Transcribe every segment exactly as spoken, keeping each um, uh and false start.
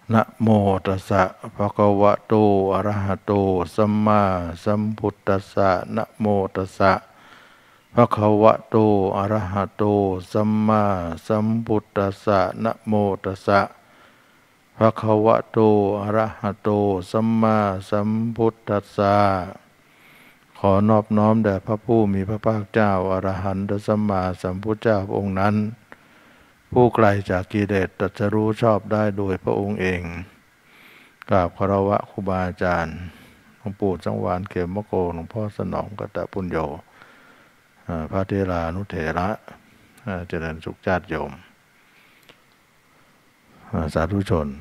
นะโมตัสสะภะคะวะโตอะระหะโตสัมมาสัมพุทธัสสะนะโมตัสสะภะคะวะโตอะระหะโตสัมมาสัมพุทธัสสะนะโมตัสสะภะคะวะโตอะระหะโตสัมมาสัมพุทธัสสะขอนอบน้อมแด่พระผู้มีพระภาคเจ้าอรหันตสัมมาสัมพุทธเจ้าพระองค์นั้นผู้ไกลจากกิเลสตรัสรู้ชอบได้โดยพระองค์เองกราบคารวะครูบาอาจารย์หลวงปู่สังวาลเขมโกหลวงพ่อสนองกตปุญโญพระเถรานุเถระเจริญสุขญาติโยมสาธุชน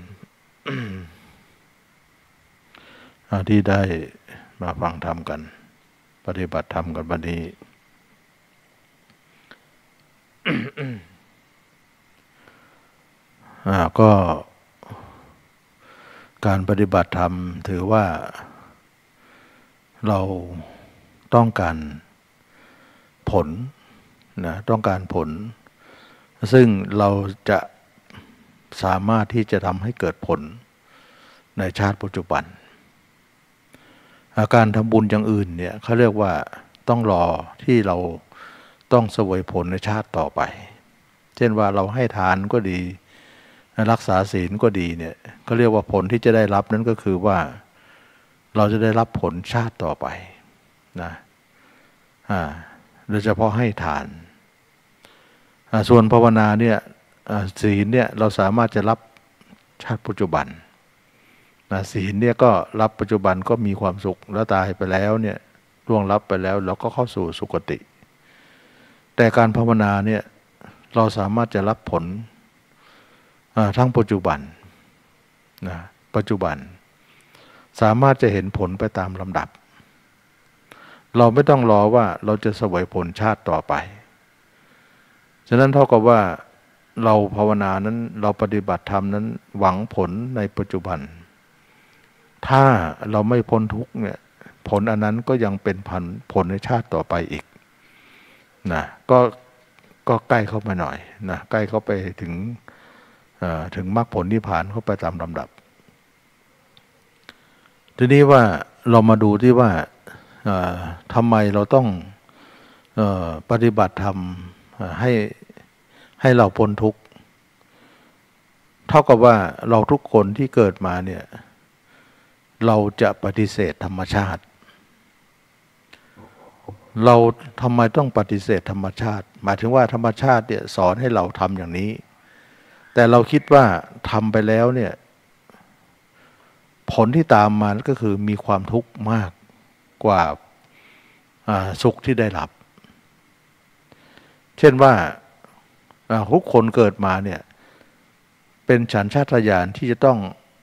ที่ได้มาฟังธรรมกันปฏิบัติธรรมกันวันนี้ ก็การปฏิบัติธรรมถือว่าเราต้องการผลนะต้องการผลซึ่งเราจะสามารถที่จะทำให้เกิดผลในชาติปัจจุบันอาการทำบุญอย่างอื่นเนี่ยเขาเรียกว่าต้องรอที่เราต้องเสวยผลในชาติต่อไปเช่นว่าเราให้ทานก็ดีรักษาศีลก็ดีเนี่ยเขาเรียกว่าผลที่จะได้รับนั้นก็คือว่าเราจะได้รับผลชาติต่อไปนะอ่าโดยเฉพาะให้ทานอ่าส่วนภาวนาเนี่ยศีลเนี่ยเราสามารถจะรับชาติปัจจุบันนะศีลเนี่ยก็รับปัจจุบันก็มีความสุขแล้วตายไปแล้วเนี่ยล่วงลับไปแล้วเราก็เข้าสู่สุคติแต่การภาวนาเนี่ยเราสามารถจะรับผลทั้งปัจจุบันนะปัจจุบันสามารถจะเห็นผลไปตามลำดับเราไม่ต้องรอว่าเราจะเสวยผลชาติต่อไปฉะนั้นเท่ากับว่าเราภาวนานั้นเราปฏิบัติธรรมนั้นหวังผลในปัจจุบันถ้าเราไม่พ้นทุกข์เนี่ยผลอันนั้นก็ยังเป็นผลผลในชาติต่อไปอีกนะก็ก็ใกล้เข้ามาหน่อยนะใกล้เข้าไปถึงถึงมรรคผลนิพพานเข้าไปตามลำดับทีนี้ว่าเรามาดูที่ว่าทำไมเราต้องปฏิบัติธรรมให้ให้เราพ้นทุกข์เท่ากับว่าเราทุกคนที่เกิดมาเนี่ยเราจะปฏิเสธธรรมชาติเราทำไมต้องปฏิเสธธรรมชาติหมายถึงว่าธรรมชาติเนี่ยสอนให้เราทำอย่างนี้แต่เราคิดว่าทำไปแล้วเนี่ยผลที่ตามมาก็คือมีความทุกข์มากกว่าสุขที่ได้รับเช่นว่าทุกคนเกิดมาเนี่ยเป็นฉันทะญาณที่จะต้อง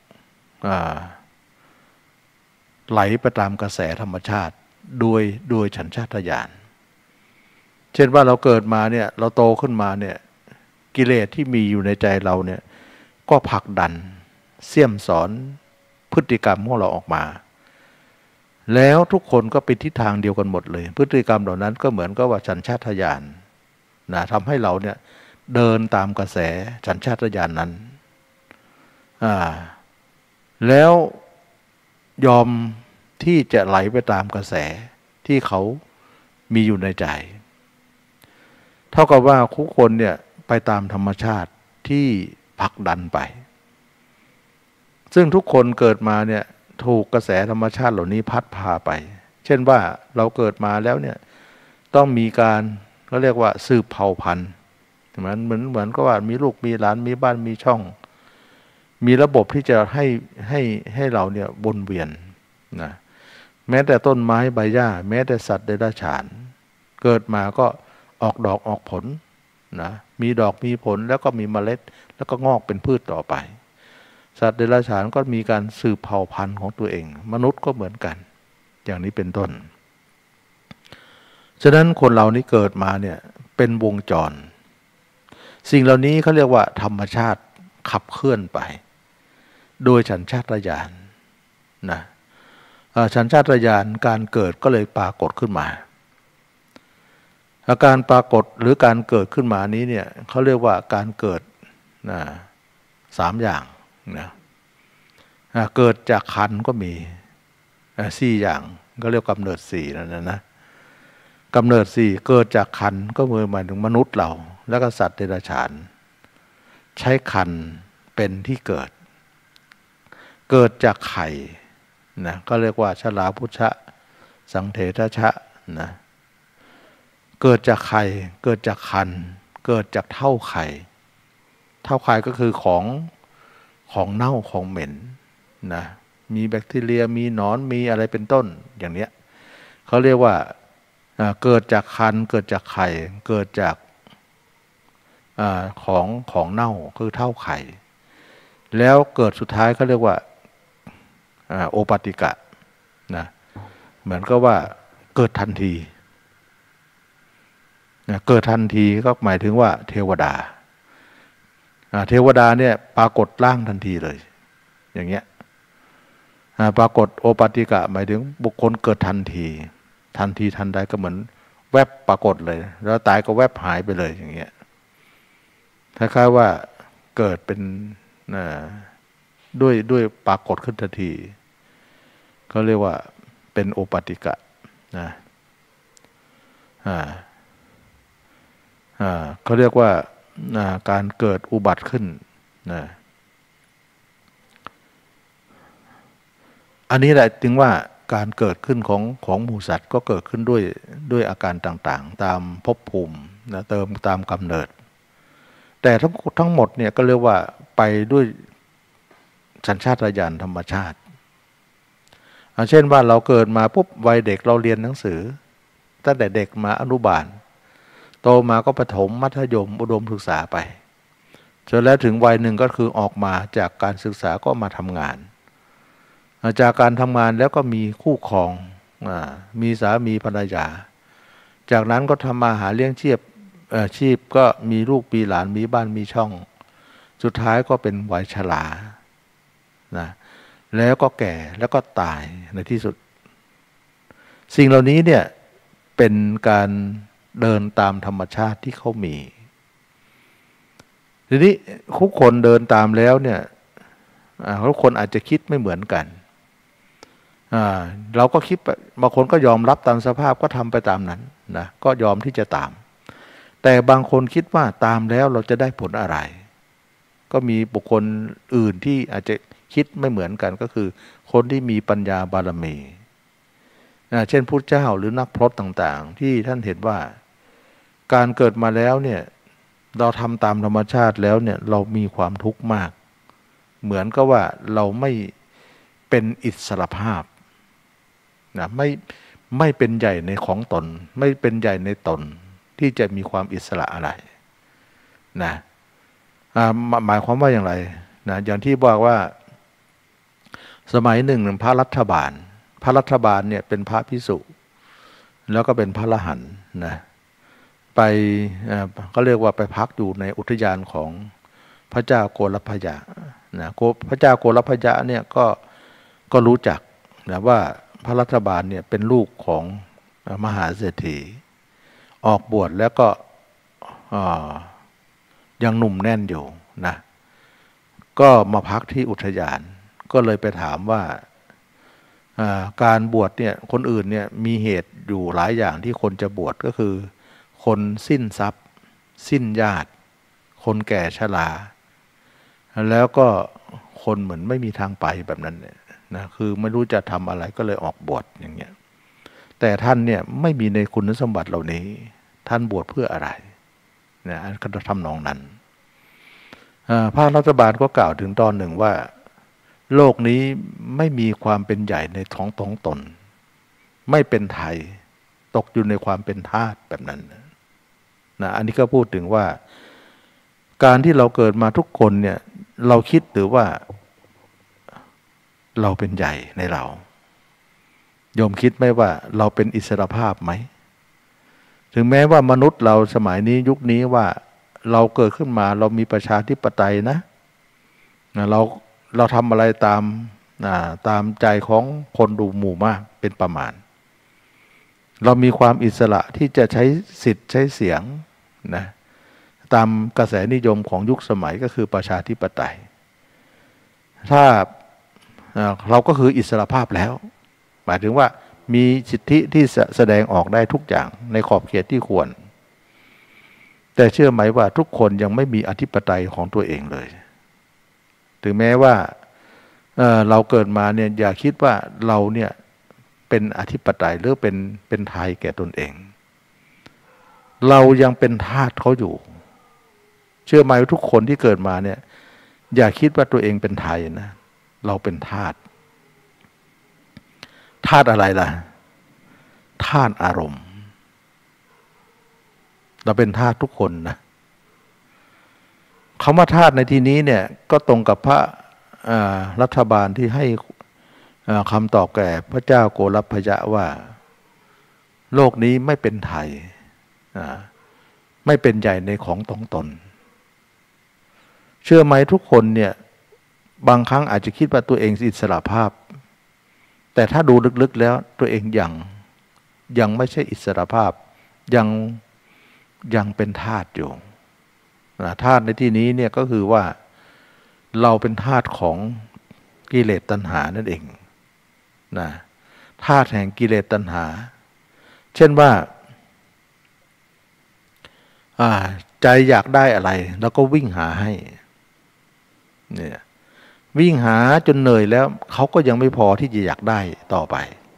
ไหลไปตามกระแสธรรมชาติโดยโดยฉันทะญาณเช่นว่าเราเกิดมาเนี่ยเราโตขึ้นมาเนี่ยกิเลสที่มีอยู่ในใจเราเนี่ยก็ผลักดันเสี่ยมสอนพฤติกรรมของเราออกมาแล้วทุกคนก็เป็นทิศทางเดียวกันหมดเลยพฤติกรรมเหล่านั้นก็เหมือนกับว่าฉันทะญาณนะทำให้เราเนี่ยเดินตามกระแสฉันทะญาณนั้นอ่าแล้วยอมที่จะไหลไปตามกระแสที่เขามีอยู่ในใจเท่ากับว่าทุกคนเนี่ยไปตามธรรมชาติที่ผลักดันไปซึ่งทุกคนเกิดมาเนี่ยถูกกระแสธรรมชาติเหล่านี้พัดพาไปเช่นว่าเราเกิดมาแล้วเนี่ยต้องมีการเขาเรียกว่าสืบเผ่าพันธุ์เหมือนเหมือนเหมือนก็ว่ามีลูกมีหลานมีบ้านมีช่องมีระบบที่จะให้ให้ให้เราเนี่ยวนเวียนนะแม้แต่ต้นไม้ใบหญ้าแม้แต่สัตว์เดรัจฉานเกิดมาก็ออกดอกออกผลนะมีดอกมีผลแล้วก็มีเมล็ดแล้วก็งอกเป็นพืชต่อไปสัตว์เดรัจฉานก็มีการสืบเผ่าพันธุ์ของตัวเองมนุษย์ก็เหมือนกันอย่างนี้เป็นต้นฉะนั้นคนเรานี้เกิดมาเนี่ยเป็นวงจรสิ่งเหล่านี้เขาเรียกว่าธรรมชาติขับเคลื่อนไปโดยฉันทะญาณนะฉันทะญาณการเกิดก็เลยปรากฏขึ้นมาอาการปรากฏหรือการเกิดขึ้นมานี้เนี่ยเขาเรียกว่าการเกิดนะสามอย่างนะเกิดจากคันก็มีสี่อย่างก็เรียกกำเนิดสี่นั่นนะนะกำเนิดสี่เกิดจากคันก็หมายถึงมนุษย์เราแล้วก็สัตว์เดรัจฉานใช้คันเป็นที่เกิดเกิดจากไข่นะก็เรียกว่าชลาพุชะสังเถทชะนะเกิดจากไข่เกิดจากคันเกิดจากเท่าไข่เท่าไข่ก็คือของของเน่าของเหม็นนะมีแบคทีเรียมีหนอนมีอะไรเป็นต้นอย่างเนี้ยเขาเรียกว่าเกิดจากคันเกิดจากไข่เกิดจากอของของเน่าคือเท่าไข่แล้วเกิดสุดท้ายเขาเรียกว่าโอปาติกะนะเหมือนก็ว่าเกิดทันทีเกิดทันทีก็หมายถึงว่าเทวดาเทวดาเนี่ยปรากฏร่างทันทีเลยอย่างเงี้ยปรากฏโอปาติกะหมายถึงบุคคลเกิดทันทีทันทีทันใดก็เหมือนแวบปรากฏเลยแล้วตายก็แวบหายไปเลยอย่างเงี้ยคล้ายๆว่าเกิดเป็นด้วยด้วยปรากฏขึ้นทันทีเขาเรียกว่าเป็นโอปาติกะนะอ่าอ่าเขาเรียกว่าการเกิดอุบัติขึ้นนะอันนี้แหละจึงว่าการเกิดขึ้นของของหมู่สัตว์ก็เกิดขึ้นด้วยด้วยอาการต่างๆตามภพภูมินะเติมตามกำเนิดแต่ทั้งทั้งหมดเนี่ยก็เรียกว่าไปด้วยสัญชาตญาณธรรมชาติเช่นว่าเราเกิดมาปุ๊บวัยเด็กเราเรียนหนังสือตั้งแต่เด็กมาอนุบาลโตมาก็ประถมมัธยมอุดมศึกษาไปจนแล้วถึงวัยหนึ่งก็คือออกมาจากการศึกษาก็มาทำงานจากการทำงานแล้วก็มีคู่ครองมีสามีภรรยาจากนั้นก็ทำมาหาเลี้ยงชีพชีพก็มีลูกมีหลานมีบ้านมีช่องสุดท้ายก็เป็นวัยชรานะแล้วก็แก่แล้วก็ตายในที่สุดสิ่งเหล่านี้เนี่ยเป็นการเดินตามธรรมชาติที่เขามีทีนี้ทุกคนเดินตามแล้วเนี่ยทุกคนอาจจะคิดไม่เหมือนกันเราก็คิดบางคนก็ยอมรับตามสภาพก็ทำไปตามนั้นนะก็ยอมที่จะตามแต่บางคนคิดว่าตามแล้วเราจะได้ผลอะไรก็มีบุคคลอื่นที่อาจจะคิดไม่เหมือนกันก็คือคนที่มีปัญญาบารมีเช่นพุทธเจ้าหรือนักพรตต่างๆที่ท่านเห็นว่าการเกิดมาแล้วเนี่ยเราทำตามธรรมชาติแล้วเนี่ยเรามีความทุกข์มากเหมือนกับว่าเราไม่เป็นอิสรภาพนะไม่ไม่เป็นใหญ่ในของตนไม่เป็นใหญ่ในตนที่จะมีความอิสระอะไรนะหมายความว่าอย่างไรนะอย่างที่บอกว่าสมัยหนึ่งพระรัฐบาลพระรัฐบาลเนี่ยเป็นพระภิกษุแล้วก็เป็นพระอรหันต์นะไปก็เรียกว่าไปพักอยู่ในอุทยานของพระเจ้าโกรพยะนะพระเจ้าโกรพยะเนี่ยก็ก็รู้จักนะว่าพระรัฐบาลเนี่ยเป็นลูกของมหาเศรษฐีออกบวชแล้วก็ยังหนุ่มแน่นอยู่นะก็มาพักที่อุทยานก็เลยไปถามว่าการบวชเนี่ยคนอื่นเนี่ยมีเหตุอยู่หลายอย่างที่คนจะบวชก็คือคนสิ้นทรัพย์สิ้นญาติคนแก่ชราแล้วก็คนเหมือนไม่มีทางไปแบบนั้นเนี่ยนะคือไม่รู้จะทำอะไรก็เลยออกบวชอย่างเงี้ยแต่ท่านเนี่ยไม่มีในคุณสมบัติเหล่านี้ท่านบวชเพื่ออะไรนะก็จะทำนองนั้นพระรัฐบาลก็กล่าวถึงตอนหนึ่งว่าโลกนี้ไม่มีความเป็นใหญ่ในท้องท้องตนไม่เป็นไทยตกอยู่ในความเป็นทาสแบบนั้นนะอันนี้ก็พูดถึงว่าการที่เราเกิดมาทุกคนเนี่ยเราคิดหรือว่าเราเป็นใหญ่ในเราโยมคิดไหมว่าเราเป็นอิสรภาพไหมถึงแม้ว่ามนุษย์เราสมัยนี้ยุคนี้ว่าเราเกิดขึ้นมาเรามีประชาธิปไตยนะเราเราทำอะไรตามตามใจของคนดูหมู่มากเป็นประมาณเรามีความอิสระที่จะใช้สิทธิ์ใช้เสียงนะตามกระแสนิยมของยุคสมัยก็คือประชาธิปไตยถ้าเราก็คืออิสรภาพแล้วหมายถึงว่ามีสิทธิที่แสดงออกได้ทุกอย่างในขอบเขตที่ควรแต่เชื่อไหมว่าทุกคนยังไม่มีอธิปไตยของตัวเองเลยถึงแม้ว่า เอ่อ เราเกิดมาเนี่ยอย่าคิดว่าเราเนี่ยเป็นอธิปไตยหรือเป็นเป็นไทยแก่ตนเองเรายังเป็นทาสเขาอยู่เชื่อไหมว่าทุกคนที่เกิดมาเนี่ยอย่าคิดว่าตัวเองเป็นไทยนะเราเป็นทาสทาสอะไรล่ะทาสอารมณ์เราเป็นทาสทุกคนนะคำว่าทาสในที่นี้เนี่ยก็ตรงกับพระรัฐบาลที่ให้คำตอบแก่พระเจ้าโกรพยะว่าโลกนี้ไม่เป็นไทยไม่เป็นใหญ่ในของตองตนเชื่อไหมทุกคนเนี่ยบางครั้งอาจจะคิดว่าตัวเองอิสระภาพแต่ถ้าดูลึกๆแล้วตัวเองยังยังไม่ใช่อิสระภาพยังยังเป็นทาสอยู่ทาสในที่นี้เนี่ยก็คือว่าเราเป็นทาสของกิเลสตัณหานั่นเองนะทาสแห่งกิเลสตัณหาเช่นว่าใจอยากได้อะไรแล้วก็วิ่งหาให้เนี่ยวิ่งหาจนเหนื่อยแล้วเขาก็ยังไม่พอที่จะอยากได้ต่อไป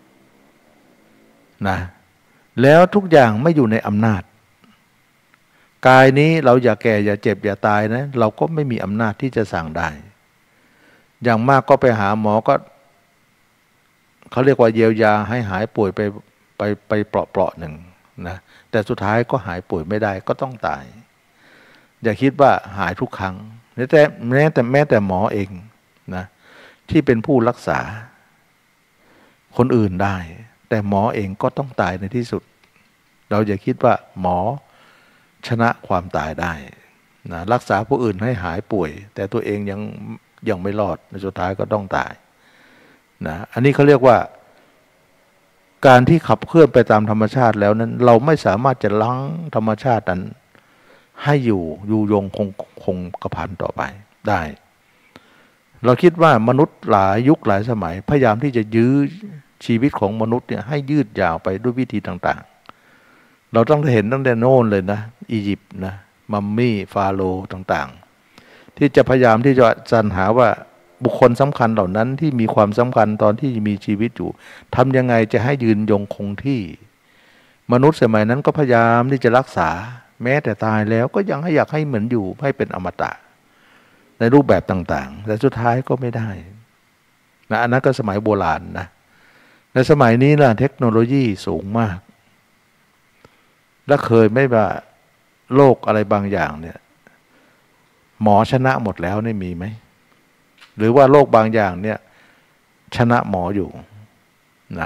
นะแล้วทุกอย่างไม่อยู่ในอำนาจกายนี้เราอย่าแก่อย่าเจ็บอย่าตายนะเราก็ไม่มีอำนาจที่จะสั่งได้อย่างมากก็ไปหาหมอก็เขาเรียกว่าเยียวยาให้หายป่วยไปไปไปเปราะๆหนึ่งนะแต่สุดท้ายก็หายป่วยไม่ได้ก็ต้องตายอย่าคิดว่าหายทุกครั้งแม้แต่แม้แต่แม้แต่หมอเองนะที่เป็นผู้รักษาคนอื่นได้แต่หมอเองก็ต้องตายในที่สุดเราอย่าคิดว่าหมอชนะความตายได้นะรักษาผู้อื่นให้หายป่วยแต่ตัวเองยังยังไม่รอดในสุดท้ายก็ต้องตายนะอันนี้เขาเรียกว่าการที่ขับเคลื่อนไปตามธรรมชาติแล้วนั้นเราไม่สามารถจะล้างธรรมชาตินั้นให้อยู่อยู่ยงคงคงกระพันต่อไปได้เราคิดว่ามนุษย์หลายยุคหลายสมัยพยายามที่จะยื้อชีวิตของมนุษย์เนี่ยให้ยืดยาวไปด้วยวิธีต่างๆเราต้องเห็นตั้งแต่โน่นเลยนะอียิปต์นะมัมมี่ฟาโรห์ต่างๆที่จะพยายามที่จะสรรหาว่าบุคคลสำคัญเหล่านั้นที่มีความสำคัญตอนที่มีชีวิตอยู่ทำยังไงจะให้ยืนยงคงที่มนุษย์สมัยนั้นก็พยายามที่จะรักษาแม้แต่ตายแล้วก็ยังให้อยากให้เหมือนอยู่ให้เป็นอมตะในรูปแบบต่างๆแต่สุดท้ายก็ไม่ได้นะอันนั้นก็สมัยโบราณนะในสมัยนี้ล่ะเทคโนโลยีสูงมากและเคยไม่ว่าโรคอะไรบางอย่างเนี่ยหมอชนะหมดแล้วนี่มีไหมหรือว่าโรคบางอย่างเนี่ยชนะหมออยู่นะ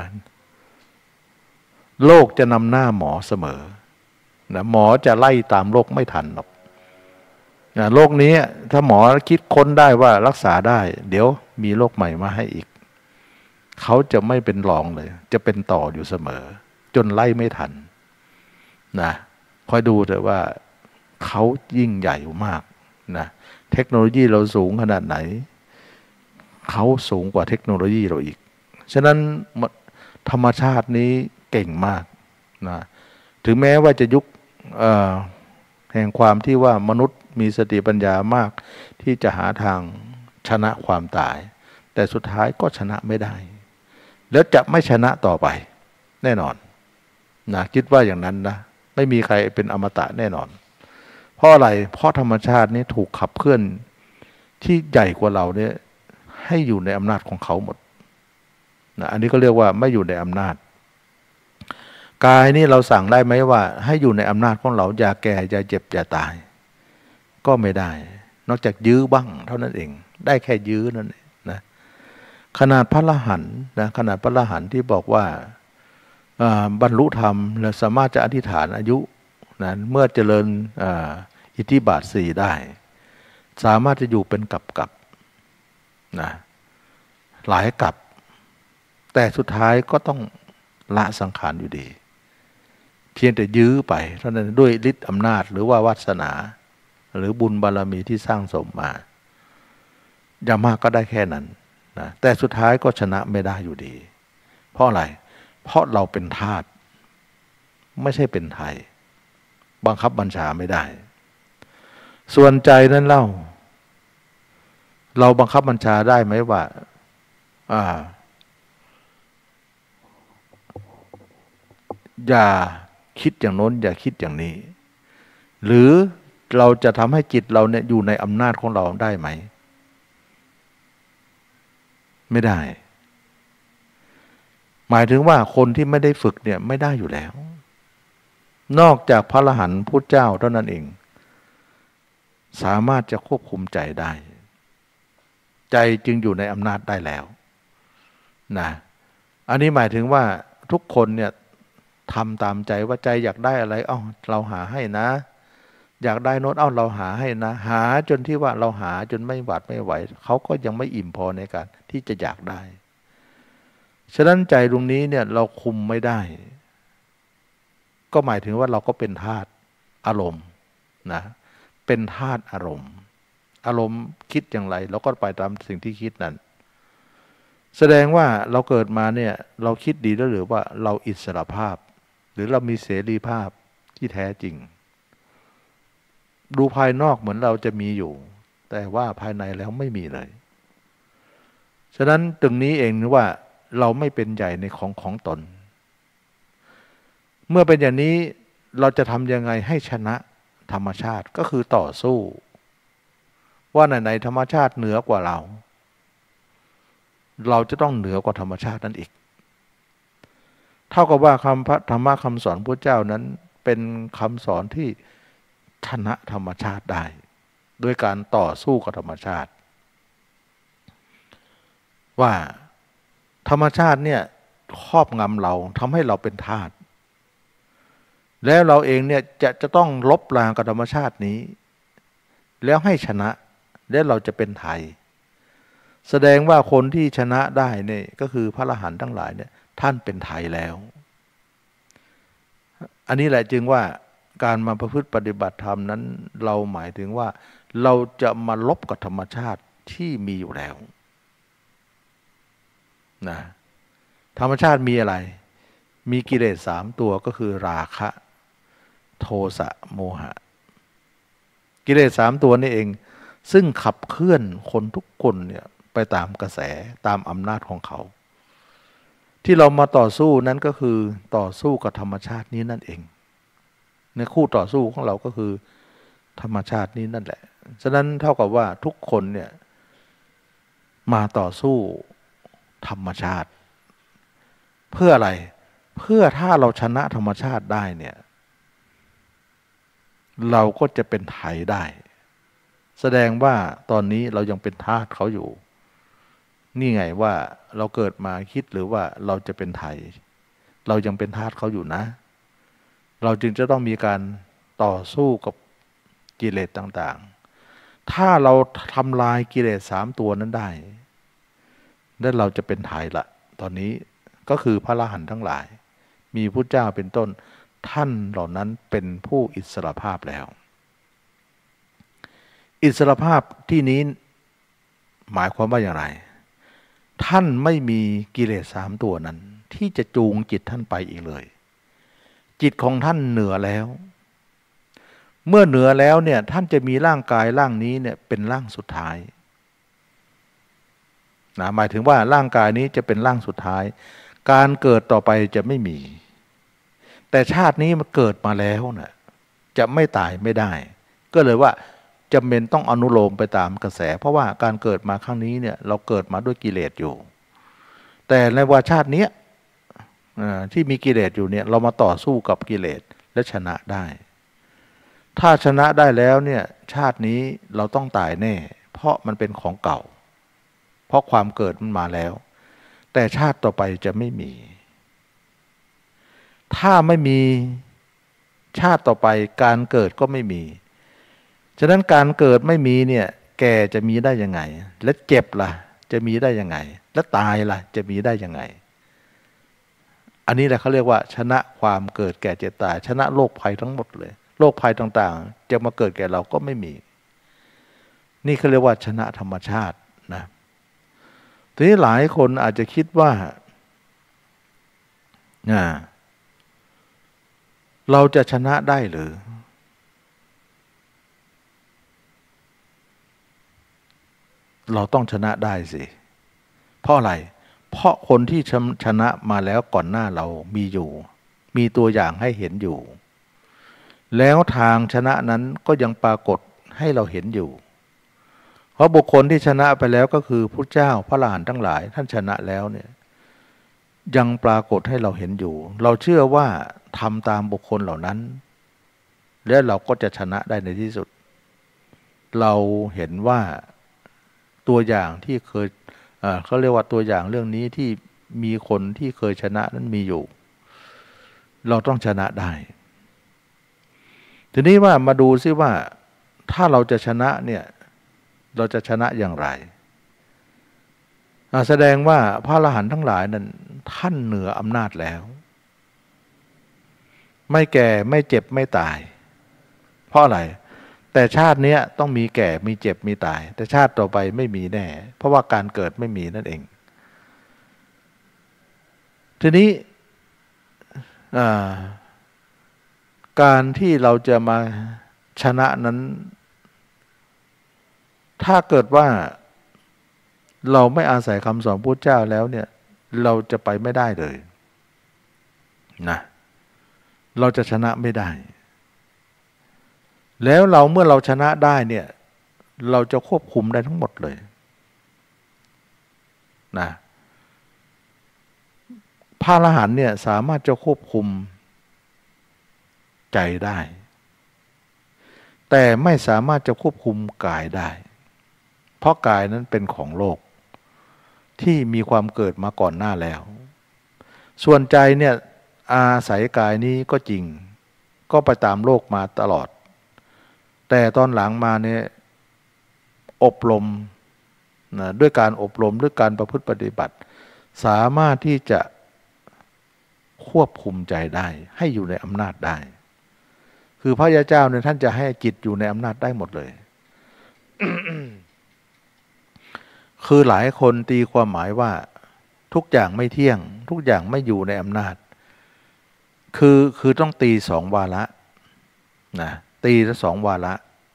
โรคจะนำหน้าหมอเสมอนะหมอจะไล่ตามโรคไม่ทันหรอกนะโรคนี้ถ้าหมอคิดค้นได้ว่ารักษาได้เดี๋ยวมีโรคใหม่มาให้อีกเขาจะไม่เป็นรองเลยจะเป็นต่ออยู่เสมอจนไล่ไม่ทันนะคอยดูเถอะว่าเขายิ่งใหญ่มากนะเทคโนโลยีเราสูงขนาดไหนเขาสูงกว่าเทคโนโลยีเราอีกฉะนั้นธรรมชาตินี้เก่งมากนะถึงแม้ว่าจะยุคแห่งความที่ว่ามนุษย์มีสติปัญญามากที่จะหาทางชนะความตายแต่สุดท้ายก็ชนะไม่ได้แล้วจะไม่ชนะต่อไปแน่นอนนะคิดว่าอย่างนั้นนะไม่มีใครเป็นอมตะแน่นอนเพราะอะไรเพราะธรรมชาตินี้ถูกขับเคลื่อนที่ใหญ่กว่าเราเนี่ยให้อยู่ในอำนาจของเขาหมดนะอันนี้ก็เรียกว่าไม่อยู่ในอำนาจกายนี่เราสั่งได้ไหมว่าให้อยู่ในอำนาจของเราอย่าแก่อย่าเจ็บอย่าตายก็ไม่ได้นอกจากยื้อบ้างเท่านั้นเองได้แค่ยื้อนั่นเองนะขนาดพระอรหันต์นะขนาดพระอรหันต์ที่บอกว่าบรรลุธรรมและสามารถจะอธิษฐานอายุนะเมื่อเจริญอิทธิบาทสี่ได้สามารถจะอยู่เป็นกับกับนะหลายกับแต่สุดท้ายก็ต้องละสังขารอยู่ดีเพียงแต่ยื้อไปเท่านั้นด้วยฤทธิ์อำนาจหรือว่าวาสนาหรือบุญบารมีที่สร้างสมมาอย่างมากก็ได้แค่นั้นนะแต่สุดท้ายก็ชนะไม่ได้อยู่ดีเพราะอะไรเพราะเราเป็นทาสไม่ใช่เป็นไทยบังคับบัญชาไม่ได้ส่วนใจนั้นเล่าเราบังคับบัญชาได้ไหมว่าอ่าอย่าคิดอย่างโน้นอย่าคิดอย่างนี้หรือเราจะทำให้จิตเราเนี่ยอยู่ในอำนาจของเราได้ไหมไม่ได้หมายถึงว่าคนที่ไม่ได้ฝึกเนี่ยไม่ได้อยู่แล้วนอกจากพระอรหันต์พุทธเจ้าเท่านั้นเองสามารถจะควบคุมใจได้ใจจึงอยู่ในอำนาจได้แล้วนะอันนี้หมายถึงว่าทุกคนเนี่ยทำตามใจว่าใจอยากได้อะไรเอ้าเราหาให้นะอยากได้โน้ตเอ้าเราหาให้นะหาจนที่ว่าเราหาจนไม่หวาดไม่ไหวเขาก็ยังไม่อิ่มพอในการที่จะอยากได้ฉะนั้นใจตรงนี้เนี่ยเราคุมไม่ได้ก็หมายถึงว่าเราก็เป็นทาสอารมณ์นะเป็นธาตุอารมณ์อารมณ์คิดอย่างไรเราก็ไปตามสิ่งที่คิดนั้นแสดงว่าเราเกิดมาเนี่ยเราคิดดีแล้วหรือว่าเราอิสรภาพหรือเรามีเสรีภาพที่แท้จริงดูภายนอกเหมือนเราจะมีอยู่แต่ว่าภายในแล้วไม่มีเลยฉะนั้นตรงนี้เองว่าเราไม่เป็นใหญ่ในของของตนเมื่อเป็นอย่างนี้เราจะทำยังไงให้ชนะธรรมชาติก็คือต่อสู้ว่าไหนๆธรรมชาติเหนือกว่าเราเราจะต้องเหนือกว่าธรรมชาตินั้นอีกเท่ากับว่าคำพระธรรมะคำสอนพระเจ้านั้นเป็นคำสอนที่ชนะธรรมชาติได้ด้วยการต่อสู้กับธรรมชาติว่าธรรมชาติเนี่ยครอบงำเราทำให้เราเป็นทาสแล้วเราเองเนี่ยจะจะต้องลบล้างกับธรรมชาตินี้แล้วให้ชนะแล้วเราจะเป็นไทยแสดงว่าคนที่ชนะได้เนี่ยก็คือพระอรหันต์ทั้งหลายเนี่ยท่านเป็นไทยแล้วอันนี้แหละจึงว่าการมาประพฤติปฏิบัติธรรมนั้นเราหมายถึงว่าเราจะมาลบกับธรรมชาติที่มีอยู่แล้วนะธรรมชาติมีอะไรมีกิเลสสามตัวก็คือราคะโทสะโมหะกิเลสสามตัวนี่เองซึ่งขับเคลื่อนคนทุกคนเนี่ยไปตามกระแสตามอำนาจของเขาที่เรามาต่อสู้นั้นก็คือต่อสู้กับธรรมชาตินี้นั่นเองในคู่ต่อสู้ของเราก็คือธรรมชาตินี้นั่นแหละฉะนั้นเท่ากับว่าทุกคนเนี่ยมาต่อสู้ธรรมชาติเพื่ออะไรเพื่อถ้าเราชนะธรรมชาติได้เนี่ยเราก็จะเป็นไทยได้แสดงว่าตอนนี้เรายังเป็นทาสเขาอยู่นี่ไงว่าเราเกิดมาคิดหรือว่าเราจะเป็นไทยเรายังเป็นทาสเขาอยู่นะเราจึงจะต้องมีการต่อสู้กับกิเลสต่างๆถ้าเราทำลายกิเลสสามตัวนั้นได้แล้วเราจะเป็นไทยละตอนนี้ก็คือพระอรหันต์ทั้งหลายมีพุทธเจ้าเป็นต้นท่านเหล่านั้นเป็นผู้อิสรภาพแล้วอิสรภาพที่นี้หมายความว่าอย่างไรท่านไม่มีกิเลสสามตัวนั้นที่จะจูงจิตท่านไปอีกเลยจิตของท่านเหนือแล้วเมื่อเหนือแล้วเนี่ยท่านจะมีร่างกายร่างนี้เนี่ยเป็นร่างสุดท้ายนะหมายถึงว่าร่างกายนี้จะเป็นร่างสุดท้ายการเกิดต่อไปจะไม่มีแต่ชาตินี้มันเกิดมาแล้วนะจะไม่ตายไม่ได้ก็เลยว่าจำเป็นต้องอนุโลมไปตามกระแสเพราะว่าการเกิดมาครั้งนี้เนี่ยเราเกิดมาด้วยกิเลสอยู่แต่ในว่าชาตินี้ที่มีกิเลสอยู่เนี่ยเรามาต่อสู้กับกิเลสและชนะได้ถ้าชนะได้แล้วเนี่ยชาตินี้เราต้องตายแน่เพราะมันเป็นของเก่าเพราะความเกิดมันมาแล้วแต่ชาติต่อไปจะไม่มีถ้าไม่มีชาติต่อไปการเกิดก็ไม่มีฉะนั้นการเกิดไม่มีเนี่ยแก่จะมีได้ยังไงและเจ็บล่ะจะมีได้ยังไงและตายล่ะจะมีได้ยังไงอันนี้แหละเขาเรียกว่าชนะความเกิดแก่เจ็บตายชนะโรคภัยทั้งหมดเลยโรคภัยต่างๆจะมาเกิดแก่เราก็ไม่มีนี่เขาเรียกว่าชนะธรรมชาตินะทีนี้หลายคนอาจจะคิดว่าเราจะชนะได้หรือเราต้องชนะได้สิเพราะอะไรเพราะคนที่ชนะมาแล้วก่อนหน้าเรามีอยู่มีตัวอย่างให้เห็นอยู่แล้วทางชนะนั้นก็ยังปรากฏให้เราเห็นอยู่เพราะบุคคลที่ชนะไปแล้วก็คือพระเจ้าพระอรหันต์ทั้งหลายท่านชนะแล้วเนี่ยยังปรากฏให้เราเห็นอยู่เราเชื่อว่าทำตามบุคคลเหล่านั้นแล้วเราก็จะชนะได้ในที่สุดเราเห็นว่าตัวอย่างที่เคยเขาเรียกว่าตัวอย่างเรื่องนี้ที่มีคนที่เคยชนะนั้นมีอยู่เราต้องชนะได้ทีนี้ว่ามาดูซิว่าถ้าเราจะชนะเนี่ยเราจะชนะอย่างไรแสดงว่าพระอรหันต์ทั้งหลายนั้นท่านเหนืออำนาจแล้วไม่แก่ไม่เจ็บไม่ตายเพราะอะไรแต่ชาตินี้ต้องมีแก่มีเจ็บมีตายแต่ชาติต่อไปไม่มีแน่เพราะว่าการเกิดไม่มีนั่นเองทีนี้การที่เราจะมาชนะนั้นถ้าเกิดว่าเราไม่อาศัยคำสอนพุทธเจ้าแล้วเนี่ยเราจะไปไม่ได้เลยนะเราจะชนะไม่ได้แล้วเราเมื่อเราชนะได้เนี่ยเราจะควบคุมได้ทั้งหมดเลยนะพระอรหันต์เนี่ยสามารถจะควบคุมใจได้แต่ไม่สามารถจะควบคุมกายได้เพราะกายนั้นเป็นของโลกที่มีความเกิดมาก่อนหน้าแล้วส่วนใจเนี่ยอาศัยกายนี้ก็จริงก็ไปตามโลกมาตลอดแต่ตอนหลังมาเนี่ยอบรมนะด้วยการอบรมด้วยการประพฤติปฏิบัติสามารถที่จะควบคุมใจได้ให้อยู่ในอำนาจได้คือพระยาเจ้าเนี่ยท่านจะให้จิตอยู่ในอำนาจได้หมดเลย คือหลายคนตีความหมายว่าทุกอย่างไม่เที่ยงทุกอย่างไม่อยู่ในอำนาจคือคือต้องตีสองวาระนะตีละสองวาระ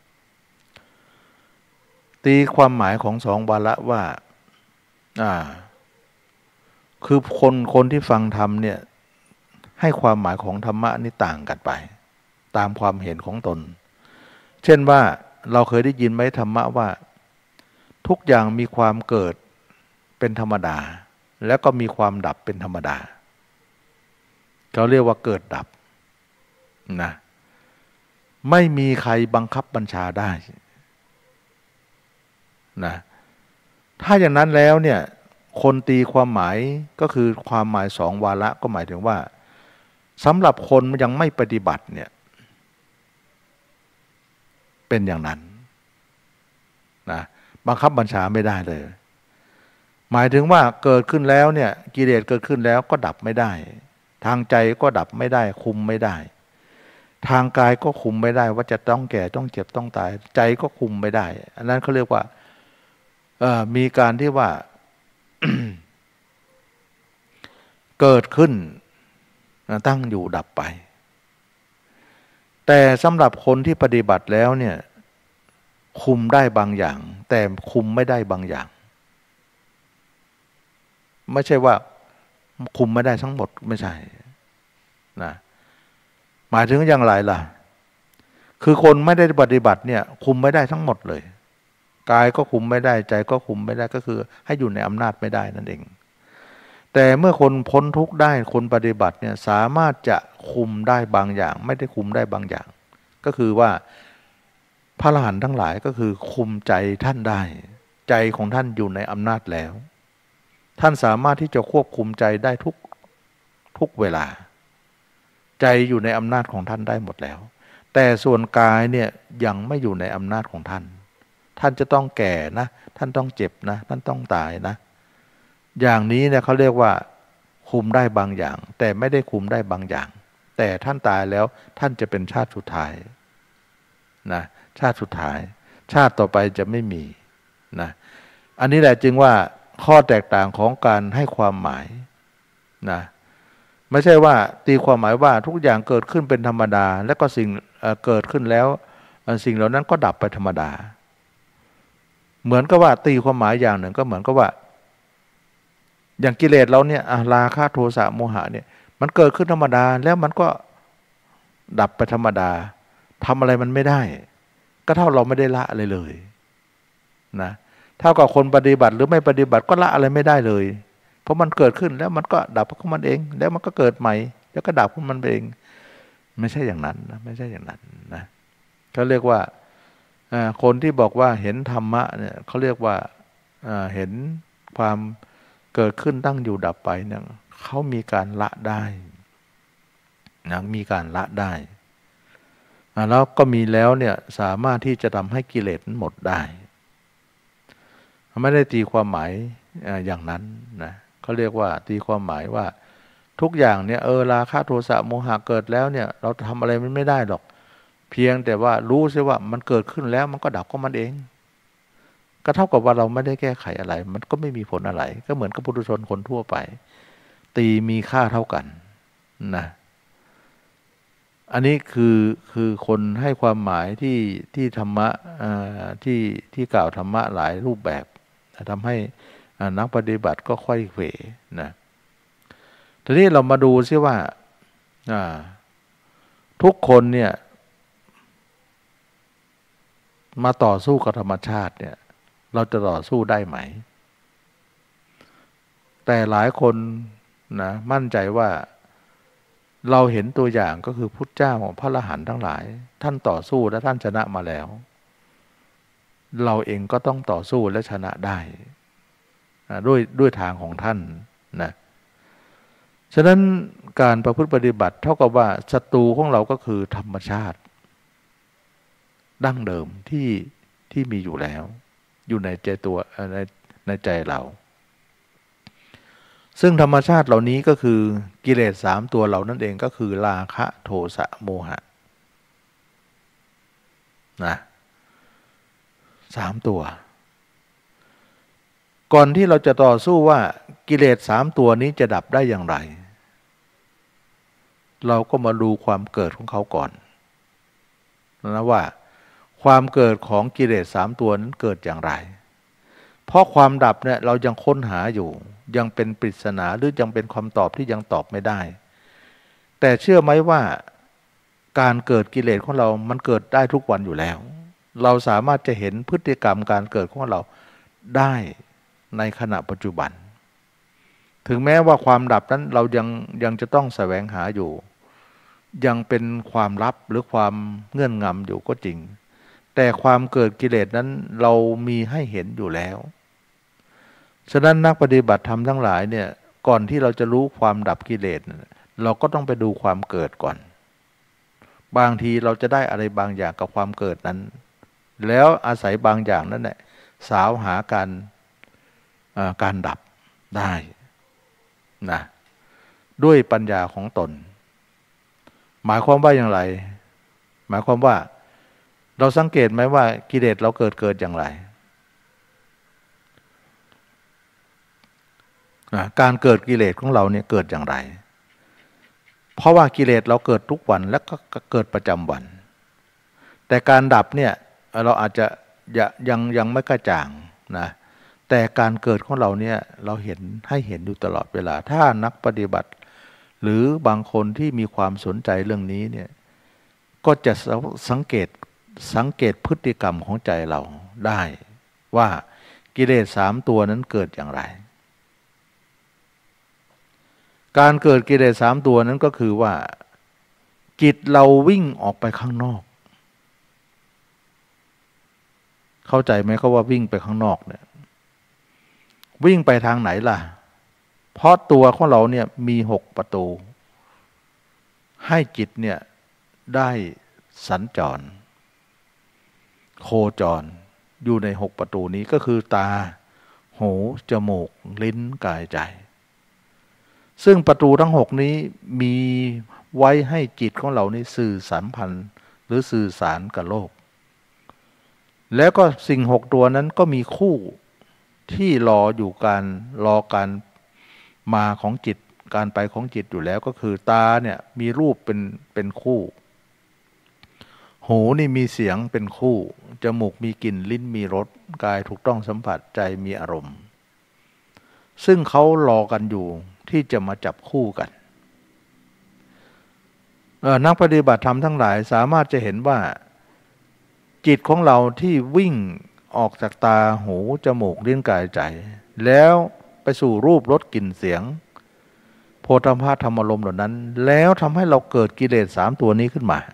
ตีความหมายของสองวาระว่าอ่าคือคนคนที่ฟังธรรมเนี่ยให้ความหมายของธรรมะนี่ต่างกันไปตามความเห็นของตนเช่นว่าเราเคยได้ยินไหมธรรมะว่าทุกอย่างมีความเกิดเป็นธรรมดาแล้วก็มีความดับเป็นธรรมดาเขาเรียกว่าเกิดดับนะไม่มีใครบังคับบัญชาได้นะถ้าอย่างนั้นแล้วเนี่ยคนตีความหมายก็คือความหมายสองวาระก็หมายถึงว่าสำหรับคนยังไม่ปฏิบัติเนี่ยเป็นอย่างนั้นนะบังคับบัญชาไม่ได้เลยหมายถึงว่าเกิดขึ้นแล้วเนี่ยกิเลสเกิดขึ้นแล้วก็ดับไม่ได้ทางใจก็ดับไม่ได้คุมไม่ได้ทางกายก็คุมไม่ได้ว่าจะต้องแก่ต้องเจ็บต้องตายใจก็คุมไม่ได้อันนั้นเขาเรียกว่ามีการที่ว่า เกิดขึ้นตั้งอยู่ดับไปแต่สำหรับคนที่ปฏิบัติแล้วเนี่ยคุมได้บางอย่างแต่คุมไม่ได้บางอย่างไม่ใช่ว่าคุมไม่ได้ทั้งหมดไม่ใช่นะหมายถึงอย่างไรล่ะคือคนไม่ได้ปฏิบัติเนี่ยคุมไม่ได้ทั้งหมดเลยกายก็คุมไม่ได้ใจก็คุมไม่ได้ก็คือให้อยู่ในอำนาจไม่ได้นั่นเองแต่เมื่อคนพ้นทุกข์ได้คนปฏิบัติเนี่ยสามารถจะคุมได้บางอย่างไม่ได้คุมได้บางอย่างก็คือว่าพระอรหันต์ทั้งหลายก็คือคุมใจท่านได้ใจของท่านอยู่ในอำนาจแล้วท่านสามารถที่จะควบคุมใจได้ทุกทุกเวลาใจอยู่ในอำนาจของท่านได้หมดแล้วแต่ส่วนกายเนี่ยยังไม่อยู่ในอำนาจของท่านท่านจะต้องแก่นะท่านต้องเจ็บนะท่านต้องตายนะอย่างนี้เนี่ยเขาเรียกว่าคุมได้บางอย่างแต่ไม่ได้คุมได้บางอย่างแต่ท่านตายแล้วท่านจะเป็นชาติสุดท้ายนะชาติสุดท้ายชาติต่อไปจะไม่มีนะอันนี้แหละจึงว่าข้อแตกต่างของการให้ความหมายนะไม่ใช่ว่าตีความหมายว่าทุกอย่างเกิดขึ้นเป็นธรรมดาแล้วก็สิ่งเอ่อเกิดขึ้นแล้วเอ่อสิ่งเหล่านั้นก็ดับไปธรรมดาเหมือนกับว่าตีความหมายอย่างหนึ่งก็เหมือนกับว่าอย่างกิเลสเราเนี่ยอ่ะราคะโทสะโมหะเนี่ยมันเกิดขึ้นธรรมดาแล้วมันก็ดับไปธรรมดาทำอะไรมันไม่ได้ก็เท่าเราไม่ได้ละเลยเลยนะเท่ากับคนปฏิบัติหรือไม่ปฏิบัติก็ละอะไรไม่ได้เลยเพราะมันเกิดขึ้นแล้วมันก็ดับของมันเองแล้วมันก็เกิดใหม่แล้วก็ดับของมันเองไม่ใช่อย่างนั้นนะไม่ใช่อย่างนั้นนะเขาเรียกว่าคนที่บอกว่าเห็นธรรมะเนี่ยเขาเรียกว่าเห็นความเกิดขึ้นตั้งอยู่ดับไปเนี่ยเขามีการละได้นะมีการละได้แล้วก็มีแล้วเนี่ยสามารถที่จะทำให้กิเลสหมดได้ไม่ได้ตีความหมายอย่างนั้นนะเขาเรียกว่าตีความหมายว่าทุกอย่างเนี่ยเออราคะโทสะโมหะเกิดแล้วเนี่ยเราทำอะไรมันไม่ได้หรอกเพียงแต่ว่ารู้ใช่ว่ามันเกิดขึ้นแล้วมันก็ดับของมันเองก็เท่ากับว่าเราไม่ได้แก้ไขอะไรมันก็ไม่มีผลอะไรก็เหมือนกับปุถุชนคนทั่วไปตีมีค่าเท่ากันนะอันนี้คือคือคนให้ความหมายที่ที่ธรรมะที่ที่กล่าวธรรมะหลายรูปแบบทำให้นักปฏิบัติก็ค่อยเขวนะทีนี้เรามาดูซิว่าทุกคนเนี่ยมาต่อสู้กับธรรมชาติเนี่ยเราจะต่อสู้ได้ไหมแต่หลายคนนะมั่นใจว่าเราเห็นตัวอย่างก็คือพุทธเจ้าของพระอรหันต์ทั้งหลายท่านต่อสู้และท่านชนะมาแล้วเราเองก็ต้องต่อสู้และชนะได้ด้วยด้วยทางของท่านนะฉะนั้นการประพฤติปฏิบัติเท่ากับว่าศัตรูของเราก็คือธรรมชาติดั้งเดิมที่ที่มีอยู่แล้วอยู่ในใจตัวในในใจเราซึ่งธรรมชาติเหล่านี้ก็คือกิเลสสามตัวเหล่านั้นเองก็คือราคะโทสะโมหะนะสามตัวก่อนที่เราจะต่อสู้ว่ากิเลสสามตัวนี้จะดับได้อย่างไรเราก็มาดูความเกิดของเขาก่อนนะว่าความเกิดของกิเลสสามตัวนั้นเกิดอย่างไรเพราะความดับเนี่ยเรายังค้นหาอยู่ยังเป็นปริศนาหรือยังเป็นคำตอบที่ยังตอบไม่ได้แต่เชื่อไหมว่าการเกิดกิเลสของเรามันเกิดได้ทุกวันอยู่แล้วเราสามารถจะเห็นพฤติกรรมการเกิดของเราได้ในขณะปัจจุบันถึงแม้ว่าความดับนั้นเรายังยังจะต้องแสวงหาอยู่ยังเป็นความลับหรือความเงื่อนงำอยู่ก็จริงแต่ความเกิดกิเลสนั้นเรามีให้เห็นอยู่แล้วฉะนั้นนักปฏิบัติธรรมทั้งหลายเนี่ยก่อนที่เราจะรู้ความดับกิเลสเราก็ต้องไปดูความเกิดก่อนบางทีเราจะได้อะไรบางอย่างกับความเกิดนั้นแล้วอาศัยบางอย่างนั้นแหละสาวหาการการดับได้นะด้วยปัญญาของตนหมายความว่าอย่างไรหมายความว่าเราสังเกตไหมว่ากิเลสเราเกิดเกิดอย่างไรการเกิดกิเลสของเราเนี่ยเกิดอย่างไรเพราะว่ากิเลสเราเกิดทุกวันและก็เกิดประจำวันแต่การดับเนี่ยเราอาจจะยังยังไม่กระจ่างนะแต่การเกิดของเราเนี่ยเราเห็นให้เห็นอยู่ตลอดเวลาถ้านักปฏิบัติหรือบางคนที่มีความสนใจเรื่องนี้เนี่ยก็จะสังเกตสังเกตพฤติกรรมของใจเราได้ว่ากิเลสสามตัวนั้นเกิดอย่างไรการเกิดกิเลสสามตัวนั้นก็คือว่าจิตเราวิ่งออกไปข้างนอกเข้าใจไหมเขาว่าวิ่งไปข้างนอกเนี่ยวิ่งไปทางไหนล่ะเพราะตัวของเราเนี่ยมีหกประตูให้จิตเนี่ยได้สัญจรโคจรอยู่ในหกประตูนี้ก็คือตาหูจมูกลิ้นกายใจซึ่งประตูทั้งหกนี้มีไว้ให้จิตของเรานี่สื่อสัมพันธ์หรือสื่อสารกับโลกแล้วก็สิ่งหกตัวนั้นก็มีคู่ที่รออยู่การรอการมาของจิตการไปของจิตอยู่แล้วก็คือตาเนี่ยมีรูปเป็นเป็นคู่หูนี่มีเสียงเป็นคู่จมูกมีกลิ่นลิ้นมีรสกายถูกต้องสัมผัสใจมีอารมณ์ซึ่งเขารอกันอยู่ที่จะมาจับคู่กันนักปฏิบัติธรรมทั้งหลายสามารถจะเห็นว่าจิตของเราที่วิ่งออกจากตาหูจมูกลิ้นกายใจแล้วไปสู่รูปรสกลิ่นเสียงโผฏฐัพพะธรรมารมณ์เหล่านั้นแล้วทำให้เราเกิดกิเลสสามตัวนี้ขึ้นมา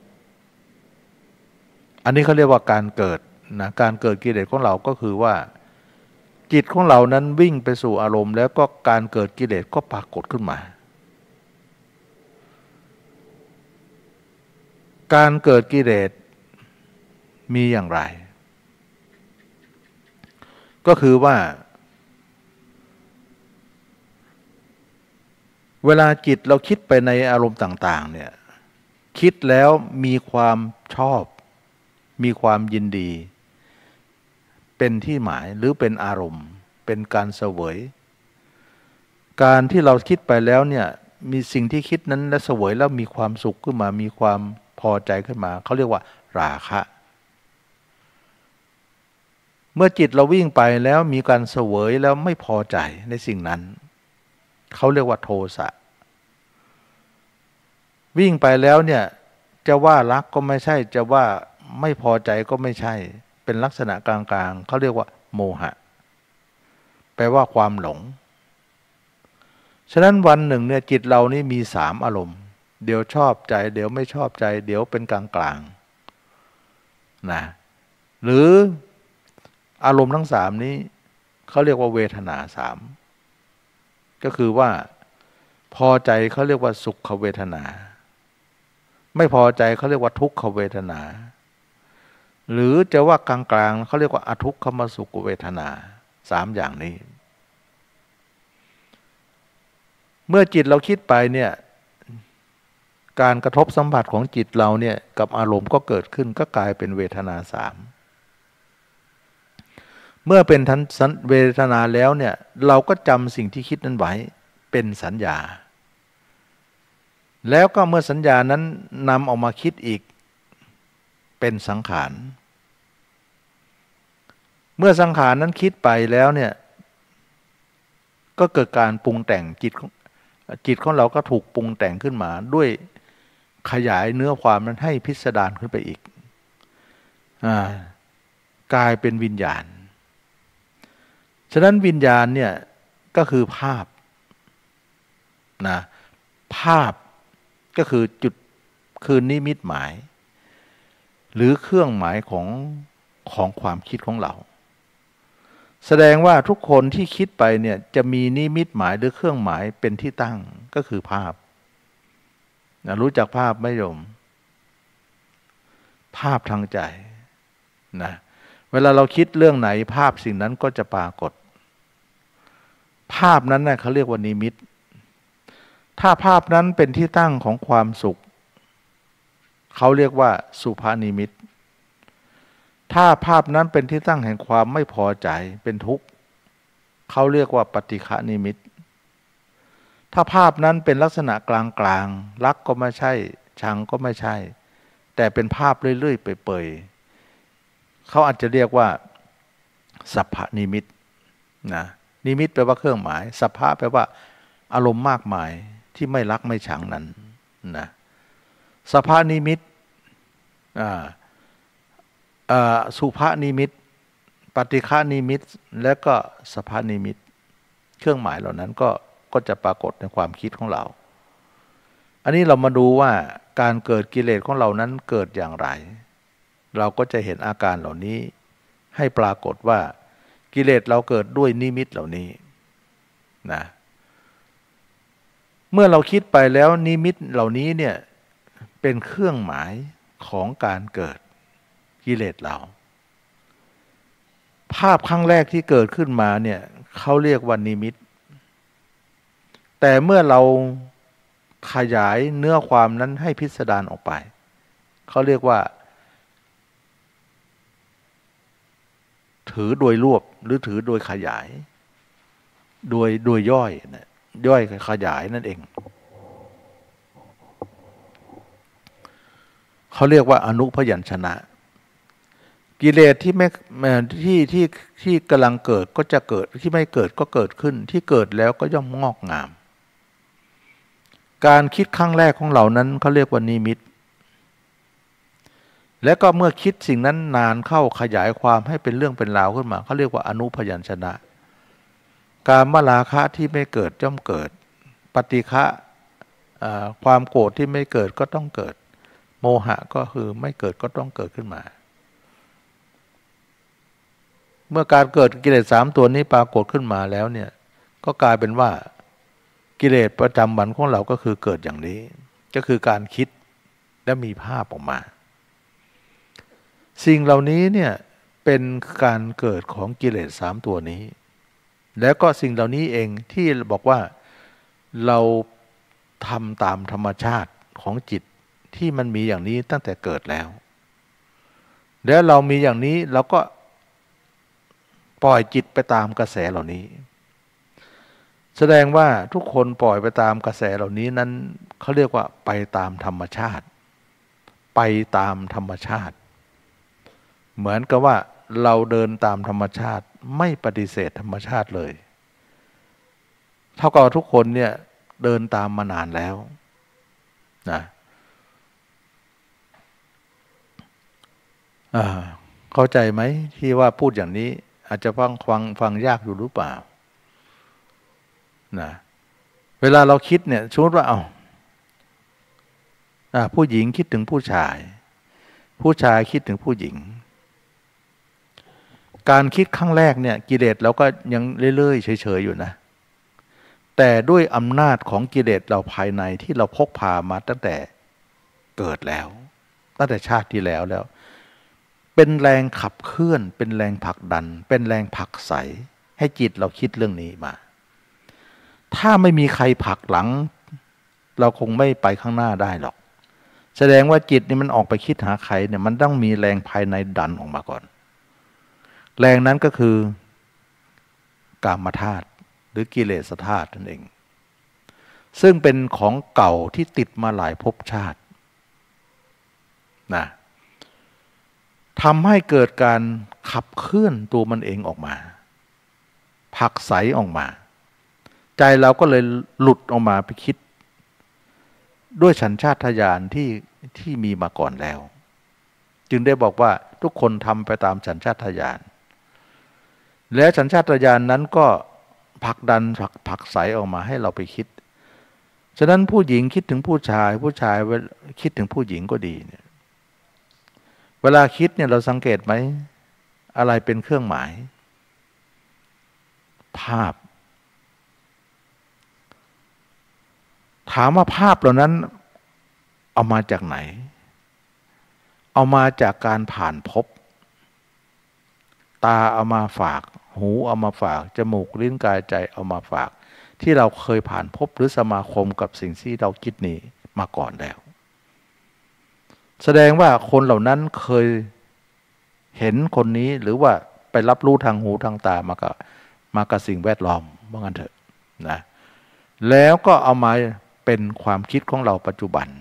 อันนี้เขาเรียกว่าการเกิดนะการเกิดกิเลสของเราก็คือว่าจิตของเรานั้นวิ่งไปสู่อารมณ์แล้วก็การเกิดกิเลสก็ปรากฏขึ้นมาการเกิดกิเลสมีอย่างไรก็คือว่าเวลาจิตเราคิดไปในอารมณ์ต่างๆเนี่ยคิดแล้วมีความชอบมีความยินดีเป็นที่หมายหรือเป็นอารมณ์เป็นการเสวยการที่เราคิดไปแล้วเนี่ยมีสิ่งที่คิดนั้นและเสวยแล้วมีความสุขขึ้นมามีความพอใจขึ้นมาเขาเรียกว่าราคะเมื่อจิตเราวิ่งไปแล้วมีการเสวยแล้วไม่พอใจในสิ่งนั้นเขาเรียกว่าโทสะวิ่งไปแล้วเนี่ยจะว่ารักก็ไม่ใช่จะว่าไม่พอใจก็ไม่ใช่เป็นลักษณะกลางๆเขาเรียกว่าโมหะแปลว่าความหลงฉะนั้นวันหนึ่งเนี่ยจิตเรานี่มีสามอารมณ์เดี๋ยวชอบใจเดี๋ยวไม่ชอบใจเดี๋ยวเป็นกลางๆนะหรืออารมณ์ทั้งสามนี้เขาเรียกว่าเวทนาสามก็คือว่าพอใจเขาเรียกว่าสุขเวทนาไม่พอใจเขาเรียกว่าทุกขเวทนาหรือจะว่ากลางๆเขาเรียกว่าอทุกขมสุขเวทนาสามอย่างนี้เมื่อจิตเราคิดไปเนี่ยการกระทบสัมผัสของจิตเราเนี่ยกับอารมณ์ก็เกิดขึ้นก็กลายเป็นเวทนาสามเมื่อเป็นทันเวทนาแล้วเนี่ยเราก็จำสิ่งที่คิดนั้นไว้เป็นสัญญาแล้วก็เมื่อสัญญานั้นนำออกมาคิดอีกเป็นสังขารเมื่อสังขารนั้นคิดไปแล้วเนี่ยก็เกิดการปรุงแต่งจิตของจิตของเราก็ถูกปรุงแต่งขึ้นมาด้วยขยายเนื้อความนั้นให้พิสดารขึ้นไปอีกอ่ากลายเป็นวิญญาณฉะนั้นวิญญาณเนี่ยก็คือภาพนะภาพก็คือจุดคือนิมิตหมายหรือเครื่องหมายของของความคิดของเราแสดงว่าทุกคนที่คิดไปเนี่ยจะมีนิมิตหมายหรือเครื่องหมายเป็นที่ตั้งก็คือภาพนะรู้จักภาพไหมโยมภาพทางใจนะเวลาเราคิดเรื่องไหนภาพสิ่งนั้นก็จะปรากฏภาพนั้นนะเขาเรียกว่านิมิตถ้าภาพนั้นเป็นที่ตั้งของความสุขเขาเรียกว่าสุภานิมิตถ้าภาพนั้นเป็นที่ตั้งแห่งความไม่พอใจเป็นทุกข์เขาเรียกว่าปฏิฆะนิมิตถ้าภาพนั้นเป็นลักษณะกลางๆรักก็ไม่ใช่ชังก็ไม่ใช่แต่เป็นภาพเรื่อยๆเปื่อยๆเขาอาจจะเรียกว่าสัพพนิมิตนะนิมิตแปลว่าเครื่องหมายสัพพะแปลว่าอารมณ์มากมายที่ไม่รักไม่ชังนั้นนะสัพพนิมิตอ่าสุภานิมิตปฏิฆานิมิตและก็สัพพนิมิตเครื่องหมายเหล่านั้นก็ก็จะปรากฏในความคิดของเราอันนี้เรามาดูว่าการเกิดกิเลสของเรานั้นเกิดอย่างไรเราก็จะเห็นอาการเหล่านี้ให้ปรากฏว่ากิเลสเราเกิดด้วยนิมิตเหล่านี้นะเมื่อเราคิดไปแล้วนิมิตเหล่านี้เนี่ยเป็นเครื่องหมายของการเกิดกิเลสเราภาพครั้งแรกที่เกิดขึ้นมาเนี่ยเขาเรียกว่านิมิตแต่เมื่อเราขยายเนื้อความนั้นให้พิสดารออกไปเขาเรียกว่าเทถือโดยรวบหรือถือโดยขยายโดยโดยย่อยนะย่อยขยายนั่นเองเขาเรียกว่าอนุพยัญชนะกิเลสที่ไม่ที่ที่ที่กำลังเกิดก็จะเกิดที่ไม่เกิดก็เกิดขึ้นที่เกิดแล้วก็ย่อมงอกงามการคิดครั้งแรกของเรานั้นเขาเรียกว่านิมิตและก็เมื่อคิดสิ่งนั้นนานเข้าขยายความให้เป็นเรื่องเป็นราวขึ้นมาเขาเรียกว่าอนุพยัญชนะกามราคะที่ไม่เกิดย่อมเกิดปฏิฆะความโกรธที่ไม่เกิดก็ต้องเกิดโมหะก็คือไม่เกิดก็ต้องเกิดขึ้นมาเมื่อการเกิดกิเลสสามตัวนี้ปรากฏขึ้นมาแล้วเนี่ยก็กลายเป็นว่ากิเลสประจำวันของเราก็คือเกิดอย่างนี้ก็คือการคิดและมีภาพออกมาสิ่งเหล่านี้เนี่ยเป็นการเกิดของกิเลสสามตัวนี้แล้วก็สิ่งเหล่านี้เองที่บอกว่าเราทำตามธรรมชาติของจิตที่มันมีอย่างนี้ตั้งแต่เกิดแล้วแล้วเรามีอย่างนี้เราก็ปล่อยจิตไปตามกระแสเหล่านี้แสดงว่าทุกคนปล่อยไปตามกระแสเหล่านี้นั้นเขาเรียกว่าไปตามธรรมชาติไปตามธรรมชาติเหมือนกับว่าเราเดินตามธรรมชาติไม่ปฏิเสธธรรมชาติเลยเท่ากับทุกคนเนี่ยเดินตามมานานแล้วนะเข้าใจไหมที่ว่าพูดอย่างนี้อาจจะฟังฟังฟังยากอยู่หรือเปล่านะเวลาเราคิดเนี่ยสมมติว่าเอาผู้หญิงคิดถึงผู้ชายผู้ชายคิดถึงผู้หญิงการคิดครั้งแรกเนี่ยกิเลสเราก็ยังเรื่อยๆเฉยๆอยู่นะแต่ด้วยอำนาจของกิเลสเราภายในที่เราพกพามาตั้งแต่เกิดแล้วตั้งแต่ชาติที่แล้วแล้วเป็นแรงขับเคลื่อนเป็นแรงผลักดันเป็นแรงผลักไสให้จิตเราคิดเรื่องนี้มาถ้าไม่มีใครผลักหลังเราคงไม่ไปข้างหน้าได้หรอกแสดงว่าจิตนี่มันออกไปคิดหาใครเนี่ยมันต้องมีแรงภายในดันออกมาก่อนแรงนั้นก็คือกามธาตุหรือกิเลสธาตุนั่นเองซึ่งเป็นของเก่าที่ติดมาหลายภพชาตินะทำให้เกิดการขับเคลื่อนตัวมันเองออกมาผลักไสออกมาใจเราก็เลยหลุดออกมาไปคิดด้วยสัญชาตญาณที่ที่มีมาก่อนแล้วจึงได้บอกว่าทุกคนทำไปตามสัญชาตญาณและสัญชาตญาณนั้นก็ผลักดันผลักผลักไสออกมาให้เราไปคิดฉะนั้นผู้หญิงคิดถึงผู้ชายผู้ชายคิดถึงผู้หญิงก็ดีเนี่ยเวลาคิดเนี่ยเราสังเกตไหมอะไรเป็นเครื่องหมายภาพถามว่าภาพเหล่านั้นเอามาจากไหนเอามาจากการผ่านพบตาเอามาฝากหูเอามาฝากจมูกลิ้นกายใจเอามาฝากที่เราเคยผ่านพบหรือสมาคมกับสิ่งที่เราคิดนี้มาก่อนแล้วแสดงว่าคนเหล่านั้นเคยเห็นคนนี้หรือว่าไปรับรู้ทางหูทางตามากับมากับสิ่งแวดล้อมว่างั้นเถอะนะแล้วก็เอามาเป็นความคิดของเราปัจจุบัน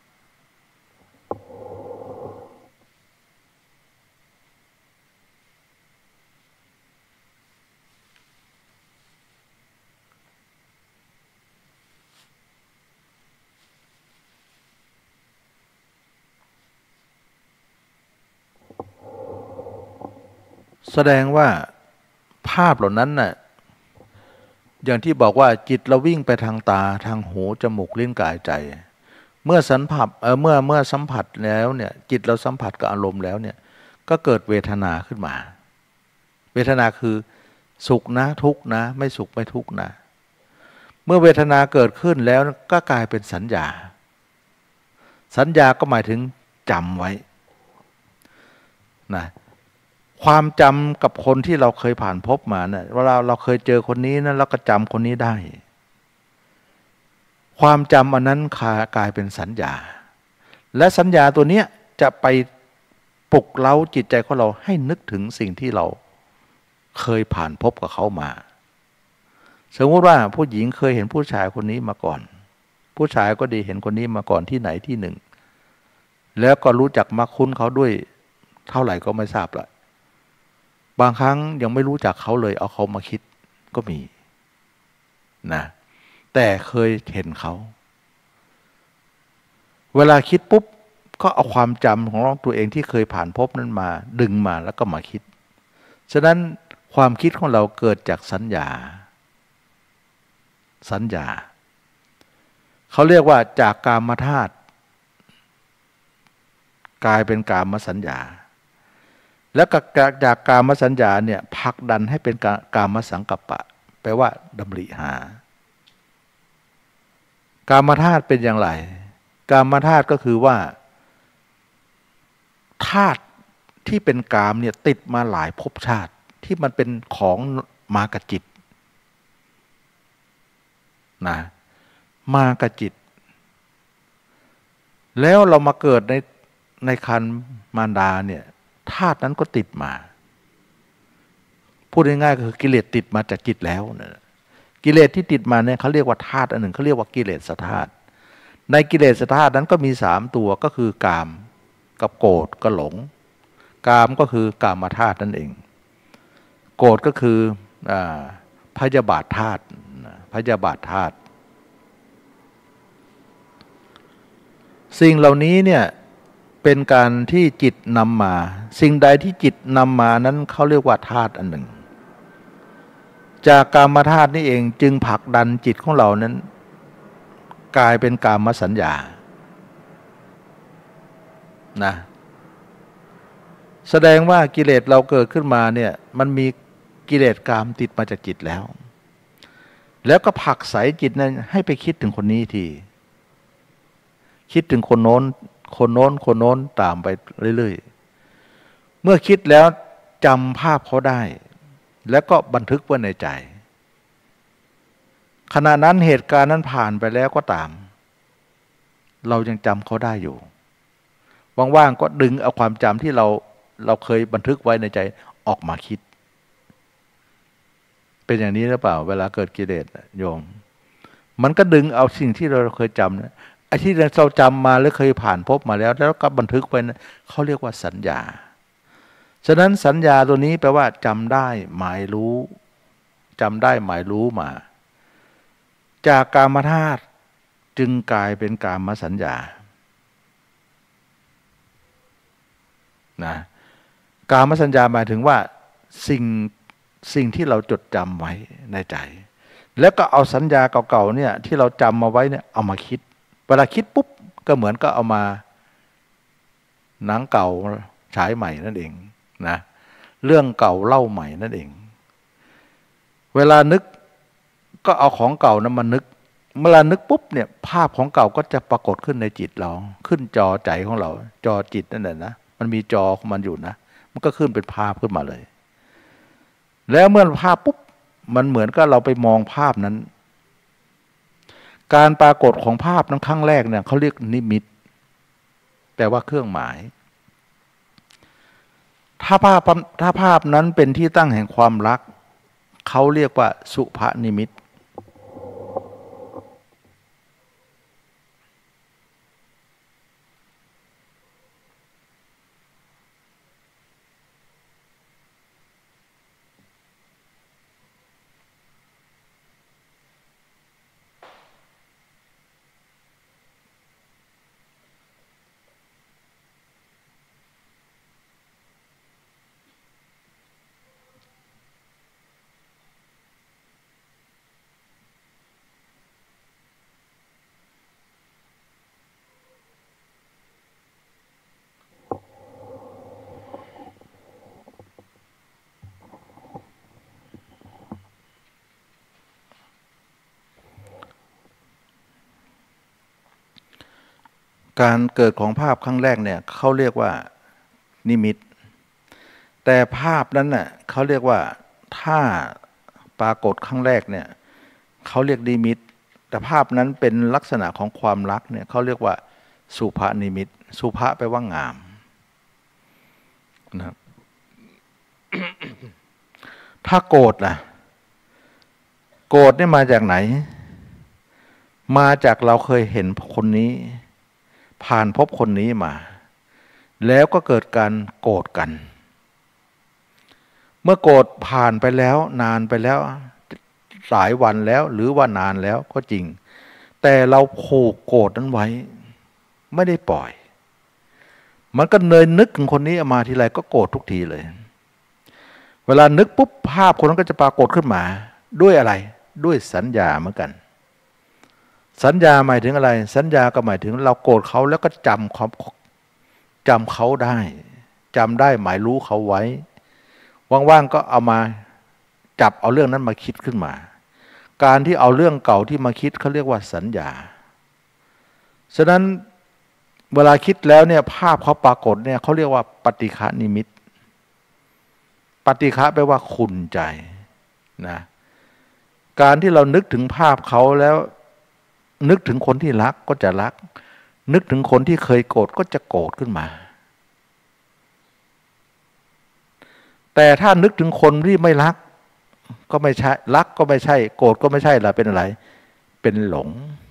แสดงว่าภาพเหล่านั้นน่ะอย่างที่บอกว่าจิตเราวิ่งไปทางตาทางหูจมูกลิ้นกายใจเมื่อสัมผัสเออเมื่อเมื่อสัมผัสแล้วเนี่ยจิตเราสัมผัสกับอารมณ์แล้วเนี่ยก็เกิดเวทนาขึ้นมาเวทนาคือสุขนะทุกข์นะไม่สุขไม่ทุกข์นะเมื่อเวทนาเกิดขึ้นแล้วก็กลายเป็นสัญญาสัญญาก็หมายถึงจำไว้นะความจำกับคนที่เราเคยผ่านพบมาเนี่ยเวลาเราเคยเจอคนนี้นะเราก็จำคนนี้ได้ความจำอันนั้นกลายเป็นสัญญาและสัญญาตัวเนี้ยจะไปปลุกเร้าจิตใจของเราให้นึกถึงสิ่งที่เราเคยผ่านพบกับเขามาสมมติว่าผู้หญิงเคยเห็นผู้ชายคนนี้มาก่อนผู้ชายก็ดีเห็นคนนี้มาก่อนที่ไหนที่หนึ่งแล้วก็รู้จักมาคุ้นเขาด้วยเท่าไหร่ก็ไม่ทราบละบางครั้งยังไม่รู้จักเขาเลยเอาเขามาคิดก็มีนะแต่เคยเห็นเขาเวลาคิดปุ๊บก็เอาความจำของตัวเองที่เคยผ่านพบนั้นมาดึงมาแล้วก็มาคิดฉะนั้นความคิดของเราเกิดจากสัญญาสัญญาเขาเรียกว่าจากกามธาตุกลายเป็นกามสัญญาแล้วก็จากกามสัญญาเนี่ยผลักดันให้เป็นกามสังกัปปะแปลว่าดำริหากามธาตุเป็นอย่างไรกามธาตุก็คือว่าธาตุที่เป็นกามเนี่ยติดมาหลายภพชาติที่มันเป็นของมากจิตนะมากจิตแล้วเรามาเกิดในในครรภ์มารดาเนี่ยธาตุนั้นก็ติดมาพูดง่ายๆก็คือกิเลสติดมาจากจิตแล้วนะกิเลสที่ติดมาเนี่ยเขาเรียกว่าธาตุอันหนึ่งเขาเรียกว่ากิเลสธาตุในกิเลสธาตุนั้นก็มีสามตัวก็คือกามกับโกรธก็หลงกามก็คือกามธาตุนั่นเองโกรธก็คือพยาบาทธาตุพยาบาทธาตุสิ่งเหล่านี้เนี่ยเป็นการที่จิตนำมาสิ่งใดที่จิตนำมานั้นเขาเรียกว่าธาตุอันหนึ่งจากกามธาตุนี่เองจึงผลักดันจิตของเรานั้นกลายเป็นกามสัญญานะแสดงว่ากิเลสเราเกิดขึ้นมาเนี่ยมันมีกิเลสกามติดมาจากจิตแล้วแล้วก็ผลักไสจิตนั้นให้ไปคิดถึงคนนี้ทีคิดถึงคนโน้นคนโน้นคนโน้นตามไปเรื่อยๆเมื่อคิดแล้วจำภาพเขาได้แล้วก็บันทึกไว้ในใจขณะนั้นเหตุการณ์นั้นผ่านไปแล้วก็ตามเรายังจำเขาได้อยู่ว่างๆก็ดึงเอาความจำที่เราเราเคยบันทึกไว้ในใจออกมาคิดเป็นอย่างนี้หรือเปล่าเวลาเกิดกิเลสโยมมันก็ดึงเอาสิ่งที่เราเคยจำนะไอ้ที่เราจำมาหรือเคยผ่านพบมาแล้วแล้วก็บันทึกไว้นะเขาเรียกว่าสัญญาฉะนั้นสัญญาตัวนี้แปลว่าจำได้หมายรู้จำได้หมายรู้มาจากกามธาตุจึงกลายเป็นกามสัญญานะกามสัญญาหมายถึงว่าสิ่งสิ่งที่เราจดจำไว้ในใจแล้วก็เอาสัญญาเก่าๆเนี่ยที่เราจำมาไว้เนี่ยเอามาคิดเวลาคิดปุ๊บก็เหมือนก็เอามาหนังเก่าฉายใหม่นั่นเองนะเรื่องเก่าเล่าใหม่นั่นเองเวลานึกก็เอาของเก่านั้นมานึกเมื่อเรานึกปุ๊บเนี่ยภาพของเก่าก็จะปรากฏขึ้นในจิตเราขึ้นจอใจของเราจอจิตนั่นแหละนะมันมีจอของมันอยู่นะมันก็ขึ้นเป็นภาพขึ้นมาเลยแล้วเมื่อภาพปุ๊บมันเหมือนกับเราไปมองภาพนั้นการปรากฏของภาพนั้นครั้งแรกเนี่ยเขาเรียกนิมิตแปลว่าเครื่องหมายถ้าภาพถ้าภาพนั้นเป็นที่ตั้งแห่งความรักเขาเรียกว่าสุภนิมิตการเกิดของภาพครั้งแรกเนี่ยเขาเรียกว่านิมิตแต่ภาพนั้นน่ะเขาเรียกว่าถ้าปรากฏครั้งแรกเนี่ยเขาเรียกนิมิตแต่ภาพนั้นเป็นลักษณะของความรักเนี่ยเขาเรียกว่าสุภนิมิตสุภะแปลว่างามนะถ้าโกรธล่ะโกรธนี่มาจากไหนมาจากเราเคยเห็นคนนี้ผ่านพบคนนี้มาแล้วก็เกิดการโกรธกันเมื่อโกรธผ่านไปแล้วนานไปแล้วหลายวันแล้วหรือว่านานแล้วก็จริงแต่เราผูกโกรธนั้นไว้ไม่ได้ปล่อยมันก็เนยนึกถึงคนนี้มาทีไรก็โกรธทุกทีเลยเวลานึกปุ๊บภาพคนนั้นก็จะปรากฏขึ้นมาด้วยอะไรด้วยสัญญาเหมือนกันสัญญาหมายถึงอะไรสัญญาก็หมายถึงเราโกรธเขาแล้วก็จำความจำเขาได้จำได้หมายรู้เขาไว้ว่างๆก็เอามาจับเอาเรื่องนั้นมาคิดขึ้นมาการที่เอาเรื่องเก่าที่มาคิดเขาเรียกว่าสัญญาฉะนั้นเวลาคิดแล้วเนี่ยภาพเขาปรากฏเนี่ยเขาเรียกว่าปฏิฆะนิมิตปฏิฆะแปลว่าขุ่นใจนะการที่เรานึกถึงภาพเขาแล้วนึกถึงคนที่รักก็จะรักนึกถึงคนที่เคยโกรธก็จะโกรธขึ้นมาแต่ถ้านึกถึงคนที่ไม่รักก็ไม่ใช่รักก็ไม่ใช่โกรธก็ไม่ใช่ล่ะเป็นอะไรเป็นหลง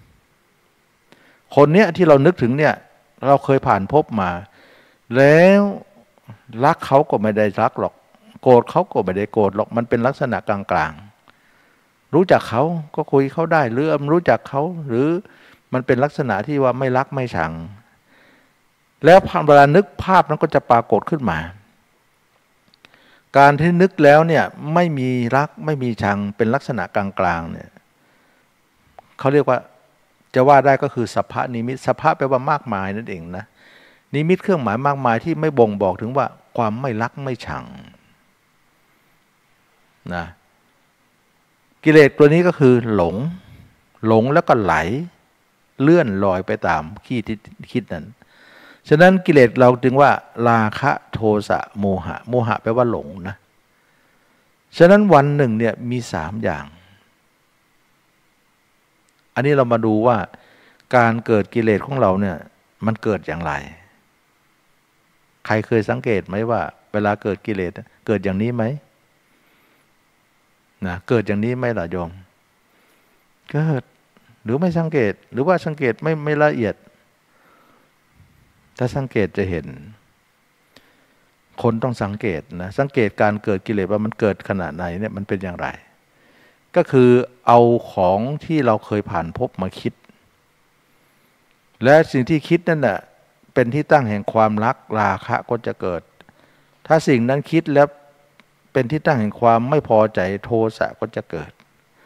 คนเนี้ยที่เรานึกถึงเนี่ยเราเคยผ่านพบมาแล้วรักเขาก็ไม่ได้รักหรอกโกรธเขาก็ไม่ได้โกรธหรอกมันเป็นลักษณะกลางๆรู้จักเขาก็คุยเขาได้หรือรู้จักเขาหรือมันเป็นลักษณะที่ว่าไม่รักไม่ชังแล้วเวลานึกภาพนั้นก็จะปรากฏขึ้นมาการที่นึกแล้วเนี่ยไม่มีรักไม่มีชังเป็นลักษณะกลางๆเนี่ยเขาเรียกว่าจะว่าได้ก็คือสัพพะนิมิตสัพพะแปลว่ามากมายนั่นเองนะนิมิตเครื่องหมายมากมายที่ไม่บ่งบอกถึงว่าความไม่รักไม่ชังนะกิเลสตัวนี้ก็คือหลงหลงแล้วก็ไหลเลื่อนลอยไปตามขี้ที่คิดนั้นฉะนั้นกิเลสเราจึงว่าราคะโทสะโมหะโมหะแปลว่าหลงนะฉะนั้นวันหนึ่งเนี่ยมีสามอย่างอันนี้เรามาดูว่าการเกิดกิเลสของเราเนี่ยมันเกิดอย่างไรใครเคยสังเกตไหมว่าเวลาเกิดกิเลสเกิดอย่างนี้ไหมนะเกิดอย่างนี้ไหมล่ะโยมเกิดหรือไม่สังเกตหรือว่าสังเกตไม่ไม่ละเอียดถ้าสังเกตจะเห็นคนต้องสังเกตนะสังเกตการเกิดกิเลสว่ามันเกิดขณะไหนเนี่ยมันเป็นอย่างไรก็คือเอาของที่เราเคยผ่านพบมาคิดและสิ่งที่คิดนั่นน่ะเป็นที่ตั้งแห่งความรักราคะก็จะเกิดถ้าสิ่งนั้นคิดแล้วเป็นที่ตั้งแห่งความไม่พอใจโทสะก็จะเกิด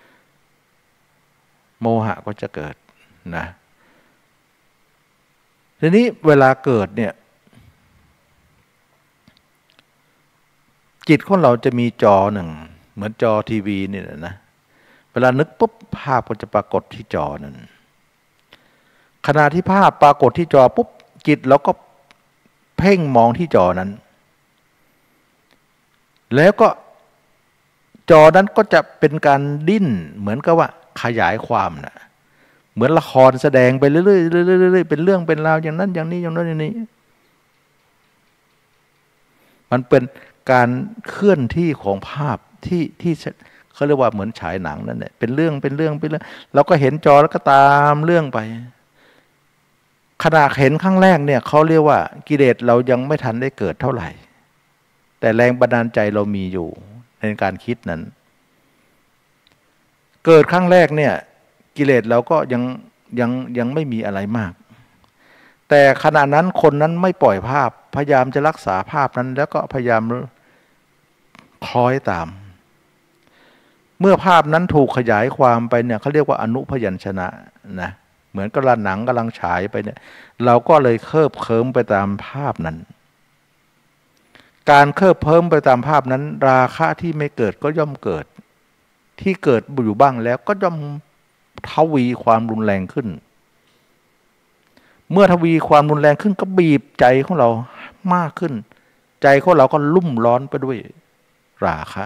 โมหะก็จะเกิดนะทีนี้เวลาเกิดเนี่ยจิตของเราจะมีจอหนึ่งเหมือนจอทีวีนี่แหละนะเวลานึกปุ๊บภาพก็จะปรากฏที่จอนั้นขณะที่ภาพปรากฏที่จอปุ๊บจิตเราก็เพ่งมองที่จอนั้นแล้วก็จอนั้นก็จะเป็นการดิ้นเหมือนกับว่าขยายความนะเหมือนละครแสดงไปเรื่อยๆเรื่อยๆเป็นเรื่องเป็นราวอย่างนั้นอย่างนี้อย่างนั้นอย่างนี้มันเป็นการเคลื่อนที่ของภาพที่ที่เขาเรียกว่าเหมือนฉายหนังนั่นแหละเป็นเรื่องเป็นเรื่องเป็นเรื่องเราก็เห็นจอแล้วก็ตามเรื่องไปขณะเห็นครั้งแรกเนี่ยเขาเรียกว่ากิเลสเรายังไม่ทันได้เกิดเท่าไหร่แต่แรงบันดาลใจเรามีอยู่ในการคิดนั้นเกิดครั้งแรกเนี่ยกิเลสเราก็ยังยังยังไม่มีอะไรมากแต่ขณะนั้นคนนั้นไม่ปล่อยภาพพยายามจะรักษาภาพนั้นแล้วก็พยายามคล้อยตามเมื่อภาพนั้นถูกขยายความไปเนี่ยเขาเรียกว่าอนุพยัญชนะนะเหมือนกับหนังกำลังฉายไปเนี่ยเราก็เลยเคลิบเคลิ้มไปตามภาพนั้นการเคลิบเคลิ้มไปตามภาพนั้นราคะที่ไม่เกิดก็ย่อมเกิดที่เกิดอยู่บ้างแล้วก็ย่อมทวีความรุนแรงขึ้นเมื่อทวีความรุนแรงขึ้นก็บีบใจของเรามากขึ้นใจของเราก็ลุ่มร้อนไปด้วยราคะ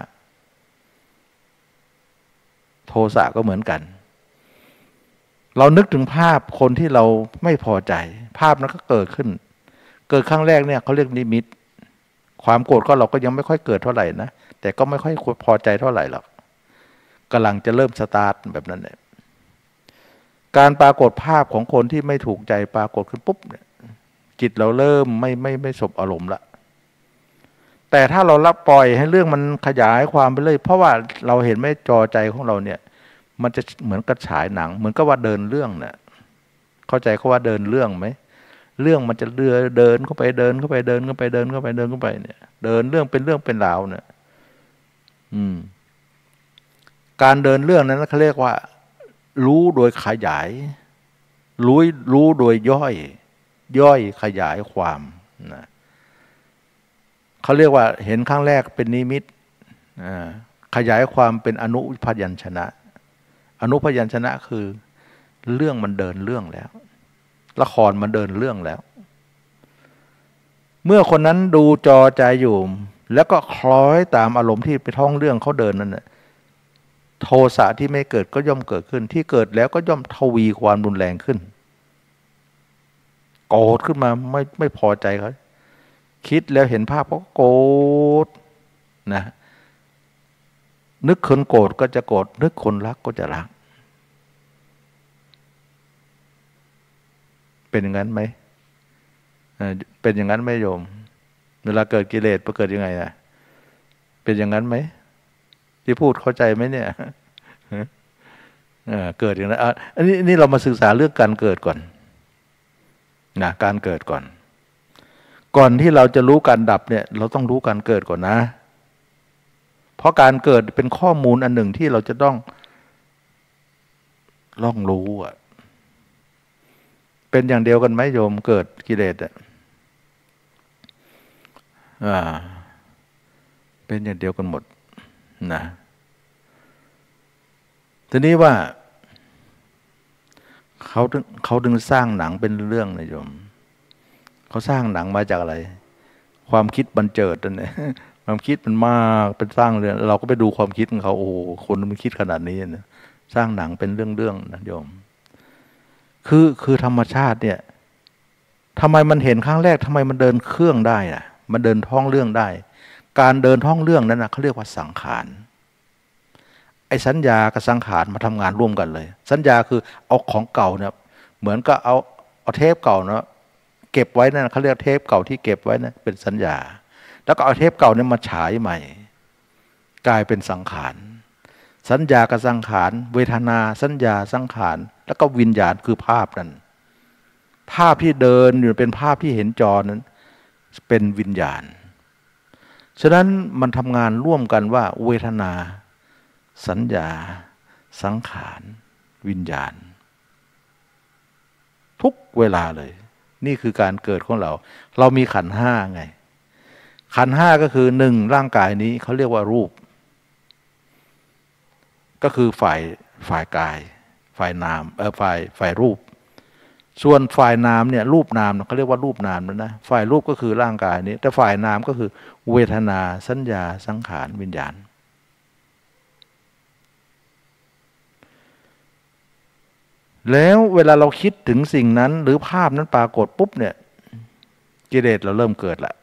โทสะก็เหมือนกันเรานึกถึงภาพคนที่เราไม่พอใจภาพนั้นก็เกิดขึ้นเกิดครั้งแรกเนี่ยเขาเรียกนิมิตความโกรธก็เราก็ยังไม่ค่อยเกิดเท่าไหร่นะแต่ก็ไม่ค่อยพอใจเท่าไหร่หรอกกำลังจะเริ่มสตาร์ทแบบนั้นเนี่ยการปรากฏภาพของคนที่ไม่ถูกใจปรากฏขึ้นปุ๊บเนี่ยจิตเราเริ่มไม่ไม่ไม่สบอารมณ์ละแต่ถ้าเรารับปล่อยให้เรื่องมันขยายความไปเลยเพราะว่าเราเห็นไม่จอใจของเราเนี่ยมันจะเหมือนกับฉายหนังเหมือนกับว่าเดินเรื่องเนี่ยเข้าใจเขาว่าเดินเรื่องไหมเรื่องมันจะเรือเดินเข้าไปเดินเข้าไปเดินเข้าไปเดินเข้าไปเดินเข้าไปเนี่ยเดินเรื่องเป็นเรื่องเป็นราวเนี่ยอืมการเดินเรื่องนั้นเขาเรียกว่ารู้โดยขยายรู้รู้โดยย่อยย่อยขยายความนะเขาเรียกว่าเห็นครั้งแรกเป็นนิมิตขยายความเป็นอนุพยัญชนะอนุพยัญชนะคือเรื่องมันเดินเรื่องแล้วละครมันเดินเรื่องแล้วเมื่อคนนั้นดูจอใจอยู่แล้วก็คล้อยตามอารมณ์ที่ไปท่องเรื่องเขาเดินนั่นแหละโทสะที่ไม่เกิดก็ย่อมเกิดขึ้นที่เกิดแล้วก็ย่อมทวีความรุนแรงขึ้นโกรธขึ้นมาไม่ไม่พอใจเขาคิดแล้วเห็นภาพเขาโกรธนะนึกคนโกรธก็จะโกรธนึกคนรักก็จะรักเป็นอย่างนั้นไหมเป็นอย่างนั้นไหมโยมเวลาเกิดกิเลสเกิดยังไงนะเป็นอย่างนั้นไหมที่พูดเข้าใจไหมเนี่ยเกิดอย่างนั้นอันนี้นี่เรามาศึกษาเรื่องการเกิดก่อนนะการเกิดก่อนก่อนที่เราจะรู้การดับเนี่ยเราต้องรู้การเกิดก่อนนะเพราะการเกิดเป็นข้อมูลอันหนึ่งที่เราจะต้องล่องรู้อ่ะเป็นอย่างเดียวกันไหมโยมเกิดกิเลสอ่ะอ่าเป็นอย่างเดียวกันหมดนะทีนี้ว่าเขาเขาดึงสร้างหนังเป็นเรื่องนะโยมเขาสร้างหนังมาจากอะไรความคิดบันเจิดนั่นแหละความคิดมันมากเป็นสร้างเรื่องเราก็ไปดูความคิดของเขาโอ้คนมันคิดขนาดนี้นะสร้างหนังเป็นเรื่องๆนะโยมคือคือธรรมชาติเนี่ยทำไมมันเห็นครั้งแรกทำไมมันเดินเครื่องได้อ่ะมันเดินท่องเรื่องได้การเดินท่องเรื่องนั้นนะเขาเรียกว่าสังขารไอ้สัญญากับสังขารมาทำงานร่วมกันเลยสัญญาคือเอาของเก่าเนี่ยเหมือนก็เอาเอาเทปเก่าเนาะเก็บไว้นั่นเขาเรียกเทปเก่าที่เก็บไว้นะเป็นสัญญาแล้วก็เอาเทปเก่าเนี่ยมาฉายใหม่กลายเป็นสังขารสัญญากับสังขารเวทนาสัญญาสังขารแล้วก็วิญญาณคือภาพนั้นภาพที่เดินอยู่เป็นภาพที่เห็นจอนั้นเป็นวิญญาณฉะนั้นมันทำงานร่วมกันว่าเวทนาสัญญาสังขารวิญญาณทุกเวลาเลยนี่คือการเกิดของเราเรามีขันธ์ห้าไงขันธ์ห้าก็คือหนึ่งร่างกายนี้เขาเรียกว่ารูปก็คือฝ่ายฝ่ายกายฝ่ายนามเออฝ่ายฝ่ายรูปส่วนฝ่ายนามเนี่ยรูปนามเขาเรียกว่ารูปนามนะฝ่ายรูปก็คือร่างกายนี้แต่ฝ่ายนามก็คือเวทนาสัญญาสังขารวิญญาณแล้วเวลาเราคิดถึงสิ่งนั้นหรือภาพนั้นปรากฏปุ๊บเนี่ยกิเลสเราเริ่มเกิดละ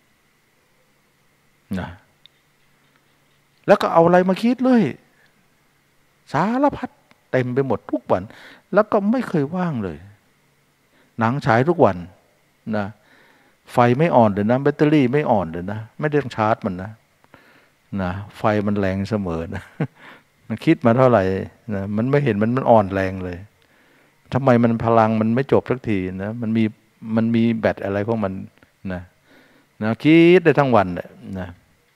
นะแล้วก็เอาอะไรมาคิดเลยสารพัดเต็มไปหมดทุกวันแล้วก็ไม่เคยว่างเลยหนังฉายทุกวันนะไฟไม่อ่อนเลยนะแบตเตอรี่ไม่อ่อนเลยนะไม่ได้ต้องชาร์จมันนะนะไฟมันแรงเสมอนะมันคิดมาเท่าไหร่นะมันไม่เห็นมันมันอ่อนแรงเลยทำไมมันพลังมันไม่จบสักทีนะมันมีมันมีแบตอะไรของมันนะนะคิดได้ทั้งวันเลยนะ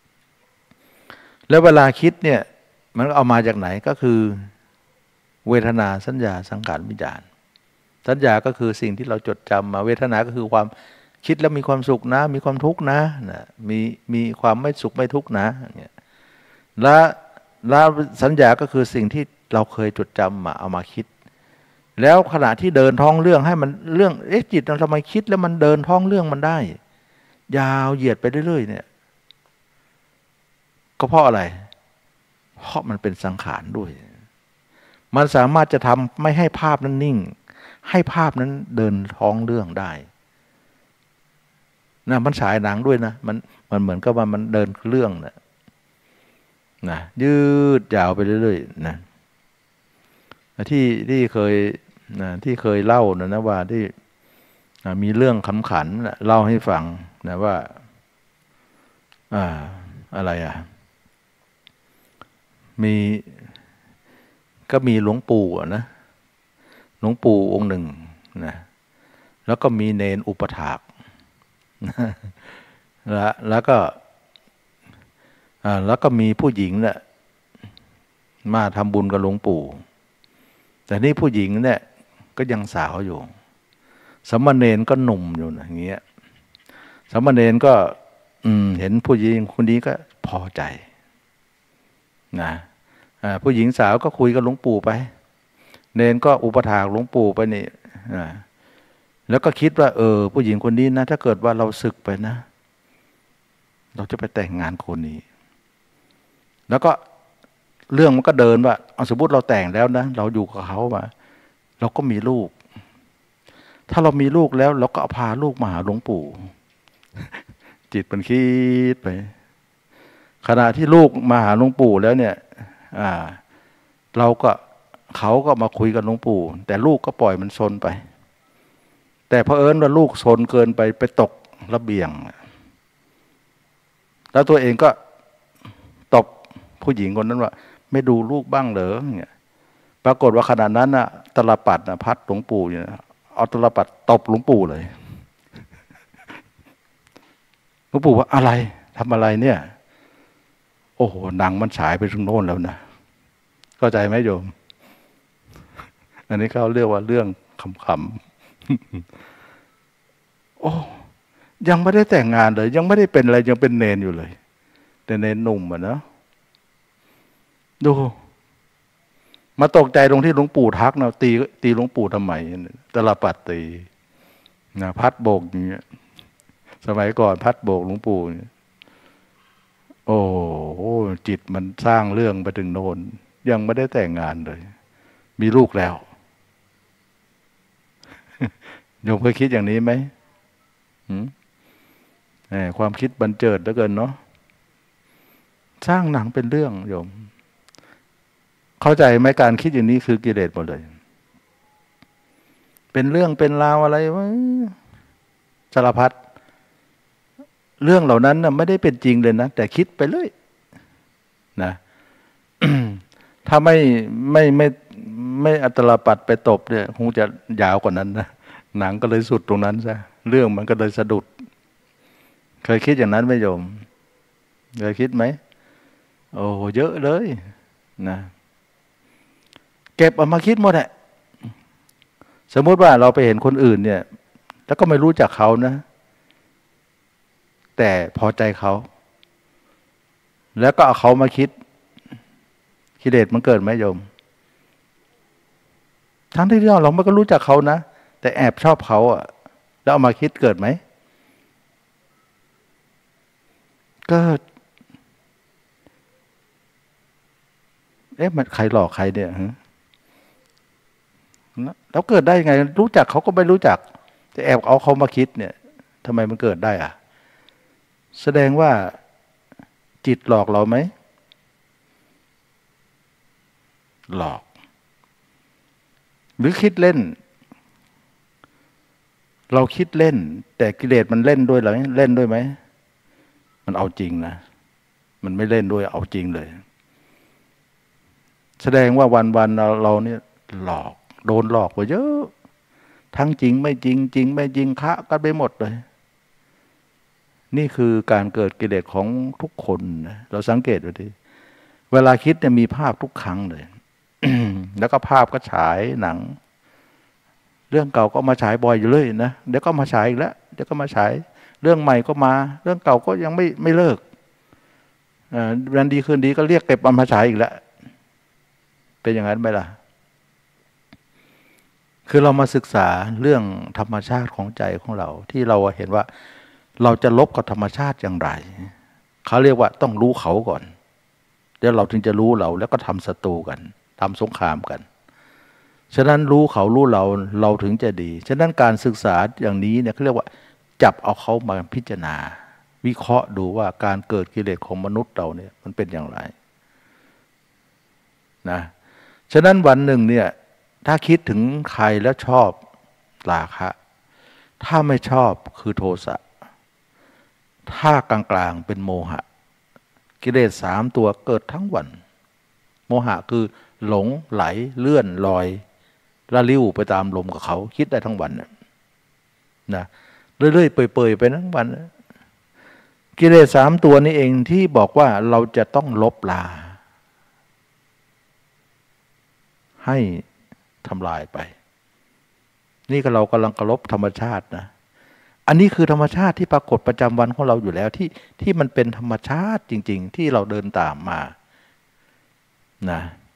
แล้วเวลาคิดเนี่ยมันเอามาจากไหนก็คือเวทนาสัญญาสังขารวิญญาณสัญญาก็คือสิ่งที่เราจดจำมาเวทนาก็คือความคิดแล้วมีความสุขนะมีความทุกข์นะนะมีมีความไม่สุขไม่ทุกข์นะเนี่ยและและสัญญาก็คือสิ่งที่เราเคยจดจำมาเอามาคิดแล้วขณะที่เดินท้องเรื่องให้มันเรื่องเอ๊ะจิตเราทำไมคิดแล้วมันเดินท้องเรื่องมันได้ยาวเหยียดไปเรื่อยๆเนี่ยก็เพราะอะไรเพราะมันเป็นสังขารด้วยมันสามารถจะทำไม่ให้ภาพนั้นนิ่งให้ภาพนั้นเดินท้องเรื่องได้นะมันฉายหนังด้วยนะมันมันเหมือนกับว่ามันเดินเรื่องนะนะยืดยาวไปเรื่อยๆนะที่ที่เคยนะที่เคยเล่านะนะว่าที่มีเรื่องขำขันเล่าให้ฟังนะว่าอ่าอะไรอ่ะมีก็มีหลวงปู่นะหลวงปู่องค์หนึ่งนะแล้วก็มีเนนอุปถากแล้วแล้วก็อ่าแล้วก็มีผู้หญิงเนี่ยมาทำบุญกับหลวงปู่แต่นี่ผู้หญิงเนี่ยก็ยังสาวอยู่สามเณรก็หนุ่มอยู่นะอย่างเงี้ยสามเณรก็อืมเห็นผู้หญิงคนนี้ก็พอใจนะอ่าผู้หญิงสาวก็คุยกับหลวงปู่ไปเนนก็อุปถากหลวงปู่ไปนี่อ่าแล้วก็คิดว่าเออผู้หญิงคนนี้นะถ้าเกิดว่าเราศึกไปนะเราจะไปแต่งงานคนนี้แล้วก็เรื่องมันก็เดินว่าเอาสมมติเราแต่งแล้วนะเราอยู่กับเขามาเราก็มีลูกถ้าเรามีลูกแล้วเราก็เอาพาลูกมาหาหลวงปู่จิตมันคิดไปขณะที่ลูกมาหาหลวงปู่แล้วเนี่ยอ่าเราก็เขาก็มาคุยกับหลวงปู่แต่ลูกก็ปล่อยมันซนไปแต่เผอิญว่าลูกซนเกินไปไปตกระเบียงแล้วตัวเองก็ตบผู้หญิงคนนั้นว่าไม่ดูลูกบ้างเหรอเนี่ยปรากฏว่าขณะนั้นน่ะตลปัดน่ะพัดหลวงปู่อยู่เอาตลปัดตบหลวงปู่เลยหลวงปู่ว่าอะไรทำอะไรเนี่ยโอ้โหหนังมันฉายไปถึงโน่นแล้วนะเข้าใจไหมโยมอันนี้เขาเรียกว่าเรื่องขำๆโอ้ยังไม่ได้แต่งงานเลยยังไม่ได้เป็นอะไรยังเป็นเนนอยู่เลยแต่เนนหนุ่มอะเนาะดูมาตกใจตรงที่หลวงปู่ทักนะตีตีหลวงปู่ทำไมตลปัดตีนะพัดโบกอย่างเงี้ยสมัยก่อนพัดโบกหลวงปู่เนี่ยโอ้โหจิตมันสร้างเรื่องไปถึงโน่นยังไม่ได้แต่งงานเลยมีลูกแล้วโยมเคยคิดอย่างนี้ไหมความคิดบันเจิดเหลือเกินเนาะสร้างหนังเป็นเรื่องโยมเข้าใจไหมการคิดอย่างนี้คือกิเลสหมดเลยเป็นเรื่องเป็นราวอะไรวะสารพัดเรื่องเหล่านั้นน่ะไม่ได้เป็นจริงเลยนะแต่คิดไปเลยนะ ถ้าไม่ไม่ไม่ไม่อัตลปัดไปตบเนี่ยคงจะยาวกว่านั้นนะหนังก็เลยสุดตรงนั้นซะเรื่องมันก็เลยสะดุดเคยคิดอย่างนั้นไหมโยมเคยคิดไหมโอ้เยอะเลยนะเก็บเอามาคิดหมดแหละสมมติว่าเราไปเห็นคนอื่นเนี่ยแล้วก็ไม่รู้จักเขานะแต่พอใจเขาแล้วก็เอาเขามาคิดกิเลสมันเกิดไหมโยมทั้งที่เราเราไม่ก็รู้จักเขานะแต่แอบชอบเขาอ่ะแล้วเอามาคิดเกิดไหมเกิดเอ๊ะมันใครหลอกใครเนี่ยฮะแล้วเกิดได้ยังไงรู้จักเขาก็ไม่รู้จักแต่แอบเอาเขามาคิดเนี่ยทำไมมันเกิดได้อ่ะแสดงว่าจิตหลอกเราไหมหลอกหรือคิดเล่นเราคิดเล่นแต่กิเลสมันเล่นด้วยหรือเล่นด้วยไหมมันเอาจริงนะมันไม่เล่นด้วยเอาจริงเลยแสดงว่าวันๆเราเราเนี่ยหลอกโดนหลอกไปเยอะทั้งจริงไม่จริงจริงไม่จริงคะกันไปหมดเลยนี่คือการเกิดกิเลสของทุกคนนะเราสังเกตดูดิเวลาคิดเนี่ยมีภาพทุกครั้งเลย แล้วก็ภาพก็ฉายหนังเรื่องเก่าก็มาฉายบ่อยอยู่เลยนะเดี๋ยวก็มาฉายอีกแล้วเดี๋ยวก็มาฉายเรื่องใหม่ก็มาเรื่องเก่าก็ยังไม่ไม่เลิกอ่าวันดีคืนดีก็เรียกเก็บมาฉายอีกแล้วเป็นอย่างนั้นไหมล่ะคือเรามาศึกษาเรื่องธรรมชาติของใจของเราที่เราเห็นว่าเราจะลบกับธรรมชาติอย่างไรเขาเรียกว่าต้องรู้เขาก่อนเดี๋ยวเราถึงจะรู้เราแล้วก็ทำศัตรูกันทำสงครามกันฉะนั้นรู้เขารู้เราเราถึงจะดีฉะนั้นการศึกษาอย่างนี้เนี่ยเขาเรียกว่าจับเอาเขามาพิจารณาวิเคราะห์ดูว่าการเกิดกิเลสของมนุษย์เราเนี่ยมันเป็นอย่างไรนะฉะนั้นวันหนึ่งเนี่ยถ้าคิดถึงใครแล้วชอบราคะ ถ้าไม่ชอบคือโทสะถ้ากลางๆเป็นโมหะกิเลสสามตัวเกิดทั้งวันโมหะคือหลงไหลเลื่อนลอยละลิ้วไปตามลมกับเขาคิดได้ทั้งวันนะเรื่อยๆเปื่อยๆไปทั้งวันกิเลสสามตัวนี้เองที่บอกว่าเราจะต้องลบลาให้ทำลายไปนี่ก็เรากำลังกลบธรรมชาตินะอันนี้คือธรรมชาติที่ปรากฏประจำวันของเราอยู่แล้วที่ที่มันเป็นธรรมชาติจริงๆที่เราเดินตามมานะ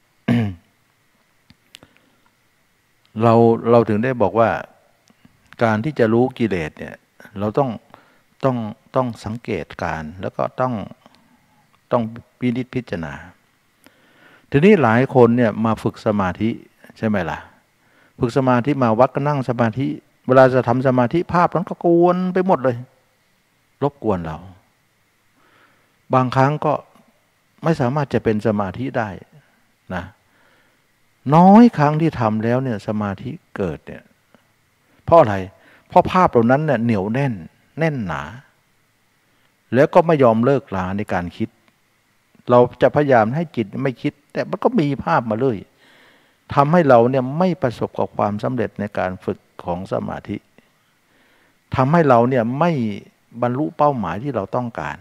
เราเราถึงได้บอกว่าการที่จะรู้กิเลสเนี่ยเราต้องต้องต้องสังเกตการแล้วก็ต้องต้องพินิจพิจารณาทีนี้หลายคนเนี่ยมาฝึกสมาธิใช่ไหมล่ะฝึกสมาธิมาวัดก็นั่งสมาธิเวลาจะทำสมาธิภาพนั้นก็กวนไปหมดเลยรบกวนเราบางครั้งก็ไม่สามารถจะเป็นสมาธิได้นะน้อยครั้งที่ทำแล้วเนี่ยสมาธิเกิดเนี่ยเพราะอะไรเพราะภาพเหล่านั้นเนี่ยเหนียวแน่นแน่นหนาแล้วก็ไม่ยอมเลิกลาในการคิดเราจะพยายามให้จิตไม่คิดแต่มันก็มีภาพมาเลยทำให้เราเนี่ยไม่ประสบกับความสำเร็จในการฝึกของสมาธิทำให้เราเนี่ยไม่บรรลุเป้าหมายที่เราต้องการ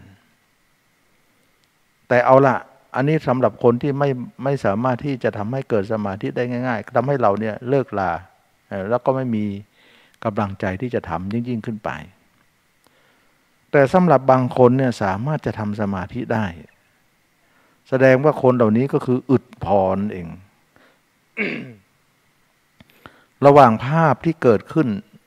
แต่เอาละอันนี้สำหรับคนที่ไม่ไม่สามารถที่จะทำให้เกิดสมาธิได้ง่ายๆทำให้เราเนี่ยเลิกลาแล้วก็ไม่มีกำลังใจที่จะทำยิ่งๆขึ้นไปแต่สำหรับบางคนเนี่ยสามารถจะทำสมาธิได้แสดงว่าคนเหล่านี้ก็คืออึดพรเอง ระหว่างภาพที่เกิดขึ้น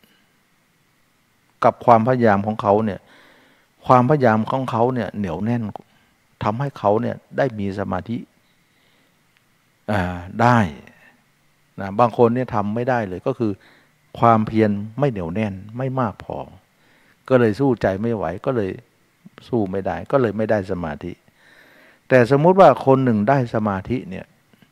กับความพยายามของเขาเนี่ยความพยายามของเขาเนี่ยเหนียวแน่นทำให้เขาเนี่ยได้มีสมาธิได้นะบางคนเนี่ยทำไม่ได้เลยก็คือความเพียรไม่เหนียวแน่นไม่มากพอก็เลยสู้ใจไม่ไหวก็เลยสู้ไม่ได้ก็เลยไม่ได้สมาธิแต่สมมุติว่าคนหนึ่งได้สมาธิเนี่ย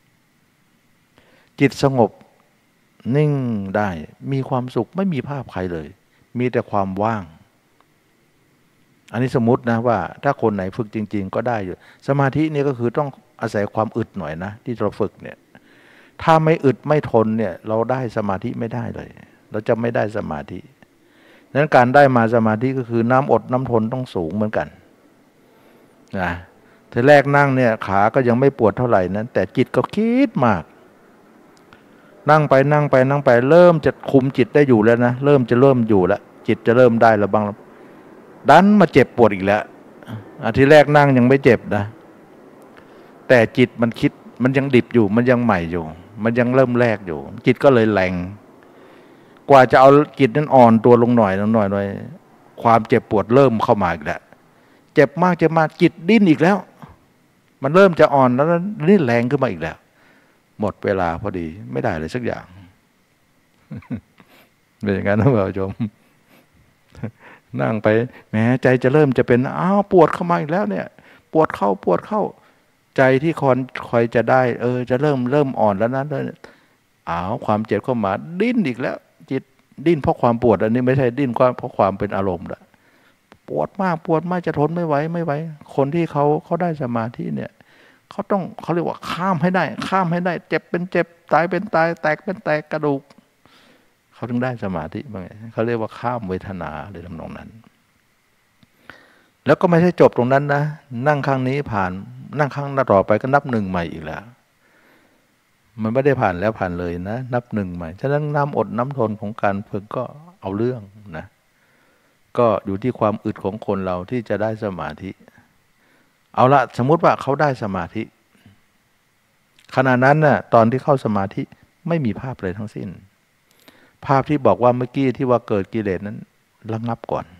จิตสงบนิ่งได้มีความสุขไม่มีภาพใครเลยมีแต่ความว่างอันนี้สมมตินะว่าถ้าคนไหนฝึกจริงๆก็ได้อยู่สมาธินี่ก็คือต้องอาศัยความอึดหน่อยนะที่เราฝึกเนี่ยถ้าไม่อึดไม่ทนเนี่ยเราได้สมาธิไม่ได้เลยเราจะไม่ได้สมาธินั้นการได้มาสมาธิก็คือน้ำอดน้ำทนต้องสูงเหมือนกันนะทีแรกนั่งเนี่ยขาก็ยังไม่ปวดเท่าไหร่นั้นแต่จิตก็คิดมากนั่งไปนั่งไปนั่งไปเริ่มจะคุมจิตได้อยู่แล้วนะเริ่มจะเริ่มอยู่แล้วจิตจะเริ่มได้แล้วบ้างดันมาเจ็บปวดอีกแล้วอาทิตย์แรกนั่งยังไม่เจ็บนะแต่จิตมันคิดมันยังดิบอยู่มันยังใหม่อยู่มันยังเริ่มแรกอยู่จิตก็เลยแรงกว่าจะเอาจิตนั้นอ่อนตัวลงหน่อยลงหน่อยหน่อยความเจ็บปวดเริ่มเข้ามาอีกแล้วเจ็บมากเจ็บมากจิตดิ้นอีกแล้วมันเริ่มจะอ่อนแล้วนี่แรงขึ้นมาอีกแล้วหมดเวลาพอดีไม่ได้เลยสักอย่างเป็นอย่างนั้นนะเปล่าโยมนั่งไปแม้ใจจะเริ่มจะเป็นอ้าวปวดเข้ามาอีกแล้วเนี่ยปวดเข้าปวดเข้าใจที่คอยคอยจะได้เออจะเริ่มเริ่มอ่อนแล้วนะอ้าวความเจ็บเข้ามาดิ้นอีกแล้วจิตดิ้นเพราะความปวดอันนี้ไม่ใช่ดิ้นเพราะความเป็นอารมณ์ละปวดมากปวดมากจะทนไม่ไหวไม่ไหวคนที่เขาเขาได้สมาธิเนี่ยเขาต้องเขาเรียกว่าข้ามให้ได้ข้ามให้ได้เจ็บเป็นเจ็บตายเป็นตายแตกเป็นแตกกระดูกเขาถึงได้สมาธิบ้างเขาเรียกว่าข้ามเวทนาเลยทำนองนั้นแล้วก็ไม่ใช่จบตรงนั้นนะนั่งครั้งนี้ผ่านนั่งครั้งต่อไปก็นับหนึ่งใหม่อีกแล้วมันไม่ได้ผ่านแล้วผ่านเลยนะนับหนึ่งใหม่ฉะนั้นน้ำอดน้ำทนของการฝึกก็เอาเรื่องนะก็อยู่ที่ความอึดของคนเราที่จะได้สมาธิเอาละสมมุติว่าเขาได้สมาธิขณะนั้นน่ะตอนที่เข้าสมาธิไม่มีภาพเลยทั้งสิ้นภาพที่บอกว่าเมื่อกี้ที่ว่าเกิดกิเลสนั้นระงับก่อน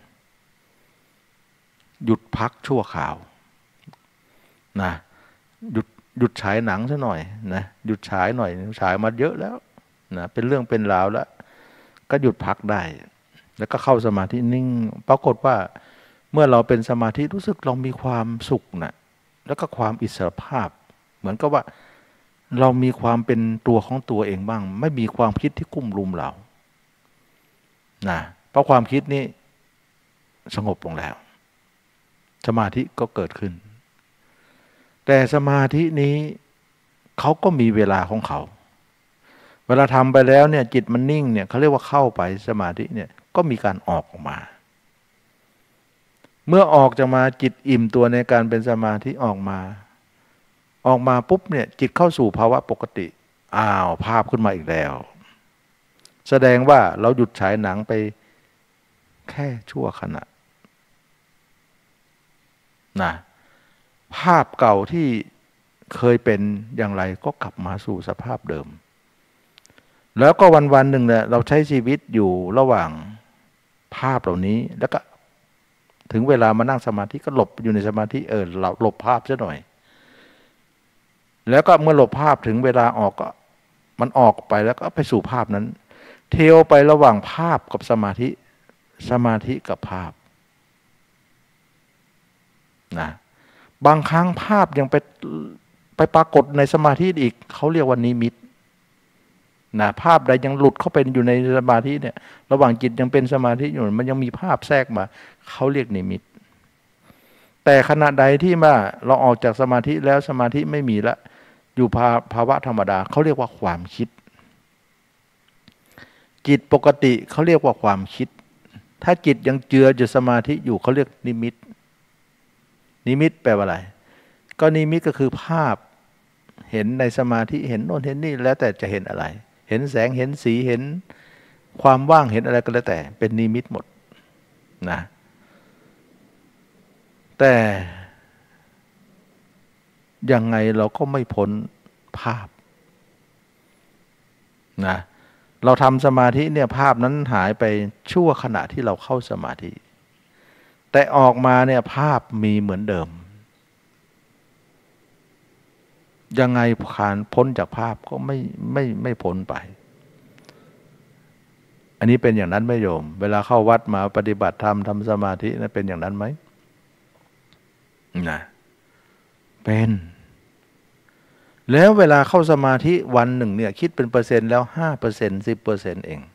หยุดพักชั่วคราวนะหยุดหยุดฉายหนังซะหน่อยนะหยุดฉายหน่อยฉายมาเยอะแล้วนะเป็นเรื่องเป็นราวแล้วก็หยุดพักได้แล้วก็เข้าสมาธินิ่งปรากฏว่าเมื่อเราเป็นสมาธิรู้สึกเรามีความสุขนะแล้วก็ความอิสรภาพเหมือนกับว่าเรามีความเป็นตัวของตัวเองบ้างไม่มีความคิดที่กุ้มลุมเรานะเพราะความคิดนี้สงบลงแล้วสมาธิก็เกิดขึ้นแต่สมาธินี้เขาก็มีเวลาของเขาเวลาทำไปแล้วเนี่ยจิตมันนิ่งเนี่ยเขาเรียกว่าเข้าไปสมาธิเนี่ยก็มีการออกออกมาเมื่อออกจากมาจิตอิ่มตัวในการเป็นสมาธิออกมาออกมาปุ๊บเนี่ยจิตเข้าสู่ภาวะปกติอ้าวภาพขึ้นมาอีกแล้วแสดงว่าเราหยุดฉายหนังไปแค่ชั่วขณะนะภาพเก่าที่เคยเป็นอย่างไรก็กลับมาสู่สภาพเดิมแล้วก็วันวันหนึ่งเนี่ยเราใช้ชีวิตอยู่ระหว่างภาพเหล่านี้แล้วก็ถึงเวลามานั่งสมาธิก็หลบอยู่ในสมาธิเออเราหลบภาพซะหน่อยแล้วก็เมื่อหลบภาพถึงเวลาออกก็มันออกไปแล้วก็ไปสู่ภาพนั้นเทวไประหว่างภาพกับสมาธิสมาธิกับภาพนะบางครั้งภาพยังไปไปปรากฏในสมาธิอีกเขาเรียกว่านิมิตนะภาพใดยังหลุดเข้าไปอยู่ในสมาธิเนี่ยระหว่างจิตยังเป็นสมาธิอยู่มันยังมีภาพแทรกมาเขาเรียกนิมิตแต่ขณะใดที่ว่าเราออกจากสมาธิแล้วสมาธิไม่มีละอยู่ภาภาวะธรรมดาเขาเรียกว่าความคิดจิตปกติเขาเรียกว่าความคิดถ้าจิตยังเจืออยู่สมาธิอยู่เขาเรียกนิมิตนิมิตแปลว่าอะไรก็นิมิตก็คือภาพเห็นในสมาธิเห็นโน่นเห็นนี่แล้วแต่จะเห็นอะไรเห็นแสงเห็นสีเห็นความว่างเห็นอะไรก็แล้วแต่เป็นนิมิตหมดนะแต่ยังไงเราก็ไม่พ้นภาพนะเราทำสมาธิเนี่ยภาพนั้นหายไปชั่วขณะที่เราเข้าสมาธิแต่ออกมาเนี่ยภาพมีเหมือนเดิมยังไงผ่านพ้นจากภาพก็ไม่ไม่ไม่พ้นไปอันนี้เป็นอย่างนั้นไหมโยมเวลาเข้าวัดมาปฏิบัติธรรมทำสมาธินะเป็นอย่างนั้นไหมนะเป็นแล้วเวลาเข้าสมาธิวันหนึ่งเนี่ยคิดเป็นเปอร์เซ็นต์แล้วห้าเปอร์เซ็นต์สิบเปอร์เซ็นต์เอง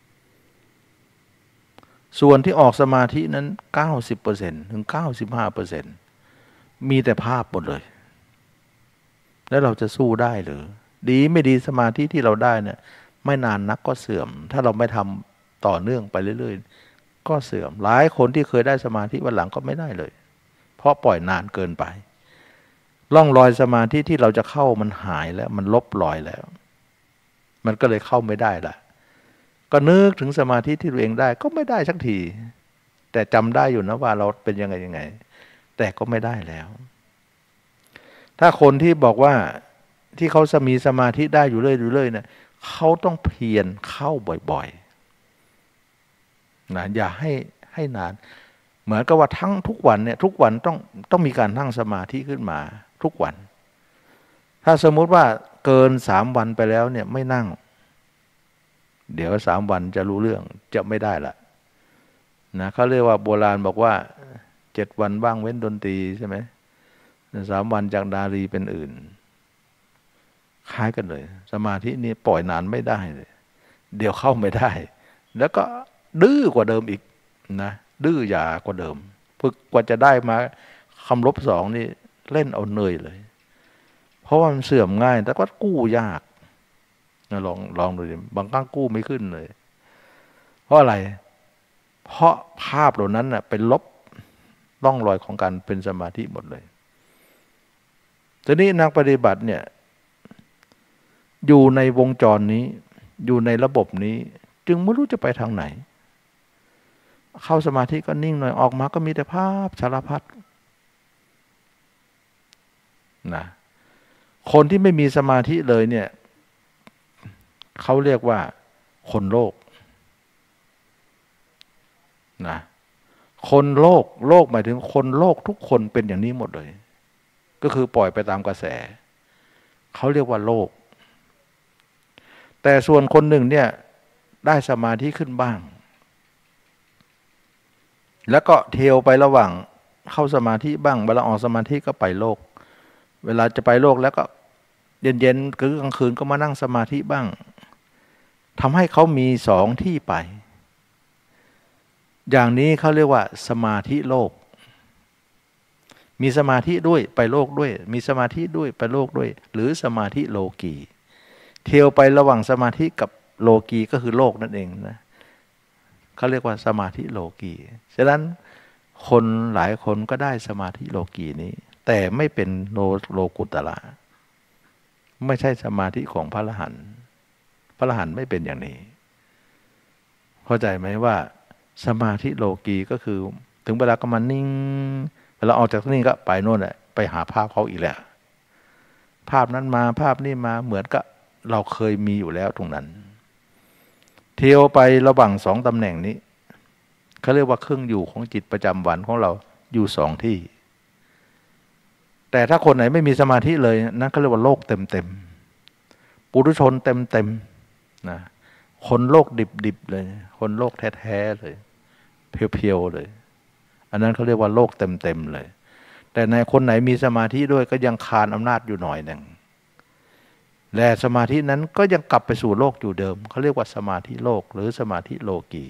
ส่วนที่ออกสมาธินั้นเก้าสิบเปอร์เซ็นต์ถึงเก้าสิบห้าเปอร์เซ็นต์มีแต่ภาพหมดเลยแล้วเราจะสู้ได้หรือดีไม่ดีสมาธิที่เราได้เนี่ยไม่นานนักก็เสื่อมถ้าเราไม่ทำต่อเนื่องไปเรื่อยๆก็เสื่อมหลายคนที่เคยได้สมาธิวันหลังก็ไม่ได้เลยเพราะปล่อยนานเกินไปร่องรอยสมาธิที่เราจะเข้ามันหายแล้วมันลบรอยแล้วมันก็เลยเข้าไม่ได้ละก็นึกถึงสมาธิที่ตัวเองได้ก็ไม่ได้สักทีแต่จำได้อยู่นะว่าเราเป็นยังไงยังไงแต่ก็ไม่ได้แล้วถ้าคนที่บอกว่าที่เขาจะมีสมาธิได้อยู่เรื่อยอยู่เรื่อยเนี่ยเขาต้องเพียรเข้าบ่อยๆนะอย่าให้ให้นานเหมือนกับว่าทั้งทุกวันเนี่ยทุกวันต้องต้องมีการนั่งสมาธิขึ้นมาทุกวันถ้าสมมุติว่าเกินสามวันไปแล้วเนี่ยไม่นั่งเดี๋ยวสามวันจะรู้เรื่องจะไม่ได้ละนะเขาเรียกว่าโบราณบอกว่าเจ็ดวันบ้างเว้นดนตรีใช่ไหมสามวันจากดารีเป็นอื่นคล้ายกันเลยสมาธินี่ปล่อยนานไม่ได้เลยเดี๋ยวเข้าไม่ได้แล้วก็ดื้อกว่าเดิมอีกนะดื้อยากว่าเดิมฝึกกว่าจะได้มาคำลบสองนี่เล่นเอาเหนื่อยเลยเพราะว่ามันเสื่อมง่ายแต่ก็กู้ยากนะลองลองดูดิบางครั้งกู้ไม่ขึ้นเลยเพราะอะไรเพราะภาพเหล่านั้นน่ะเป็นลบร่องรอยของการเป็นสมาธิหมดเลยทีนี้นักปฏิบัติเนี่ยอยู่ในวงจรนี้อยู่ในระบบนี้จึงไม่รู้จะไปทางไหนเข้าสมาธิก็นิ่งหน่อยออกมาก็มีแต่ภาพสารพัดนะคนที่ไม่มีสมาธิเลยเนี่ยเขาเรียกว่าคนโลกนะคนโลกโลกหมายถึงคนโลกทุกคนเป็นอย่างนี้หมดเลยก็คือปล่อยไปตามกระแสเขาเรียกว่าโลกแต่ส่วนคนหนึ่งเนี่ยได้สมาธิขึ้นบ้างแล้วก็เทวไประหว่างเข้าสมาธิบ้างเวลาออกสมาธิก็ไปโลกเวลาจะไปโลกแล้วก็เย็นๆคือกลางคืนก็มานั่งสมาธิบ้างทำให้เขามีสองที่ไปอย่างนี้เขาเรียกว่าสมาธิโลกมีสมาธิด้วยไปโลกด้วยมีสมาธิด้วยไปโลกด้วยหรือสมาธิโลกีเที่ยวไประหว่างสมาธิกับโลกีก็คือโลกนั่นเองนะเขาเรียกว่าสมาธิโลกีฉะนั้นคนหลายคนก็ได้สมาธิโลกีนี้แต่ไม่เป็นโลโลกุตระไม่ใช่สมาธิของพระอรหันต์พระอรหันต์ไม่เป็นอย่างนี้เข้าใจไหมว่าสมาธิโลกีก็คือถึงเวลาก็มานิ่งเราออกจากที่นี่ก็ไปโน่นแหละไปหาภาพเขาอีกแล้วภาพนั้นมาภาพนี้มาเหมือนกับเราเคยมีอยู่แล้วตรงนั้นเที่ยวไประหว่างสองตำแหน่งนี้เขาเรียกว่าเครื่องอยู่ของจิตประจำวันของเราอยู่สองที่แต่ถ้าคนไหนไม่มีสมาธิเลยนั่นเขาเรียกว่าโลกเต็มเต็มปุถุชนเต็มเต็มนะคนโลกดิบดิบเลยคนโลกแท้ๆเลยเพียวๆเลยอันนั้นเขาเรียกว่าโลกเต็มเต็มเลยแต่ในคนไหนมีสมาธิด้วยก็ยังคานอำนาจอยู่หน่อยหนึ่งและสมาธินั้นก็ยังกลับไปสู่โลกอยู่เดิมเขาเรียกว่าสมาธิโลกหรือสมาธิโลกี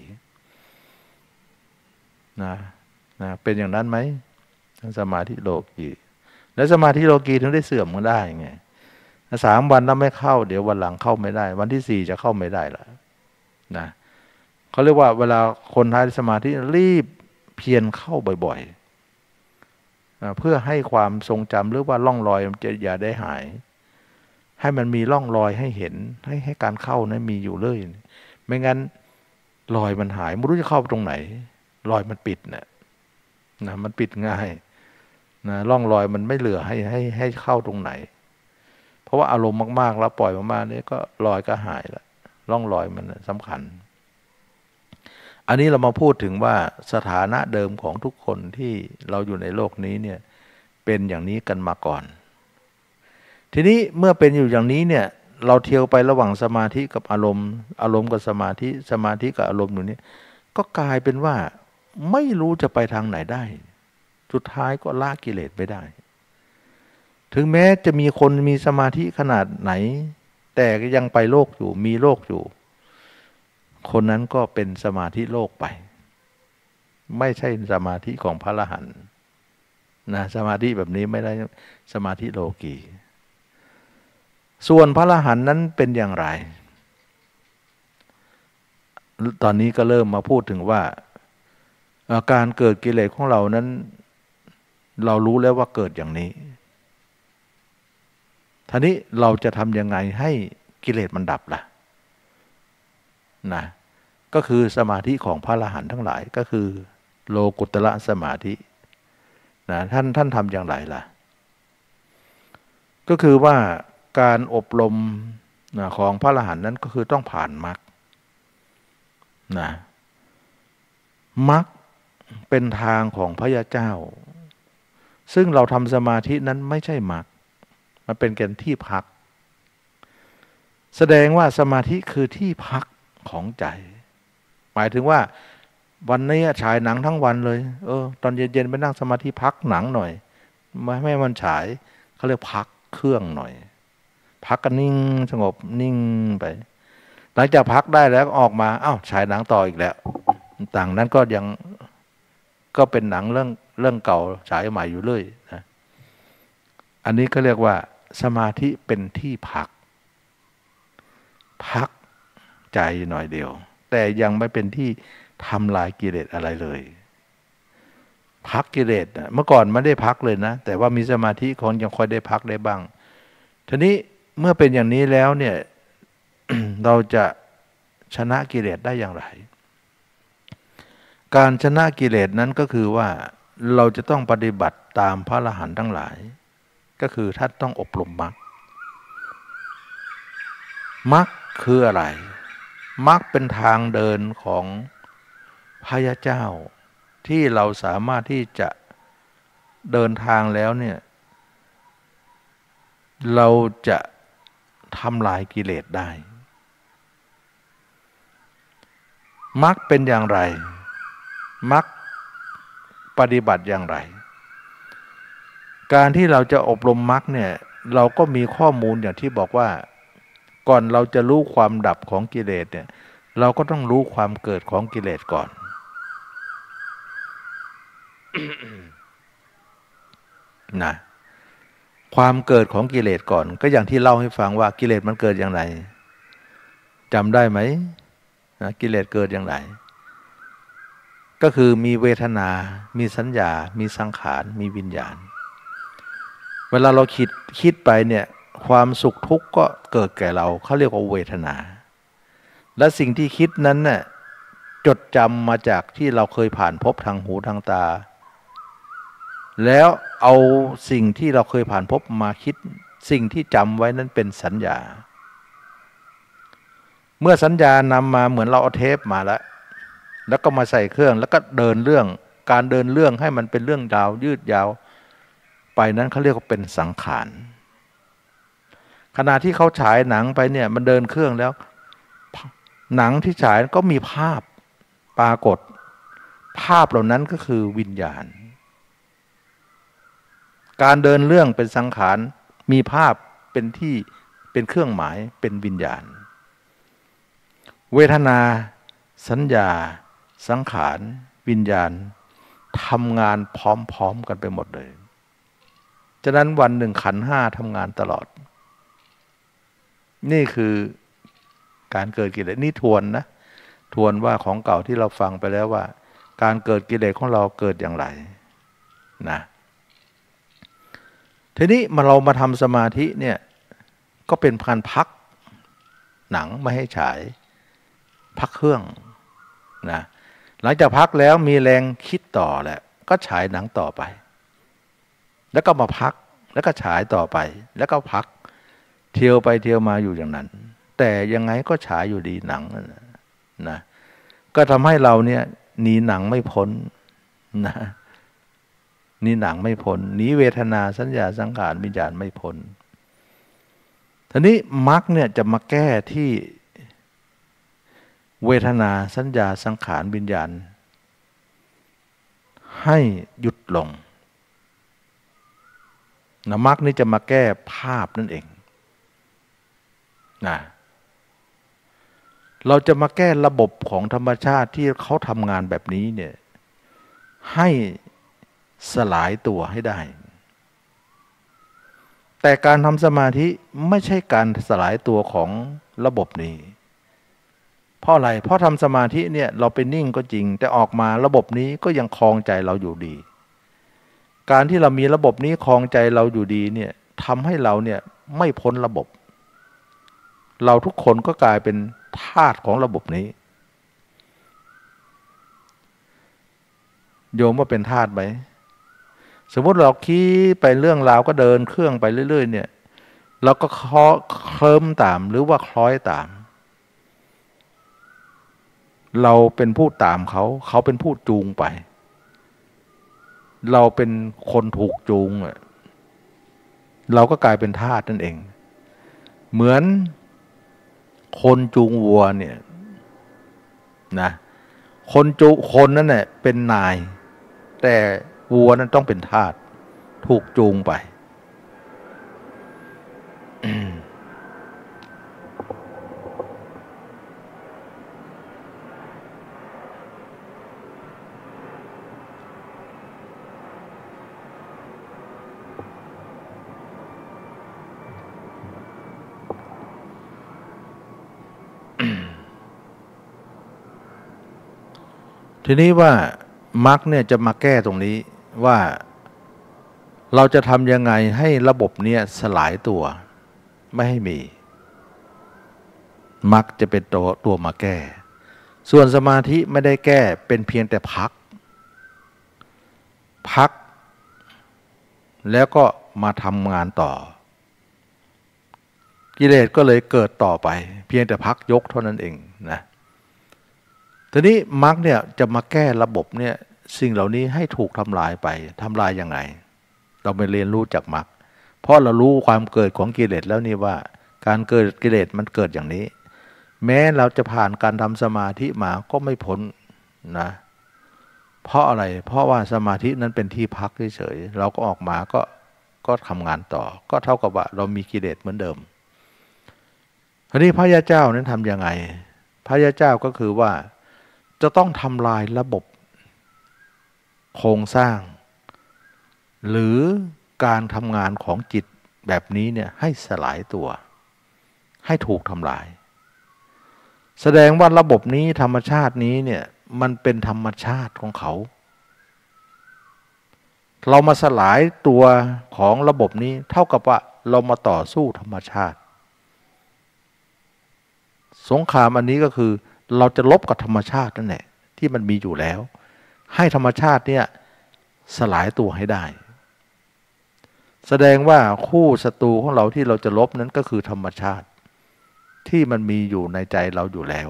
นะนะเป็นอย่างนั้นไหมสมาธิโลกีแล้วสมาธิโลกีถึงได้เสื่อมกันได้ไงสามวันแล้วไม่เข้าเดี๋ยววันหลังเข้าไม่ได้วันที่สี่จะเข้าไม่ได้ละนะเขาเรียกว่าเวลาคนท้ายสมาธิรีบเพียรเข้าบ่อยๆเพื่อให้ความทรงจำหรือว่าร่องรอยมันจะอย่าได้หายให้มันมีร่องรอยให้เห็นให้ให้การเข้านั้นมีอยู่เลยไม่งั้นรอยมันหายไม่รู้จะเข้าตรงไหนรอยมันปิดเนี่ยนะมันปิดง่ายนะร่องรอยมันไม่เหลือให้ให้ให้เข้าตรงไหนเพราะว่าอารมณ์มากๆแล้วปล่อยมากๆนี่ก็รอยก็หายละร่องรอยมันสำคัญอันนี้เรามาพูดถึงว่าสถานะเดิมของทุกคนที่เราอยู่ในโลกนี้เนี่ยเป็นอย่างนี้กันมาก่อนทีนี้เมื่อเป็นอยู่อย่างนี้เนี่ยเราเที่ยวไประหว่างสมาธิกับอารมณ์อารมณ์กับสมาธิสมาธิกับอารมณ์อยู่นี้ก็กลายเป็นว่าไม่รู้จะไปทางไหนได้สุดท้ายก็ละกิเลสไม่ได้ถึงแม้จะมีคนมีสมาธิขนาดไหนแต่ก็ยังไปโลกอยู่มีโลกอยู่คนนั้นก็เป็นสมาธิโลกไปไม่ใช่สมาธิของพระอรหันต์นะสมาธิแบบนี้ไม่ได้สมาธิโลกีส่วนพระอรหันต์นั้นเป็นอย่างไรตอนนี้ก็เริ่มมาพูดถึงว่าการเกิดกิเลสของเรานั้นเรารู้แล้วว่าเกิดอย่างนี้ทีนี้เราจะทำยังไงให้กิเลสมันดับล่ะนะก็คือสมาธิของพระอรหันต์ทั้งหลายก็คือโลกุตระสมาธินะท่านท่านทำอย่างไรล่ะก็คือว่าการอบรมนะของพระอรหันต์นั้นก็คือต้องผ่านมรรคนะมรรคเป็นทางของพระยาเจ้าซึ่งเราทำสมาธินั้นไม่ใช่มรรคมันเป็นแก่นที่พักแสดงว่าสมาธิคือที่พักของใจหมายถึงว่าวันนี้ฉายหนังทั้งวันเลยเออตอนเย็นๆไปนั่งสมาธิพักหนังหน่อยไม่ให้มันฉายเขาเรียกพักเครื่องหน่อยพักกันนิ่งสงบนิ่งไปหลังจากพักได้แล้วออกมาอ้าวฉายหนังต่ออีกแล้วต่างนั้นก็ยังก็เป็นหนังเรื่องเรื่องเก่าฉายใหม่อยู่เรื่อยนะอันนี้ก็เรียกว่าสมาธิเป็นที่พักพักใจหน่อยเดียวแต่ยังไม่เป็นที่ทำลายกิเลสอะไรเลยพักกิเลสเมื่อก่อนไม่ได้พักเลยนะแต่ว่ามีสมาธิคนยังค่อยได้พักได้บ้างทีนี้เมื่อเป็นอย่างนี้แล้วเนี่ย เราจะชนะกิเลสได้อย่างไรการชนะกิเลสนั้นก็คือว่าเราจะต้องปฏิบัติตามพระอรหันต์ทั้งหลายก็คือท่านต้องอบรมมรรคมรรคคืออะไรมรรคเป็นทางเดินของพระยาเจ้าที่เราสามารถที่จะเดินทางแล้วเนี่ยเราจะทำลายกิเลสได้มรรคเป็นอย่างไรมรรคปฏิบัติอย่างไรการที่เราจะอบรมมรรคเนี่ยเราก็มีข้อมูลอย่างที่บอกว่าก่อนเราจะรู้ความดับของกิเลสเนี่ยเราก็ต้องรู้ความเกิดของกิเลสก่อน นะความเกิดของกิเลสก่อนก็อย่างที่เล่าให้ฟังว่ากิเลสมันเกิดอย่างไรจำได้ไหมนะกิเลสเกิดอย่างไรก็คือมีเวทนา มีสัญญา มีสังขาร มีวิญญาณเวลาเราคิดคิดไปเนี่ยความสุขทุกข์ก็เกิดแก่เราเขาเรียกว่าเวทนาและสิ่งที่คิดนั้นน่ะจดจำมาจากที่เราเคยผ่านพบทางหูทางตาแล้วเอาสิ่งที่เราเคยผ่านพบมาคิดสิ่งที่จำไว้นั้นเป็นสัญญาเมื่อสัญญานำมาเหมือนเราเอาเทปมาแล้วแล้วก็มาใส่เครื่องแล้วก็เดินเรื่องการเดินเรื่องให้มันเป็นเรื่องยาวยืดยาวไปนั้นเขาเรียกว่าเป็นสังขารขณะที่เขาฉายหนังไปเนี่ยมันเดินเครื่องแล้วหนังที่ฉายก็มีภาพปรากฏภาพเหล่านั้นก็คือวิญญาณการเดินเรื่องเป็นสังขารมีภาพเป็นที่เป็นเครื่องหมายเป็นวิญญาณเวทนาสัญญาสังขารวิญญาณทำงานพร้อมๆกันไปหมดเลยฉะนั้นวันหนึ่งขันธ์ห้าทำงานตลอดนี่คือการเกิดกิเลสนี่ทวนนะทวนว่าของเก่าที่เราฟังไปแล้วว่าการเกิดกิเลสของเราเกิดอย่างไรนะทีนี้มาเรามาทำสมาธิเนี่ยก็เป็นการพักหนังไม่ให้ฉายพักเครื่องนะหลังจากพักแล้วมีแรงคิดต่อแหละก็ฉายหนังต่อไปแล้วก็มาพักแล้วก็ฉายต่อไปแล้วก็พักเที่ยวไปเที่ยวมาอยู่อย่างนั้นแต่ยังไงก็ฉายอยู่ดีหนังนะก็ทำให้เราเนี่ยหนีหนังไม่พ้นนะหนีหนังไม่พ้นหนีเวทนาสัญญาสังขารวิญญาณไม่พ้นทีนี้มรรคเนี่ยจะมาแก้ที่เวทนาสัญญาสังขารวิญญาณให้หยุดลงนะมรรคนี้จะมาแก้ภาพนั่นเองนะเราจะมาแก้ระบบของธรรมชาติที่เขาทำงานแบบนี้เนี่ยให้สลายตัวให้ได้แต่การทำสมาธิไม่ใช่การสลายตัวของระบบนี้เพราะอะไรเพราะทำสมาธิเนี่ยเราไปนิ่งก็จริงแต่ออกมาระบบนี้ก็ยังครองใจเราอยู่ดีการที่เรามีระบบนี้ครองใจเราอยู่ดีเนี่ยทำให้เราเนี่ยไม่พ้นระบบเราทุกคนก็กลายเป็นทาสของระบบนี้โยมว่าเป็นทาสไหมสมมติเราคิดไปเรื่องราวก็เดินเครื่องไปเรื่อยๆเนี่ยเราก็เคลิ้มตามหรือว่าคล้อยตามเราเป็นผู้ตามเขาเขาเป็นผู้จูงไปเราเป็นคนถูกจูงเราก็กลายเป็นทาสนั่นเองเหมือนคนจูงวัวเนี่ยนะคนจูงคนนั่นแหละเป็นนายแต่วัวนั้นต้องเป็นทาสถูกจูงไปทีนี้ว่ามรรคเนี่ยจะมาแก้ตรงนี้ว่าเราจะทำยังไงให้ระบบเนี้ยสลายตัวไม่ให้มีมรรคจะเป็นตัวตัวมาแก้ส่วนสมาธิไม่ได้แก้เป็นเพียงแต่พักพักแล้วก็มาทำงานต่อกิเลสก็เลยเกิดต่อไปเพียงแต่พักยกเท่านั้นเองนะทีนี้มรรคเนี่ยจะมาแก้ระบบเนี่ยสิ่งเหล่านี้ให้ถูกทำลายไปทำลายยังไงเราไปเรียนรู้จากมรรคเพราะเรารู้ความเกิดของกิเลสแล้วนี่ว่าการเกิดกิเลสมันเกิดอย่างนี้แม้เราจะผ่านการทำสมาธิมาก็ไม่พ้นนะเพราะอะไรเพราะว่าสมาธินั้นเป็นที่พักเฉยๆเราก็ออกมาก็ก็ทำงานต่อก็เท่ากับว่าเรามีกิเลสเหมือนเดิมทีนี้พระยาเจ้านั้นทำยังไงพระยาเจ้าก็คือว่าจะต้องทำลายระบบโครงสร้างหรือการทำงานของจิตแบบนี้เนี่ยให้สลายตัวให้ถูกทำลายแสดงว่าระบบนี้ธรรมชาตินี้เนี่ยมันเป็นธรรมชาติของเขาเรามาสลายตัวของระบบนี้เท่ากับว่าเรามาต่อสู้ธรรมชาติสงครามอันนี้ก็คือเราจะลบกับธรรมชาตินั่นแหละที่มันมีอยู่แล้วให้ธรรมชาติเนี่ยสลายตัวให้ได้แสดงว่าคู่ศัตรูของเราที่เราจะลบนั้นก็คือธรรมชาติที่มันมีอยู่ในใจเราอยู่แล้ว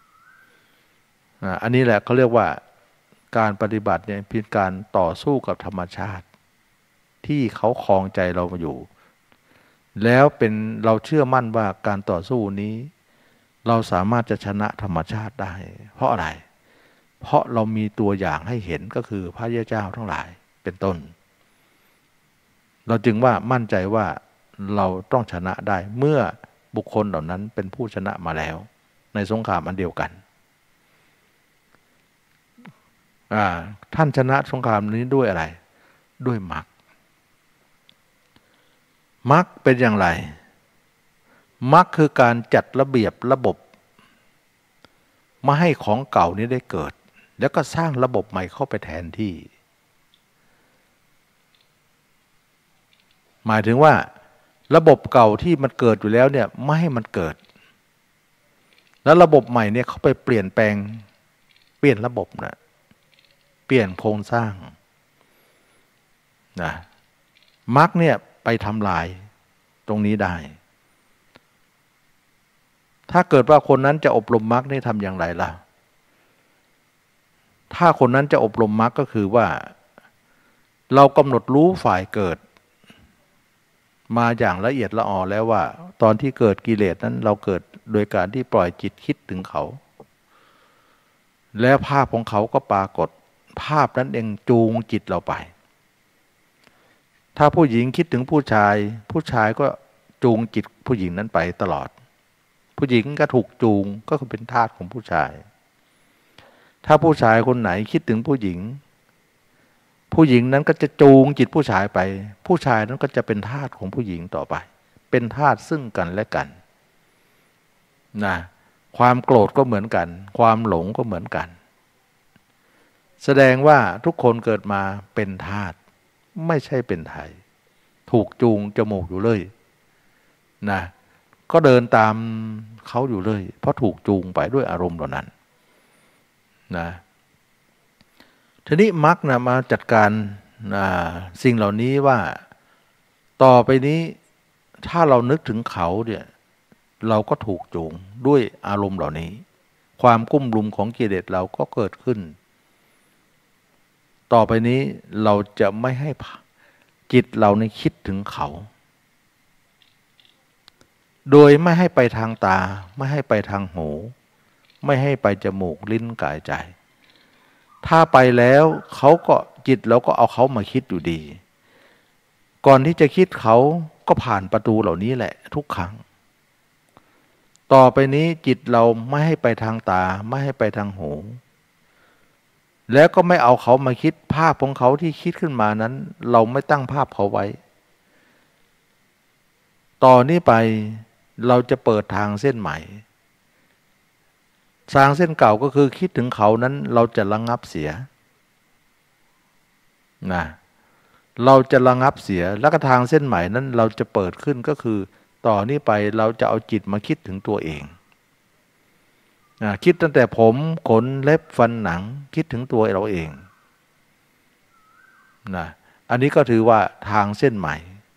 อันนี้แหละเขาเรียกว่าการปฏิบัติเนี่ยเป็นการต่อสู้กับธรรมชาติที่เขาครองใจเรามาอยู่แล้วเป็นเราเชื่อมั่นว่าการต่อสู้นี้เราสามารถจะชนะธรรมชาติได้เพราะอะไรเพราะเรามีตัวอย่างให้เห็นก็คือพระยาเจ้าทั้งหลายเป็นต้นเราจึงว่ามั่นใจว่าเราต้องชนะได้เมื่อบุคคลเหล่านั้นเป็นผู้ชนะมาแล้วในสงครามอันเดียวกันท่านชนะสงครามนี้ด้วยอะไรด้วยมรรคมรรคเป็นอย่างไรมรรคคือการจัดระเบียบระบบมาให้ของเก่านี้ได้เกิดแล้วก็สร้างระบบใหม่เข้าไปแทนที่หมายถึงว่าระบบเก่าที่มันเกิดอยู่แล้วเนี่ยไม่ให้มันเกิดแล้วระบบใหม่เนี่ยเขาไปเปลี่ยนแปลงเปลี่ยนระบบนะเปลี่ยนโครงสร้างนะมรรคเนี่ยไปทำลายตรงนี้ได้ถ้าเกิดว่าคนนั้นจะอบรมมรรคนี่ทำอย่างไรล่ะถ้าคนนั้นจะอบรมมรรคก็คือว่าเรากำหนดรู้ฝ่ายเกิดมาอย่างละเอียดละออแล้วว่าตอนที่เกิดกิเลสนั้นเราเกิดโดยการที่ปล่อยจิตคิดถึงเขาแล้วภาพของเขาก็ปรากฏภาพนั้นเองจูงจิตเราไปถ้าผู้หญิงคิดถึงผู้ชายผู้ชายก็จูงจิตผู้หญิงนั้นไปตลอดผู้หญิงก็ถูกจูงก็คือเป็นทาสของผู้ชายถ้าผู้ชายคนไหนคิดถึงผู้หญิงผู้หญิงนั้นก็จะจูงจิตผู้ชายไปผู้ชายนั้นก็จะเป็นทาสของผู้หญิงต่อไปเป็นทาสซึ่งกันและกันนะความโกรธก็เหมือนกันความหลงก็เหมือนกันแสดงว่าทุกคนเกิดมาเป็นทาสไม่ใช่เป็นไทยถูกจูงจมูกอยู่เลยนะก็เดินตามเขาอยู่เลยเพราะถูกจูงไปด้วยอารมณ์เหล่านั้นนะทีนี้มรรคนะมาจัดการสิ่งเหล่านี้ว่าต่อไปนี้ถ้าเรานึกถึงเขาเนี่ยเราก็ถูกจูงด้วยอารมณ์เหล่านี้ความกุ้มลุมของกิเลสเราก็เกิดขึ้นต่อไปนี้เราจะไม่ให้จิตเราในคิดถึงเขาโดยไม่ให้ไปทางตาไม่ให้ไปทางหูไม่ให้ไปจมูกลิ้นกายใจถ้าไปแล้วเขาก็จิตเราก็เอาเขามาคิดอยู่ดีก่อนที่จะคิดเขาก็ผ่านประตูเหล่านี้แหละทุกครั้งต่อไปนี้จิตเราไม่ให้ไปทางตาไม่ให้ไปทางหูแล้วก็ไม่เอาเขามาคิดภาพของเขาที่คิดขึ้นมานั้นเราไม่ตั้งภาพเขาไว้ต่อนี้ไปเราจะเปิดทางเส้นใหม่ทางเส้นเก่าก็คือคิดถึงเขานั้นเราจะระงับเสียนะเราจะระงับเสียแล้วก็ทางเส้นใหม่นั้นเราจะเปิดขึ้นก็คือต่อนี้ไปเราจะเอาจิตมาคิดถึงตัวเองนะคิดตั้งแต่ผมขนเล็บฟันหนังคิดถึงตัวเราเองนะอันนี้ก็ถือว่าทางเส้นใหม่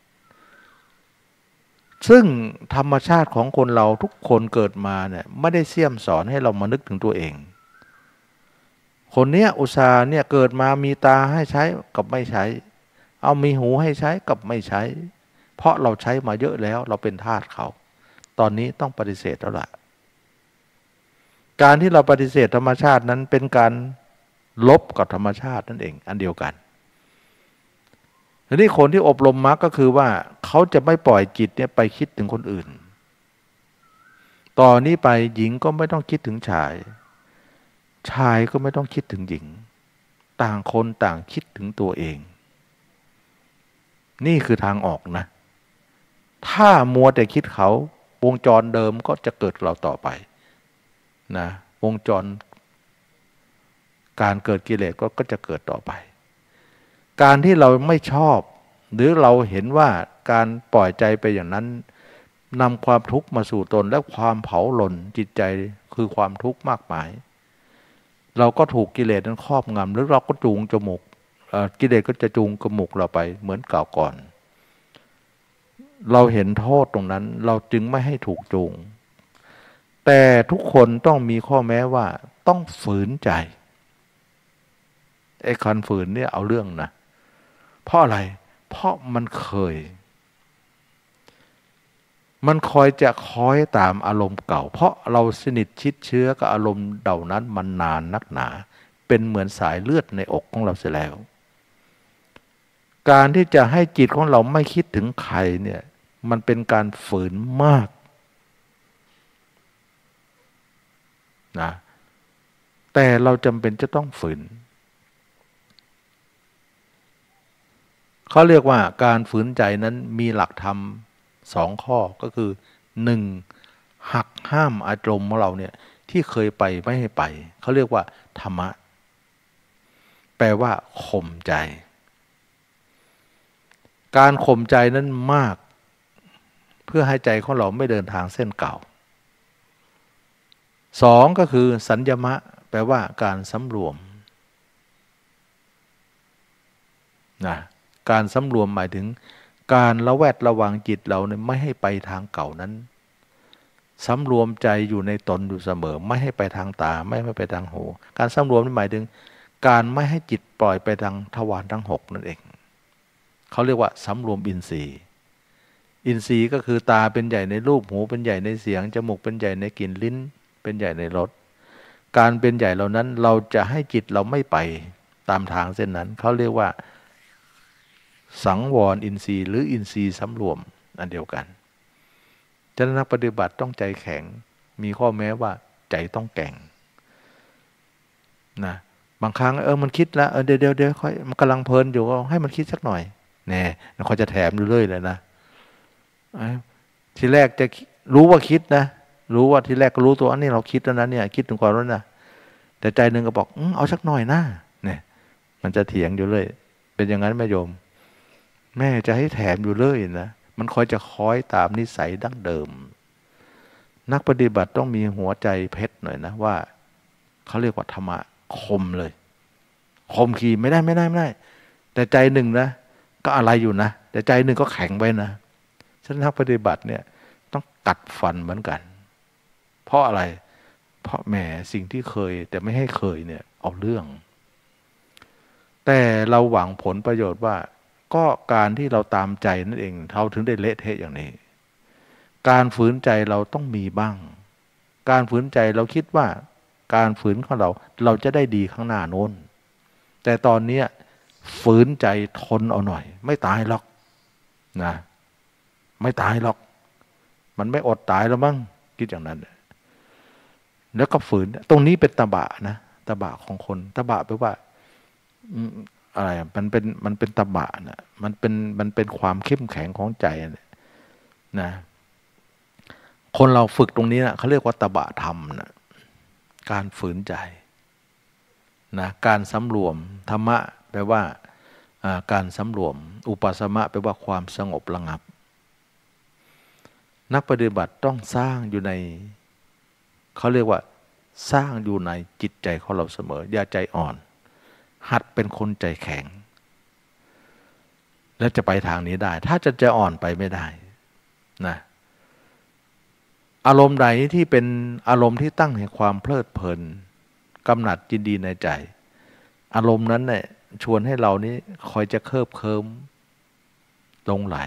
ซึ่งธรรมชาติของคนเราทุกคนเกิดมาเนี่ยไม่ได้เสี่ยมสอนให้เรามานึกถึงตัวเองคนเนี้ยอุตส่าห์เนี่ยเกิดมามีตาให้ใช้กับไม่ใช้เอามีหูให้ใช้กับไม่ใช้เพราะเราใช้มาเยอะแล้วเราเป็นทาสเขาตอนนี้ต้องปฏิเสธแล้วล่ะการที่เราปฏิเสธธรรมชาตินั้นเป็นการลบกับธรรมชาตินั่นเองอันเดียวกันทีทีนี้คนที่อบรมมรรคก็คือว่าเขาจะไม่ปล่อยจิตเนี่ยไปคิดถึงคนอื่นต่อนนี้ไปหญิงก็ไม่ต้องคิดถึงชายชายก็ไม่ต้องคิดถึงหญิงต่างคนต่างคิดถึงตัวเองนี่คือทางออกนะถ้ามัวแต่คิดเขาวงจรเดิมก็จะเกิดเราต่อไปนะวงจรการเกิดกิเลสก็ก็จะเกิดต่อไปการที่เราไม่ชอบหรือเราเห็นว่าการปล่อยใจไปอย่างนั้นนำความทุกข์มาสู่ตนและความเผาหล่นจิตใจคือความทุกข์มากมายเราก็ถูกกิเลสนั้นครอบงำหรือเราก็จูงจมูกกิเลสก็จะจูงจมูกเราไปเหมือนเก่าก่อนเราเห็นโทษตรงนั้นเราจึงไม่ให้ถูกจูงแต่ทุกคนต้องมีข้อแม้ว่าต้องฝืนใจไอ้คันฝืนเนี่ยเอาเรื่องนะเพราะอะไรเพราะมันเคยมันคอยจะคอยตามอารมณ์เก่าเพราะเราสนิทชิดเชื้อกับอารมณ์เหล่านั้นมันนานนักหนาเป็นเหมือนสายเลือดในอกของเราเสียแล้วการที่จะให้จิตของเราไม่คิดถึงใครเนี่ยมันเป็นการฝืนมากนะแต่เราจำเป็นจะต้องฝืนเขาเรียกว่าการฝืนใจนั้นมีหลักธรรมสองข้อก็คือหนึ่งหักห้ามอารมณ์ของเราเนี่ยที่เคยไปไม่ให้ไปเขาเรียกว่าธรรมะแปลว่าข่มใจการข่มใจนั้นมากเพื่อให้ใจของเราไม่เดินทางเส้นเก่าสองก็คือสัญญมะแปลว่าการสำรวมนะการสำรวมหมายถึงการระแวดระวังจิตเราเนี่ยไม่ให้ไปทางเก่านั้นสำรวมใจอยู่ในตนอยู่เสมอไม่ให้ไปทางตาไม่ให้ไปทางหูการสำรวมนี่หมายถึงการไม่ให้จิตปล่อยไปทางทวารทั้งหกนั่นเองเขาเรียกว่าสำรวมอินทรีย์อินทรีย์ก็คือตาเป็นใหญ่ในรูปหูเป็นใหญ่ในเสียงจมูกเป็นใหญ่ในกลิ่นลิ้นเป็นใหญ่ในรสการเป็นใหญ่เหล่านั้นเราจะให้จิตเราไม่ไปตามทางเส้นนั้นเขาเรียกว่าสังวรอินทรีย์หรืออินทรีย์สำรวมอันเดียวกันฉะนั้นนักปฏิบัติต้องใจแข็งมีข้อแม้ว่าใจต้องแก่งนะบางครั้งเออมันคิดแล้วเออเดี๋ยวเดี๋ยวเดี๋ยวค่อยมันกำลังเพลินอยู่ก็ให้มันคิดสักหน่อยแน่เขาจะแถมอยู่เรื่อยเลยนะทีแรกจะรู้ว่าคิดนะรู้ว่าทีแรกก็รู้ตัวอันนี้เราคิดแล้วนะเนี่ยคิดถึงความรู้นะแต่ใจหนึ่งก็บอกอืเอาสักหน่อยนะเนี่ยมันจะเถียงอยู่เลยเป็นอย่างนั้นแม่โยมแม่จะให้แถมอยู่เลยนะมันคอยจะคอยตามนิสัยดั้งเดิมนักปฏิบัติต้องมีหัวใจเพชรหน่อยนะว่าเขาเรียกว่าธรรมะคมเลยคมขีไม่ได้ไม่ได้ไม่ได้แต่ใจหนึ่งนะก็อะไรอยู่นะแต่ใจหนึ่งก็แข็งไว้นะฉะนั้นนักปฏิบัติเนี่ยต้องกัดฟันเหมือนกันเพราะอะไรเพราะแหมสิ่งที่เคยแต่ไม่ให้เคยเนี่ยเอาเรื่องแต่เราหวังผลประโยชน์ว่าก็การที่เราตามใจนั่นเองเราถึงได้เละเทะอย่างนี้การฝืนใจเราต้องมีบ้างการฝืนใจเราคิดว่าการฝืนของเราเราจะได้ดีข้างหน้าโน้นแต่ตอนนี้ฝืนใจทนเอาหน่อยไม่ตายหรอกนะไม่ตายหรอกมันไม่อดตายแล้วมั้งคิดอย่างนั้นแล้วก็ฝืนตรงนี้เป็นตบะนะตบะของคนตบะแปลว่าอะไรมันเป็นมันเป็นตบะนะมันเป็นมันเป็นความเข้มแข็งของใจนะคนเราฝึกตรงนี้นะเขาเรียกว่าตบะธรรมนะการฝืนใจนะการสำรวมธรรมะแปลว่าการสำรวมอุปสมะแปลว่าความสงบระงับนักปฏิบัติต้องสร้างอยู่ในเขาเรียกว่าสร้างอยู่ในจิตใจของเราเสมออย่าใจอ่อนหัดเป็นคนใจแข็งแล้วจะไปทางนี้ได้ถ้าจะใจอ่อนไปไม่ได้นะอารมณ์ใดที่เป็นอารมณ์ที่ตั้งแห่งความเพลิดเพลินกำหนัดยินดีในใจอารมณ์นั้นเนี่ยชวนให้เรานี้คอยจะเคิบเคิมหลงไหล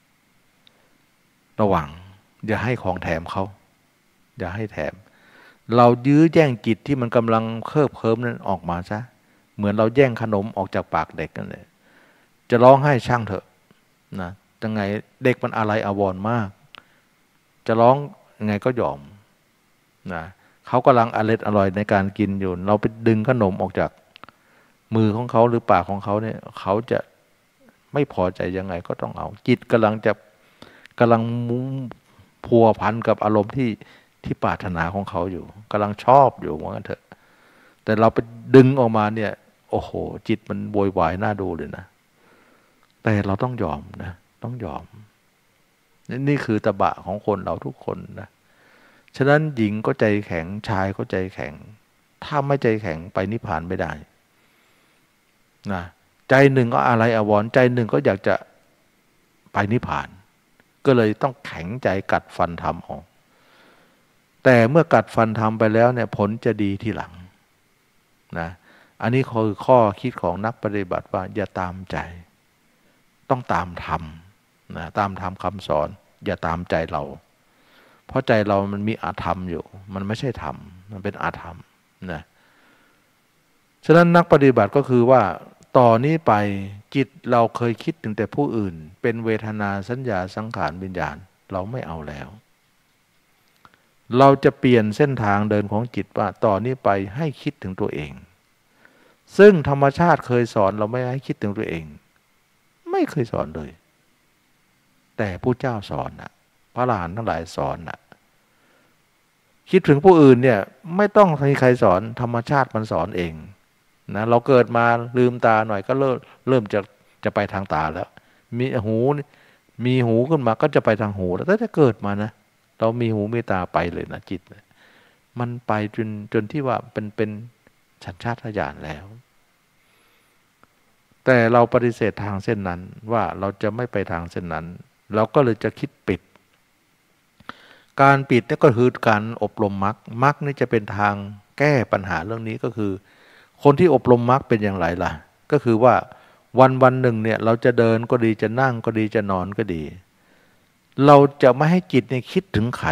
ระวังอย่าให้ของแถมเขาอย่าให้แถมเรายื้อแย่งจิตที่มันกำลังเคิบเคิมนั้นออกมาซะเหมือนเราแย่งขนมออกจากปากเด็กนั่นแหละจะร้องไห้ช่างเถอะนะยังไงเด็กมันอะไรอาวรณ์มากจะร้องยังไงก็ยอมนะเขากำลังอร่อยอร่อยในการกินอยู่เราไปดึงขนมออกจากมือของเขาหรือปากของเขาเนี่ยเขาจะไม่พอใจยังไงก็ต้องเอาจิตกำลังจะกำลังมุ้งพัวพันกับอารมณ์ที่ที่ปรารถนาของเขาอยู่กำลังชอบอยู่ว่างั้นเถอะแต่เราไปดึงออกมาเนี่ยโอ้โหจิตมันโวยวายน่าดูเลยนะแต่เราต้องยอมนะต้องยอมนี่คือตบะของคนเราทุกคนนะฉะนั้นหญิงก็ใจแข็งชายก็ใจแข็งถ้าไม่ใจแข็งไปนิพพานไม่ได้นะใจหนึ่งก็อะไรอาวรณ์ใจหนึ่งก็อยากจะไปนิพพานก็เลยต้องแข็งใจกัดฟันทำออกแต่เมื่อกัดฟันทำไปแล้วเนี่ยผลจะดีทีหลังนะอันนี้คือข้อคิดของนักปฏิบัติว่าอย่าตามใจต้องตามธรรมนะตามธรรมคำสอนอย่าตามใจเราเพราะใจเรามันมีอาธรรมอยู่มันไม่ใช่ธรรมมันเป็นอาธรรมนะฉะนั้นนักปฏิบัติก็คือว่าต่อนนี้ไปจิตเราเคยคิดถึงแต่ผู้อื่นเป็นเวทนาสัญญาสังขารวิญญาณเราไม่เอาแล้วเราจะเปลี่ยนเส้นทางเดินของจิตว่าต่อนนี้ไปให้คิดถึงตัวเองซึ่งธรรมชาติเคยสอนเราไม่ให้คิดถึงตัวเองไม่เคยสอนเลยแต่ผู้เจ้าสอนนะพระอรหันต์ทั้งหลายสอนนะคิดถึงผู้อื่นเนี่ยไม่ต้องมีใครสอนธรรมชาติมันสอนเองนะเราเกิดมาลืมตาหน่อยก็เริ่มเริ่มจะจะไปทางตาแล้วมีหูมีหูขึ้นมาก็จะไปทางหูแล้วถ้าเกิดมานะเรามีหูมีตาไปเลยนะจิตมันไปจนจนที่ว่าเป็นเป็นสัญชาตญาณแล้วแต่เราปฏิเสธทางเส้นนั้นว่าเราจะไม่ไปทางเส้นนั้นเราก็เลยจะคิดปิดการปิดนี่ก็คือการอบรมมรรคมรรคนี่จะเป็นทางแก้ปัญหาเรื่องนี้ก็คือคนที่อบรมมรรคเป็นอย่างไรล่ะก็คือว่าวันวันหนึ่งเนี่ยเราจะเดินก็ดีจะนั่งก็ดีจะนอนก็ดีเราจะไม่ให้จิตเนี่ยคิดถึงใคร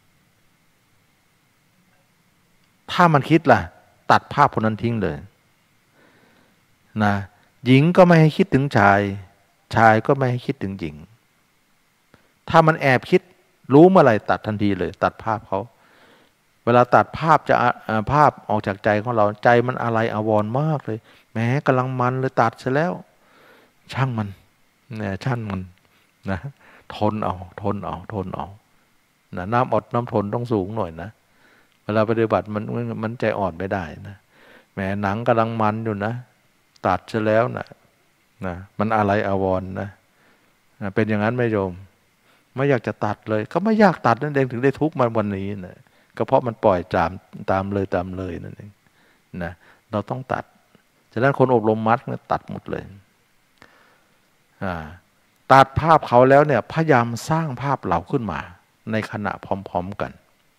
ถ้ามันคิดล่ะตัดภาพคนนั้นทิ้งเลยนะหญิงก็ไม่ให้คิดถึงชายชายก็ไม่ให้คิดถึงหญิงถ้ามันแอบคิดรู้เมื่อไหร่ตัดทันทีเลยตัดภาพเขาเวลาตัดภาพจะภาพออกจากใจของเราใจมันอะไรอาวรณ์มากเลยแม้กำลังมันเลยตัดเสร็จแล้วช่างมันเนี่ยช่างมันนะทนเอาทนเอาทนเอานะน้ำอดน้ำทนต้องสูงหน่อยนะเวลาปฏิบัติมันมันใจอ่อนไม่ได้นะแหมหนังกำลังมันอยู่นะตัดเสร็จแล้วนะนะมันอะไรอาวรณ์นะนะเป็นอย่างนั้นไหมโยมไม่อยากจะตัดเลยก็ไม่อยากตัดนั่นเองถึงได้ทุกข์มาวันนี้นะก็เพราะมันปล่อยตามตามเลยตามเลยนั่นเองนะเราต้องตัดฉะนั้นคนอบรมมรรคเนี่ยตัดหมดเลยตัดภาพเขาแล้วเนี่ยพยายามสร้างภาพเราขึ้นมาในขณะพร้อมๆกัน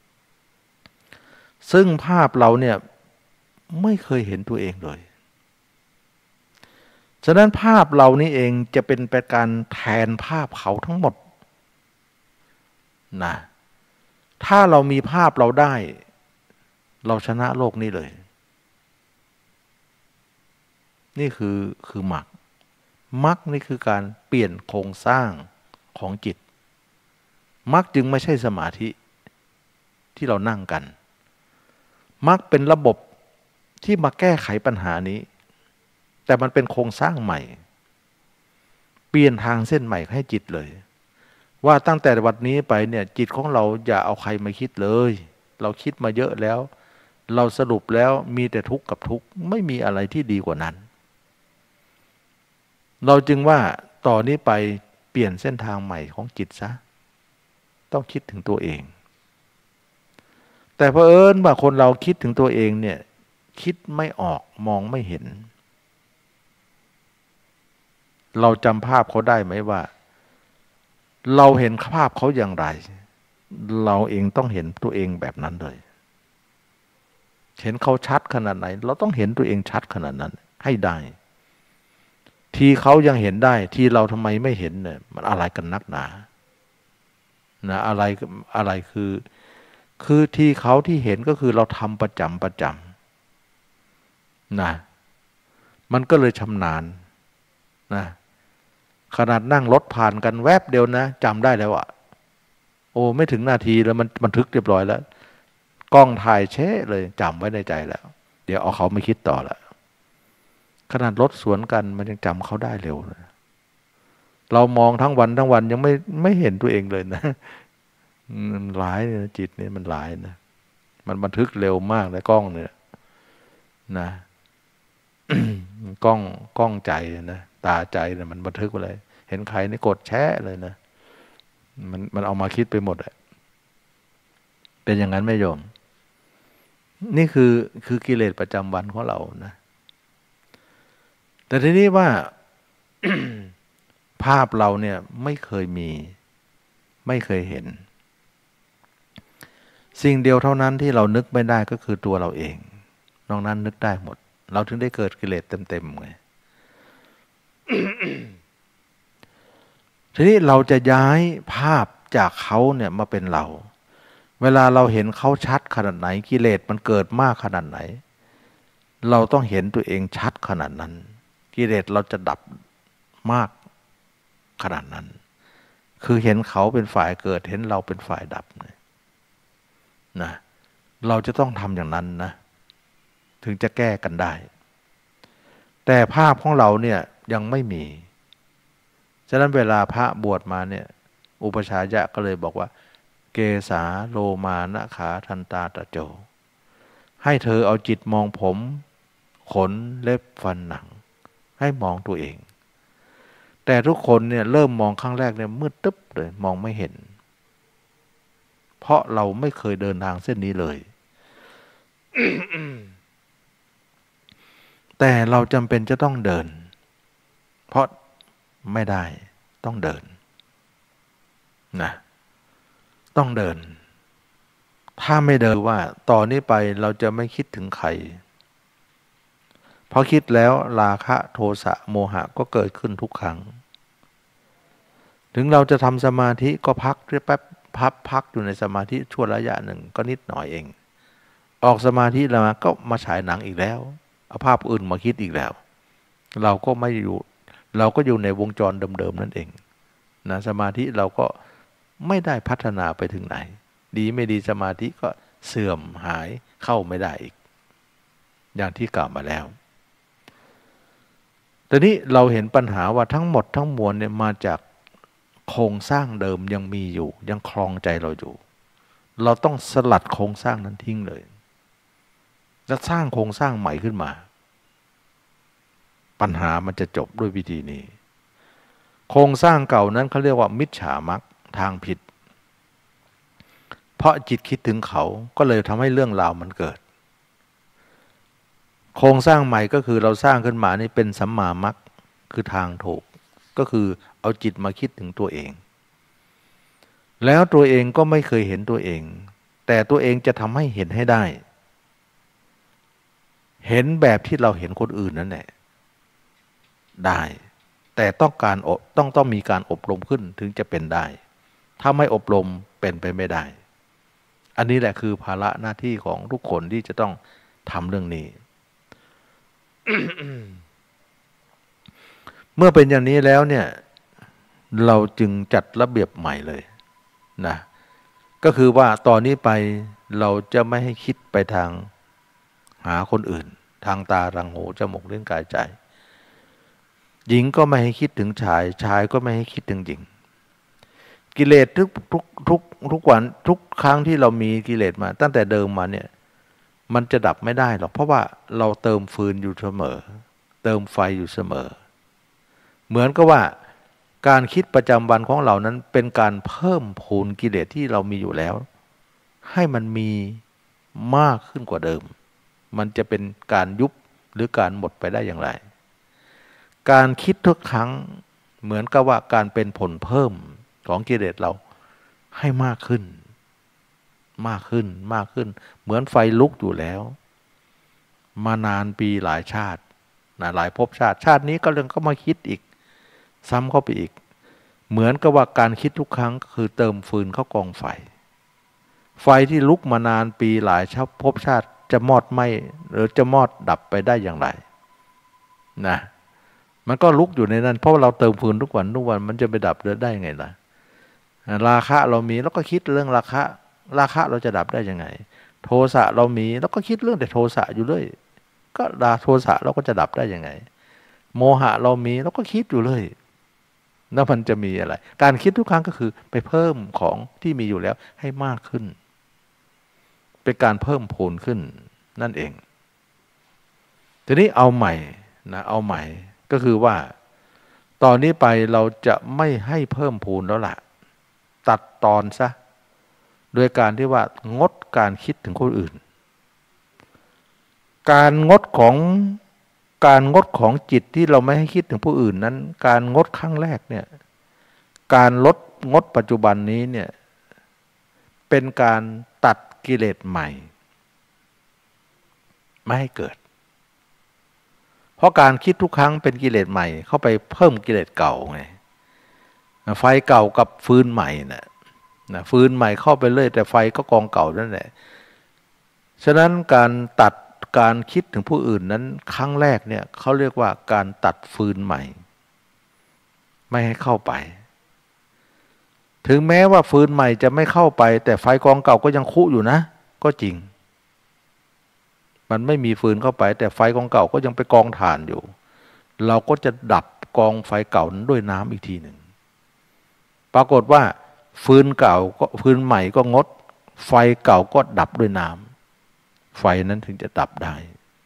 ซึ่งภาพเราเนี่ยไม่เคยเห็นตัวเองเลยฉะนั้นภาพเรานี่เองจะเป็นไปการแทนภาพเขาทั้งหมดนะถ้าเรามีภาพเราได้เราชนะโลกนี้เลยนี่คือคือมรรคมรรคนี่คือการเปลี่ยนโครงสร้างของจิตมรรคจึงไม่ใช่สมาธิที่เรานั่งกันมรรคเป็นระบบที่มาแก้ไขปัญหานี้แต่มันเป็นโครงสร้างใหม่เปลี่ยนทางเส้นใหม่ให้จิตเลยว่าตั้งแต่วันนี้ไปเนี่ยจิตของเราอย่าเอาใครมาคิดเลยเราคิดมาเยอะแล้วเราสรุปแล้วมีแต่ทุกข์กับทุกข์ไม่มีอะไรที่ดีกว่านั้นเราจึงว่าต่อนี้ไปเปลี่ยนเส้นทางใหม่ของจิตซะต้องคิดถึงตัวเองแต่เผอิญว่าคนเราคิดถึงตัวเองเนี่ยคิดไม่ออกมองไม่เห็นเราจำภาพเขาได้ไหมว่าเราเห็นภาพเขาอย่างไรเราเองต้องเห็นตัวเองแบบนั้นเลยเห็นเขาชัดขนาดไหนเราต้องเห็นตัวเองชัดขนาดนั้นให้ได้ทีเขายังเห็นได้ทีเราทำไมไม่เห็นเนี่ยมันอะไรกันนักหนานะอะไรอะไรคือคือทีเขาที่เห็นก็คือเราทำประจำประจำนะมันก็เลยชำนาญนะขนาดนั่งรถผ่านกันแวบเดียวนะจำได้แล้วอะโอ้ไม่ถึงนาทีแล้วมันบันทึกเรียบร้อยแล้วกล้องถ่ายเชะเลยจำไว้ในใจแล้วเดี๋ยวเอาเขาไม่คิดต่อละขนาดรถสวนกันมันยังจำเขาได้เร็วนะเรามองทั้งวันทั้งวันยังไม่ไม่เห็นตัวเองเลยนะมันหลายนะจิตนี่มันหลายนะมันบันทึกเร็วมากเลยกล้องเนี่ยนะ กล้องกล้องใจนะตาใจเนี่ยมันบันทึกไว้เลยเห็นใครนี่กดแชะเลยนะมันมันเอามาคิดไปหมดอะเป็นอย่างนั้นไหมโยมนี่คือคือกิเลสประจำวันของเรานะแต่ทีนี้ว่า ภาพเราเนี่ยไม่เคยมีไม่เคยเห็นสิ่งเดียวเท่านั้นที่เรานึกไม่ได้ก็คือตัวเราเองนอกนั้นนึกได้หมดเราถึงได้เกิดกิเลสเต็มๆไง ทีนี้เราจะย้ายภาพจากเขาเนี่ยมาเป็นเราเวลาเราเห็นเขาชัดขนาดไหนกิเลสมันเกิดมากขนาดไหนเราต้องเห็นตัวเองชัดขนาดนั้นกิเลสเราจะดับมากขนาดนั้นคือเห็นเขาเป็นฝ่ายเกิดเห็นเราเป็นฝ่ายดับนะเราจะต้องทำอย่างนั้นนะถึงจะแก้กันได้แต่ภาพของเราเนี่ยยังไม่มีฉะนั้นเวลาพระบวชมาเนี่ยอุปชายะก็เลยบอกว่าเกสาโลมานะขาทันตาตะโจให้เธอเอาจิตมองผมขนเล็บฟันหนังให้มองตัวเองแต่ทุกคนเนี่ยเริ่มมองครั้งแรกเนี่ยมืดตึ๊บเลยมองไม่เห็นเพราะเราไม่เคยเดินทางเส้นนี้เลย แต่เราจำเป็นจะต้องเดินเพราะไม่ได้ต้องเดินนะต้องเดินถ้าไม่เดินว่าต่อนนี้ไปเราจะไม่คิดถึงใครเพราะคิดแล้วราคะโทสะโมหะก็เกิดขึ้นทุกครั้งถึงเราจะทำสมาธิก็พักเรียบแป๊บพับพักอยู่ในสมาธิชั่วระยะหนึ่งก็นิดหน่อยเองออกสมาธิแล้วมาก็มาฉายหนังอีกแล้วเอาภาพอื่นมาคิดอีกแล้วเราก็ไม่อยู่เราก็อยู่ในวงจรเดิมๆนั่นเองนะสมาธิเราก็ไม่ได้พัฒนาไปถึงไหนดีไม่ดีสมาธิก็เสื่อมหายเข้าไม่ได้อีกอย่างที่กล่าวมาแล้วแต่นี้เราเห็นปัญหาว่าทั้งหมดทั้งมวลเนี่ยมาจากโครงสร้างเดิมยังมีอยู่ยังครองใจเราอยู่เราต้องสลัดโครงสร้างนั้นทิ้งเลยจะสร้างโครงสร้างใหม่ขึ้นมาปัญหามันจะจบด้วยวิธีนี้โครงสร้างเก่านั้นเขาเรียกว่ามิจฉามรรคทางผิดเพราะจิตคิดถึงเขาก็เลยทำให้เรื่องราวมันเกิดโครงสร้างใหม่ก็คือเราสร้างขึ้นมานี่เป็นสัมมามรรคคือทางถูกก็คือเอาจิตมาคิดถึงตัวเองแล้วตัวเองก็ไม่เคยเห็นตัวเองแต่ตัวเองจะทำให้เห็นให้ได้เห็นแบบที่เราเห็นคนอื่นนั่นแหละได้แต่ต้องการต้องต้องมีการอบรมขึ้นถึงจะเป็นได้ถ้าไม่อบรมเป็นไปไม่ได้อันนี้แหละคือภาระหน้าที่ของทุกคนที่จะต้องทำเรื่องนี้ เมื่อเป็นอย่างนี้แล้วเนี่ยเราจึงจัดระเบียบใหม่เลยนะก็คือว่าตอนนี้ไปเราจะไม่ให้คิดไปทางหาคนอื่นทางตาทางหูจมูกลิ้นกายใจหญิงก็ไม่ให้คิดถึงชายชายก็ไม่ให้คิดถึงหญิงกิเลสทุกทุกทุกทุกวันทุกครั้งที่เรามีกิเลสมาตั้งแต่เดิมมาเนี่ยมันจะดับไม่ได้หรอกเพราะว่าเราเติมฟืนอยู่เสมอเติมไฟอยู่เสมอเหมือนกับว่าการคิดประจำวันของเรานั้นเป็นการเพิ่มพูนกิเลสที่เรามีอยู่แล้วให้มันมีมากขึ้นกว่าเดิมมันจะเป็นการยุบหรือการหมดไปได้อย่างไรการคิดทุกครั้งเหมือนกับว่าการเป็นผลเพิ่มของกิเลสเราให้มากขึ้นมากขึ้นมากขึ้นเหมือนไฟลุกอยู่แล้วมานานปีหลายชาตินะหลายภพชาติชาตินี้ก็เรื่องก็มาคิดอีกซ้ำเข้าไปอีกเหมือนกับว่าการคิดทุกครั้งก็คือเติมฟืนเข้ากองไฟไฟที่ลุกมานานปีหลายชาติภพชาติจะมอดไหม้หรือจะมอดดับไปได้อย่างไรนะมันก็ลุกอยู่ในนั้นเพราะเราเติมฟืนทุกวันทุกวันมันจะไปดับได้ไงล่ะราคะเรามีแล้วก็คิดเรื่องราคะราคะเราจะดับได้ยังไงโทสะเรามีแล้วก็คิดเรื่องแต่โทสะอยู่เลยก็ดาโทสะเราก็จะดับได้ยังไงโมหะเรามีแล้วก็คิดอยู่เลยแล้วมันจะมีอะไรการคิดทุกครั้งก็คือไปเพิ่มของที่มีอยู่แล้วให้มากขึ้นเป็นการเพิ่มพูนขึ้นนั่นเองทีนี้เอาใหม่นะเอาใหม่ก็คือว่าตอนนี้ไปเราจะไม่ให้เพิ่มพูนแล้วล่ะตัดตอนซะโดยการที่ว่างดการคิดถึงคนอื่นการงดของการงดของจิตที่เราไม่ให้คิดถึงผู้อื่นนั้นการงดครั้งแรกเนี่ยการลดงดปัจจุบันนี้เนี่ยเป็นการตัดกิเลสใหม่ไม่ให้เกิดเพราะการคิดทุกครั้งเป็นกิเลสใหม่เข้าไปเพิ่มกิเลสเก่าไงไฟเก่ากับฟืนใหม่น่ะนะฟืนใหม่เข้าไปเลยแต่ไฟก็กองเก่านั่นแหละฉะนั้นการตัดการคิดถึงผู้อื่นนั้นครั้งแรกเนี่ยเขาเรียกว่าการตัดฟืนใหม่ไม่ให้เข้าไปถึงแม้ว่าฟืนใหม่จะไม่เข้าไปแต่ไฟกองเก่าก็ยังคุอยู่นะก็จริงมันไม่มีฟืนเข้าไปแต่ไฟกองเก่าก็ยังไปกองถ่านอยู่เราก็จะดับกองไฟเก่านั้นด้วยน้ำอีกทีหนึ่งปรากฏว่าฟืนเก่าก็ฟืนใหม่ก็งดไฟเก่าก็ดับด้วยน้ำไฟนั้นถึงจะดับได้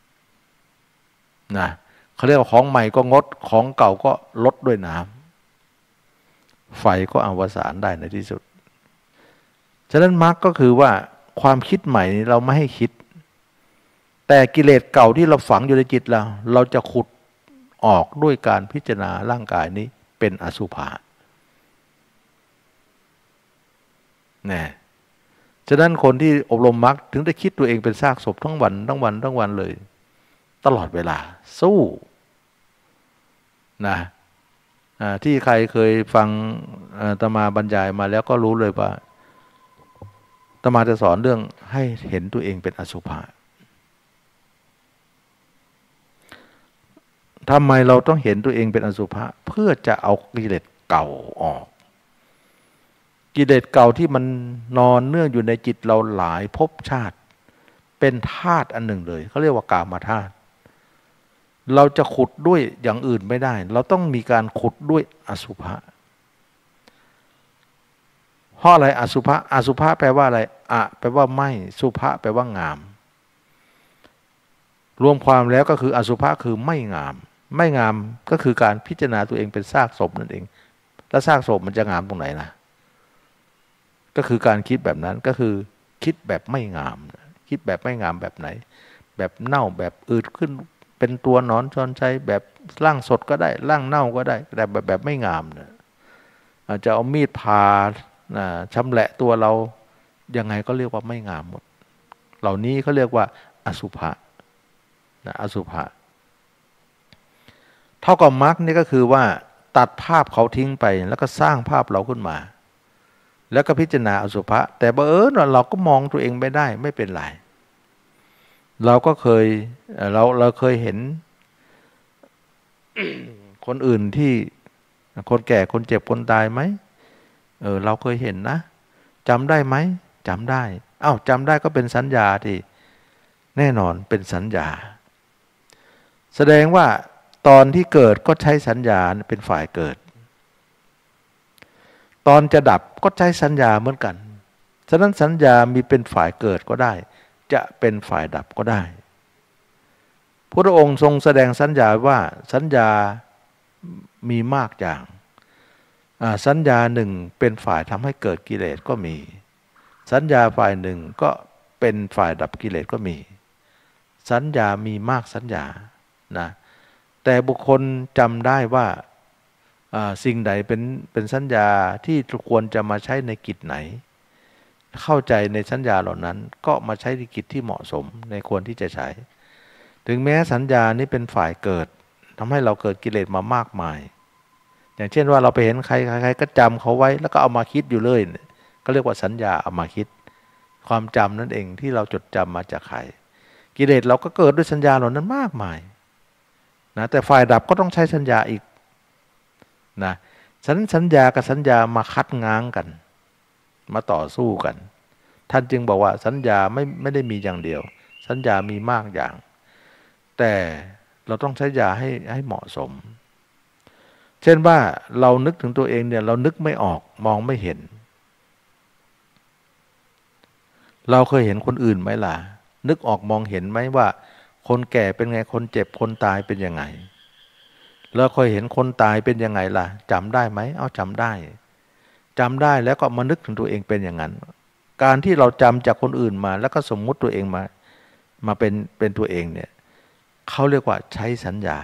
นะเขาเรียกว่าของใหม่ก็งดของเก่าก็ลดด้วยน้ำไฟก็อวสานได้ในที่สุดฉะนั้นมรรคก็คือว่าความคิดใหม่เราไม่ให้คิดแต่กิเลสเก่าที่เราฝังอยู่ในจิตเราเราจะขุดออกด้วยการพิจารณาร่างกายนี้เป็นอสุภะนะฉะนั้นคนที่อบรมมรรคถึงได้คิดตัวเองเป็นซากศพทั้งวันทั้งวันทั้งวันเลยตลอดเวลาสู้นะที่ใครเคยฟังอาตมาบรรยายมาแล้วก็รู้เลยว่าอาตมาจะสอนเรื่องให้เห็นตัวเองเป็นอสุภะทำไมเราต้องเห็นตัวเองเป็นอสุภะเพื่อจะเอากิเลสเก่าออกกิเลสเก่าที่มันนอนเนื่องอยู่ในจิตเราหลายภพชาติเป็นธาตุอันหนึ่งเลยเขาเรียกว่ากามธาตุเราจะขุดด้วยอย่างอื่นไม่ได้เราต้องมีการขุดด้วยอสุภะเพราะอะไรอสุภะอสุภะแปลว่าอะไรอะแปลว่าไม่สุภะแปลว่างามรวมความแล้วก็คืออสุภะคือไม่งามไม่งามก็คือการพิจารณาตัวเองเป็นซากศพนั่นเองแล้วซากศพมันจะงามตรงไหนนะก็คือการคิดแบบนั้นก็คือคิดแบบไม่งามคิดแบบไม่งามแบบไหนแบบเน่าแบบอืดขึ้นเป็นตัวหนอนชอนชัยแบบร่างสดก็ได้ร่างเน่าก็ได้แต่แบบแบบไม่งามนะอาจจะเอามีดผ่าชำแหละตัวเรายังไงก็เรียกว่าไม่งามหมดเหล่านี้เขาเรียกว่าอสุภะนะอสุภะเท่ากับมรรคนี่ก็คือว่าตัดภาพเขาทิ้งไปแล้วก็สร้างภาพเราขึ้นมาแล้วก็พิจารณาอสุภะแต่บังเอิญว่าเราก็มองตัวเองไม่ได้ไม่เป็นไรเราก็เคยเราเราเคยเห็น คนอื่นที่คนแก่คนเจ็บคนตายไหมเออเราเคยเห็นนะจำได้ไหมจำได้อ้าวจำได้ก็เป็นสัญญาที่แน่นอนเป็นสัญญาแสดงว่าตอนที่เกิดก็ใช้สัญญาเป็นฝ่ายเกิดตอนจะดับก็ใช้สัญญาเหมือนกันฉะนั้นสัญญามีเป็นฝ่ายเกิดก็ได้จะเป็นฝ่ายดับก็ได้พระองค์ทรงแสดงสัญญาว่าสัญญามีมากอย่างสัญญาหนึ่งเป็นฝ่ายทำให้เกิดกิเลสก็มีสัญญาฝ่ายหนึ่งก็เป็นฝ่ายดับกิเลสก็มีสัญญามีมากสัญญานะแต่บุคคลจำได้ว่าสิ่งใดเป็นเป็นสัญญาที่ควรจะมาใช้ในกิจไหนเข้าใจในสัญญาเหล่านั้นก็มาใช้ในกิจที่เหมาะสมในควรที่จะใช้ถึงแม้สัญญานี้เป็นฝ่ายเกิดทำให้เราเกิดกิเลสมามากมายอย่างเช่นว่าเราไปเห็นใครใครก็จำเขาไว้แล้วก็เอามาคิดอยู่เลยก็เรียกว่าสัญญาเอามาคิดความจำนั่นเองที่เราจดจำมาจากใครกิเลสเราก็เกิดด้วยสัญญาเหล่านั้นมากมายนะแต่ฝ่ายดับก็ต้องใช้สัญญาอีกนะสัญสัญญากับสัญญามาคัดง้างกันมาต่อสู้กันท่านจึงบอกว่าสัญญาไม่ไม่ได้มีอย่างเดียวสัญญามีมากอย่างแต่เราต้องใช้ยาให้ให้เหมาะสมเช่นว่าเรานึกถึงตัวเองเนี่ยเรานึกไม่ออกมองไม่เห็นเราเคยเห็นคนอื่นไหมล่ะนึกออกมองเห็นไหมว่าคนแก่เป็นไงคนเจ็บคนตายเป็นยังไงเราเคยเห็นคนตายเป็นยังไงล่ะจำได้ไหมเอาจำได้จำได้แล้วก็มานึกถึงตัวเองเป็นอย่างนั้นการที่เราจำจากคนอื่นมาแล้วก็สมมุติตัวเองมามาเป็นเป็นตัวเองเนี่ยเขาเรียกว่าใช้สัญญา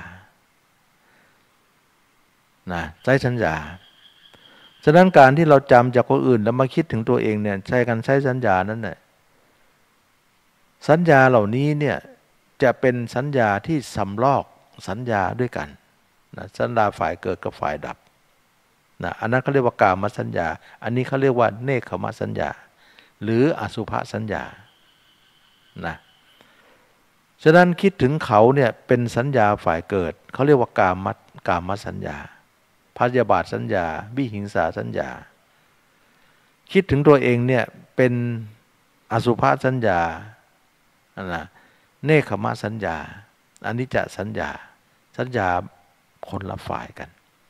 นะใช้สัญญาฉะนั้นการที่เราจำจากคนอื่นแล้วมาคิดถึงตัวเองเนี่ยใช้กันใช้สัญญานั้นแหละสัญญาเหล่านี้เนี่ยจะเป็นสัญญาที่สำลอกสัญญาด้วยกันนะสัญญาฝ่ายเกิดกับฝ่ายดับนะอันนั้นเขาเรียกว่ากามสัญญาอันนี้เขาเรียกว่าเนกขมสัญญาหรืออสุภสัญญานะฉะนั้นคิดถึงเขาเนี่ยเป็นสัญญาฝ่ายเกิดเขาเรียกว่ากามกามสัญญาพยาบาทสัญญาวิหิงสาสัญญาคิดถึงตัวเองเนี่ยเป็นอสุภสัญญานะเนกขมสัญญาอนิจจสัญญาสัญญาคนละฝ่ายกัน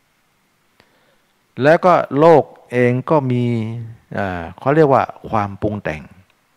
แล้วก็โลกเองก็มีเขาเรียกว่าความปรุงแต่ง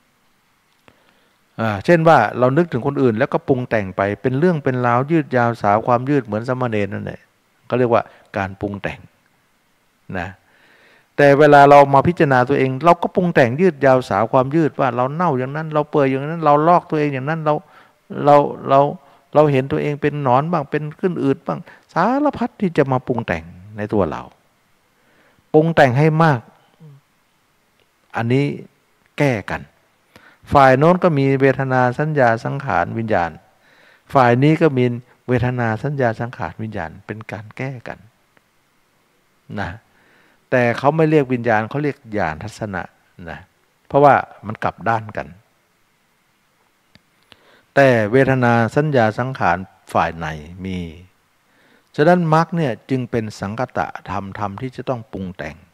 เช่นว่าเรานึกถึงคนอื่นแล้วก็ปรุงแต่งไปเป็นเรื่องเป็นราวยืดยาวสาวความยืดเหมือนสมณเณรนั่นแหละก็เรียกว่าการปรุงแต่งนะแต่เวลาเรามาพิจารณาตัวเองเราก็ปรุงแต่งยืดยาวสาวความยืดว่าเราเน่าอย่างนั้นเราเปื่อยอย่างนั้นเราลอกตัวเองอย่างนั้นเราเราเราเราเห็นตัวเองเป็นหนอนบ้างเป็นขึ้นอืดบ้างสารพัดที่จะมาปรุงแต่งในตัวเราปรุงแต่งให้มากอันนี้แก้กันฝ่ายโน้นก็มีเวทนาสัญญาสังขารวิญญาณฝ่ายนี้ก็มีเวทนาสัญญาสังขารวิญญาณเป็นการแก้กันนะแต่เขาไม่เรียกวิญญาณเขาเรียกญาณทัศนะนะเพราะว่ามันกลับด้านกันแต่เวทนาสัญญาสังขารฝ่ายไหนมีฉะนั้นมรรคเนี่ยจึงเป็นสังคตะธรรมธรรมที่จะต้องปรุงแต่ง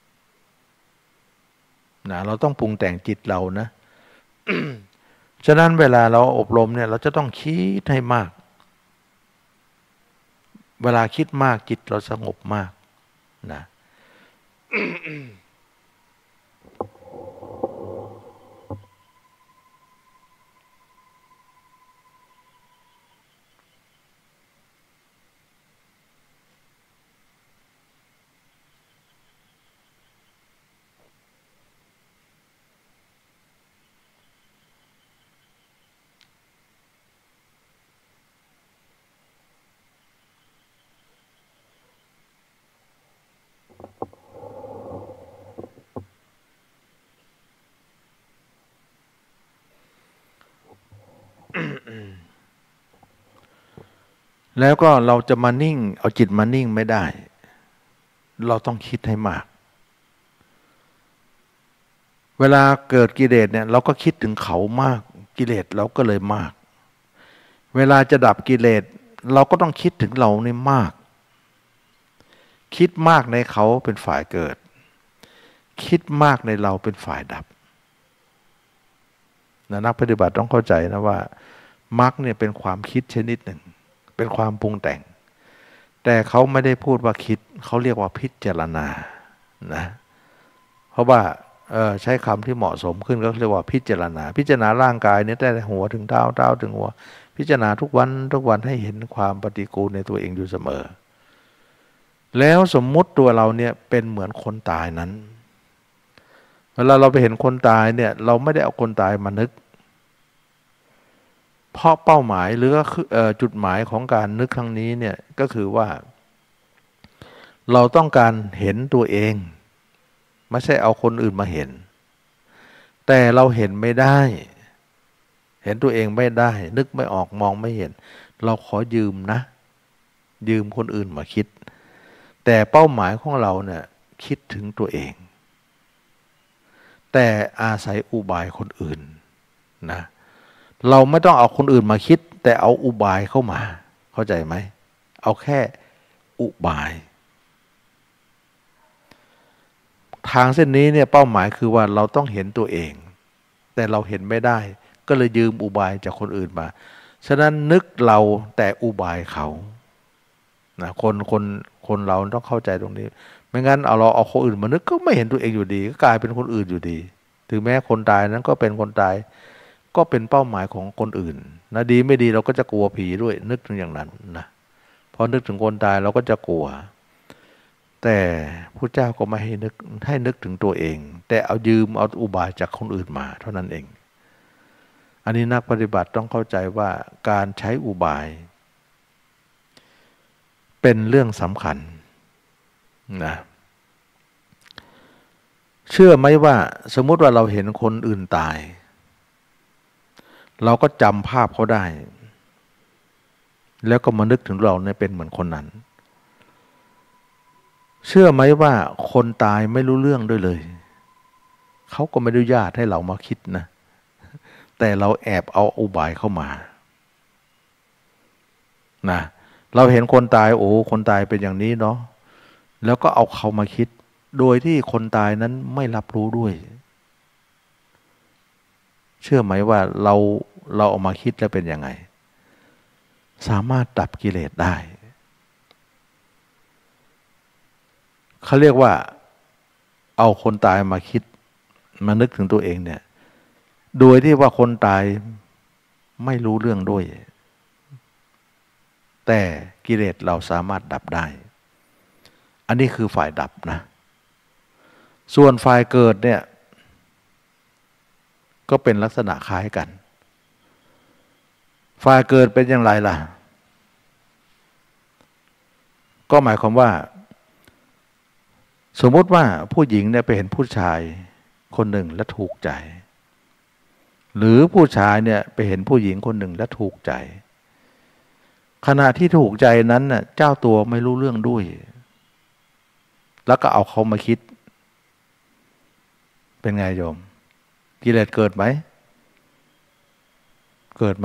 นะเราต้องปรุงแต่งจิตเรานะ ฉะนั้นเวลาเราอบรมเนี่ยเราจะต้องคิดให้มากเวลาคิดมากจิตเราสงบมากนะ แล้วก็เราจะมานิ่งเอาจิตมานิ่งไม่ได้เราต้องคิดให้มากเวลาเกิดกิเลสเนี่ยเราก็คิดถึงเขามากกิเลสเราก็เลยมากเวลาจะดับกิเลสเราก็ต้องคิดถึงเรานี่มากคิดมากในเขาเป็นฝ่ายเกิดคิดมากในเราเป็นฝ่ายดับนะนักปฏิบัติต้องเข้าใจนะว่ามรรคเนี่ยเป็นความคิดชนิดหนึ่งเป็นความปรุงแต่งแต่เขาไม่ได้พูดว่าคิดเขาเรียกว่าพิจารณานะเพราะว่าเออใช้คำที่เหมาะสมขึ้นก็เรียกว่าพิจารณาพิจารณาร่างกายเนี่ยแต่หัวถึงเท้าเท้าถึงหัวพิจารณาทุกวันทุกวันให้เห็นความปฏิกูลในตัวเองอยู่เสมอแล้วสมมุติตัวเราเนี่ยเป็นเหมือนคนตายนั้นเวลาเราไปเห็นคนตายเนี่ยเราไม่ได้เอาคนตายมานึกเพราะเป้าหมายหรือก็คือจุดหมายของการนึกครั้งนี้เนี่ยก็คือว่าเราต้องการเห็นตัวเองไม่ใช่เอาคนอื่นมาเห็นแต่เราเห็นไม่ได้เห็นตัวเองไม่ได้นึกไม่ออกมองไม่เห็นเราขอยืมนะยืมคนอื่นมาคิดแต่เป้าหมายของเราเนี่ยคิดถึงตัวเองแต่อาศัยอุบายคนอื่นนะเราไม่ต้องเอาคนอื่นมาคิดแต่เอาอุบายเข้ามาเข้าใจไหมเอาแค่อุบายทางเส้นนี้เนี่ยเป้าหมายคือว่าเราต้องเห็นตัวเองแต่เราเห็นไม่ได้ก็เลยยืมอุบายจากคนอื่นมาฉะนั้นนึกเราแต่อุบายเขานะคนคนคนเราต้องเข้าใจตรงนี้ไม่งั้นเอาเราเอาคนอื่นมานึกก็ไม่เห็นตัวเองอยู่ดีก็กลายเป็นคนอื่นอยู่ดีถึงแม้คนตายนั้นก็เป็นคนตายก็เป็นเป้าหมายของคนอื่นนะดีไม่ดีเราก็จะกลัวผีด้วยนึกถึงอย่างนั้นนะพอนึกถึงคนตายเราก็จะกลัวแต่พระเจ้าก็ไม่ให้นึกให้นึกถึงตัวเองแต่เอายืมเอาอุบายจากคนอื่นมาเท่านั้นเองอันนี้นักปฏิบัติต้องเข้าใจว่าการใช้อุบายเป็นเรื่องสำคัญนะเชื่อไหมว่าสมมุติว่าเราเห็นคนอื่นตายเราก็จำภาพเขาได้แล้วก็มานึกถึงเราเนี่ยเป็นเหมือนคนนั้นเชื่อไหมว่าคนตายไม่รู้เรื่องด้วยเลยเขาก็ไม่อนุญาตให้เรามาคิดนะแต่เราแอบเอาอุบายเข้ามานะเราเห็นคนตายโอ้คนตายเป็นอย่างนี้เนาะแล้วก็เอาเขามาคิดโดยที่คนตายนั้นไม่รับรู้ด้วยเชื่อไหมว่าเราเราเอามาคิดแล้วเป็นยังไงสามารถดับกิเลสได้เขาเรียกว่าเอาคนตายมาคิดมานึกถึงตัวเองเนี่ยโดยที่ว่าคนตายไม่รู้เรื่องด้วยแต่กิเลสเราสามารถดับได้อันนี้คือฝ่ายดับนะส่วนฝ่ายเกิดเนี่ยก็เป็นลักษณะคล้ายกันฝ่ายเกิดเป็นอย่างไรล่ะก็หมายความว่าสมมติว่าผู้หญิงเนี่ยไปเห็นผู้ชายคนหนึ่งและถูกใจหรือผู้ชายเนี่ยไปเห็นผู้หญิงคนหนึ่งและถูกใจขณะที่ถูกใจนั้นน่ะเจ้าตัวไม่รู้เรื่องด้วยแล้วก็เอาเขามาคิดเป็นไงโยมกิเลสเกิดไหมเกิดไหม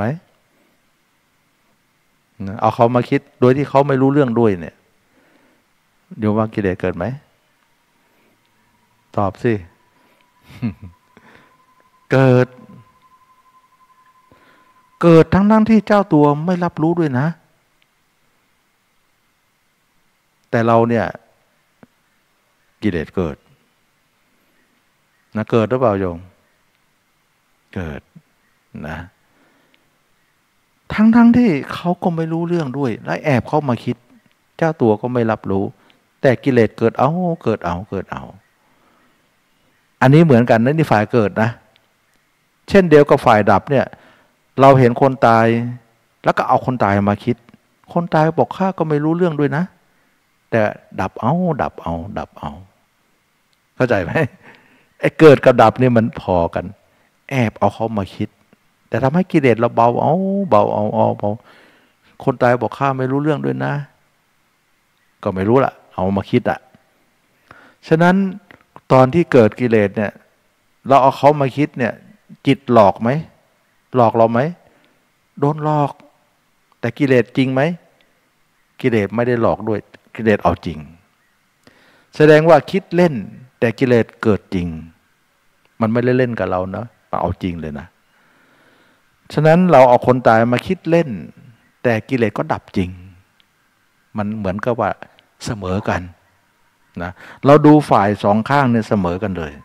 เอาเขามาคิดโดยที่เขาไม่รู้เรื่องด้วยเนี่ยโยมว่ากิเลสเกิดไหมตอบสิ เกิดเกิดทั้งทั้งที่เจ้าตัวไม่รับรู้ด้วยนะแต่เราเนี่ยกิเลสเกิดนะเกิดหรือเปล่าโยมเกิดนะทั้งทั้งที่เขาก็ไม่รู้เรื่องด้วยและแอบเข้ามาคิดเจ้าตัวก็ไม่รับรู้แต่กิเลสเกิดเอาเกิดเอาเกิดเอาอันนี้เหมือนกันนะนี่ฝ่ายเกิดนะเช่นเดียวกับฝ่ายดับเนี่ยเราเห็นคนตายแล้วก็เอาคนตายมาคิดคนตายบอกข้าก็ไม่รู้เรื่องด้วยนะแต่ดับเอาดับเอาดับเอาเข้าใจไหมไอ้เกิดกับดับนี่มันพอกันแอบเอาเขามาคิดแต่ทำให้กิเลสเราเบาเอาเบาเอาเอาเบาคนตายบอกข้าไม่รู้เรื่องด้วยนะก็ไม่รู้ละเอามาคิดอ่ะฉะนั้นตอนที่เกิดกิเลสเนี่ยเราเอาเขามาคิดเนี่ยจิตหลอกไหมหลอกเราไหมโดนหลอกแต่กิเลสจริงไหมกิเลสไม่ได้หลอกด้วยกิเลสเอาจริงแสดงว่าคิดเล่นแต่กิเลสเกิดจริงมันไม่ได้เล่นกับเรานะมันเอาจริงเลยนะฉะนั้นเราเอาคนตายมาคิดเล่นแต่กิเลสก็ดับจริงมันเหมือนกับว่าเสมอกันนะเราดูฝ่ายสองข้างเนี่ยเสมอกันเลย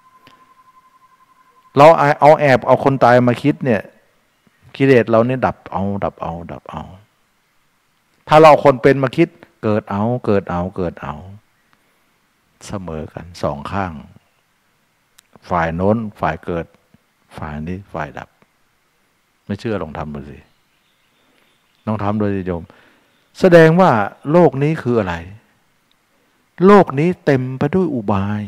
เราเอาแอบเอาคนตายมาคิดเนี่ยกิเลสเราเนี่ยดับเอาดับเอาดับเอาถ้าเราคนเป็นมาคิดเกิดเอาเกิดเอาเกิดเอาเสมอกันสองข้างฝ่ายโน้นฝ่ายเกิดฝ่ายนี้ฝ่ายดับไม่เชื่อลองทำดูสิลองทำดูสิโยมแสดงว่าโลกนี้คืออะไรโลกนี้เต็มไปด้วยอุบาย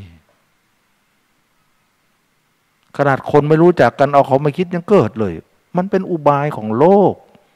ขนาดคนไม่รู้จักกันเอาเขามาคิดยังเกิดเลยมันเป็นอุบายของโลก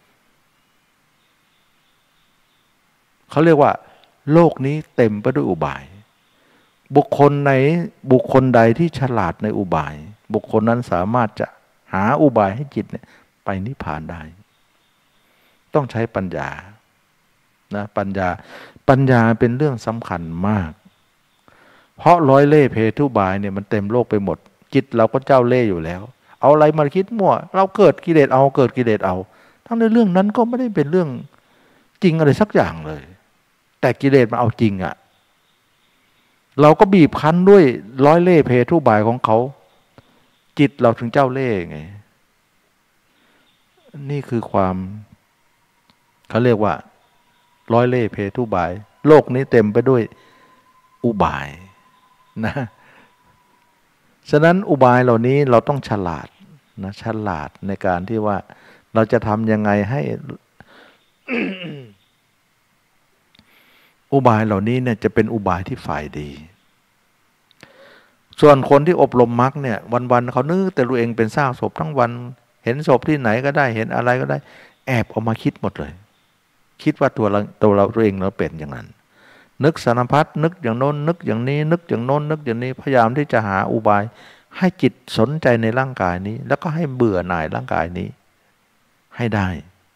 เขาเรียกว่าโลกนี้เต็มไปด้วยอุบายบุคคลไหนบุคคลใดที่ฉลาดในอุบายบุคคลนั้นสามารถจะหาอุบายให้จิตเนี่ยไปนิพพานได้ต้องใช้ปัญญานะปัญญาปัญญาเป็นเรื่องสำคัญมากเพราะร้อยเล่ห์เพทุบายเนี่ยมันเต็มโลกไปหมดจิตเราก็เจ้าเล่ห์อยู่แล้วเอาอะไรมาคิดมั่วเราเกิดกิเลสเอาเกิดกิเลสเอาทั้งในเรื่องนั้นก็ไม่ได้เป็นเรื่องจริงอะไรสักอย่างเลยแต่กิเลสมันเอาจริงอ่ะเราก็บีบคั้นด้วยร้อยเล่ห์เพทุบายของเขาจิตเราถึงเจ้าเล่ห์ไงนี่คือความเขาเรียกว่าร้อยเล่ห์เพทุบายโลกนี้เต็มไปด้วยอุบายนะฉะนั้นอุบายเหล่านี้เราต้องฉลาดนะฉลาดในการที่ว่าเราจะทำยังไงให้ อุบายเหล่านี้เนี่ยจะเป็นอุบายที่ฝ่ายดีส่วนคนที่อบรมมรรคเนี่ยวันๆเขานึกแต่ตัวเองเป็นสร้างศพทั้งวันเห็นศพที่ไหนก็ได้เห็นอะไรก็ได้แอบเอามาคิดหมดเลยคิดว่าตัวเราตัวเราตัวเองเราเป็นอย่างนั้นนึกสารพัดนึกอย่างโน้นนึกอย่างนี้นึกอย่างโน้นนึกอย่างนี้พยายามที่จะหาอุบายให้จิตสนใจในร่างกายนี้แล้วก็ให้เบื่อหน่ายร่างกายนี้ให้ได้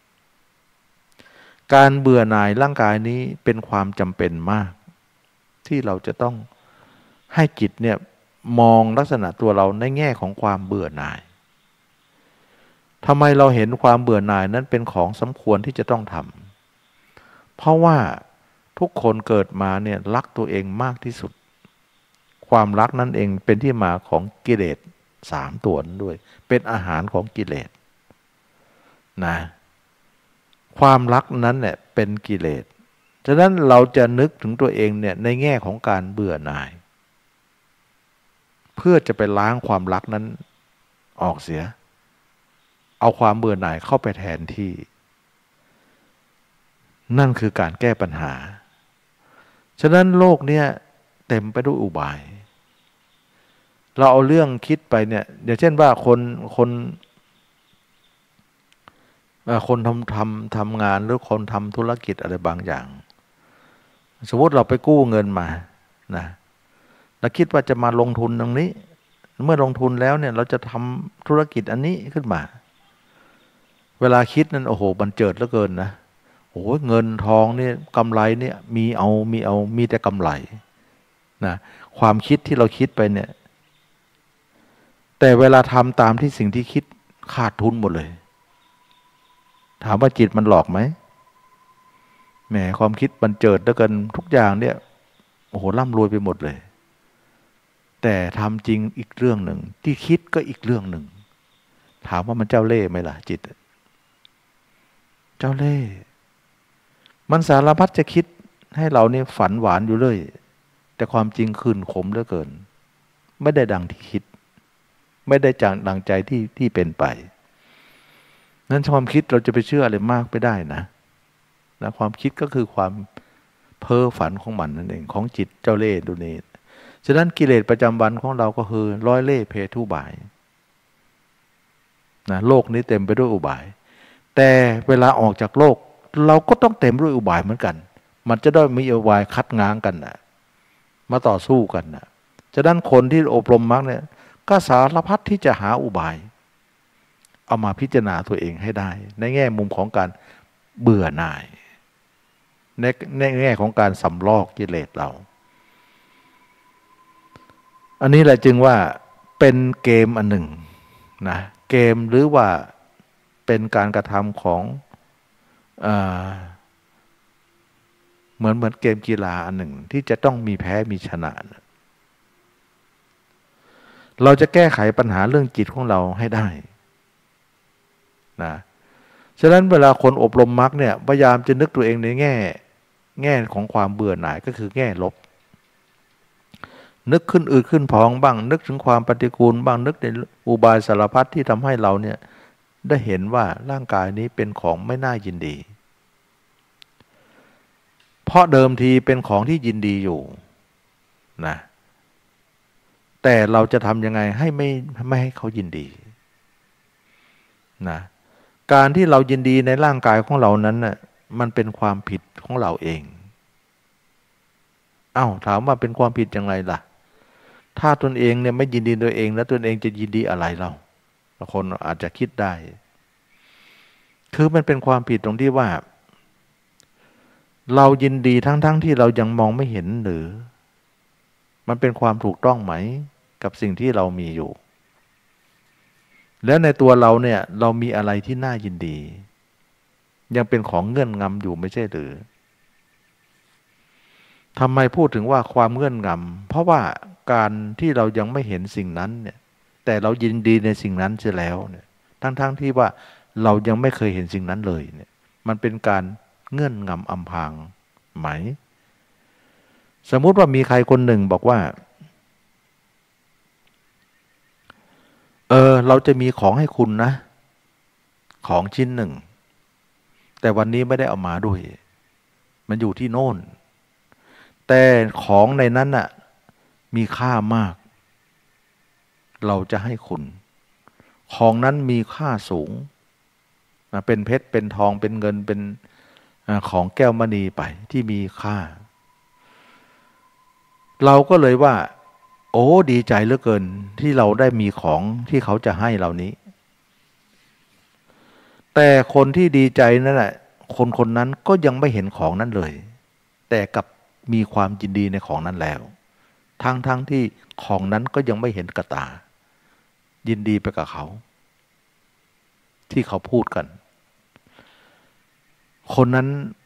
การเบื่อหน่ายร่างกายนี้เป็นความจำเป็นมากที่เราจะต้องให้จิตเนี่ยมองลักษณะตัวเราในแง่ของความเบื่อหน่ายทำไมเราเห็นความเบื่อหน่ายนั้นเป็นของสมควรที่จะต้องทำเพราะว่าทุกคนเกิดมาเนี่ยรักตัวเองมากที่สุดความรักนั่นเองเป็นที่มาของกิเลสสามตัวนั้นด้วยเป็นอาหารของกิเลสนะความรักนั้นเนี่ยเป็นกิเลสฉะนั้นเราจะนึกถึงตัวเองเนี่ยในแง่ของการเบื่อหน่ายเพื่อจะไปล้างความรักนั้นออกเสียเอาความเบื่อหน่ายเข้าไปแทนที่นั่นคือการแก้ปัญหาฉะนั้นโลกเนี่ยเต็มไปด้วยอุบายเราเอาเรื่องคิดไปเนี่ยอย่างเช่นว่าคนคนคนทำทำทำงานหรือคนทำธุรกิจอะไรบางอย่างสมมติเราไปกู้เงินมานะแล้วคิดว่าจะมาลงทุนตรงนี้เมื่อลงทุนแล้วเนี่ยเราจะทำธุรกิจอันนี้ขึ้นมาเวลาคิดนั้นโอ้โหบันเจิดเหลือเกินนะโอ้โหเงินทองเนี่ยกำไรเนี่ยมีเอามีเอามีแต่กำไรนะความคิดที่เราคิดไปเนี่ยแต่เวลาทำตามที่สิ่งที่คิดขาดทุนหมดเลยถามว่าจิตมันหลอกไหมแหมความคิดบันเจิดเหลือเกินทุกอย่างเนี่ยโอ้โหร่ำรวยไปหมดเลยแต่ทำจริงอีกเรื่องหนึ่งที่คิดก็อีกเรื่องหนึ่งถามว่ามันเจ้าเล่ห์ไหมล่ะจิตเจ้าเล่ห์มันสารพัดจะคิดให้เราเนี่ยฝันหวานอยู่เลยแต่ความจริงคืนขมเหลือเกินไม่ได้ดังที่คิดไม่ได้จังดังใจที่ที่เป็นไปนั้นความคิดเราจะไปเชื่ออะไรมากไปได้นะนะความคิดก็คือความเพ้อฝันของมันนั่นเองของจิตเจ้าเล่ห์ตัวนี้ฉะนั้นกิเลสประจำวันของเราก็คือร้อยเล่ห์เพทุบายนะโลกนี้เต็มไปด้วยอุบายแต่เวลาออกจากโลกเราก็ต้องเต็มด้วยอุบายเหมือนกันมันจะได้มีอุบายคัดง้างกันนะมาต่อสู้กันนะฉะนั้นคนที่อบรมมรรคเนี่ยก็สารพัดที่จะหาอุบายเอามาพิจารณาตัวเองให้ได้ในแง่มุมของการเบื่อหน่ายในในแง่ของการสำลอกกิเลสเราอันนี้แหละจึงว่าเป็นเกมอันหนึ่งนะเกมหรือว่าเป็นการกระทำของเอ่อเหมือนเหมือนเกมกีฬาอันหนึ่งที่จะต้องมีแพ้มีชนะเราจะแก้ไขปัญหาเรื่องจิตของเราให้ได้นะฉะนั้นเวลาคนอบรมมรรคเนี่ยพยายามจะนึกตัวเองในแง่แง่ของความเบื่อหน่ายก็คือแง่ลบนึกขึ้นอืดขึ้นพองบ้างนึกถึงความปฏิกูลบ้างนึกในอุบายสารพัดที่ทำให้เราเนี่ยได้เห็นว่าร่างกายนี้เป็นของไม่น่ายินดีเพราะเดิมทีเป็นของที่ยินดีอยู่นะแต่เราจะทำยังไงให้ไม่ไม่ให้เขายินดีนะการที่เรายินดีในร่างกายของเรานั้นน่ะมันเป็นความผิดของเราเองอ้าวถามว่าเป็นความผิดยังไงล่ะถ้าตนเองเนี่ยไม่ยินดีตัวเองแล้วตนเองจะยินดีอะไรเราคนอาจจะคิดได้คือมันเป็นความผิดตรงที่ว่าเรายินดีทั้งๆ ทที่เรายังมองไม่เห็นหรือมันเป็นความถูกต้องไหมกับสิ่งที่เรามีอยู่แล้วในตัวเราเนี่ยเรามีอะไรที่น่ายินดียังเป็นของเงื่อนงำอยู่ไม่ใช่หรือทำไมพูดถึงว่าความเงื่อนงำเพราะว่าการที่เรายังไม่เห็นสิ่งนั้นเนี่ยแต่เรายินดีในสิ่งนั้นเสียแล้วเนี่ยทั้งๆ ทที่ว่าเรายังไม่เคยเห็นสิ่งนั้นเลยเนี่ยมันเป็นการเงื่อนงำอำพรางไหมสมมุติว่ามีใครคนหนึ่งบอกว่าเออเราจะมีของให้คุณนะของชิ้นหนึ่งแต่วันนี้ไม่ได้เอามาด้วยมันอยู่ที่โน่นแต่ของในนั้นน่ะมีค่ามากเราจะให้คุณของนั้นมีค่าสูงเป็นเพชรเป็นทองเป็นเงินเป็นของแก้วมณีไปที่มีค่าเราก็เลยว่าโอ้ดีใจเหลือเกินที่เราได้มีของที่เขาจะให้เรานี้แต่คนที่ดีใจนั่นแหละคนคนนั้นก็ยังไม่เห็นของนั้นเลยแต่กับมีความยินดีในของนั้นแล้วทั้งทั้งที่ของนั้นก็ยังไม่เห็นกับตายินดีไปกับเขาที่เขาพูดกันคนนั้น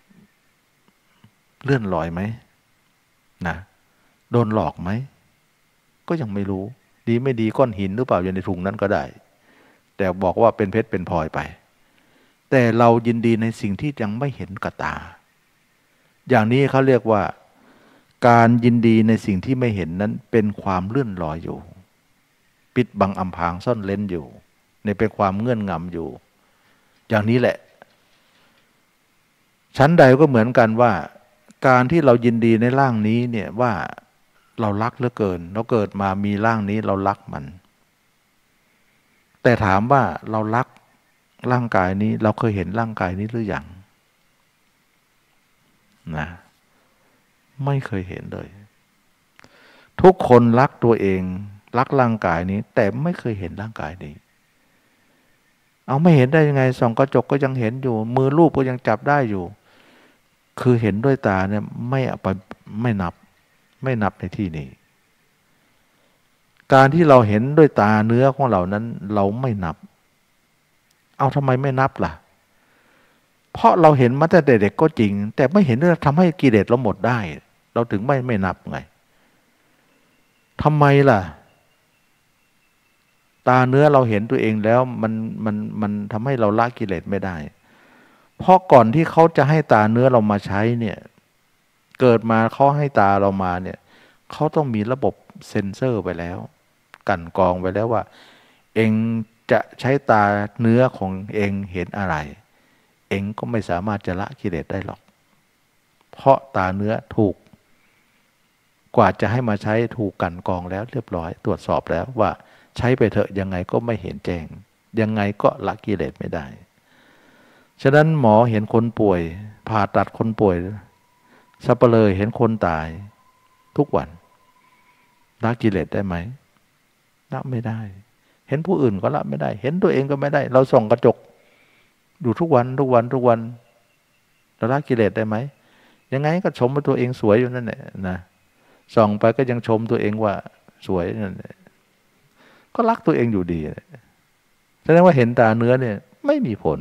เลื่อนลอยไหมนะโดนหลอกไหมก็ยังไม่รู้ดีไม่ดีก้อนหินหรือเปล่าอยู่ในถุงนั้นก็ได้แต่บอกว่าเป็นเพชรเป็นพลอยไปแต่เรายินดีในสิ่งที่ยังไม่เห็นกับตาอย่างนี้เขาเรียกว่าการยินดีในสิ่งที่ไม่เห็นนั้นเป็นความเลื่อนลอยอยู่ปิดบังอำพรางซ่อนเร้นอยู่ในเป็นความเงื่อนงำอยู่อย่างนี้แหละชั้นใดก็เหมือนกันว่าการที่เรายินดีในร่างนี้เนี่ยว่าเรารักเหลือเกินเราเกิดมามีร่างนี้เรารักมันแต่ถามว่าเรารักร่างกายนี้เราเคยเห็นร่างกายนี้หรือยังนะไม่เคยเห็นเลยทุกคนรักตัวเองรักร่างกายนี้แต่ไม่เคยเห็นร่างกายนี้เอาไม่เห็นได้ยังไงส่องกระจกก็ยังเห็นอยู่มือลูบก็ยังจับได้อยู่คือเห็นด้วยตาเนี่ยไม่เอาไปไม่นับไม่นับในที่นี้การที่เราเห็นด้วยตาเนื้อของเรานั้นเราไม่นับเอาทำไมไม่นับล่ะเพราะเราเห็นมาตั้งแต่เด็กก็จริงแต่ไม่เห็นว่าทำให้กิเลสเราหมดได้เราถึงไม่ไม่นับไงทำไมล่ะตาเนื้อเราเห็นตัวเองแล้วมันมันมันทำให้เราละกิเลสไม่ได้เพราะก่อนที่เขาจะให้ตาเนื้อเรามาใช้เนี่ยเกิดมาเขาให้ตาเรามาเนี่ยเขาต้องมีระบบเซ็นเซอร์ไปแล้วกั่นกรองไปแล้วว่าเองจะใช้ตาเนื้อของเองเห็นอะไรเองก็ไม่สามารถจะละกิเลสได้หรอกเพราะตาเนื้อถูกกว่าจะให้มาใช้ถูกกั่นกรองแล้วเรียบร้อยตรวจสอบแล้วว่าใช้ไปเถอะยังไงก็ไม่เห็นแจ้งยังไงก็ละกิเลสไม่ได้ฉะนั้นหมอเห็นคนป่วยผ่าตัดคนป่วยสัปเหร่อเห็นคนตายทุกวันละกิเลสได้ไหมละไม่ได้เห็นผู้อื่นก็ละไม่ได้เห็นตัวเองก็ไม่ได้เราส่องกระจกดูทุกวันทุกวันทุกวันเราละกิเลสได้ไหมยังไงก็ชมว่าตัวเองสวยอยู่นั่นแหละนะส่องไปก็ยังชมตัวเองว่าสวยนั่นแหละก็รักตัวเองอยู่ดีแสดงว่าเห็นตาเนื้อเนี่ยไม่มีผล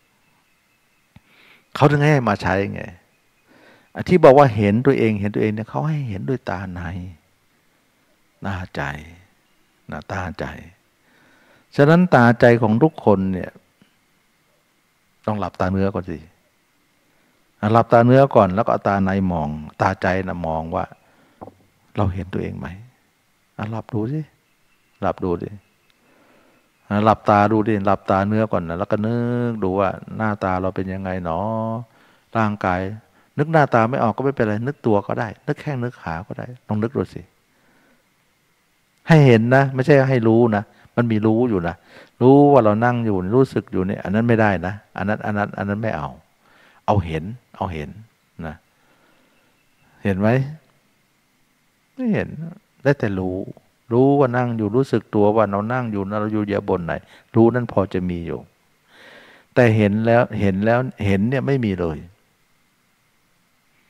เขาถึงให้มาใช้ไงที่บอกว่าเห็นตัวเองเห็นตัวเองเนี่ยเขาให้เห็นด้วยตาในตาใจนะตาใจฉะนั้นตาใจของทุกคนเนี่ยต้องหลับตาเนื้อก่อนสิหลับตาเนื้อก่อนแล้วก็ตาในมองตาใจนะมองว่าเราเห็นตัวเองไหมหลับดูสิหลับดูดิหลับตาดูดิหลับตาเนื้อก่อนนะแล้วก็นึกดูว่าหน้าตาเราเป็นยังไงหนอร่างกายนึกหน้าตาไม่ออกก็ไม่เป็นไรนึกตัวก็ได้นึกแข้งนึกขาก็ได้ลองนึกดูสิให้เห็นนะไม่ใช่ให้รู้นะมันมีรู้อยู่นะรู้ว่าเรานั่งอยู่รู้สึกอยู่เนี่ยอันนั้นไม่ได้นะอันนั้นอันนั้นอันนั้นไม่เอาเอาเห็นเอาเห็นนะเห็นไหมไม่เห็นได้แต่รู้รู้ว่านั่งอยู่รู้สึกตัวว่าเรานั่งอยู่เราอยู่อย่าบนไหนรู้นั่นพอจะมีอยู่แต่เห็นแล้วเห็นแล้วเห็นเนี่ยไม่มีเลย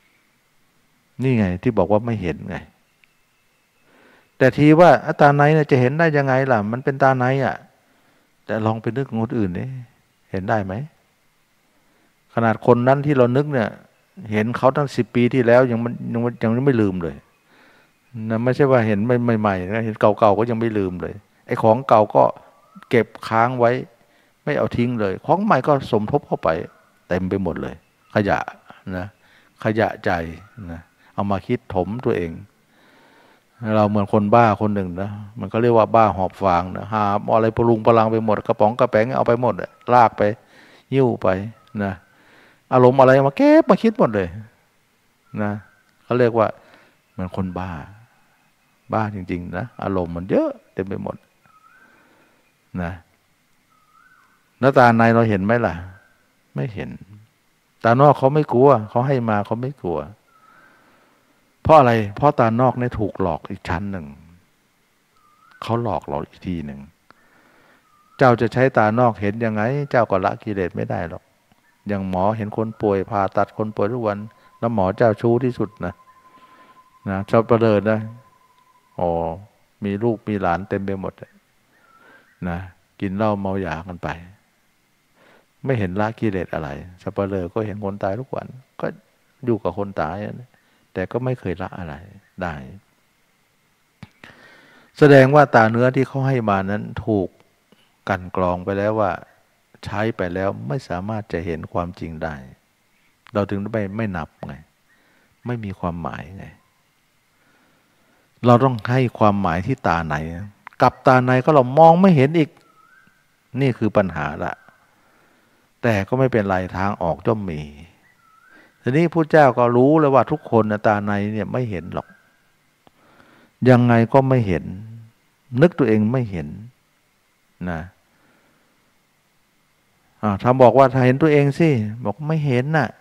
นี่ไงที่บอกว่าไม่เห็นไงแต่ทีว่าตาในเนี่ยจะเห็นได้ยังไงล่ะมันเป็นตาในอ่ะแต่ลองไปนึกคนอื่นนี่เห็นได้ไหมขนาดคนนั้นที่เรานึกเนี่ยเห็นเขาตั้งสิบปีที่แล้วยังมันยังยังไม่ลืมเลยนะไม่ใช่ว่าเห็นใหม่ๆนะเห็นเก่าๆก็ยังไม่ลืมเลยไอ้ของเก่าก็เก็บค้างไว้ไม่เอาทิ้งเลยของใหม่ก็สมทบเข้าไปเต็มไปหมดเลยขยะนะขยะใจนะเอามาคิดถมตัวเองเราเหมือนคนบ้าคนหนึ่งนะมันก็เรียกว่าบ้าหอบฟางนะหาอะไรพลุงพลังไปหมดกระป๋องกระแป๋งเอาไปหมดลากไปยิ้วไปนะอารมณ์อะไรมาเก็บมาคิดหมดเลยนะเขาเรียกว่าเหมือนคนบ้าบ้าจริงๆนะอารมณ์มันเยอะเต็มไปหมดนะหน้าตาในเราเห็นไหมล่ะไม่เห็นตานอกเขาไม่กลัวเขาให้มาเขาไม่กลัวเพราะอะไรเพราะตานอกเนี่ยถูกหลอกอีกชั้นหนึ่งเขาหลอกเราอีกทีหนึ่งเจ้าจะใช้ตานอกเห็นยังไงเจ้าก็ละกิเลสไม่ได้หรอกอย่างหมอเห็นคนป่วยผ่าตัดคนป่วยทุกวันแล้วหมอเจ้าชู้ที่สุดนะนะชอบประเดิดนะอ๋อมีลูกมีหลานเต็มไปหมดนะกินเหล้าเมายากันไปไม่เห็นละกิเลสอะไรสัปเหร่อก็เห็นคนตายทุกวันก็อยู่กับคนตายแต่ก็ไม่เคยละอะไรได้แสดงว่าตาเนื้อที่เขาให้มานั้นถูกกันกรองไปแล้วว่าใช้ไปแล้วไม่สามารถจะเห็นความจริงได้เราถึงไม่ไม่นับไงไม่มีความหมายไงเราต้องให้ความหมายที่ตาในกับตาในก็เรามองไม่เห็นอีกนี่คือปัญหาละแต่ก็ไม่เป็นไรทางออกย่อมมีทีนี้พระเจ้าก็รู้แล้วว่าทุกคนตาในเนี่ยไม่เห็นหรอกยังไงก็ไม่เห็นนึกตัวเองไม่เห็นนะถ้าบอกว่าถ้าเห็นตัวเองสิบอกไม่เห็นน่ะ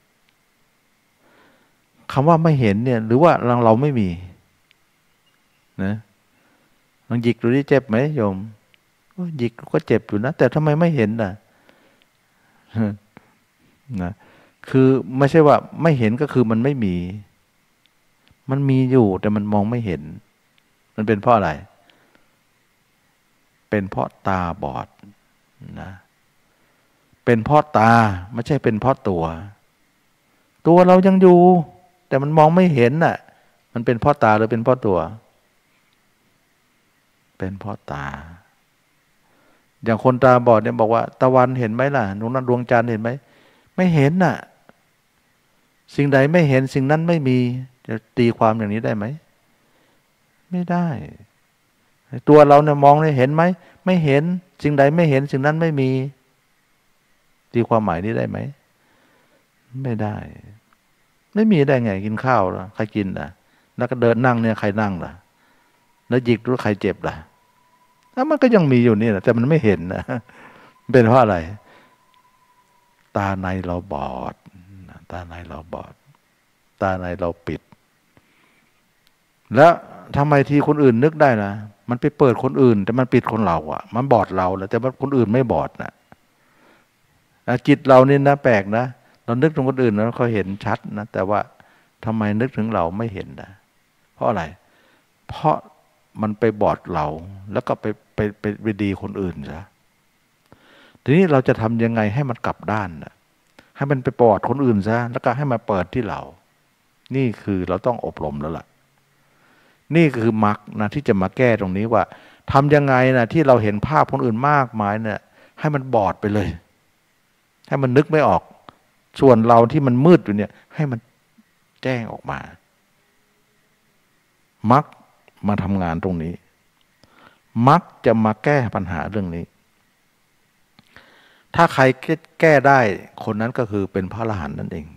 คำว่าไม่เห็นเนี่ยหรือว่าเราเราไม่มีนะลองหยิกดูดิเจ็บไหมโยมหยิกก็เจ็บอยู่นะแต่ทำไมไม่เห็นน่ะนะคือไม่ใช่ว่าไม่เห็นก็คือมันไม่มีมันมีอยู่แต่มันมองไม่เห็นมันเป็นเพราะอะไรเป็นเพราะตาบอดนะเป็นเพราะตาไม่ใช่เป็นเพราะตัวตัวเรายังอยู่แต่มันมองไม่เห็นน่ะมันเป็นเพราะตาหรือเป็นเพราะตัวเป็นเพราะตาอย่างคนตาบอดเนี่ยบอกว่าตะวันเห็นไหมล่ะดวงนั้นดวงจันทร์เห็นไหมไม่เห็นน่ะสิ่งใดไม่เห็นสิ่งนั้นไม่มีจะตีความอย่างนี้ได้ไหมไม่ได้ตัวเราเนี่ยมองเนี่ยเห็นไหมไม่เห็นสิ่งใดไม่เห็นสิ่งนั้นไม่มีตีความหมายนี้ได้ไหมไม่ได้ไม่มีได้ไงกินข้าวแล้วใครกินล่ะแล้วก็เดินนั่งเนี่ยใครนั่งล่ะแล้วหยิกรู้ใครเจ็บล่ะแล้วมันก็ยังมีอยู่นี่แหละแต่มันไม่เห็นนะเป็นเพราะอะไรตาในเราบอดตาในเราบอดตาในเราปิดแล้วทำไมทีคนอื่นนึกได้นะมันไปเปิดคนอื่นแต่มันปิดคนเราอ่ะมันบอดเราแล้วแต่ว่าคนอื่นไม่บอดนะจิตเรานี่นะแปลกนะเรานึกถึงคนอื่นแล้วเขาเห็นชัดนะแต่ว่าทำไมนึกถึงเราไม่เห็นนะเพราะอะไรเพราะมันไปบอดเราแล้วก็ไปไปไปไปดีคนอื่นซะทีนี้เราจะทำยังไงให้มันกลับด้านนะให้มันไปบอดคนอื่นซะแล้วก็ให้มาเปิดที่เรานี่คือเราต้องอบรมแล้วล่ะนี่คือมรรคนะที่จะมาแก้ตรงนี้ว่าทำยังไงนะที่เราเห็นภาพคนอื่นมากมายเนี่ยให้มันบอดไปเลยให้มันนึกไม่ออกส่วนเราที่มันมืดอยู่เนี่ยให้มันแจ้งออกมามรรคมาทำงานตรงนี้มรรคจะมาแก้ปัญหาเรื่องนี้ถ้าใครแก้ได้คนนั้นก็คือเป็นพระอรหันต์นั่นเอง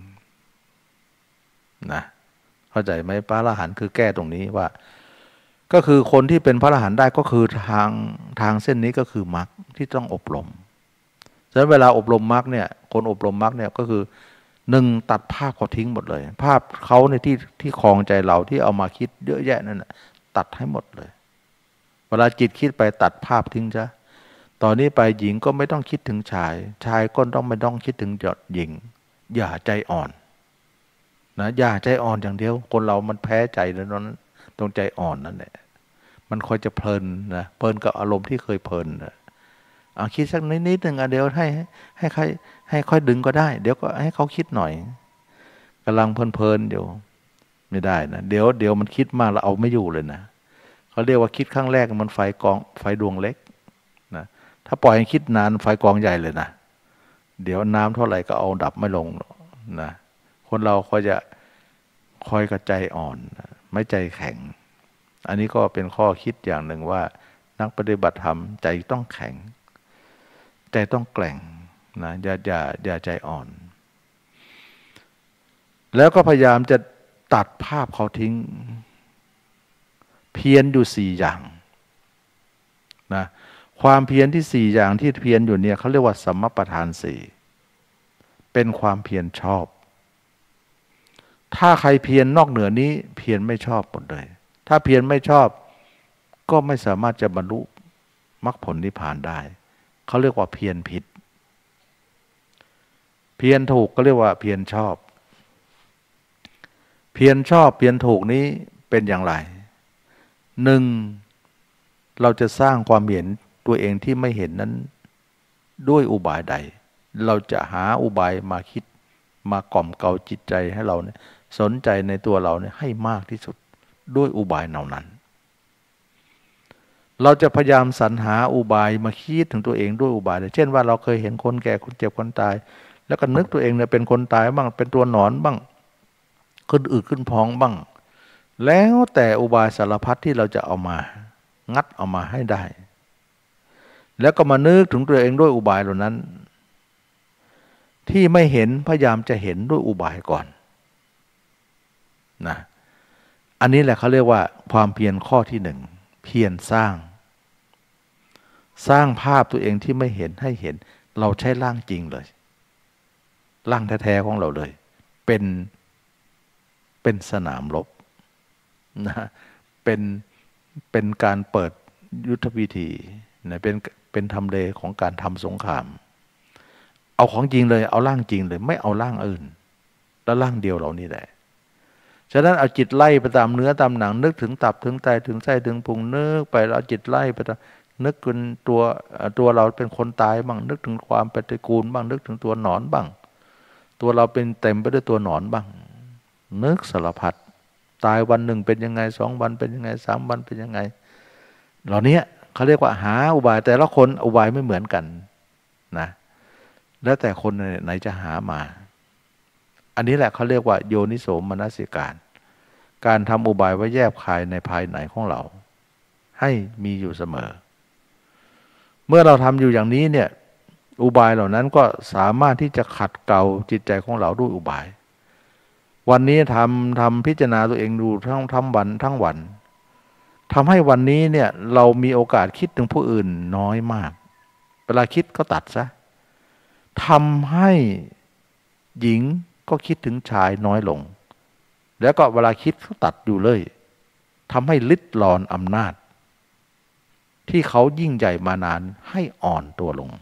นะเข้าใจไหมพระอรหันต์คือแก้ตรงนี้ว่าก็คือคนที่เป็นพระอรหันต์ได้ก็คือทางทางเส้นนี้ก็คือมรรคที่ต้องอบรมฉะนั้นเวลาอบรมมรรคเนี่ยคนอบรมมรรคเนี่ยก็คือหนึ่งตัดภาพเขาทิ้งหมดเลยภาพเขาในที่ที่คลองใจเราที่เอามาคิดเยอะแยะนั่นน่ะตัดให้หมดเลยเวลาจิตคิดไปตัดภาพทิ้งซะตอนนี้ไปหญิงก็ไม่ต้องคิดถึงชายชายก็ต้องไม่ต้องคิดถึงหญิงอย่าใจอ่อนนะอย่าใจอ่อนอย่างเดียวคนเรามันแพ้ใจแล้วนั้นตรงใจอ่อนนั่นแหละมันคอยจะเพลินนะเพลินกับอารมณ์ที่เคยเพลินนะเอาคิดสักนิดนิดหนึ่งอ่ะเดี๋ยวให้ให้ใครให้ค่อยดึงก็ได้เดี๋ยวก็ให้เขาคิดหน่อยกำลังเพลินๆอยู่ไม่ได้นะเดี๋ยวเดี๋ยวมันคิดมากแล้วเอาไม่อยู่เลยนะเขาเรียกว่าคิดครั้งแรกมันไฟกองไฟดวงเล็กนะถ้าปล่อยให้คิดนานไฟกองใหญ่เลยนะเดี๋ยวน้ำเท่าไหร่ก็เอาดับไม่ลงนะคนเราคอยจะคอยกระใจอ่อนไม่ใจแข็งอันนี้ก็เป็นข้อคิดอย่างหนึ่งว่านักปฏิบัติธรรมใจต้องแข็งใจต้องแกร่งนะอย่าอย่าอย่าใจอ่อนแล้วก็พยายามจะตัดภาพเขาทิ้งเพียรอยู่สี่อย่างนะความเพียรที่สี่อย่างที่เพียรอยู่เนี่ยเขาเรียกว่าสัมมาประธานสี่เป็นความเพียรชอบถ้าใครเพียรนอกเหนือนี้เพียรไม่ชอบหมดเลยถ้าเพียรไม่ชอบก็ไม่สามารถจะบรรลุมรรคผลนิพพานได้เขาเรียกว่าเพียรผิดเพียรถูกก็เรียกว่าเพียรชอบเพียรชอบเพียรถูกนี้เป็นอย่างไรหนึ่งเราจะสร้างความเห็นตัวเองที่ไม่เห็นนั้นด้วยอุบายใดเราจะหาอุบายมาคิดมากล่อมเกลาจิตใจให้เราเนี่ยสนใจในตัวเราเนี่ยให้มากที่สุดด้วยอุบายเหล่านั้นเราจะพยายามสรรหาอุบายมาคิดถึงตัวเองด้วยอุบายเช่นว่าเราเคยเห็นคนแก่คนเจ็บคนตายแล้วก็นึกตัวเองเนี่ยเป็นคนตายบ้างเป็นตัวหนอนบ้างขึ้นอืดขึ้นพองบ้างแล้วแต่อุบายสารพัดที่เราจะเอามางัดเอามาให้ได้แล้วก็มานึกถึงตัวเองด้วยอุบายเหล่านั้นที่ไม่เห็นพยายามจะเห็นด้วยอุบายก่อนนะอันนี้แหละเขาเรียกว่าความเพียรข้อที่หนึ่งเพียรสร้างสร้างภาพตัวเองที่ไม่เห็นให้เห็นเราใช้ร่างจริงเลยร่างแท้ๆของเราเลยเป็นเป็นสนามรบนะเป็นเป็นการเปิดยุทธวิธีนะเป็นเป็นทำเลของการทำสงครามเอาของจริงเลยเอาร่างจริงเลยไม่เอาร่างอื่นแล้วร่างเดียวเรานี่แหละฉะนั้นเอาจิตไล่ไปตามเนื้อตามหนังนึกถึงตับถึงไตถึงไส้ถึงพุงนึกไปแล้วจิตไล่ไปตามนึกถึงตัวตัวเราเป็นคนตายบ้างนึกถึงความปฏิกูลบ้างนึกถึงตัวหนอนบ้างตัวเราเป็นเต็มไปด้วยตัวหนอนบ้างนึกสารพัดตายวันหนึ่งเป็นยังไงสองวันเป็นยังไงสามวันเป็นยังไงเหล่านี้เขาเรียกว่าหาอุบายแต่ละคนอุบายไม่เหมือนกันนะแล้วแต่คนไหนจะหามาอันนี้แหละเขาเรียกว่าโยนิโสมนสิการการทำอุบายไว้แยบคายในภายในของเราให้มีอยู่เสมอเมื่อเราทำอยู่อย่างนี้เนี่ยอุบายเหล่านั้นก็สามารถที่จะขัดเกลาจิตใจของเราด้วยอุบายวันนี้ทำทำพิจารณาตัวเองดูทั้งทั้งวันทั้งวันทำให้วันนี้เนี่ยเรามีโอกาสคิดถึงผู้อื่นน้อยมากเวลาคิดก็ตัดซะทำให้หญิงก็คิดถึงชายน้อยลงแล้วก็เวลาคิดเขาตัดอยู่เลยทำให้ลิดรอนอำนาจที่เขายิ่งใหญ่มานานให้อ่อนตัวลง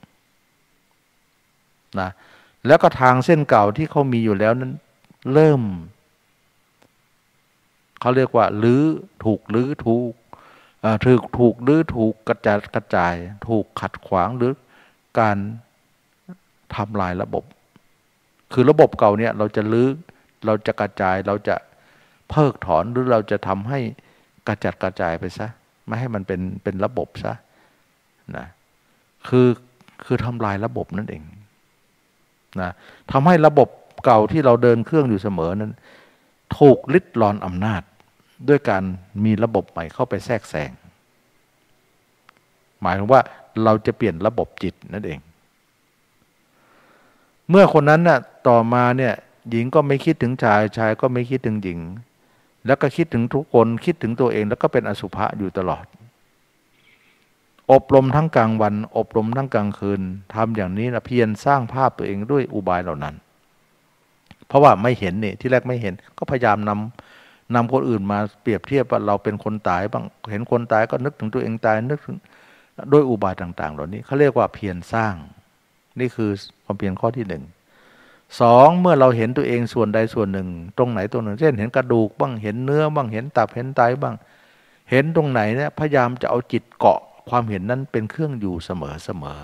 นะแล้วก็ทางเส้นเก่าที่เขามีอยู่แล้วนั้นเริ่มเขาเรียกว่าลื้อถูกลื้อถูกถูกถูกลื้อถูกกระจายกระจายถูกขัดขวางหรือการทำลายระบบคือระบบเก่าเนี่ยเราจะลื้อเราจะกระจายเราจะเพิกถอนหรือเราจะทำให้กระจัดกระจายไปซะไม่ให้มันเป็นเป็นระบบซะนะคือคือทำลายระบบนั่นเองนะทำให้ระบบเก่าที่เราเดินเครื่องอยู่เสมอนั้นถูกลิดรอนอำนาจด้วยการมีระบบใหม่เข้าไปแทรกแซงหมายถึงว่าเราจะเปลี่ยนระบบจิตนั่นเองเมื่อคนนั้นน่ะต่อมาเนี่ยหญิงก็ไม่คิดถึงชายชายก็ไม่คิดถึงหญิงแล้วก็คิดถึงทุกคนคิดถึงตัวเองแล้วก็เป็นอสุภะอยู่ตลอดอบรมทั้งกลางวันอบรมทั้งกลางคืนทำอย่างนี้นะเพียรสร้างภาพตัวเองด้วยอุบายเหล่านั้นเพราะว่าไม่เห็นนี่ที่แรกไม่เห็นก็พยายามนำนำคนอื่นมาเปรียบเทียบว่าเราเป็นคนตายบ้างเห็นคนตายก็นึกถึงตัวเองตายนึกถึงด้วยอุบายต่างๆเหล่านี้เขาเรียกว่าเพียรสร้างนี่คือความเพียรข้อที่หนึ่งสองเมื่อเราเห็นตัวเองส่วนใดส่วนหนึ่งตรงไหนตรงหนึ่งเช่นเห็นกระดูกบ้างเห็นเนื้อบ้างเห็นตับเห็นไตบ้างเห็นตรงไหนเนี่ยพยายามจะเอาจิตเกาะความเห็นนั้นเป็นเครื่องอยู่เสมอเสมอ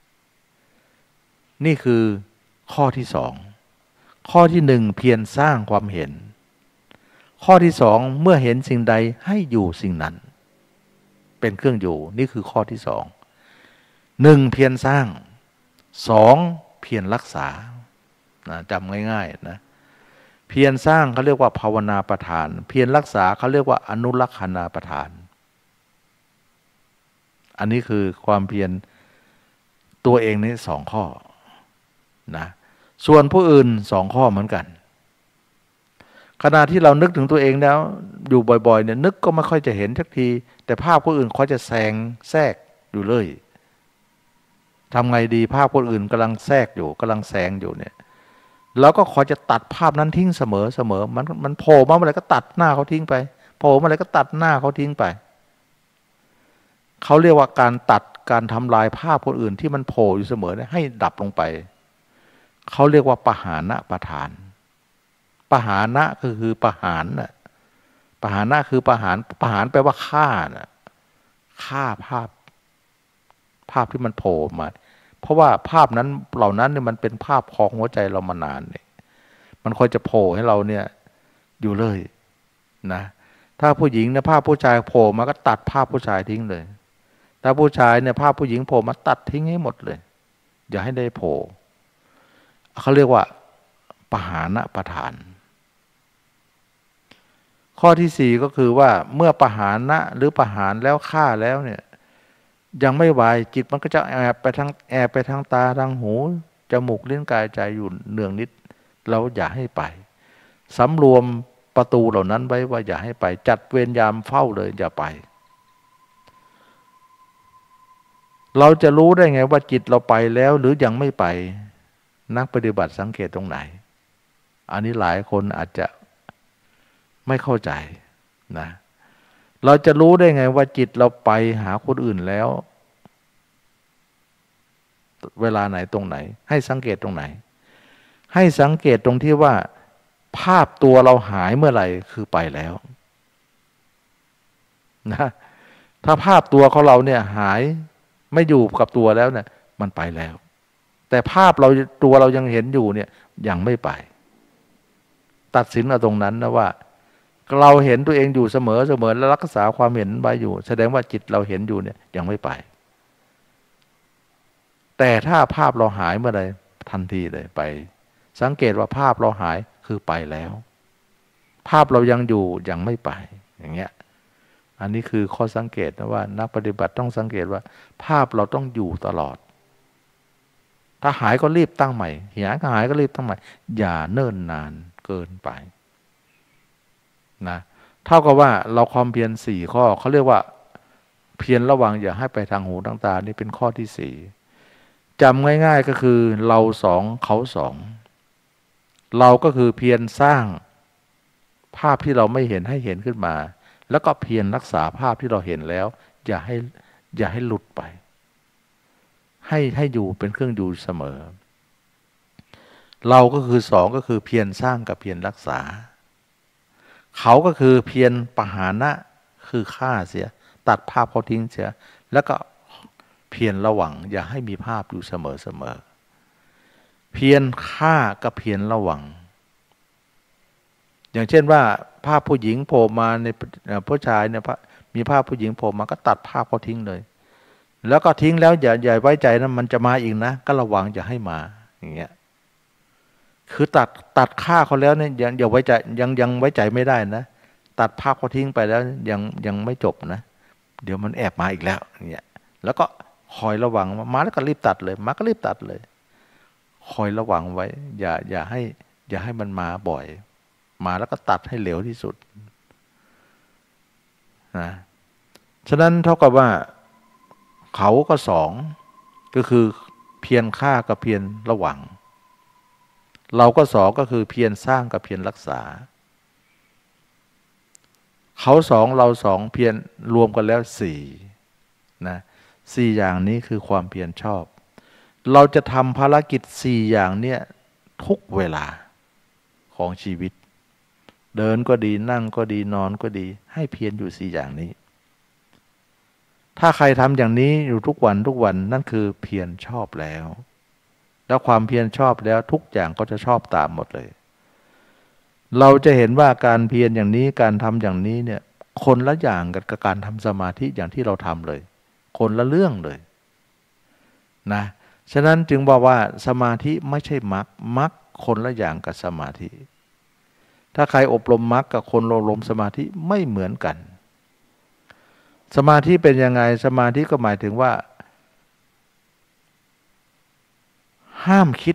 นี่คือข้อที่สองข้อที่หนึ่งเพียรสร้างความเห็นข้อที่สองเมื่อเห็นสิ่งใดให้อยู่สิ่งนั้นเป็นเครื่องอยู่นี่คือข้อที่สองหนึ่งเพียรสร้างสองเพียรรักษานะจำง่ายๆนะเพียรสร้างเขาเรียกว่าภาวนาประทานเพียรรักษาเขาเรียกว่าอนุรักษณาประทานอันนี้คือความเพียรตัวเองนี่สองข้อนะส่วนผู้อื่นสองข้อเหมือนกันขณะที่เรานึกถึงตัวเองแล้วอยู่บ่อยๆเนี่ยนึกก็ไม่ค่อยจะเห็นสักทีแต่ภาพคนอื่นเขาจะแซงแทรกอยู่เลยทำไงดีภาพคนอื่นกำลังแทรกอยู่กำลังแซงอยู่เนี่ยเราก็ขอจะตัดภาพนั้นทิ้งเสมอเสมอมันมันโผล่มาเมื่อไหร่ก็ตัดหน้าเขาทิ้งไปโผล่มาเมื่อไหร่ก็ตัดหน้าเขาทิ้งไปเขาเรียกว่าการตัดการทำลายภาพคนอื่นที่มันโผล่อยู่เสมอเนี่ยให้ดับลงไปเขาเรียกว่าปหานะประทานปหานะก็คือปหารน่ะปหานะคือปหารปหารแปลว่าฆ่าน่ะฆ่าภาพภาพที่มันโผล่มาเพราะว่าภาพนั้นเหล่านั้นเนี่ยมันเป็นภาพของหัวใจเรามานานเนี่ยมันคอยจะโผล่ให้เราเนี่ยอยู่เลยนะถ้าผู้หญิงเนี่ยภาพผู้ชายโผล่มาก็ตัดภาพผู้ชายทิ้งเลยถ้าผู้ชายเนี่ยภาพผู้หญิงโผล่มาตัดทิ้งให้หมดเลยอย่าให้ได้โผล่เขาเรียกว่าปหานะประทานข้อที่สี่ก็คือว่าเมื่อปหานะหรือปหารแล้วฆ่าแล้วเนี่ยยังไม่ไหวจิตมันก็จะแอบไปทางแอบไปทางตาทางหูจมูกลิ้นกายใจอยู่เนืองนิดเราอย่าให้ไปสำรวมประตูเหล่านั้นไว้ว่าอย่าให้ไปจัดเวรยามเฝ้าเลยอย่าไปเราจะรู้ได้ไงว่าจิตเราไปแล้วหรือยังไม่ไปนักปฏิบัติสังเกตตรงไหนอันนี้หลายคนอาจจะไม่เข้าใจนะเราจะรู้ได้ไงว่าจิตเราไปหาคนอื่นแล้วเวลาไหนตรงไหนให้สังเกตตรงไหนให้สังเกตตรงที่ว่าภาพตัวเราหายเมื่อไหร่คือไปแล้วนะถ้าภาพตัวของเราเนี่ยหายไม่อยู่กับตัวแล้วเนี่ยมันไปแล้วแต่ภาพเราตัวเรายังเห็นอยู่เนี่ยยังไม่ไปตัดสินเอาตรงนั้นนะว่าเราเห็นตัวเองอยู่เสมอเสมอและรักษาความเห็นไว้อยู่แสดงว่าจิตเราเห็นอยู่เนี่ยยังไม่ไปแต่ถ้าภาพเราหายเมื่อใดทันทีเลยไปสังเกตว่าภาพเราหายคือไปแล้วภาพเรายังอยู่ยังไม่ไปอย่างเงี้ยอันนี้คือข้อสังเกตนะว่านักปฏิบัติต้องสังเกตว่าภาพเราต้องอยู่ตลอดถ้าหายก็รีบตั้งใหม่หายก็หายก็รีบตั้งใหม่อย่าเนิ่นนานเกินไปนะเท่ากับว่าเราความเพียรสี่ข้อเขาเรียกว่าเพียรระวังอย่าให้ไปทางหูทางตานี่เป็นข้อที่สี่จำง่ายๆก็คือเราสองเขาสองเราก็คือเพียรสร้างภาพที่เราไม่เห็นให้เห็นขึ้นมาแล้วก็เพียรรักษาภาพที่เราเห็นแล้วอย่าให้อย่าให้หลุดไปให้ให้อยู่เป็นเครื่องอยู่เสมอเราก็คือสองก็คือเพียรสร้างกับเพียรรักษาเขาก็คือเพียรปหานะคือฆ่าเสียตัดภาพเขาทิ้งเสียแล้วก็เพียรระวังอย่าให้มีภาพอยู่เสมอเสมอเพียรฆ่ากับเพียรระวังอย่างเช่นว่าภาพผู้หญิงโผล่มาในผู้ชายเนี่ยมีภาพผู้หญิงโผล่มาก็ตัดภาพเขาทิ้งเลยแล้วก็ทิ้งแล้วอย่าอย่าไว้ใจนะมันจะมาอีกนะก็ระวังอย่าให้มาอย่างเงี้ยคือตัดตัดฆ่าเขาแล้วเนี่ยยังอย่าไว้ใจยังยังไว้ใจไม่ได้นะตัดภาพเขาทิ้งไปแล้วยังยังไม่จบนะเดี๋ยวมันแอบมาอีกแล้วเนี่ยแล้วก็คอยระวังมาแล้วก็รีบตัดเลยมาก็รีบตัดเลยคอยระวังไว้อย่าอย่าให้อย่าให้มันมาบ่อยมาแล้วก็ตัดให้เหลวที่สุดนะฉะนั้นเท่ากับว่าเขาก็สองก็คือเพียรฆ่ากับเพียรระวังเราก็สองก็คือเพียรสร้างกับเพียรรักษาเขาสองเราสองเพียรรวมกันแล้วสี่นะสี่อย่างนี้คือความเพียรชอบเราจะทำภารกิจสี่อย่างเนี้ยทุกเวลาของชีวิตเดินก็ดีนั่งก็ดีนอนก็ดีให้เพียรอยู่สี่อย่างนี้ถ้าใครทำอย่างนี้อยู่ทุกวันทุกวันนั่นคือเพียรชอบแล้วแล้วความเพียรชอบแล้วทุกอย่างก็จะชอบตามหมดเลยเราจะเห็นว่าการเพียรอย่างนี้การทำอย่างนี้เนี่ยคนละอย่างกับการทำสมาธิอย่างที่เราทำเลยคนละเรื่องเลยนะฉะนั้นจึงบอกว่าสมาธิไม่ใช่มรรคมรรคคนละอย่างกับสมาธิถ้าใครอบรมมรรคกับคนอบรมสมาธิไม่เหมือนกันสมาธิเป็นยังไงสมาธิก็หมายถึงว่าห้ามคิด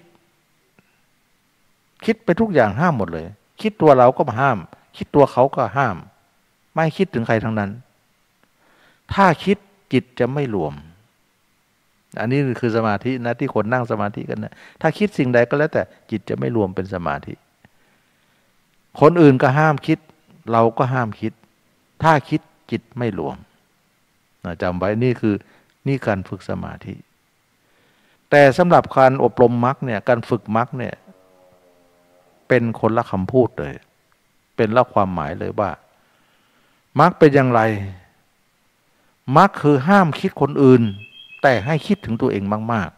คิดไปทุกอย่างห้ามหมดเลยคิดตัวเราก็ห้ามคิดตัวเขาก็ห้ามไม่คิดถึงใครทั้งนั้นถ้าคิดจิตจะไม่รวมอันนี้คือสมาธินะที่คนนั่งสมาธิกันนะถ้าคิดสิ่งใดก็แล้วแต่จิตจะไม่รวมเป็นสมาธิคนอื่นก็ห้ามคิดเราก็ห้ามคิดถ้าคิดจิตไม่รวมจำไว้นี่คือนี่การฝึกสมาธิแต่สำหรับการอบรมมรรคเนี่ยการฝึกมรรคเนี่ยเป็นคนละคำพูดเลยเป็นละความหมายเลยว่ามรรคเป็นอย่างไรมรรคคือห้ามคิดคนอื่นแต่ให้คิดถึงตัวเองมาก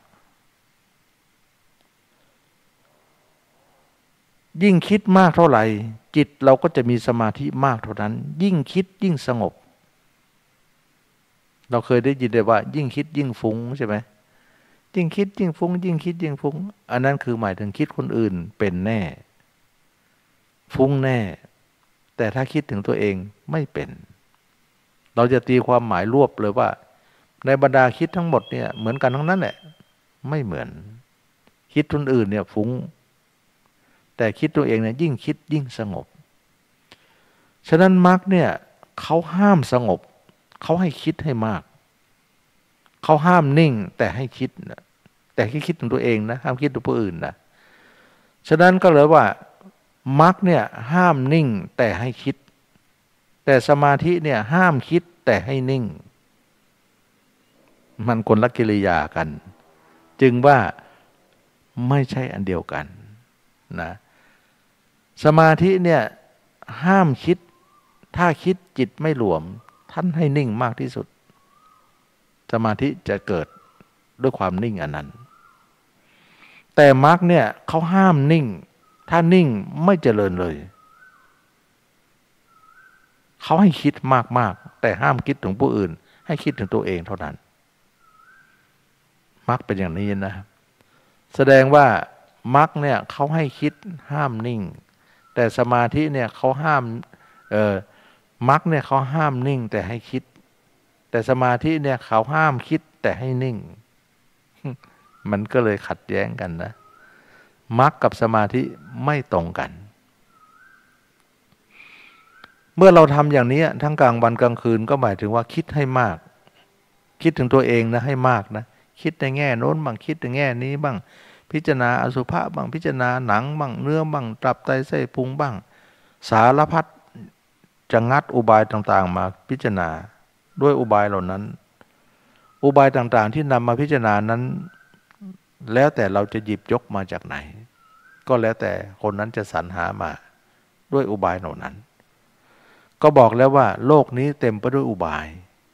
ๆยิ่งคิดมากเท่าไหร่จิตเราก็จะมีสมาธิมากเท่านั้นยิ่งคิดยิ่งสงบเราเคยได้ยินได้ว่ายิ่งคิดยิ่งฟุ้งใช่ไหมยิ่งคิดยิ่งฟุ้งยิ่งคิดยิ่งฟุ้งอันนั้นคือหมายถึงคิดคนอื่นเป็นแน่ฟุ้งแน่แต่ถ้าคิดถึงตัวเองไม่เป็นเราจะตีความหมายรวบเลยว่าในบรรดาคิดทั้งหมดเนี่ยเหมือนกันทั้งนั้นแหละไม่เหมือนคิดคนอื่นเนี่ยฟุ้งแต่คิดตัวเองเนี่ยยิ่งคิดยิ่งสงบฉะนั้นมรรคเนี่ยเขาห้ามสงบเขาให้คิดให้มากเขาห้ามนิ่งแต่ให้คิดนะแต่ให้คิดถึงตัวเองนะห้ามคิดถึงผู้อื่นนะฉะนั้นก็เลยว่ามรรคเนี่ยห้ามนิ่งแต่ให้คิดแต่สมาธิเนี่ยห้ามคิดแต่ให้นิ่งมันคนละกิริยากันจึงว่าไม่ใช่อันเดียวกันนะสมาธิเนี่ยห้ามคิดถ้าคิดจิตไม่รวมท่านให้นิ่งมากที่สุดสมาธิจะเกิดด้วยความนิ่งอันนั้นแต่มรรคเนี่ยเขาห้ามนิ่งถ้านิ่งไม่เจริญเลยเขาให้คิดมากๆแต่ห้ามคิดถึงผู้อื่นให้คิดถึงตัวเองเท่านั้นมรรคเป็นอย่างนี้นะแสดงว่ามรรคเนี่ยเขาให้คิดห้ามนิ่งแต่สมาธิเนี่ยเขาห้ามเออมรรคเนี่ยเขาห้ามนิ่งแต่ให้คิดแต่สมาธิเนี่ยเขาห้ามคิดแต่ให้นิ่งมันก็เลยขัดแย้งกันนะมรรคกับสมาธิไม่ตรงกันเมื่อเราทำอย่างนี้ทั้งกลางวันกลางคืนก็หมายถึงว่าคิดให้มากคิดถึงตัวเองนะให้มากนะคิดในแง่โน้นบ้างคิดในแง่นี้บ้างพิจารณาอสุภะบ้างพิจารณาหนังบ้างเนื้อบ้างตับไตไส้พุงบ้างสารพัดจะงัดอุบายต่างๆมาพิจารณาด้วยอุบายเหล่านั้นอุบายต่างๆที่นำมาพิจารณานั้นแล้วแต่เราจะหยิบยกมาจากไหนก็แล้วแต่คนนั้นจะสรรหามาด้วยอุบายเหล่านั้นก็บอกแล้วว่าโลกนี้เต็มไปด้วยอุบาย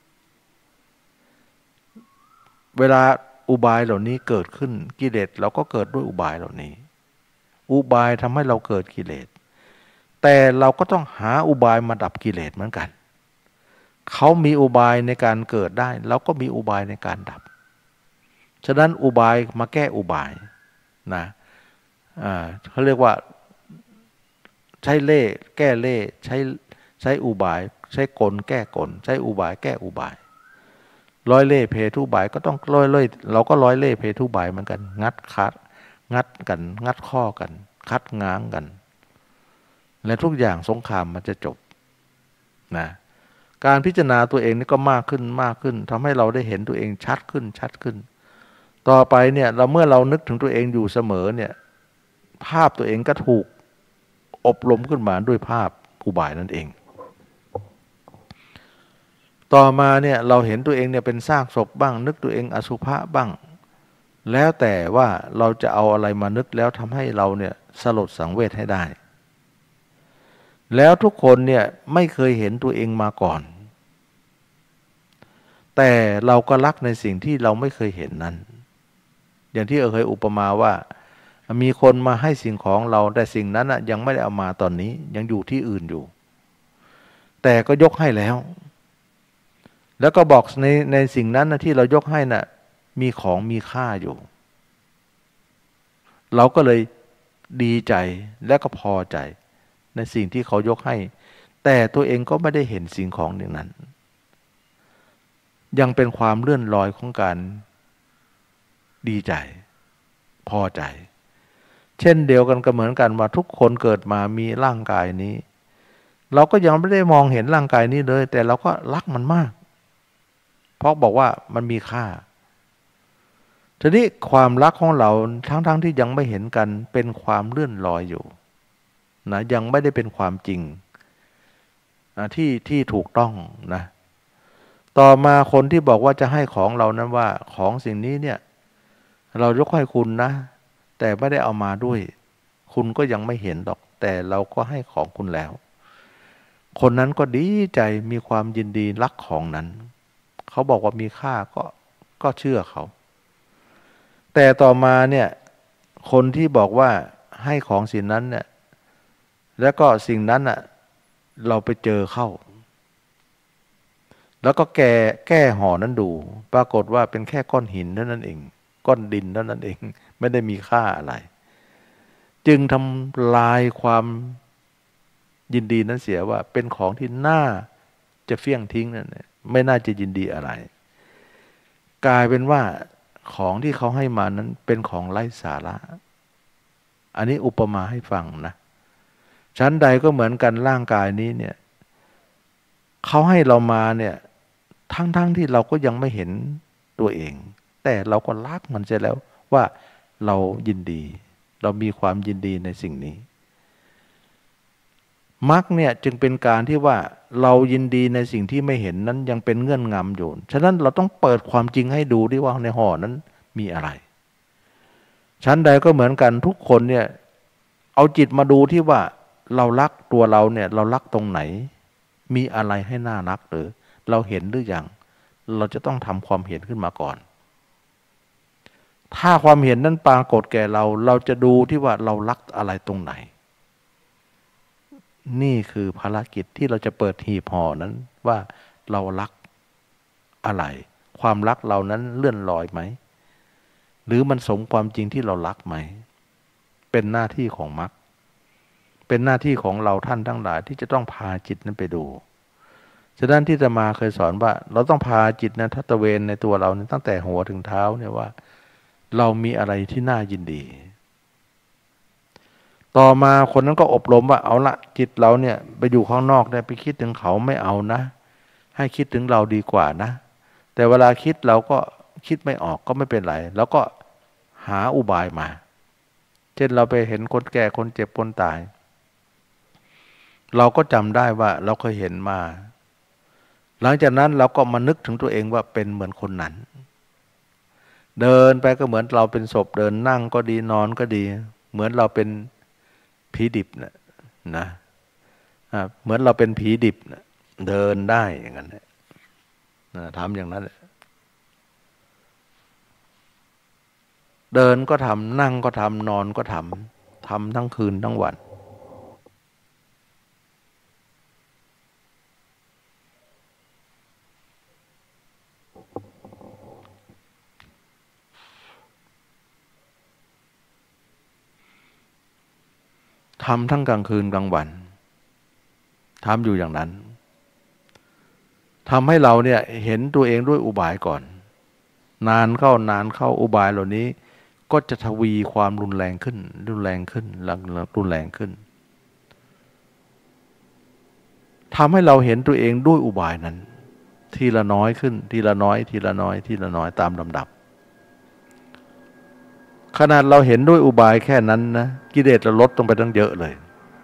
เวลาอุบายเหล่านี้เกิดขึ้นกิเลสเราก็เกิดด้วยอุบายเหล่านี้อุบายทำให้เราเกิดกิเลสแต่เราก็ต้องหาอุบายมาดับกิเลสเหมือนกันเขามีอุบายในการเกิดได้เราก็มีอุบายในการดับฉะนั้นอุบายมาแก้อุบายนะอ่าเขาเรียกว่าใช้เล่ห์แก้เล่ห์ใช้ใช้อุบายใช้กลแก้กลใช้อุบายแก้อุบายร้อยเล่ห์เพทุบายก็ต้องร้อยเล่ห์เราก็ร้อยเล่ห์เพทุบายเหมือนกันงัดคัดงัดกันงัดข้อกันคัดง้างกันและทุกอย่างสงครามมันจะจบนะการพิจารณาตัวเองนี่ก็มากขึ้นมากขึ้นทำให้เราได้เห็นตัวเองชัดขึ้นชัดขึ้นต่อไปเนี่ยเราเมื่อเรานึกถึงตัวเองอยู่เสมอเนี่ยภาพตัวเองก็ถูกอบรมขึ้นมาด้วยภาพอุบายนั่นเองต่อมาเนี่ยเราเห็นตัวเองเนี่ยเป็นซากศพบ้างนึกตัวเองอสุภะบ้างแล้วแต่ว่าเราจะเอาอะไรมานึกแล้วทำให้เราเนี่ยสลดสังเวชให้ได้แล้วทุกคนเนี่ยไม่เคยเห็นตัวเองมาก่อนแต่เราก็รักในสิ่งที่เราไม่เคยเห็นนั้นอย่างที่เออเคยอุปมาว่ามีคนมาให้สิ่งของเราแต่สิ่งนั้นนะยังไม่ได้เอามาตอนนี้ยังอยู่ที่อื่นอยู่แต่ก็ยกให้แล้วแล้วก็บอกในในสิ่งนั้นนะที่เรายกให้นะ่ะมีของมีค่าอยู่เราก็เลยดีใจและก็พอใจในสิ่งที่เขายกให้แต่ตัวเองก็ไม่ได้เห็นสิ่งของอย่างนั้นยังเป็นความเลื่อนลอยของการดีใจพอใจเช่นเดียวกันก็เหมือนกันว่าทุกคนเกิดมามีร่างกายนี้เราก็ยังไม่ได้มองเห็นร่างกายนี้เลยแต่เราก็รักมันมากเพราะบอกว่ามันมีค่าทีนี้ความรักของเราทั้งๆ ท, ที่ยังไม่เห็นกันเป็นความเลื่อนลอยอยู่นะยังไม่ได้เป็นความจริงนะที่ที่ถูกต้องนะต่อมาคนที่บอกว่าจะให้ของเรานั้นว่าของสิ่งนี้เนี่ยเรายกให้คุณนะแต่ไม่ได้เอามาด้วยคุณก็ยังไม่เห็นหรอกแต่เราก็ให้ของคุณแล้วคนนั้นก็ดีใจมีความยินดีรักของนั้นเขาบอกว่ามีค่าก็ก็เชื่อเขาแต่ต่อมาเนี่ยคนที่บอกว่าให้ของสิ่งนั้นเนี่ยแล้วก็สิ่งนั้นน่ะเราไปเจอเข้าแล้วก็แก้แก้ห่อนั้นดูปรากฏว่าเป็นแค่ก้อนหินเท่านั้นเองก้อนดินเท่านั้นเองไม่ได้มีค่าอะไรจึงทำลายความยินดีนั้นเสียว่าเป็นของที่น่าจะเฟี้ยงทิ้งนั่นไม่น่าจะยินดีอะไรกลายเป็นว่าของที่เขาให้มานั้นเป็นของไร้สาระอันนี้อุปมาให้ฟังนะชั้นใดก็เหมือนกันร่างกายนี้เนี่ยเขาให้เรามาเนี่ยทั้งๆ ท, ที่เราก็ยังไม่เห็นตัวเองแต่เราก็รักมันเสียแล้วว่าเรายินดีเรามีความยินดีในสิ่งนี้มรรคเนี่ยจึงเป็นการที่ว่าเรายินดีในสิ่งที่ไม่เห็นนั้นยังเป็นเงื่อนงำอยู่ฉะนั้นเราต้องเปิดความจริงให้ดูดิว่าในห่อนั้นมีอะไรชั้นใดก็เหมือนกันทุกคนเนี่ยเอาจิตมาดูที่ว่าเรารักตัวเราเนี่ยเรารักตรงไหนมีอะไรให้น่ารักหรือเราเห็นหรือยังเราจะต้องทำความเห็นขึ้นมาก่อนถ้าความเห็นนั้นปรากฏแก่เราเราจะดูที่ว่าเรารักอะไรตรงไหนนี่คือภารกิจที่เราจะเปิดหีบห่อนั้นว่าเรารักอะไรความรักเรานั้นเลื่อนลอยไหมหรือมันสมความจริงที่เรารักไหมเป็นหน้าที่ของมรรคเป็นหน้าที่ของเราท่านทั้งหลายที่จะต้องพาจิตนั้นไปดูฉะนั้นที่อาตมาเคยสอนว่าเราต้องพาจิตนั้นทัตเวนในตัวเราตั้งแต่หัวถึงเท้าเนี่ยว่าเรามีอะไรที่น่ายินดีต่อมาคนนั้นก็อบรมว่าเอาละจิตเราเนี่ยไปอยู่ข้างนอกได้ไปคิดถึงเขาไม่เอานะให้คิดถึงเราดีกว่านะแต่เวลาคิดเราก็คิดไม่ออกก็ไม่เป็นไรแล้วก็หาอุบายมาเช่นเราไปเห็นคนแก่คนเจ็บคนตายเราก็จำได้ว่าเราเคยเห็นมาหลังจากนั้นเราก็มานึกถึงตัวเองว่าเป็นเหมือนคนนั้นเดินไปก็เหมือนเราเป็นศพเดินนั่งก็ดีนอนก็ดีเหมือนเราเป็นผีดิบนะนะเหมือนเราเป็นผีดิบนะเดินได้อย่างนั้นนะทำอย่างนั้นเดินก็ทำนั่งก็ทำนอนก็ทำทำทั้งคืนทั้งวันทำทั้งกลางคืนกลางวันทำอยู่อย่างนั้นทำให้เราเนี่ยเห็นตัวเองด้วยอุบายก่อนนานเข้านานเข้าอุบายเหล่านี้ก็จะทวีความรุนแรงขึ้นรุนแรงขึ้นรุนแรงขึ้นทำให้เราเห็นตัวเองด้วยอุบายนั้นทีละน้อยขึ้นทีละน้อยทีละน้อยทีละน้อยตามลำดับขนาดเราเห็นด้วยอุบายแค่นั้นนะกิเลสเราลดลงไปตั้งเยอะเลย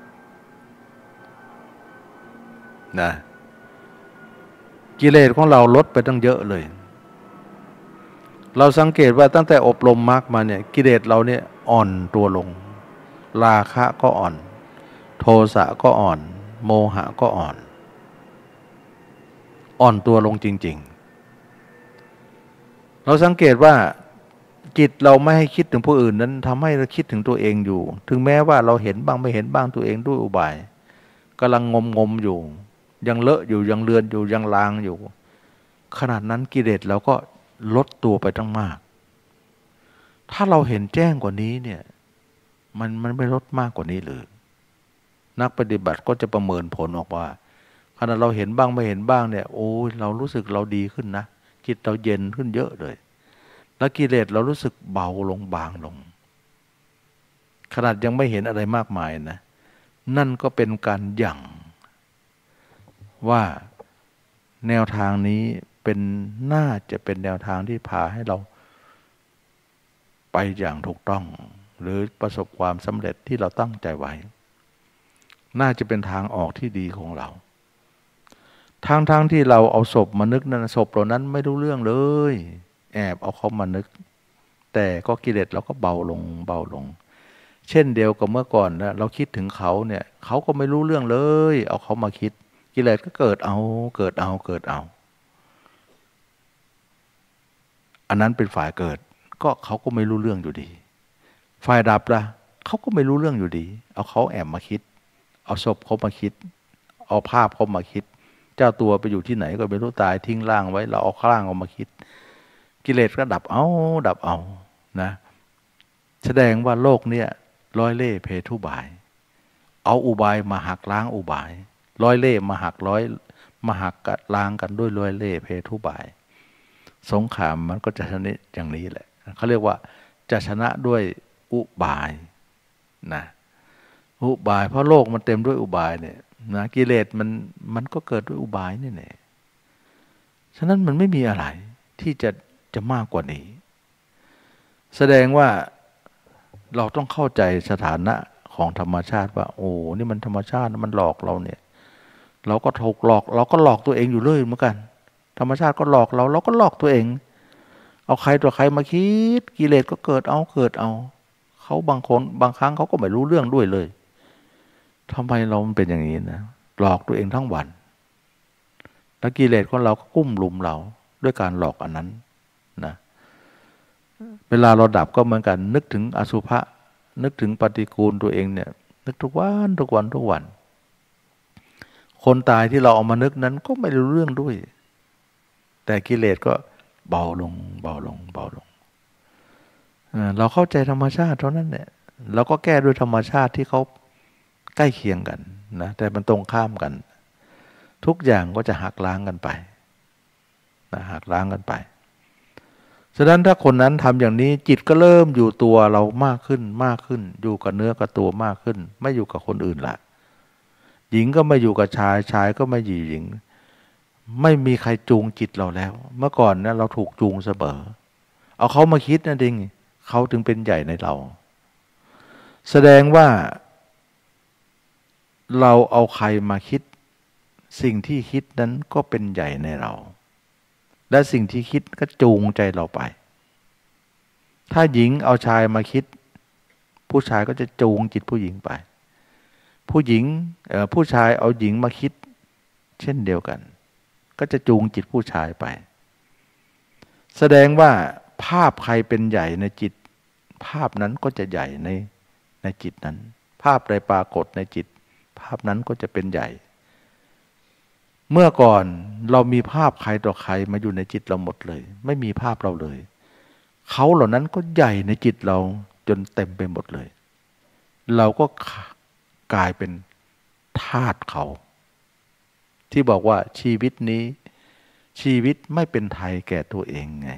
นะกิเลสของเราลดไปตั้งเยอะเลยเราสังเกตว่าตั้งแต่อบรมมรรคมาเนี่ยกิเลสเราเนี่ยอ่อนตัวลงราคะก็อ่อนโทสะก็อ่อนโมหะก็อ่อนอ่อนตัวลงจริงๆเราสังเกตว่าจิตเราไม่ให้คิดถึงผู้อื่นนั้นทำให้เราคิดถึงตัวเองอยู่ถึงแม้ว่าเราเห็นบ้างไม่เห็นบ้างตัวเองด้วยอุบายกำลังงมงมอยู่ยังเลอะอยู่ยังเลือนอยู่ยังลางอยู่ขนาดนั้นกิเลสเราก็ลดตัวไปตั้งมากถ้าเราเห็นแจ้งกว่านี้เนี่ยมันมันไม่ลดมากกว่านี้หรือนักปฏิบัติก็จะประเมินผลออกว่าขณะเราเห็นบ้างไม่เห็นบ้างเนี่ยโอ้ยเรารู้สึกเราดีขึ้นนะจิตเราเย็นขึ้นเยอะเลยแล้วกิเลสเรารู้สึกเบาลงบางลงขนาดยังไม่เห็นอะไรมากมายนะนั่นก็เป็นการหยั่งว่าแนวทางนี้เป็นน่าจะเป็นแนวทางที่พาให้เราไปอย่างถูกต้องหรือประสบความสำเร็จที่เราตั้งใจไว้น่าจะเป็นทางออกที่ดีของเราทั้งๆ ท, ที่เราเอาศพมานึกนั้นศพเหล่านั้นไม่รู้เรื่องเลยแอบเอาเขามานึกแต่ก็กิเลสเราก็เบาลงเบาลงเช่นเดียวกับเมื่อก่อนนะเราคิดถึงเขาเนี่ยเขาก็ไม่รู้เรื่องเลยเอาเขามาคิดกิเลสก็เกิดเอาเกิดเอาเกิดเอาอันนั้นเป็นฝ่ายเกิดก็เขาก็ไม่รู้เรื่องอยู่ดีฝ่ายดับล่ะเขาก็ไม่รู้เรื่องอยู่ดีเอาเขาแอบมาคิดเอาศพเขามาคิดเอาภาพเขามาคิดเจ้าตัวไปอยู่ที่ไหนก็ไม่รู้ตายทิ้งร่างไว้เราเอาร่างออกมาคิดกิเลสก็ดับเอาดับเอานะแสดงว่าโลกเนี่ยร้อยเล่ห์เพทุบายเอาอุบายมาหักล้างอุบายร้อยเล่ห์มาหักร้อยมาหักล้างกันด้วยร้อยเล่ห์เพทุบายสงครามมันก็จะชนะอย่างนี้แหละเขาเรียกว่าจะชนะด้วยอุบายนะอุบายเพราะโลกมันเต็มด้วยอุบายเนี่ยนะกิเลสมันมันก็เกิดด้วยอุบายนี่แหละฉะนั้นมันไม่มีอะไรที่จะจะมากกว่านี้แสดงว่าเราต้องเข้าใจสถานะของธรรมชาติว่าโอ้นี่มันธรรมชาติมันหลอกเราเนี่ยเราก็ถูกหลอกเราก็หลอกตัวเองอยู่เรื่อยเหมือนกันธรรมชาติก็หลอกเราเราก็หลอกตัวเองเอาใครตัวใครมาคิดกิเลสก็เกิดเอาเกิดเอาเขาบางคนบางครั้งเขาก็ไม่รู้เรื่องด้วยเลยทำไมเรามันเป็นอย่างนี้นะหลอกตัวเองทั้งวันแล้วกิเลสของเราก็กุ้มลุมเราด้วยการหลอกอันนั้นนะเวลาเราดับก็เหมือนกันนึกถึงอสุภะนึกถึงปฏิกูลตัวเองเนี่ยนึกทุกวันทุกวันทุกวันคนตายที่เราเอามานึกนั้นก็ไม่รู้เรื่องด้วยแต่กิเลสก็เบาลงเบาลงเบาลงเราเข้าใจธรรมชาติเท่านั้นแหละเราก็แก้ด้วยธรรมชาติที่เขาใกล้เคียงกันนะแต่มันตรงข้ามกันทุกอย่างก็จะหักล้างกันไปนะหักล้างกันไปฉะนั้นถ้าคนนั้นทำอย่างนี้จิตก็เริ่มอยู่ตัวเรามากขึ้นมากขึ้นอยู่กับเนื้อกับตัวมากขึ้นไม่อยู่กับคนอื่นละหญิงก็ไม่อยู่กับชายชายก็ไม่อยู่หญิงไม่มีใครจูงจิตเราแล้วเมื่อก่อนนะเราถูกจูงเสมอเอาเขามาคิดนั่นเองเขาถึงเป็นใหญ่ในเราแสดงว่าเราเอาใครมาคิดสิ่งที่คิดนั้นก็เป็นใหญ่ในเราและสิ่งที่คิดก็จูงใจเราไปถ้าหญิงเอาชายมาคิดผู้ชายก็จะจูงจิตผู้หญิงไปผู้หญิงผู้ชายเอาหญิงมาคิดเช่นเดียวกันก็จะจูงจิตผู้ชายไปแสดงว่าภาพใครเป็นใหญ่ในจิตภาพนั้นก็จะใหญ่ในในจิตนั้นภาพใดปรากฏในจิตภาพนั้นก็จะเป็นใหญ่เมื่อก่อนเรามีภาพใครต่อใครมาอยู่ในจิตเราหมดเลยไม่มีภาพเราเลยเขาเหล่านั้นก็ใหญ่ในจิตเราจนเต็มไปหมดเลยเราก็กลายเป็นทาสเขาที่บอกว่าชีวิตนี้ชีวิตไม่เป็นไทยแก่ตัวเองไง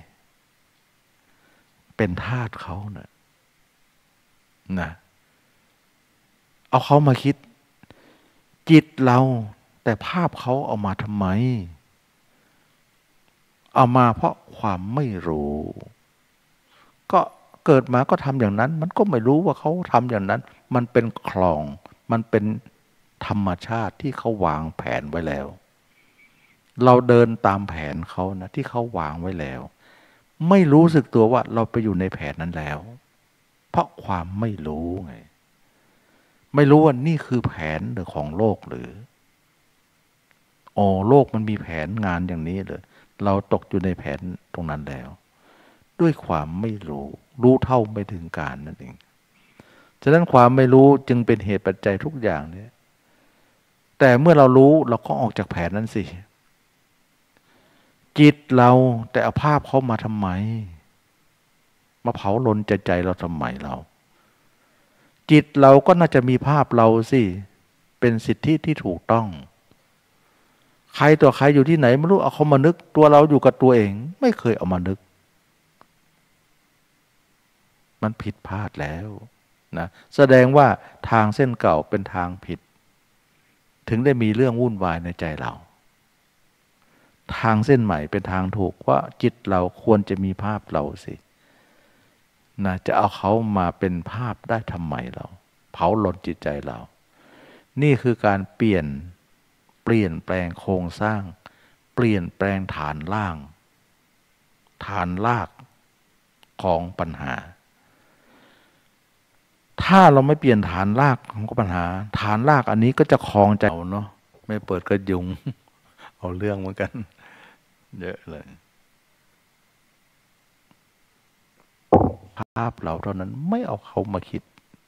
เป็นทาสเขานะนะเอาเขามาคิดจิตเราแต่ภาพเขาเอามาทำไมเอามาเพราะความไม่รู้ก็เกิดมาก็ทำอย่างนั้นมันก็ไม่รู้ว่าเขาทำอย่างนั้นมันเป็นคลองมันเป็นธรรมชาติที่เขาวางแผนไว้แล้วเราเดินตามแผนเขานะที่เขาวางไว้แล้วไม่รู้สึกตัวว่าเราไปอยู่ในแผนนั้นแล้วเพราะความไม่รู้ไงไม่รู้ว่านี่คือแผนหรือของโลกหรืออ๋อโลกมันมีแผนงานอย่างนี้เลยเราตกอยู่ในแผนตรงนั้นแล้วด้วยความไม่รู้รู้เท่าไม่ถึงการนั่นเองฉะนั้นความไม่รู้จึงเป็นเหตุปัจจัยทุกอย่างเนี่ยแต่เมื่อเรารู้เราก็ออกจากแผนนั้นสิจิตเราแต่เอาภาพเขามาทำไมมาเผาลนใจใจเราทำไมเราจิตเราก็น่าจะมีภาพเราสิเป็นสิทธิที่ถูกต้องใครตัวใครอยู่ที่ไหนไม่รู้เอาเขามานึกตัวเราอยู่กับตัวเองไม่เคยเอามานึกมันผิดพลาดแล้วนะแสดงว่าทางเส้นเก่าเป็นทางผิดถึงได้มีเรื่องวุ่นวายในใจเราทางเส้นใหม่เป็นทางถูกว่าจิตเราควรจะมีภาพเราสินะจะเอาเขามาเป็นภาพได้ทำไมเราเผาหลนจิตใจเรานี่คือการเปลี่ยนเปลี่ยนแปลงโครงสร้างเปลี่ยนแปลงฐานล่างฐานรากของปัญหาถ้าเราไม่เปลี่ยนฐานรากของปัญหาฐานรากอันนี้ก็จะคลองใจเราเนาะไม่เปิดก็ยุง เอาเรื่องเหมือนกันเยอะเลยภาพเราเท่านั้นไม่เอาเขามาคิด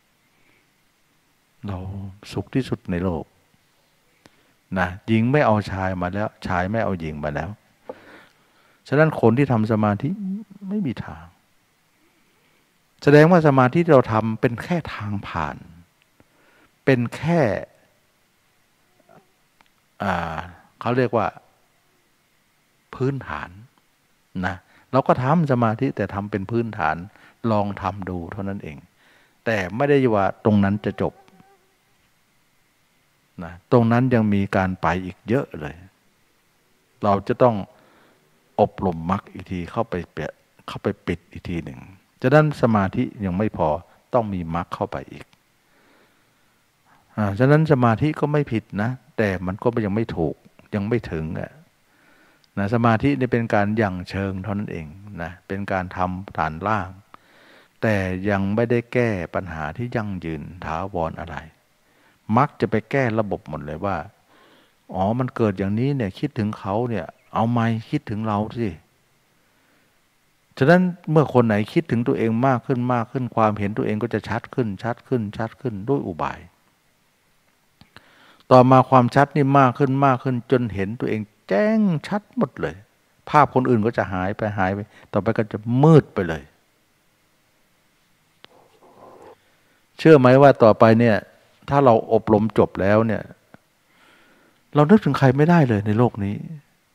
เราสุขที่สุดในโลกนะหญิงไม่เอาชายมาแล้วชายไม่เอาหญิงมาแล้วฉะนั้นคนที่ทำสมาธิไม่มีทางแสดงว่าสมาธิที่เราทำเป็นแค่ทางผ่านเป็นแค่อ่าเขาเรียกว่าพื้นฐานนะเราก็ทำสมาธิแต่ทำเป็นพื้นฐานลองทำดูเท่านั้นเองแต่ไม่ได้ว่าตรงนั้นจะจบนะตรงนั้นยังมีการไปอีกเยอะเลยเราจะต้องอบรมมรรคอีกทีเข้าไปเปะเข้าไปปิดอีกทีหนึ่งฉะนั้นสมาธิยังไม่พอต้องมีมรรคเข้าไปอีกอ่าฉะนั้นสมาธิก็ไม่ผิดนะแต่มันก็ยังไม่ถูกยังไม่ถึงอ่ะนะสมาธินี่เป็นการยั่งเชิงเท่านั้นเองนะเป็นการทำฐานล่างแต่ยังไม่ได้แก้ปัญหาที่ยั่งยืนถาวรอะไรมักจะไปแก้ระบบหมดเลยว่าอ๋อมันเกิดอย่างนี้เนี่ยคิดถึงเขาเนี่ยเอาไม่คิดถึงเราสิฉะนั้นเมื่อคนไหนคิดถึงตัวเองมากขึ้นมากขึ้นความเห็นตัวเองก็จะชัดขึ้นชัดขึ้นชัดขึ้นด้วยอุบายต่อมาความชัดนี่มากขึ้นมากขึ้นจนเห็นตัวเองแจ้งชัดหมดเลยภาพคนอื่นก็จะหายไปหายไปต่อไปก็จะมืดไปเลยเชื่อไหมว่าต่อไปเนี่ยถ้าเราอบรมจบแล้วเนี่ยเรานึกถึงใครไม่ได้เลยในโลกนี้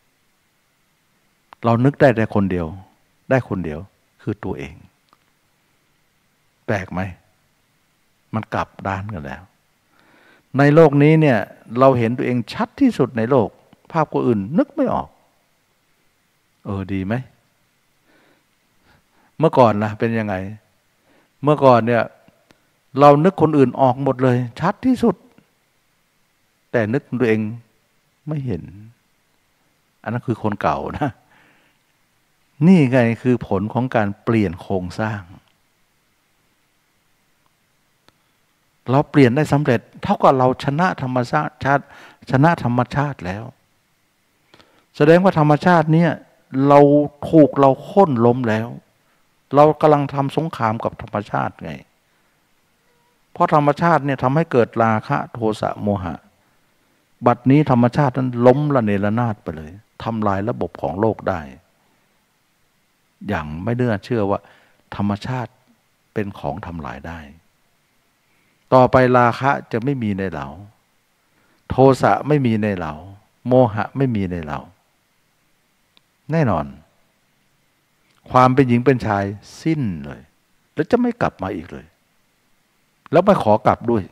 เรานึกได้แต่คนเดียวได้คนเดียวคือตัวเองแปลกไหมมันกลับด้านกันแล้วในโลกนี้เนี่ยเราเห็นตัวเองชัดที่สุดในโลกภาพคนอื่นนึกไม่ออกเออดีไหมเมื่อก่อนล่ะเป็นยังไงเมื่อก่อนเนี่ยเรานึกคนอื่นออกหมดเลยชัดที่สุดแต่นึกตัวเองไม่เห็นอันนั้นคือคนเก่านะนี่ไงคือผลของการเปลี่ยนโครงสร้างเราเปลี่ยนได้สำเร็จเท่ากับเราชนะธรรมชาติชนะธรรมชาติแล้วแสดงว่าธรรมชาติเนี่ยเราถูกเราโค่นล้มแล้วเรากำลังทำสงครามกับธรรมชาติไงเพราะธรรมชาติเนี่ยทำให้เกิดราคะโทสะโมหะบัดนี้ธรรมชาตินั้นล้มละเนระนาดไปเลยทำลายระบบของโลกได้อย่างไม่เนื่อเชื่อว่าธรรมชาติเป็นของทำลายได้ต่อไปราคะจะไม่มีในเราโทสะไม่มีในเราโมหะไม่มีในเราแน่นอนความเป็นหญิงเป็นชายสิ้นเลยแล้วจะไม่กลับมาอีกเลยแล้วไม่ขอกลับด้วย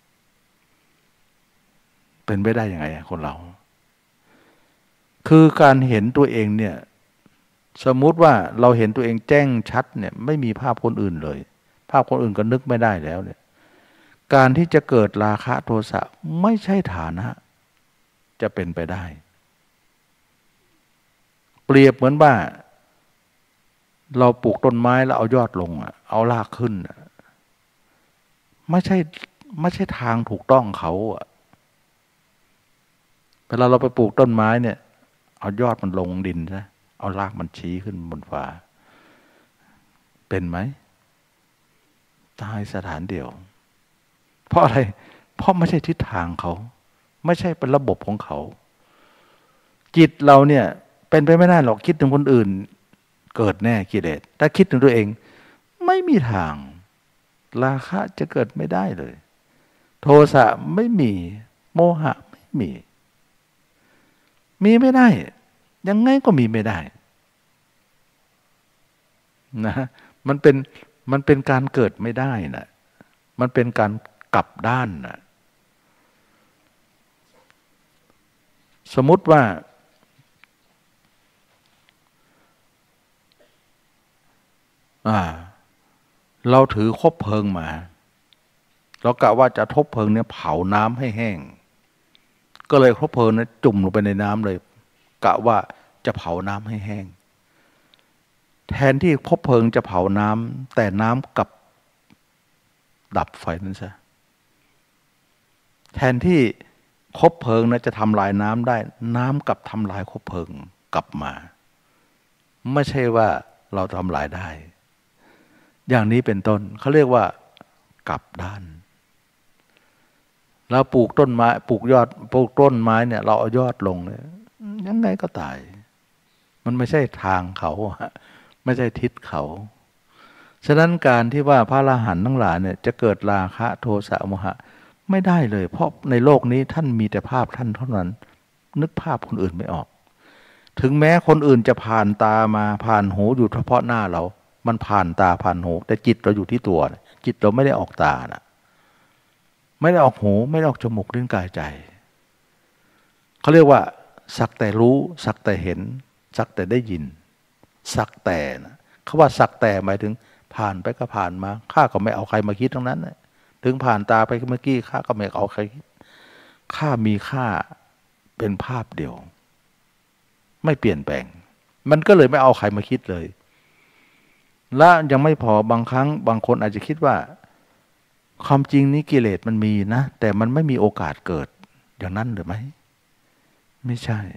เป็นไปได้ยังไงคนเราคือการเห็นตัวเองเนี่ยสมมุติว่าเราเห็นตัวเองแจ้งชัดเนี่ยไม่มีภาพคนอื่นเลยภาพคนอื่นก็นึกไม่ได้แล้วเนี่ยการที่จะเกิดราคะโทสะไม่ใช่ฐานะจะเป็นไปได้เปรียบเหมือนว่าเราปลูกต้นไม้แล้วเอายอดลงอ่ะเอารากขึ้นอ่ะไม่ใช่ไม่ใช่ทางถูกต้องเขาอ่ะเวลาเราไปปลูกต้นไม้เนี่ยเอายอดมันลงดินนะเอารากมันชี้ขึ้นบนฟ้าเป็นไหมตายสถานเดียวเพราะอะไรเพราะไม่ใช่ทิศทางเขาไม่ใช่เป็นระบบของเขาจิตเราเนี่ยเป็นไปไม่ได้หรอกคิดถึงคนอื่นเกิดแน่กิเลสถ้าคิดถึงตัวเองไม่มีทางราคะจะเกิดไม่ได้เลยโทสะไม่มีโมหะไม่มีมีไม่ได้ยังไงก็มีไม่ได้นะมันเป็นมันเป็นการเกิดไม่ได้นะมันเป็นการกลับด้านนะสมมุติว่าอ่าเราถือคบเพลิงมาเรากะว่าจะทบเพลิงเนี่ยเผาน้ำให้แห้งก็เลยคบเพลิงเนี่ยจุ่มลงไปในน้ำเลยกะว่าจะเผาน้ำให้แห้งแทนที่คบเพลิงจะเผาน้ำแต่น้ำกลับดับไฟนั่นซะแทนที่คบเพลิงนะจะทำลายน้ำได้น้ำกลับทำลายคบเพลิงกลับมาไม่ใช่ว่าเราทำลายได้อย่างนี้เป็นต้นเขาเรียกว่ากลับด้านเราปลูกต้นไม้ปลูกยอดปลูกต้นไม้เนี่ยเราเอายอดลงเนี่ยยังไงก็ตายมันไม่ใช่ทางเขาไม่ใช่ทิศเขาฉะนั้นการที่ว่าพระอรหันต์ทั้งหลายเนี่ยจะเกิดราคะโทสะโมหะไม่ได้เลยเพราะในโลกนี้ท่านมีแต่ภาพท่านเท่านั้นนึกภาพคนอื่นไม่ออกถึงแม้คนอื่นจะผ่านตามาผ่านหูอยู่เฉพาะหน้าเรามันผ่านตาผ่านหูแต่จิตเราอยู่ที่ตัวจิตเราไม่ได้ออกตานะไม่ได้ออกหูไม่ได้ออกจมูกลิ้นกายใจเขาเรียกว่าสักแต่รู้สักแต่เห็นสักแต่ได้ยินสักแต่นะเขาว่าสักแต่หมายถึงผ่านไปก็ผ่านมาข้าก็ไม่เอาใครมาคิดทั้งนั้นนะถึงผ่านตาไปเมื่อกี้ข้าก็ไม่เอาใครคิดข้ามีค่าเป็นภาพเดียวไม่เปลี่ยนแปลงมันก็เลยไม่เอาใครมาคิดเลยและยังไม่พอบางครั้งบางคนอาจจะคิดว่าความจริงนี้กิเลสมันมีนะแต่มันไม่มีโอกาสเกิดอย่างนั้นหรือไม่ไม่ใช่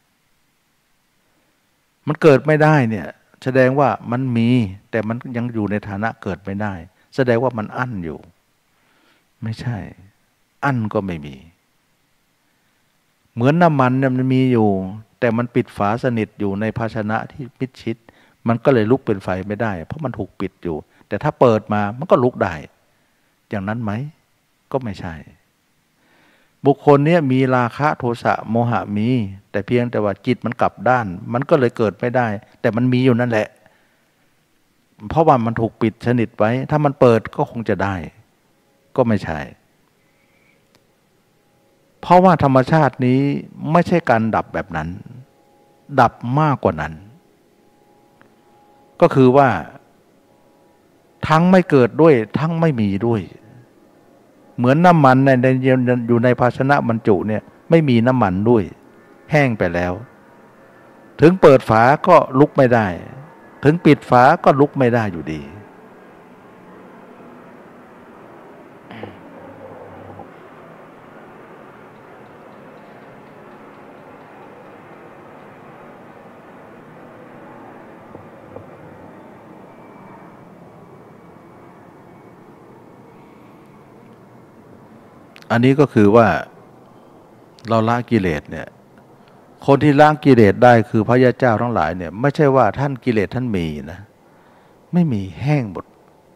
มันเกิดไม่ได้เนี่ยแสดงว่ามันมีแต่มันยังอยู่ในฐานะเกิดไม่ได้แสดงว่ามันอั้นอยู่ไม่ใช่อั้นก็ไม่มีเหมือนน้ำมันเนี่ยมันมีอยู่แต่มันปิดฝาสนิทอยู่ในภาชนะที่มิดชิดมันก็เลยลุกเป็นไฟไม่ได้เพราะมันถูกปิดอยู่แต่ถ้าเปิดมามันก็ลุกได้อย่างนั้นไหมก็ไม่ใช่บุคคลนี้มีราคะโทสะโมหะมีแต่เพียงแต่ว่าจิตมันกลับด้านมันก็เลยเกิดไม่ได้แต่มันมีอยู่นั่นแหละเพราะว่ามันถูกปิดสนิทไว้ถ้ามันเปิดก็คงจะได้ก็ไม่ใช่เพราะว่าธรรมชาตินี้ไม่ใช่การดับแบบนั้นดับมากกว่านั้นก็คือว่าทั้งไม่เกิดด้วยทั้งไม่มีด้วยเหมือนน้ำมันในอยู่ในภาชนะบรรจุเนี่ยไม่มีน้ำมันด้วยแห้งไปแล้วถึงเปิดฝาก็ลุกไม่ได้ถึงปิดฝาก็ลุกไม่ได้อยู่ดีอันนี้ก็คือว่าเราละกิเลสเนี่ยคนที่ละกิเลสได้คือพระยาเจ้าทั้งหลายเนี่ยไม่ใช่ว่าท่านกิเลสท่านมีนะไม่มีแห้งหมด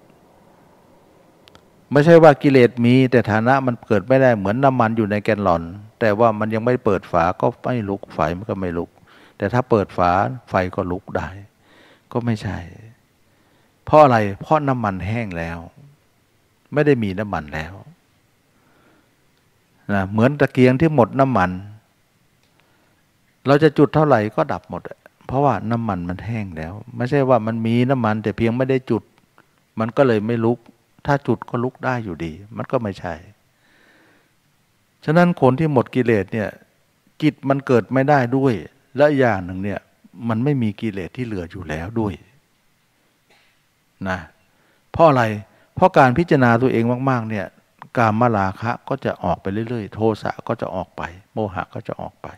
ไม่ใช่ว่ากิเลสมีแต่ฐานะมันเกิดไม่ได้เหมือนน้ำมันอยู่ในแกนลอนแต่ว่ามันยังไม่เปิดฝาก็ไม่ลุกไฟมันก็ไม่ลุกแต่ถ้าเปิดฝาไฟก็ลุกได้ก็ไม่ใช่เพราะอะไรเพราะน้ำมันแห้งแล้วไม่ได้มีน้ำมันแล้วนะเหมือนตะเกียงที่หมดน้ำมันเราจะจุดเท่าไหร่ก็ดับหมดเพราะว่าน้ำมันมันแห้งแล้วไม่ใช่ว่ามันมีน้ำมันแต่เพียงไม่ได้จุดมันก็เลยไม่ลุกถ้าจุดก็ลุกได้อยู่ดีมันก็ไม่ใช่ฉะนั้นคนที่หมดกิเลสเนี่ยจิตมันเกิดไม่ได้ด้วยและอย่างหนึ่งเนี่ยมันไม่มีกิเลสที่เหลืออยู่แล้วด้วยนะเพราะอะไรเพราะการพิจารณาตัวเองมากๆเนี่ยกามราคะก็จะออกไปเรื่อยๆโทสะก็จะออกไปโมหะก็จะออกไป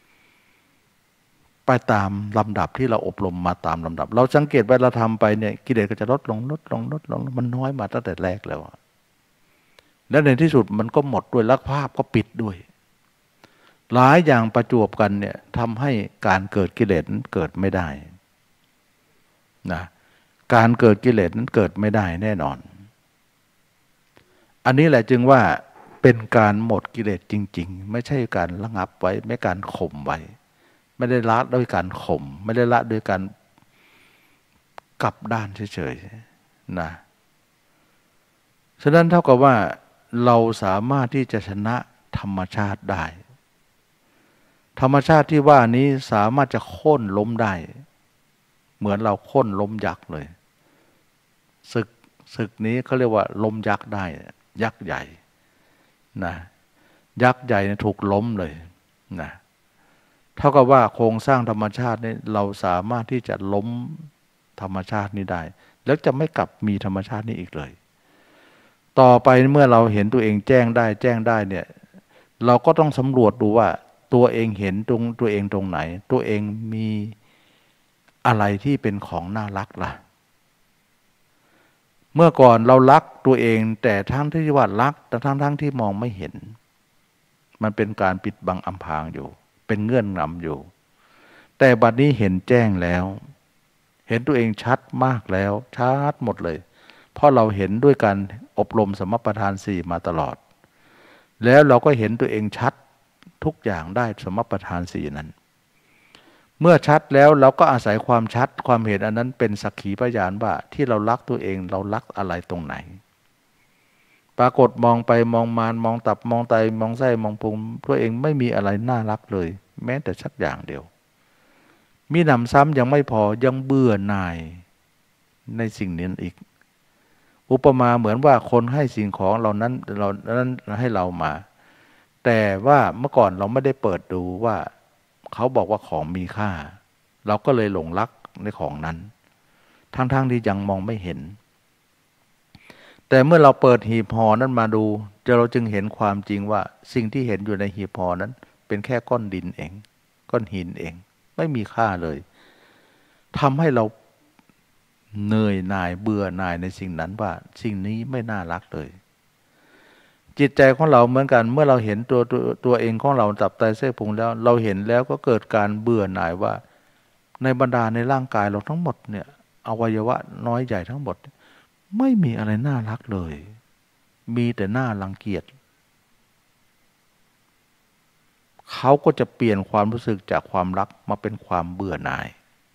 ไปตามลำดับที่เราอบรมมาตามลำดับเราสังเกตว่าเราทำไปเนี่ยกิเลสก็จะลดลงลดลงลดลงมันน้อยมาตั้งแต่แรกแล้วและในที่สุดมันก็หมดด้วยลักภาพก็ปิดด้วยหลายอย่างประจวบกันเนี่ยทำให้การเกิดกิเลสนั้นเกิดไม่ได้นะการเกิดกิเลสนั้นเกิดไม่ได้แน่นอนอันนี้แหละจึงว่าเป็นการหมดกิเลสจริงๆไม่ใช่การระงับไว้ไม่การข่มไว้ไม่ได้ละด้วยการข่มไม่ได้ละด้วยการกลับด้านเฉยๆนะฉะนั้นเท่ากับว่าเราสามารถที่จะชนะธรรมชาติได้ธรรมชาติที่ว่านี้สามารถจะโค่นล้มได้เหมือนเราโค่นล้มยักษ์เลยศึกศึกนี้เขาเรียกว่าล้มยักษ์ได้ยักษ์ใหญ่นะยักษ์ใหญ่ถูกล้มเลยนะเท่ากับว่าโครงสร้างธรรมชาตินี้เราสามารถที่จะล้มธรรมชาตินี้ได้แล้วจะไม่กลับมีธรรมชาตินี้อีกเลยต่อไปเมื่อเราเห็นตัวเองแจ้งได้แจ้งได้เนี่ยเราก็ต้องสำรวจดูว่าตัวเองเห็นตรงตัวเองตรงไหนตัวเองมีอะไรที่เป็นของน่ารักล่ะเมื่อก่อนเรารักตัวเองแต่ทั้งที่ว่ารักแต่ทั้งทั้งที่มองไม่เห็นมันเป็นการปิดบังอำพรางอยู่เป็นเงื่อนงำอยู่แต่บัดนี้เห็นแจ้งแล้วเห็นตัวเองชัดมากแล้วชัดหมดเลยเพราะเราเห็นด้วยการอบรมสมปัฏฐานสี่มาตลอดแล้วเราก็เห็นตัวเองชัดทุกอย่างได้สมปัฏฐานสี่นั้นเมื่อชัดแล้วเราก็อาศัยความชัดความเห็นอันนั้นเป็นสักขีพยานว่าที่เรารักตัวเองเรารักอะไรตรงไหนปรากฏมองไปมองมามมองตับมองไตมองไส้มองพุงตัวเองไม่มีอะไรน่ารักเลยแม้แต่สักอย่างเดียวมีหนำซ้ำยังไม่พอยังเบื่อหน่ายในสิ่งนี้อีกอุปมาเหมือนว่าคนให้สิ่งของเรานั้นเรานั้นให้เรามาแต่ว่าเมื่อก่อนเราไม่ได้เปิดดูว่าเขาบอกว่าของมีค่าเราก็เลยหลงรักในของนั้นทั้งๆที่ยังมองไม่เห็นแต่เมื่อเราเปิดหีบห่อนั้นมาดูเราจึงเห็นความจริงว่าสิ่งที่เห็นอยู่ในหีบห่อนั้นเป็นแค่ก้อนดินเองก้อนหินเองไม่มีค่าเลยทำให้เราเหนื่อยหน่ายเบื่อหน่ายในสิ่งนั้นว่าสิ่งนี้ไม่น่ารักเลยจิตใจของเราเหมือนกันเมื่อเราเห็นตัวตัวตัวเองของเราตับไตเส้นพุงแล้วเราเห็นแล้วก็เกิดการเบื่อหน่ายว่าในบรรดาในร่างกายเราทั้งหมดเนี่ยอวัยวะน้อยใหญ่ทั้งหมดไม่มีอะไรน่ารักเลยมีแต่น่ารังเกียจเขาก็จะเปลี่ยนความรู้สึกจากความรักมาเป็นความเบื่อหน่าย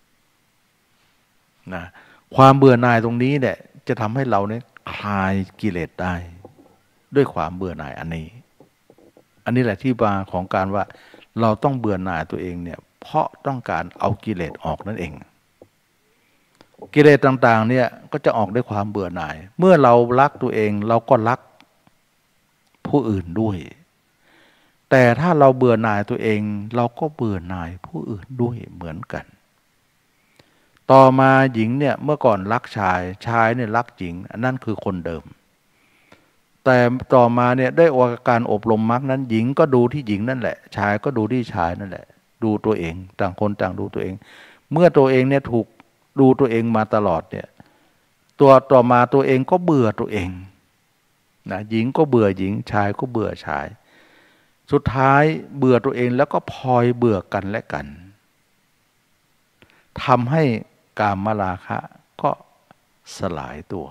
นะความเบื่อหน่ายตรงนี้เนี่ยจะทำให้เราเนี่ยคลายกิเลสได้ด้วยความเบื่อหน่ายอันนี้อันนี้แหละที่มาของการว่าเราต้องเบื่อหน่ายตัวเองเนี่ยเพราะต้องการเอากิเลสออกนั่นเองกิเลสต่างๆเนี่ยก็จะออกด้วยความเบื่อหน่ายเมื่อเรารักตัวเองเราก็รักผู้อื่นด้วยแต่ถ้าเราเบื่อหน่ายตัวเองเราก็เบื่อหน่ายผู้อื่นด้วยเหมือนกันต่อมาหญิงเนี่ยเมื่อก่อนรักชายชายเนี่ยรักหญิงอันนั้นคือคนเดิมแต่ต่อมาเนี่ยได้การอบรมมรรคนั้นหญิงก็ดูที่หญิงนั่นแหละชายก็ดูที่ชายนั่นแหละดูตัวเองต่างคนต่างดูตัวเองเมื่อตัวเองเนี่ยถูกดูตัวเองมาตลอดเนี่ยตัวต่อมาตัวเองก็เบื่อตัวเองนะหญิงก็เบื่อหญิงชายก็เบื่อชายสุดท้ายเบื่อตัวเองแล้วก็พลอยเบื่อกันและกันทำให้กามราคะก็สลายตัว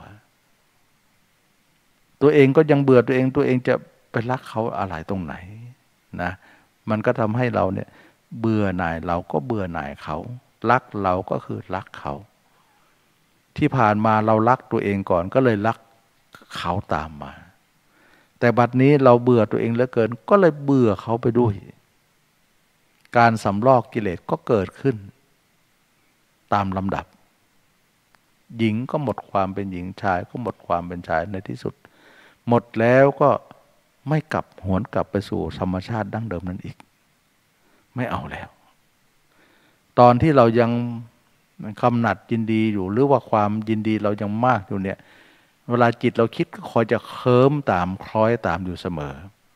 ตัวเองก็ยังเบื่อตัวเองตัวเองจะไปรักเขาอะไรตรงไหนนะมันก็ทำให้เราเนี่ยเบื่อหน่ายเราก็เบื่อหน่ายเขารักเราก็คือรักเขาที่ผ่านมาเรารักตัวเองก่อนก็เลยรักเขาตามมาแต่บัดนี้เราเบื่อตัวเองเหลือเกินก็เลยเบื่อเขาไปด้วยการสำลอกกิเลสก็เกิดขึ้นตามลำดับหญิงก็หมดความเป็นหญิงชายก็หมดความเป็นชายในที่สุดหมดแล้วก็ไม่กลับหวนกลับไปสู่ธรรมชาติดั้งเดิมนั้นอีกไม่เอาแล้วตอนที่เรายังกำหนัดยินดีอยู่หรือว่าความยินดีเรายังมากอยู่เนี่ยเวลาจิตเราคิดก็คอยจะเคลิ้มตามคล้อยตามอยู่เสมอ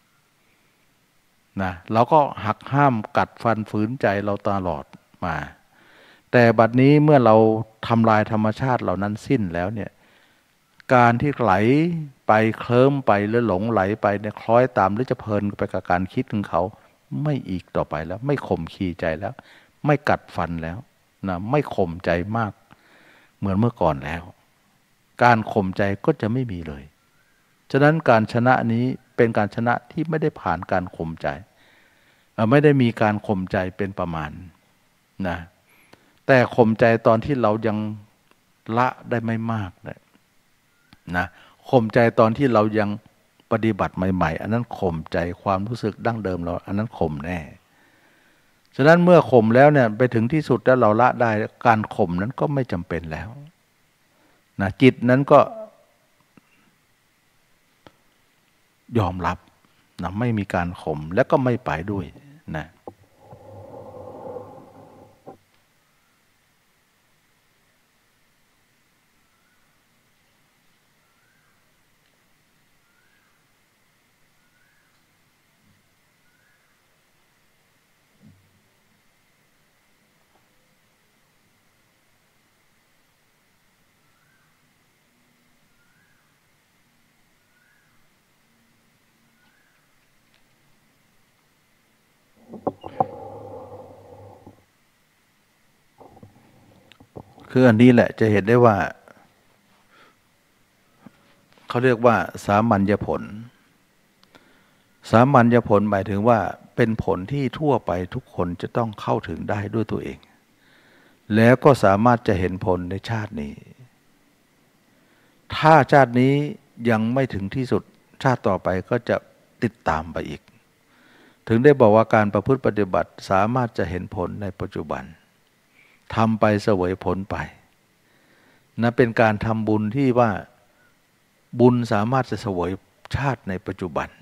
นะเราก็หักห้ามกัดฟันฝืนใจเราตลอดมาแต่บัดนี้เมื่อเราทำลายธรรมชาติเหล่านั้นสิ้นแล้วเนี่ยการที่ไหลไปเคลิ้มไปหรือหลงไหลไปเนี่ยคล้อยตามหรือจะเพลินไปกับการคิดของเขาไม่อีกต่อไปแล้วไม่ข่มขีใจแล้วไม่กัดฟันแล้วนะไม่ข่มใจมากเหมือนเมื่อก่อนแล้วการข่มใจก็จะไม่มีเลยฉะนั้นการชนะนี้เป็นการชนะที่ไม่ได้ผ่านการข่มใจไม่ได้มีการข่มใจเป็นประมาณนะแต่ข่มใจตอนที่เรายังละได้ไม่มากนะนะข่มใจตอนที่เรายังปฏิบัติใหม่ๆอันนั้นข่มใจความรู้สึกดั้งเดิมเราอันนั้นข่มแน่ฉะนั้นเมื่อข่มแล้วเนี่ยไปถึงที่สุดแล้วเราละได้การข่มนั้นก็ไม่จำเป็นแล้วนะจิตนั้นก็ยอมรับนะไม่มีการข่มและก็ไม่ไปด้วยนะคืออันนี้แหละจะเห็นได้ว่าเขาเรียกว่าสามัญญผลสามัญญผลหมายถึงว่าเป็นผลที่ทั่วไปทุกคนจะต้องเข้าถึงได้ด้วยตัวเองแล้วก็สามารถจะเห็นผลในชาตินี้ถ้าชาตินี้ยังไม่ถึงที่สุดชาติต่อไปก็จะติดตามไปอีกถึงได้บอกว่าการประพฤติปฏิบัติสามารถจะเห็นผลในปัจจุบันทำไปเสวยผลไปนะเป็นการทำบุญที่ว่าบุญสามารถจะเสวยชาติในปัจจุบัน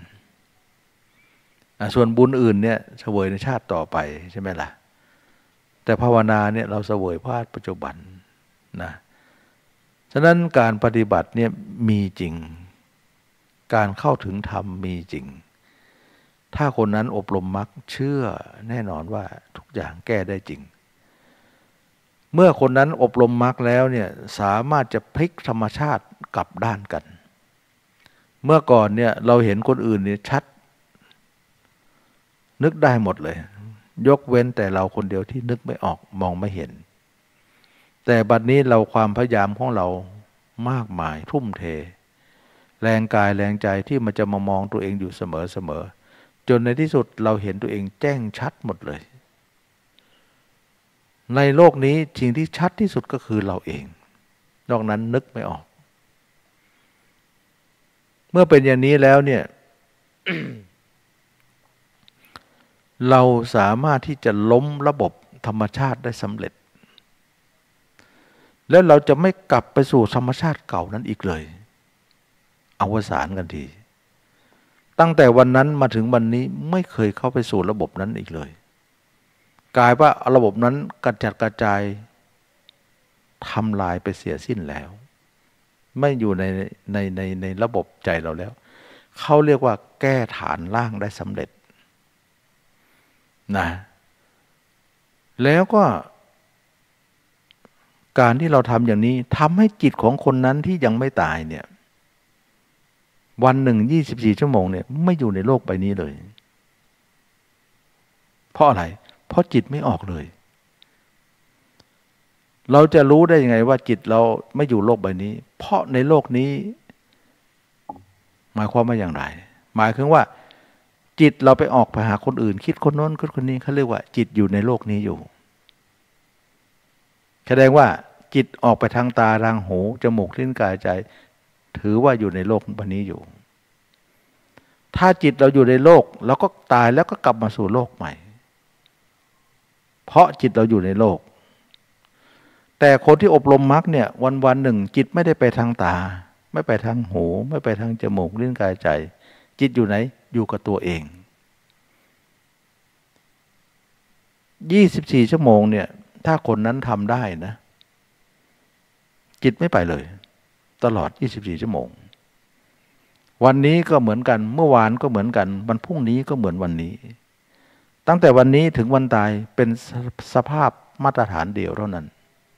ส่วนบุญอื่นเนี่ยเสวยในชาติต่อไปใช่ไหมล่ะแต่ภาวนาเนี่ยเราเสวยภาคปัจจุบันนะฉะนั้นการปฏิบัติเนี่ยมีจริงการเข้าถึงธรรมมีจริงถ้าคนนั้นอบรมมรรคเชื่อแน่นอนว่าทุกอย่างแก้ได้จริงเมื่อคนนั้นอบรมมรรคแล้วเนี่ยสามารถจะพลิกธรรมชาติกลับด้านกันเมื่อก่อนเนี่ยเราเห็นคนอื่นเนี่ยชัดนึกได้หมดเลยยกเว้นแต่เราคนเดียวที่นึกไม่ออกมองไม่เห็นแต่บัดนี้เราความพยายามของเรามากมายทุ่มเทแรงกายแรงใจที่มันจะมามองตัวเองอยู่เสมอเสมอจนในที่สุดเราเห็นตัวเองแจ้งชัดหมดเลยในโลกนี้สิ่งที่ชัดที่สุดก็คือเราเองนอกนั้นนึกไม่ออกเมื่อเป็นอย่างนี้แล้วเนี่ย เราสามารถที่จะล้มระบบธรรมชาติได้สำเร็จแล้วเราจะไม่กลับไปสู่ธรรมชาติเก่านั้นอีกเลยอวสานกันทีตั้งแต่วันนั้นมาถึงวันนี้ไม่เคยเข้าไปสู่ระบบนั้นอีกเลยกลายว่าระบบนั้นกระจัดกระจายทำลายไปเสียสิ้นแล้วไม่อยู่ในในในในระบบใจเราแล้วเขาเรียกว่าแก้ฐานล่างได้สำเร็จนะแล้วก็การที่เราทำอย่างนี้ทำให้จิตของคนนั้นที่ยังไม่ตายเนี่ยวันหนึ่งยี่สิบสี่ชั่วโมงเนี่ยไม่อยู่ในโลกใบนี้เลยเพราะอะไรเพราะจิตไม่ออกเลยเราจะรู้ได้ยังไงว่าจิตเราไม่อยู่โลกใบนี้เพราะในโลกนี้หมายความว่าอย่างไรหมายถึงว่าจิตเราไปออกไปหาคนอื่นคิดคนโน้นคิดคนนี้เขาเรียกว่าจิตอยู่ในโลกนี้อยู่แสดงว่าจิตออกไปทางตาทางหูจมูกลิ้นกายใจถือว่าอยู่ในโลกใบนี้อยู่ถ้าจิตเราอยู่ในโลกเราก็ตายแล้วก็กลับมาสู่โลกใหม่เพราะจิตเราอยู่ในโลกแต่คนที่อบรมมรรคเนี่ยวันวันหนึ่งจิตไม่ได้ไปทางตาไม่ไปทางหูไม่ไปทางจมูกลิ้นกายใจจิตอยู่ไหนอยู่กับตัวเองยี่สิบสี่ชั่วโมงเนี่ยถ้าคนนั้นทำได้นะจิตไม่ไปเลยตลอดยี่สิบสี่ชั่วโมงวันนี้ก็เหมือนกันเมื่อวานก็เหมือนกันวันพรุ่งนี้ก็เหมือนวันนี้ตั้งแต่วันนี้ถึงวันตายเป็นสภาพมาตรฐานเดียวเท่านั้น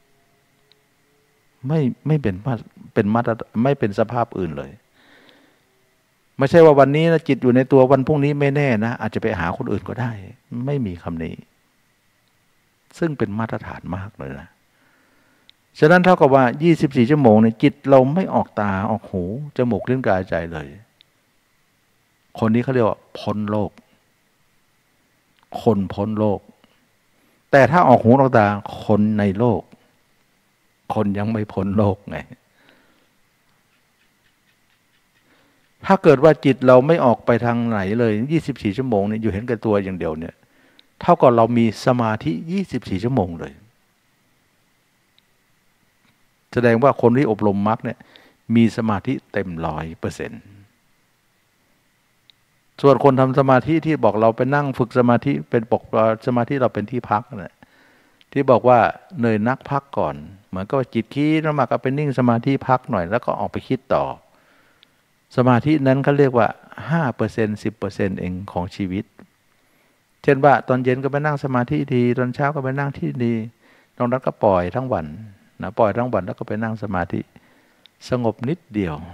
ไม่ไม่เป็นเป็นมาตรไม่เป็นสภาพอื่นเลยไม่ใช่ว่าวันนี้นะจิตอยู่ในตัววันพรุ่งนี้ไม่แน่นะอาจจะไปหาคนอื่นก็ได้ไม่มีคำนี้ซึ่งเป็นมาตรฐานมากเลยนะฉะนั้นเท่ากับว่ายี่สิบสี่ชั่วโมงเนี่ยจิตเราไม่ออกตาออกหูจมูกลิ้นกายใจเลยคนนี้เขาเรียกว่าพ้นโลกคนพ้นโลกแต่ถ้าออกหูออกตาคนในโลกคนยังไม่พ้นโลกไงถ้าเกิดว่าจิตเราไม่ออกไปทางไหนเลยยี่สิบสี่ชั่วโมงเนี่ยอยู่เห็นกับตัวอย่างเดียวเนี่ยเท่ากับเรามีสมาธิยี่สิบสี่ชั่วโมงเลยแสดงว่าคนที่อบรมมรรคเนี่ยมีสมาธิเต็มร้อยเปอร์เซ็นต์ส่วนคนทำสมาธิที่บอกเราไปนั่งฝึกสมาธิเป็นปกสมาธิเราเป็นที่พักเนี่ยที่บอกว่าเหนื่อยนักพักก่อนเหมือนกับจิตคิดแล้วมาก็ไปนิ่งสมาธิพักหน่อยแล้วก็ออกไปคิดต่อสมาธินั้นเขาเรียกว่า ห้าเปอร์เซ็นต์ สิบเปอร์เซ็นต์ เองของชีวิตเช่นว่าตอนเย็นก็ไปนั่งสมาธิทีตอนเช้าก็ไปนั่งที่ดีตอนนั้นก็ปล่อยทั้งวันนะปล่อยทั้งวันแล้วก็ไปนั่งสมาธิสงบนิดเดียว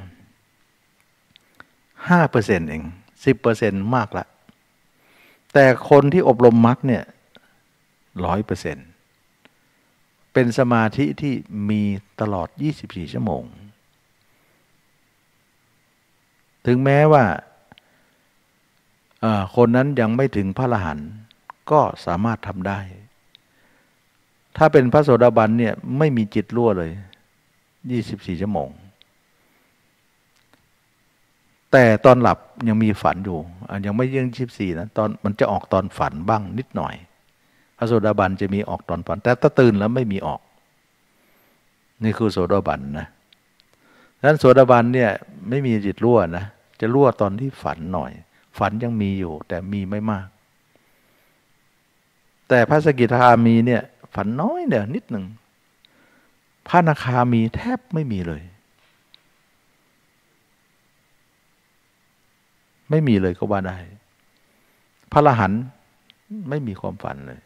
ห้าเปอร์เซ็นต์ เอง สิบเปอร์เซ็นต์ มากละแต่คนที่อบรมมรรคเนี่ย ร้อยเปอร์เซ็นต์ เป็นสมาธิที่มีตลอดยี่สิบสี่ชั่วโมงถึงแม้ว่าคนนั้นยังไม่ถึงพระอรหันต์ก็สามารถทำได้ถ้าเป็นพระโสดาบันเนี่ยไม่มีจิตรั่วเลยยี่สิบสี่ชั่วโมงแต่ตอนหลับยังมีฝันอยู่ยังไม่ยังยี่สิบสี่นะตอนมันจะออกตอนฝันบ้างนิดหน่อยพระโสดาบันจะมีออกตอนฝันแต่ถ้าตื่นแล้วไม่มีออกนี่คือโสดาบันนะดังนั้นโสดาบันเนี่ยไม่มีจิตรั่วนะจะรั่วตอนที่ฝันหน่อยฝันยังมีอยู่แต่มีไม่มากแต่พระสกิทามีเนี่ยฝันน้อยเนี่ยนิดหนึ่งพระอนาคามีแทบไม่มีเลยไม่มีเลยก็ว่าได้พระอรหันต์ไม่มีความฝันเลย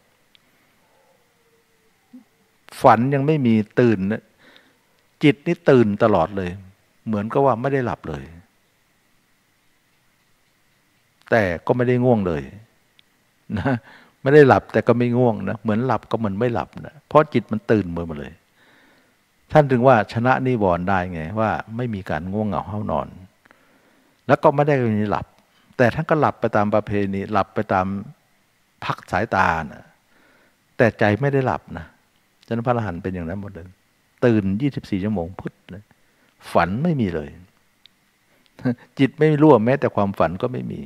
ฝันยังไม่มีตื่นจิตนี่ตื่นตลอดเลยเหมือนกับว่าไม่ได้หลับเลยแต่ก็ไม่ได้ง่วงเลยนะไม่ได้หลับแต่ก็ไม่ง่วงนะเหมือนหลับก็เหมือนไม่หลับนะเพราะจิตมันตื่นหมดเลยท่านถึงว่าชนะนิวรณ์ได้ไงว่าไม่มีการง่วงเหงาห้านอนแล้วก็ไม่ได้มีหลับแต่ท่านก็หลับไปตามประเพณีหลับไปตามพักสายตานะแต่ใจไม่ได้หลับนะฉะนั้นพระอรหันต์เป็นอย่างนั้นหมดเลยตื่นยี่สิบสี่ชั่วโมงพุทธเลยฝันไม่มีเลยจิตไม่รั่วแม้แต่ความฝันก็ไม่มี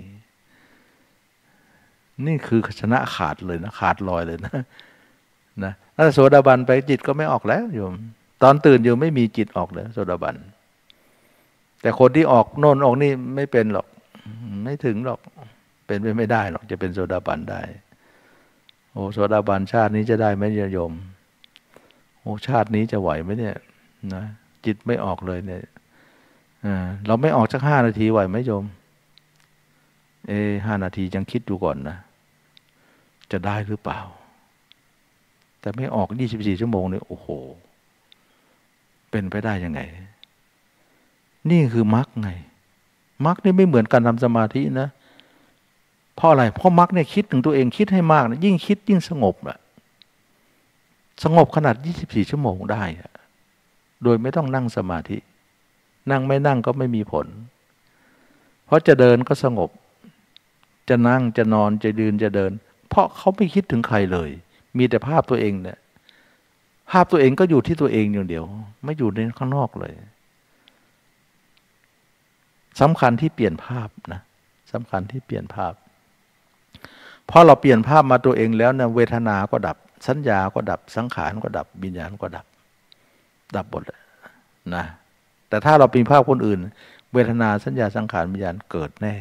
นี่คือชนะขาดเลยนะขาดลอยเลยนะนะถ้าโสดาบันไปจิตก็ไม่ออกแล้วโยมตอนตื่นอยู่ไม่มีจิตออกเลยโสดาบันแต่คนที่ออกโน่นออกนี่ไม่เป็นหรอกไม่ถึงหรอกเป็นไปไม่ได้หรอกจะเป็นโสดาบันได้โอ้โสดาบันชาตินี้จะได้ไหมโยมโอ้ชาตินี้จะไหวไหมเนี่ยนะจิตไม่ออกเลยเนี่ยเราไม่ออกสักห้านาทีไหวไหมโยมเอห้านาทียังคิดดูก่อนนะจะได้หรือเปล่าแต่ไม่ออกยี่สิบสี่ชั่วโมงเนี่ยโอ้โหเป็นไปได้ยังไงนี่คือมรรคไงมรรคนี่ไม่เหมือนการทำสมาธินะเพราะอะไรเพราะมรรคเนี่ยคิดถึงตัวเองคิดให้มากนะยิ่งคิดยิ่งสงบอะสงบขนาดยี่สิบสี่ชั่วโมงได้อะโดยไม่ต้องนั่งสมาธินั่งไม่นั่งก็ไม่มีผลเพราะจะเดินก็สงบจะนั่งจะนอนจะยืนจะเดินเพราะเขาไม่คิดถึงใครเลยมีแต่ภาพตัวเองเนี่ยภาพตัวเองก็อยู่ที่ตัวเองอย่างเดียวไม่อยู่ในข้างนอกเลยสำคัญที่เปลี่ยนภาพนะสำคัญที่เปลี่ยนภาพพอเราเปลี่ยนภาพมาตัวเองแล้วเนี่ยเวทนาก็ดับสัญญาก็ดับสังขารก็ดับวิญญาณก็ดับดับหมดเลยนะแต่ถ้าเราเป็นภาพคนอื่นเวทนาสัญญาสังขารวิญญาณเกิดแน่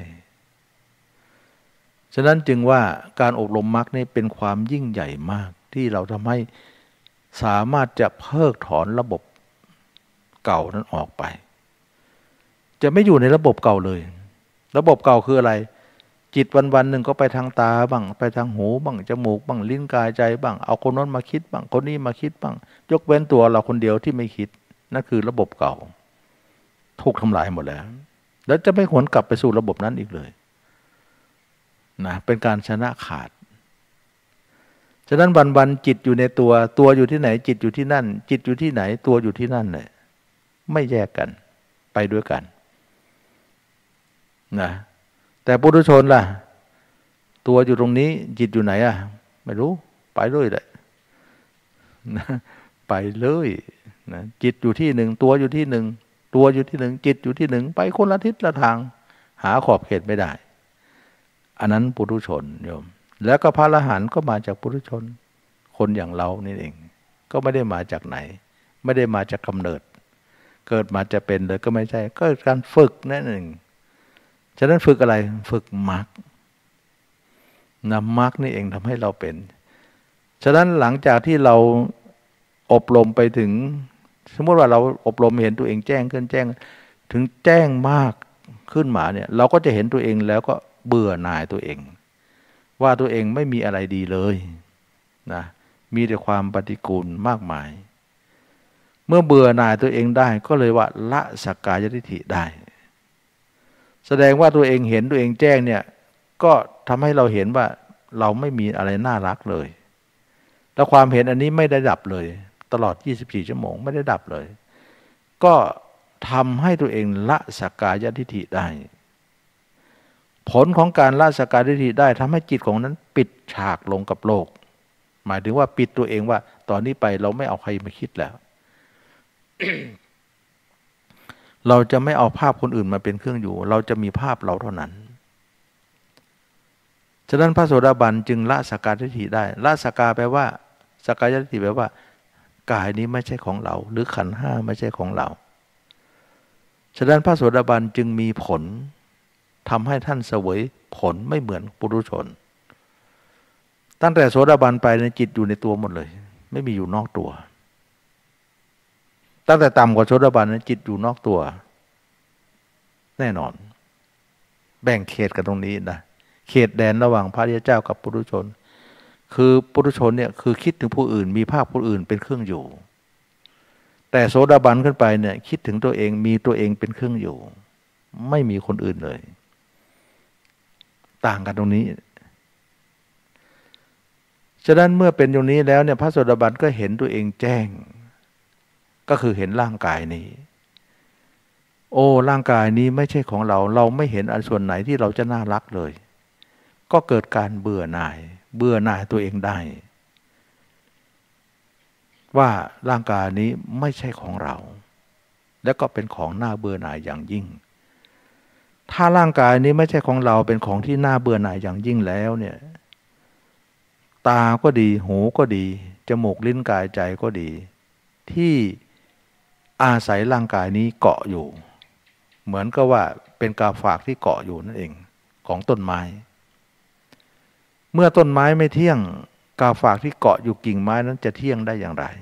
ฉะนั้นจึงว่าการอบรมมรรคนี่เป็นความยิ่งใหญ่มากที่เราทำให้สามารถจะเพิกถอนระบบเก่านั้นออกไปจะไม่อยู่ในระบบเก่าเลยระบบเก่าคืออะไรจิตวันวันหนึ่งก็ไปทางตาบ้างไปทางหูบ้างจมูกบ้างลิ้นกายใจบ้างเอาคนนั้นมาคิดบ้างคนนี้มาคิดบ้างยกเว้นตัวเราคนเดียวที่ไม่คิดนั่นคือระบบเก่าถูกทำลายหมดแล้วแล้วจะไม่หวนกลับไปสู่ระบบนั้นอีกเลยนะเป็นการชนะขาดฉะนั้นวันวันจิตอยู่ในตัวตัวอยู่ที่ไหนจิตอยู่ที่นั่นจิตอยู่ที่ไหนตัวอยู่ที่นั่นเลยไม่แยกกันไปด้วยกันนะแต่ปุถุชนล่ะตัวอยู่ตรงนี้จิตอยู่ไหนอ่ะไม่รู้ไปเลยเลยนะไปเลยนะจิตอยู่ที่หนึ่งตัวอยู่ที่หนึ่งตัวอยู่ที่หนึ่งจิตอยู่ที่หนึ่งไปคนละทิศละทางหาขอบเขตไม่ได้อันนั้นปุถุชนโยมแล้วก็พระอรหันต์ก็มาจากปุถุชนคนอย่างเรานี่เองก็ไม่ได้มาจากไหนไม่ได้มาจากกำเนิดเกิดมาจะเป็นเลยก็ไม่ใช่ก็การฝึกนั่นเองฉะนั้นฝึกอะไรฝึกมรรคนำมรรคนี่เองทำให้เราเป็นฉะนั้นหลังจากที่เราอบรมไปถึงสมมติว่าเราอบรมเห็นตัวเองแจ้งขึ้นแจ้งถึงแจ้งมากขึ้นมาเนี่ยเราก็จะเห็นตัวเองแล้วก็เบื่อหน่ายตัวเองว่าตัวเองไม่มีอะไรดีเลยนะมีแต่ความปฏิกูลมากมายเมื่อเบื่อหน่ายตัวเองได้ก็เลยว่าละสักกายทิฏฐิได้แสดงว่าตัวเองเห็นตัวเองแจ้งเนี่ยก็ทำให้เราเห็นว่าเราไม่มีอะไรน่ารักเลยแล้วความเห็นอันนี้ไม่ได้ดับเลยตลอดยี่สิบสี่ชั่วโมงไม่ได้ดับเลยก็ทำให้ตัวเองละสักกายทิฏฐิได้ผลของการละสักกายทิฏฐิได้ทำให้จิตของนั้นปิดฉากลงกับโลกหมายถึงว่าปิดตัวเองว่าตอนนี้ไปเราไม่เอาใครมาคิดแล้ว เราจะไม่เอาภาพคนอื่นมาเป็นเครื่องอยู่เราจะมีภาพเราเท่านั้นฉะนั้นพระโสดาบันจึงละสักกายทิฏฐิได้ละสักกายแปลว่าสักกายทิฏฐิแปลว่ากายนี้ไม่ใช่ของเราหรือขันธ์ห้าไม่ใช่ของเราฉะนั้นพระโสดาบันจึงมีผลทำให้ท่านเสวยผลไม่เหมือนปุถุชนตั้งแต่โสดาบันไปในจิตอยู่ในตัวหมดเลยไม่มีอยู่นอกตัวตั้งแต่ต่ำกว่าโสดาบันจิตอยู่นอกตัวแน่นอนแบ่งเขตกันตรงนี้นะเขตแดนระหว่างพระอริยเจ้ากับปุถุชนคือปุถุชนเนี่ยคือคิดถึงผู้อื่นมีภาพผู้อื่นเป็นเครื่องอยู่แต่โสดาบันขึ้นไปเนี่ยคิดถึงตัวเองมีตัวเองเป็นเครื่องอยู่ไม่มีคนอื่นเลยต่างกันตรงนี้ฉะนั้นเมื่อเป็นอย่างนี้แล้วเนี่ยพระโสดาบันก็เห็นตัวเองแจ้งก็คือเห็นร่างกายนี้โอ้ร่างกายนี้ไม่ใช่ของเราเราไม่เห็นอันส่วนไหนที่เราจะน่ารักเลยก็เกิดการเบื่อหน่ายเบื่อหน่ายตัวเองได้ว่าร่างกายนี้ไม่ใช่ของเราแล้วก็เป็นของน่าเบื่อหน่ายอย่างยิ่งถ้าร่างกายนี้ไม่ใช่ของเราเป็นของที่น่าเบื่อหน่ายอย่างยิ่งแล้วเนี่ยตาก็ดีหูก็ดีจมูกลิ้นกายใจก็ดีที่อาศัยร่างกายนี้เกาะอยู่เหมือนกับว่าเป็นกาฝากที่เกาะอยู่นั่นเองของต้นไม้เมื่อต้นไม้ไม่เที่ยงกาฝากที่เกาะอยู่กิ่งไม้นั้นจะเที่ยงได้อย่างไร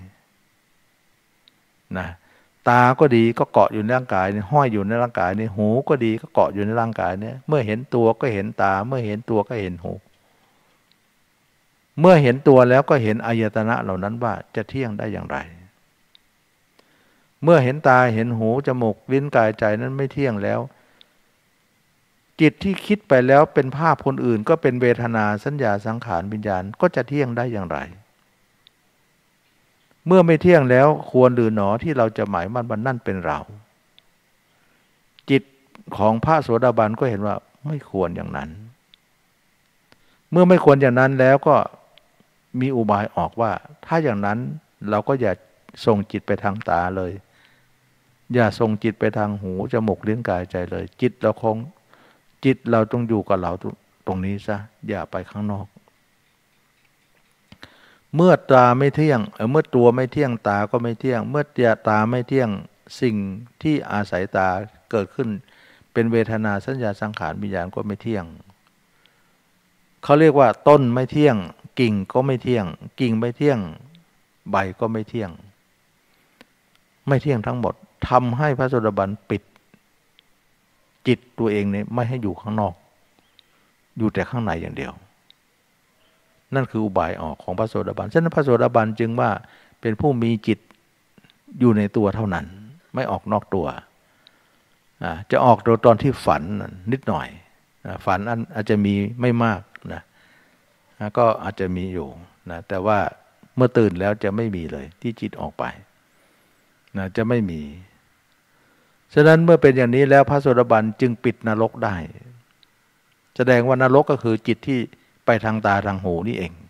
นะตาก็ดีก็เกาะอยู่ในร่างกายนี่ห้อยอยู่ในร่างกายนี่หูก็ดีก็เกาะอยู่ในร่างกายนี่เมื่อเห็นตัวก็เห็นตาเมื่อเห็นตัวก็เห็นหูเมื่อเห็นตัวแล้วก็เห็นอายตนะเหล่านั้นว่าจะเที่ยงได้อย่างไรเมื่อเห็นตาเห็นหูจมูกลิ้นกายใจนั้นไม่เที่ยงแล้วจิตที่คิดไปแล้วเป็นภาพคนอื่นก็เป็นเวทนาสัญญาสังขารวิญญาณก็จะเที่ยงได้อย่างไรเมื่อไม่เที่ยงแล้วควรหรือหนอที่เราจะหมายมั่นว่านั่นเป็นเราจิตของพระโสดาบันก็เห็นว่าไม่ควรอย่างนั้นเมื่อไม่ควรอย่างนั้นแล้วก็มีอุบายออกว่าถ้าอย่างนั้นเราก็อย่าส่งจิตไปทางตาเลยอย่าส่งจิตไปทางหูจมูกลิ้นกายใจเลยจิตเราคงจิตเราต้องอยู่กับเราตรงนี้ซะอย่าไปข้างนอกเมื่อตาไม่เที่ยงเมื่อตัวไม่เที่ยงตาก็ไม่เที่ยงเมื่อตาไม่เที่ยงสิ่งที่อาศัยตาเกิดขึ้นเป็นเวทนาสัญญาสังขารวิญญาณก็ไม่เที่ยงเขาเรียกว่าต้นไม่เที่ยงกิ่งก็ไม่เที่ยงกิ่งไม่เที่ยงใบก็ไม่เที่ยงไม่เที่ยงทั้งหมดทำให้พระโสดาบันปิดจิตตัวเองเนี่ยไม่ให้อยู่ข้างนอกอยู่แต่ข้างในอย่างเดียวนั่นคืออุบายออกของพระโสดาบันฉะนั้นพระโสดาบันจึงว่าเป็นผู้มีจิตอยู่ในตัวเท่านั้นไม่ออกนอกตัวจะออกโดยตอนที่ฝันนิดหน่อยฝันอันอาจจะมีไม่มากนะก็อาจจะมีอยู่นะแต่ว่าเมื่อตื่นแล้วจะไม่มีเลยที่จิตออกไปนะจะไม่มีฉะนั้นเมื่อเป็นอย่างนี้แล้วพระโสดาบันจึงปิดนรกได้แสดงว่านรกก็คือจิตที่ไปทางตาทางหูนี่เอง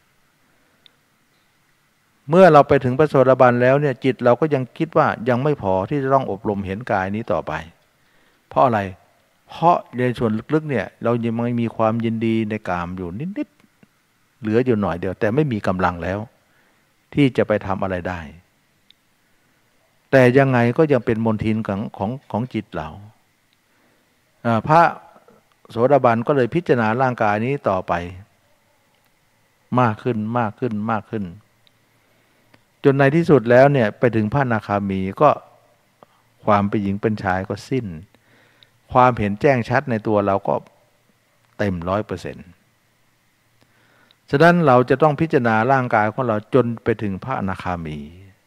เมื่อเราไปถึงพระโสดาบันแล้วเนี่ยจิตเราก็ยังคิดว่ายังไม่พอที่จะต้องอบรมเห็นกายนี้ต่อไปเพราะอะไรเพราะในส่วนลึกๆเนี่ยเรายังไม่มีความยินดีในกามอยู่นิดๆเหลืออยู่หน่อยเดียวแต่ไม่มีกำลังแล้วที่จะไปทำอะไรได้แต่ยังไงก็ยังเป็นมลทินของของของจิตเราพระโสดาบันก็เลยพิจารณาร่างกายนี้ต่อไปมากขึ้นมากขึ้นมากขึ้นจนในที่สุดแล้วเนี่ยไปถึงพระอนาคามีก็ความเป็นหญิงเป็นชายก็สิ้นความเห็นแจ้งชัดในตัวเราก็เต็มร้อยเปอร์เซ็นต์ฉะนั้นเราจะต้องพิจารณาร่างกายของเราจนไปถึงพระอนาคามี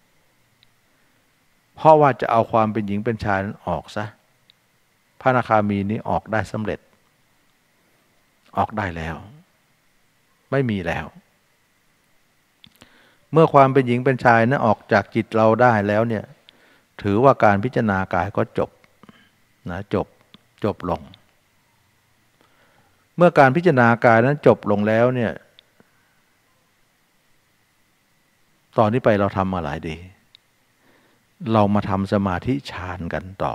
เพราะว่าจะเอาความเป็นหญิงเป็นชายนั้นออกซะพระอนาคามีนี้ออกได้สำเร็จออกได้แล้วไม่มีแล้วเมื่อความเป็นหญิงเป็นชายนั้นออกจากจิตเราได้แล้วเนี่ยถือว่าการพิจารณากายก็จบนะจบจบลงเมื่อการพิจารณากายนั้นจบลงแล้วเนี่ยตอนนี้ไปเราทำอะไรดีเรามาทำสมาธิฌานกันต่อ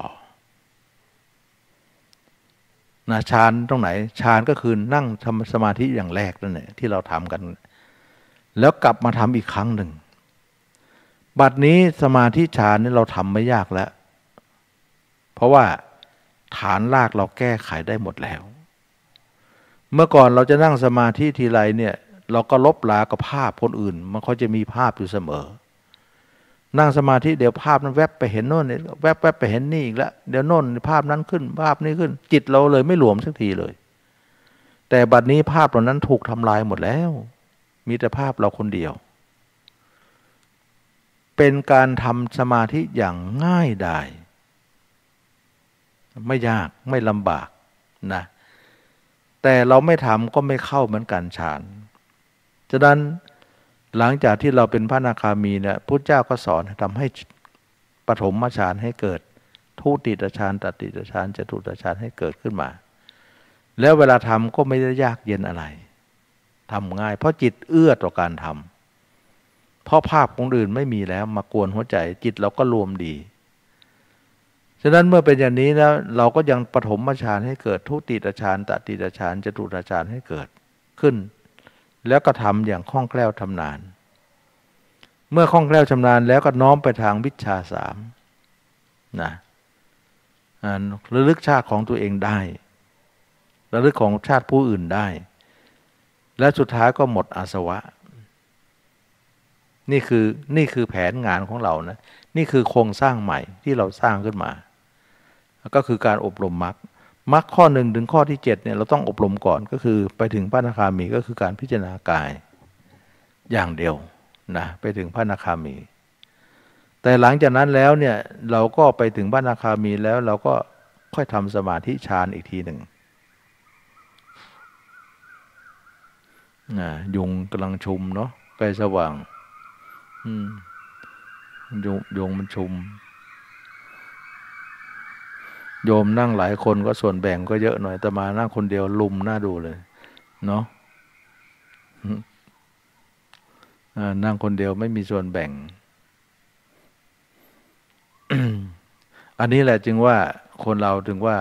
นะฌานตรงไหนฌานก็คือนั่งทำสมาธิอย่างแรกนั่นแหละที่เราทำกันแล้วกลับมาทำอีกครั้งหนึ่งบัดนี้สมาธิฌานนี่เราทำไม่ยากแล้วเพราะว่าฐานรากเราแก้ไขได้หมดแล้วเมื่อก่อนเราจะนั่งสมาธิทีไรเนี่ยเราก็ลบลากับภาพคนอื่นมันเขาจะมีภาพอยู่เสมอนั่งสมาธิเดี๋ยวภาพนั้นแวบไปเห็นโน่นแวบแวบไปเห็นนี่อีกแล้วเดี๋ยวโน่นภาพนั้นขึ้นภาพนี้ขึ้นจิตเราเลยไม่รวมสักทีเลยแต่บัดนี้ภาพเหล่านั้นถูกทำลายหมดแล้วมีแต่ภาพเราคนเดียวเป็นการทำสมาธิอย่างง่ายดายไม่ยากไม่ลำบากนะแต่เราไม่ทำก็ไม่เข้าเหมือนกันฌานฉะนั้นหลังจากที่เราเป็นพระอนาคามีเนี่ยพุทธเจ้าก็สอนทำให้ปฐมฌานให้เกิดทุติยฌานตติยฌานจตุตฌานให้เกิดขึ้นมาแล้วเวลาทำก็ไม่ได้ยากเย็นอะไรทำง่ายเพราะจิตเอื้อต่อการทำเพราะภาพของอื่นไม่มีแล้วมากวนหัวใจจิตเราก็รวมดีฉะนั้นเมื่อเป็นอย่างนี้แล้วเราก็ยังปฐมฌานให้เกิดทุติยฌานตติยฌานจตุตฌานให้เกิดขึ้นแล้วก็ทำอย่างคล่องแคล่วชำนาญเมื่อคล่องแคล่วชำนาญแล้วก็น้อมไปทางวิชชาสามนะระลึกชาติของตัวเองได้ระลึกของชาติผู้อื่นได้และสุดท้ายก็หมดอาสวะนี่คือนี่คือแผนงานของเรานะนี่คือโครงสร้างใหม่ที่เราสร้างขึ้นมาก็คือการอบรมมรรคมรรคข้อหนึ่งถึงข้อที่เจ็ดเนี่ยเราต้องอบรมก่อนก็คือไปถึงพระอนาคามีก็คือการพิจารณากายอย่างเดียวนะไปถึงพระอนาคามีแต่หลังจากนั้นแล้วเนี่ยเราก็ไปถึงพระอนาคามีแล้วเราก็ค่อยทำสมาธิฌานอีกทีหนึ่งนะยุงกำลังชุมเนาะใกล้สว่างอืมยุงยุงมันชุมโยมนั่งหลายคนก็ส่วนแบ่งก็เยอะหน่อยแต่มานั่งคนเดียวลุมน่าดูเลยเนาะนั่งคนเดียวไม่มีส่วนแบ่ง อันนี้แหละจึงว่าคนเราถึงว่า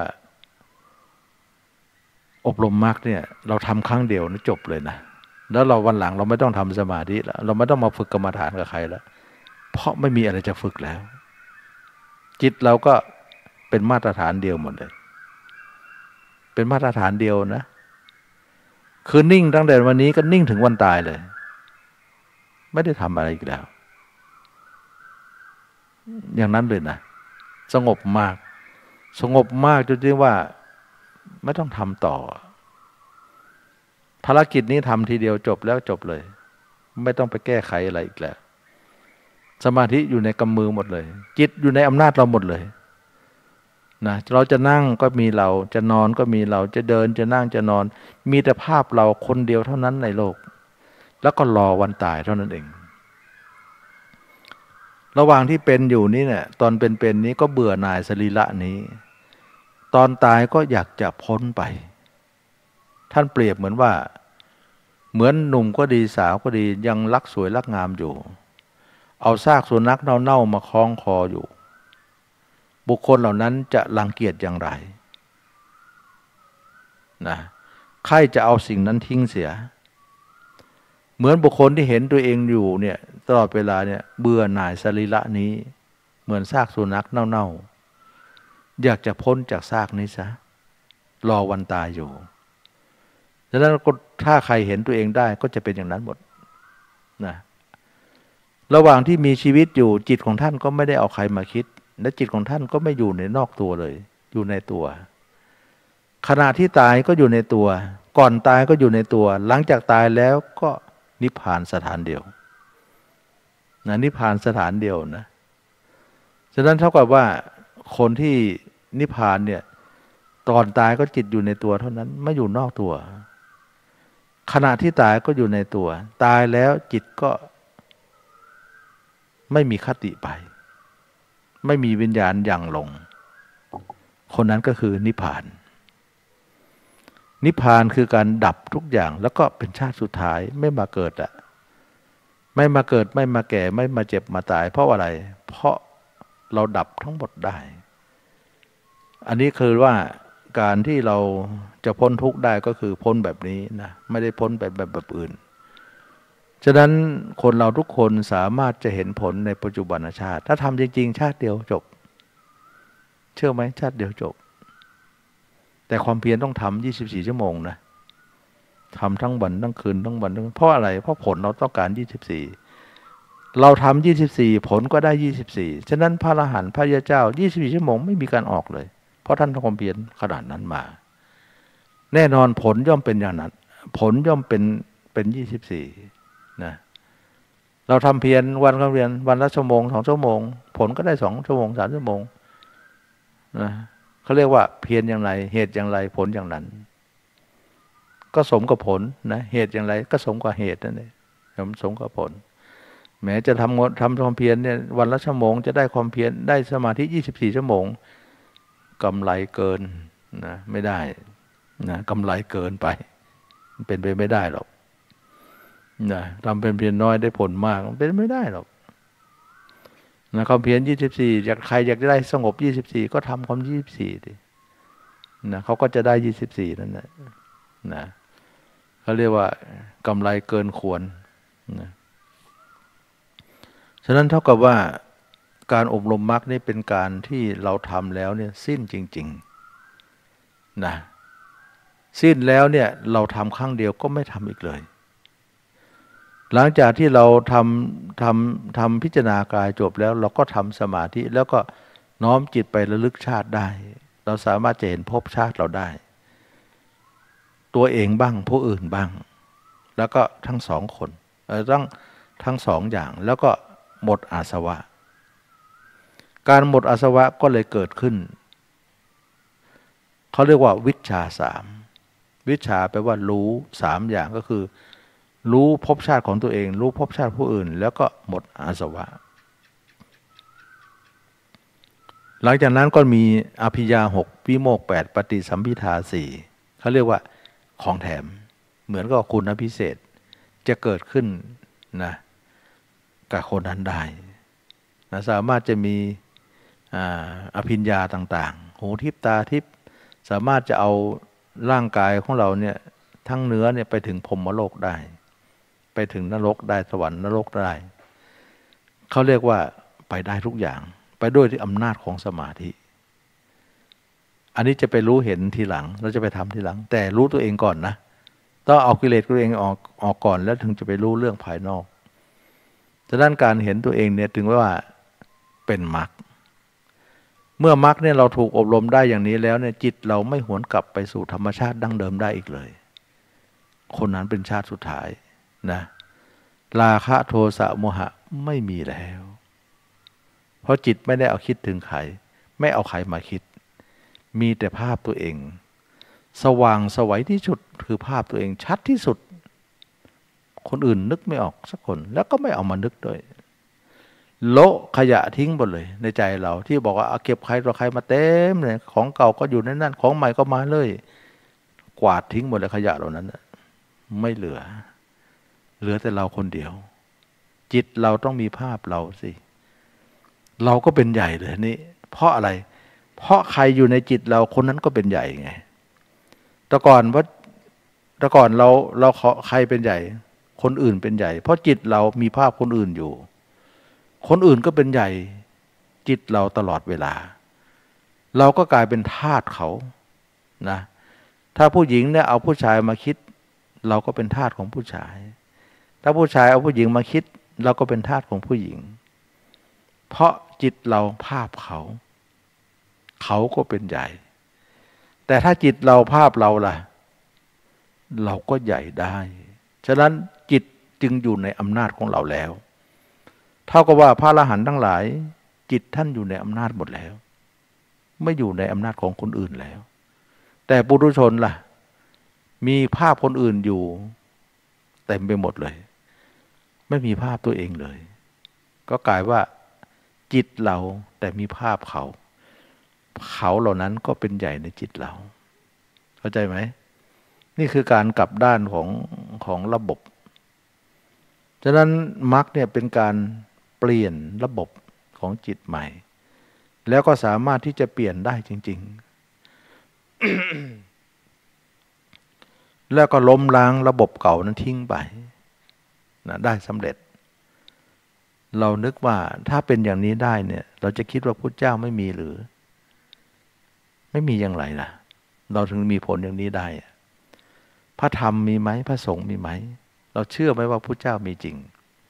อบรมมรรคเนี่ยเราทำครั้งเดียวนะจบเลยนะแล้วเราวันหลังเราไม่ต้องทำสมาธิแล้วเราไม่ต้องมาฝึกกรรมฐานกับใครแล้วเพราะไม่มีอะไรจะฝึกแล้วจิตเราก็เป็นมาตรฐานเดียวหมดเลยเป็นมาตรฐานเดียวนะคือนิ่งตั้งแต่วันนี้ก็นิ่งถึงวันตายเลยไม่ได้ทำอะไรอีกแล้วอย่างนั้นเลยนะสงบมากสงบมากจนที่ว่าไม่ต้องทำต่อภารกิจนี้ทำทีเดียวจบแล้วจบเลยไม่ต้องไปแก้ไขอะไรอีกแล้วสมาธิอยู่ในกำมือหมดเลยจิตอยู่ในอำนาจเราหมดเลยนะเราจะนั่งก็มีเราจะนอนก็มีเราจะเดินจะนั่งจะนอนมีแต่ภาพเราคนเดียวเท่านั้นในโลกแล้วก็รอวันตายเท่านั้นเองระหว่างที่เป็นอยู่นี้เนี่ยตอนเป็นๆนี้ก็เบื่อหน่ายสรีระนี้ตอนตายก็อยากจะพ้นไปท่านเปรียบเหมือนว่าเหมือนหนุ่มก็ดีสาวก็ดียังรักสวยรักงามอยู่เอาซากสุนัขเน่าๆมาคล้องคออยู่บุคคลเหล่านั้นจะรังเกียจอย่างไรนะใครจะเอาสิ่งนั้นทิ้งเสียเหมือนบุคคลที่เห็นตัวเองอยู่เนี่ยตลอดเวลาเนี่ยเบื่อหน่ายสรีระนี้เหมือนซากสุนัขเน่าๆอยากจะพ้นจากซากนี้ซะรอวันตายอยู่ดังนั้นถ้าใครเห็นตัวเองได้ก็จะเป็นอย่างนั้นหมดนะระหว่างที่มีชีวิตอยู่จิตของท่านก็ไม่ได้เอาใครมาคิดและจิตของท่านก็ไม่อยู่ในนอกตัวเลยอยู่ในตัวขณะที่ตายก็อยู่ในตัวก่อนตายก็อยู่ในตัวหลังจากตายแล้วก็นิพพานสถานเดียวนะนิพพานสถานเดียวนะฉะนั้นเท่ากับว่าคนที่นิพพานเนี่ยตอนตายก็จิตอยู่ในตัวเท่านั้นไม่อยู่นอกตัวขณะที่ตายก็อยู่ในตัวตายแล้วจิตก็ไม่มีคติไปไม่มีวิญญาณยังลงคนนั้นก็คือนิพพานนิพพานคือการดับทุกอย่างแล้วก็เป็นชาติสุดท้ายไม่มาเกิดอะไม่มาเกิดไม่มาแก่ไม่มาเจ็บมาตายเพราะอะไรเพราะเราดับทั้งหมดได้อันนี้คือว่าการที่เราจะพ้นทุกข์ได้ก็คือพ้นแบบนี้นะไม่ได้พ้นแบบแบบแบบอื่นฉะนั้นคนเราทุกคนสามารถจะเห็นผลในปัจจุบันชาติถ้าทำจริงๆชาติเดียวจบเชื่อไหมชาติเดียวจบแต่ความเพียรต้องทำยี่สิบสี่ชั่วโมงนะทำทั้งวันทั้งคืนทั้งวันเพราะอะไรเพราะผลเราต้องการยี่สิบสี่เราทำยี่สิบสี่ผลก็ได้ยี่สิบสี่ฉะนั้นพระอรหันต์พระยาเจ้ายี่สิบสี่ชั่วโมงไม่มีการออกเลยเพราะท่านทำความเพียรขนาดนั้นมาแน่นอนผลย่อมเป็นอย่างนั้นผลย่อมเป็นเป็นยี่สิบสี่นะเราทำเพียรวันก็เพียรวันละชั่วโมงสองชั่วโมงผลก็ได้สองชั่วโมงสามชั่วโมงนะเขาเรียกว่าเพียรอย่างไรเหตุอย่างไรผลอย่างนั้นก็สมกับผลนะเหตุอย่างไรก็สมกับเหตุนั่นเองสมกับผลแม้จะทำงดทำความเพียรเนี่ยวันละชั่วโมงจะได้ความเพียรได้สมาธิยี่สิบสี่ชั่วโมงกำไรเกินนะไม่ได้นะกำไรเกินไปเป็นไปไม่ได้หรอกนะทำเป็นเพียรน้อยได้ผลมากเป็นไม่ได้หรอกนะความเพียรยี่สิบสี่อยากใครอยากได้สงบยี่สิบสี่ก็ทำความยี่สิบสี่ดินะเขาก็จะได้ยี่สิบสี่นั่นแหละนะเขาเรียกว่ากำไรเกินควรนะฉะนั้นเท่ากับว่าการอบรมมรรคนี่เป็นการที่เราทำแล้วเนี่ยสิ้นจริงๆนะสิ้นแล้วเนี่ยเราทำครั้งเดียวก็ไม่ทำอีกเลยหลังจากที่เราทำทำทำพิจารณากายจบแล้วเราก็ทำสมาธิแล้วก็น้อมจิตไประลึกชาติได้เราสามารถจะเห็นภพชาติเราได้ตัวเองบ้างผู้อื่นบ้างแล้วก็ทั้งสองคนทั้งทั้งสองอย่างแล้วก็หมดอาสวะการหมดอาสวะก็เลยเกิดขึ้นเขาเรียกว่าวิชชาสามวิชชาแปลว่ารู้สามอย่างก็คือรู้ภพชาติของตัวเองรู้ภพชาติผู้อื่นแล้วก็หมดอาสวะหลังจากนั้นก็มีอภิญญาหกวิโมกข์แปดปฏิสัมภิทาสี่เขาเรียกว่าของแถมเหมือนกับคุณพิเศษจะเกิดขึ้นนะกับคนนั้นได้นะสามารถจะมีอภิญญาต่างๆหูทิพตาทิพสามารถจะเอาร่างกายของเราเนี่ยทั้งเนื้อเนี่ยไปถึงพรหมโลกได้ไปถึงนรกได้สวรรค์นรกได้เขาเรียกว่าไปได้ทุกอย่างไปด้วยที่อำนาจของสมาธิอันนี้จะไปรู้เห็นทีหลังเราจะไปทำทีหลังแต่รู้ตัวเองก่อนนะต้องเอากิเลสตัวเองออกออกก่อนแล้วถึงจะไปรู้เรื่องภายนอกฉะนั้นการเห็นตัวเองเนี่ยถึงว่าเป็นมรรคเมื่อมรรคเนี่ยเราถูกอบรมได้อย่างนี้แล้วเนี่ยจิตเราไม่หวนกลับไปสู่ธรรมชาติดั้งเดิมได้อีกเลยคนนั้นเป็นชาติสุดท้ายนะราคะโทสะโมหะไม่มีแล้วเพราะจิตไม่ได้เอาคิดถึงใครไม่เอาใครมาคิดมีแต่ภาพตัวเองสว่างไสวที่สุดคือภาพตัวเองชัดที่สุดคนอื่นนึกไม่ออกสักคนแล้วก็ไม่เอามานึกด้วยโละขยะทิ้งหมดเลยในใจเราที่บอกว่าเอาเก็บใครต่อใครมาเต็มเลยของเก่าก็อยู่ในนั้นของใหม่ก็มาเลยกวาดทิ้งหมดเลยขยะเหล่านั้นไม่เหลือเหลือแต่เราคนเดียวจิตเราต้องมีภาพเราสิเราก็เป็นใหญ่เลยนี่เพราะอะไรเพราะใครอยู่ในจิตเราคนนั้นก็เป็นใหญ่ไงแต่ก่อนว่าแต่ก่อนเราเราใครเป็นใหญ่คนอื่นเป็นใหญ่เพราะจิตเรามีภาพคนอื่นอยู่คนอื่นก็เป็นใหญ่จิตเราตลอดเวลาเราก็กลายเป็นทาสเขานะถ้าผู้หญิงเนี่ยเอาผู้ชายมาคิดเราก็เป็นทาสของผู้ชายถ้าผู้ชายเอาผู้หญิงมาคิดเราก็เป็นทาสของผู้หญิงเพราะจิตเราภาพเขาเขาก็เป็นใหญ่แต่ถ้าจิตเราภาพเราล่ะเราก็ใหญ่ได้ฉะนั้นจิตจึงอยู่ในอำนาจของเราแล้วเท่ากับว่าพระอรหันต์ทั้งหลายจิตท่านอยู่ในอำนาจหมดแล้วไม่อยู่ในอำนาจของคนอื่นแล้วแต่ปุถุชนล่ะมีภาพคนอื่นอยู่เต็มไปหมดเลยไม่มีภาพตัวเองเลยก็กลายว่าจิตเราแต่มีภาพเขาเขาเหล่านั้นก็เป็นใหญ่ในจิตเราเข้าใจไหมนี่คือการกลับด้านของของระบบฉะนั้นมรรคเนี่ยเป็นการเปลี่ยนระบบของจิตใหม่แล้วก็สามารถที่จะเปลี่ยนได้จริงๆ แล้วก็ล้มล้างระบบเก่านั้นทิ้งไปนะได้สำเร็จเรานึกว่าถ้าเป็นอย่างนี้ได้เนี่ยเราจะคิดว่าพุทธเจ้าไม่มีหรือไม่มีอย่างไรล่ะเราถึงมีผลอย่างนี้ได้พระธรรมมีไหมพระสงฆ์มีไหมเราเชื่อไหมว่าพุทธเจ้ามีจริง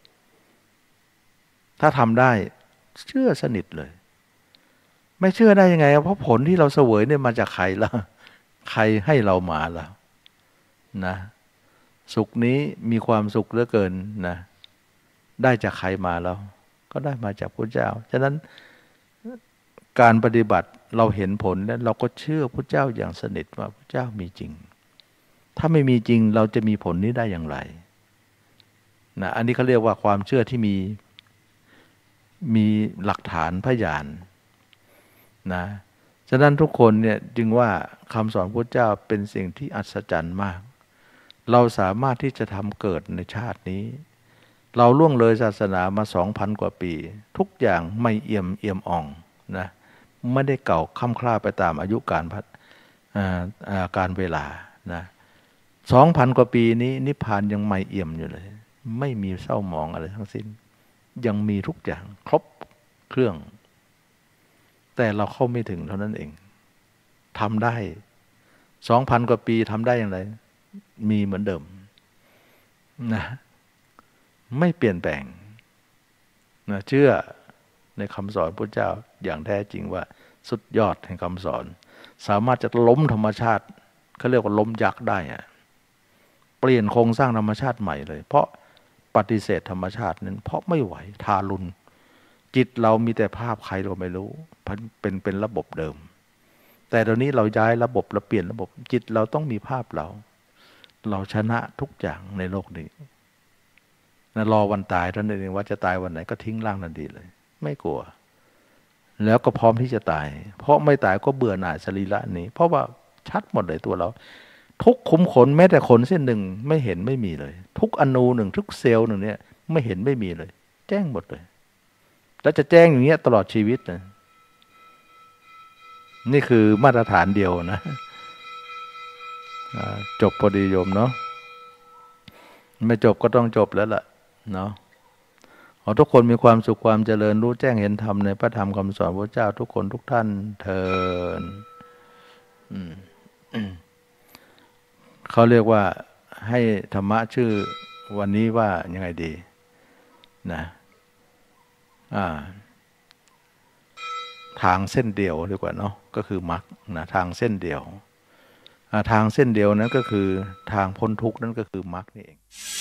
ถ้าทำได้เชื่อสนิทเลยไม่เชื่อได้ยังไงเพราะผลที่เราเสวยเนี่ยมาจากใครล่ะใครให้เรามาล่ะนะสุขนี้มีความสุขเหลือเกินนะได้จากใครมาแล้วก็ได้มาจากพระเจ้าฉะนั้นการปฏิบัติเราเห็นผลแล้วเราก็เชื่อพระเจ้าอย่างสนิทว่าพระเจ้ามีจริงถ้าไม่มีจริงเราจะมีผลนี้ได้อย่างไรนะอันนี้เขาเรียกว่าความเชื่อที่มีมีหลักฐานพยานนะฉะนั้นทุกคนเนี่ยจึงว่าคำสอนพระเจ้าเป็นสิ่งที่อัศจรรย์มากเราสามารถที่จะทำเกิดในชาตินี้เราล่วงเลยศาสนามาสองพันกว่าปีทุกอย่างไม่เอี่ยมเอี่ยมอ่องนะไม่ได้เก่าค่ำคร่าไปตามอายุการพัฒการเวลานะสองพันกว่าปีนี้นิพพานยังไม่เอี่ยมอยู่เลยไม่มีเศร้าหมองอะไรทั้งสิ้นยังมีทุกอย่างครบเครื่องแต่เราเข้าไม่ถึงเท่านั้นเองทำได้สองพันกว่าปีทำได้อย่างไรมีเหมือนเดิมนะไม่เปลี่ยนแปลงนะเชื่อในคำสอนพระเจ้าอย่างแท้จริงว่าสุดยอดแห่งคำสอนสามารถจะล้มธรรมชาติเขาเรียกว่าล้มยักษ์ได้อะเปลี่ยนโครงสร้างธรรมชาติใหม่เลยเพราะปฏิเสธธรรมชาตินั้นเพราะไม่ไหวทารุณจิตเรามีแต่ภาพใครเราไม่รู้เป็นเป็นระบบเดิมแต่เดี๋ยวนี้เราย้ายระบบเราเปลี่ยนระบบจิตเราต้องมีภาพเราเราชนะทุกอย่างในโลกนี้นะรอวันตายเท่านั้นเองว่าจะตายวันไหนก็ทิ้งร่างทันทีเลยไม่กลัวแล้วก็พร้อมที่จะตายเพราะไม่ตายก็เบื่อหน่ายสรีระนี้เพราะว่าชัดหมดเลยตัวเราทุกขุมขนแม้แต่ขนเส้นหนึ่งไม่เห็นไม่มีเลยทุกอนูหนึ่งทุกเซลล์หนึ่งเนี่ยไม่เห็นไม่มีเลยแจ้งหมดเลยแล้วจะแจ้งอย่างเงี้ยตลอดชีวิตนะนี่คือมาตรฐานเดียวนะจบพอดีโยมเนาะไม่จบก็ต้องจบแล้วล่ะเนาะขอทุกคนมีความสุขความเจริญรู้แจ้งเห็นธรรมในพระธรรมคำสอนพระเจ้าทุกคนทุกท่านเทินเขาเรียกว่าให้ธรรมะชื่อวันนี้ว่ายังไงดีนะอ่าทางเส้นเดียวดีกว่าเนาะก็คือมรรคนะทางเส้นเดียวทางเส้นเดียวนั้นก็คือทางพ้นทุกข์นั่นก็คือมรรคนี่เอง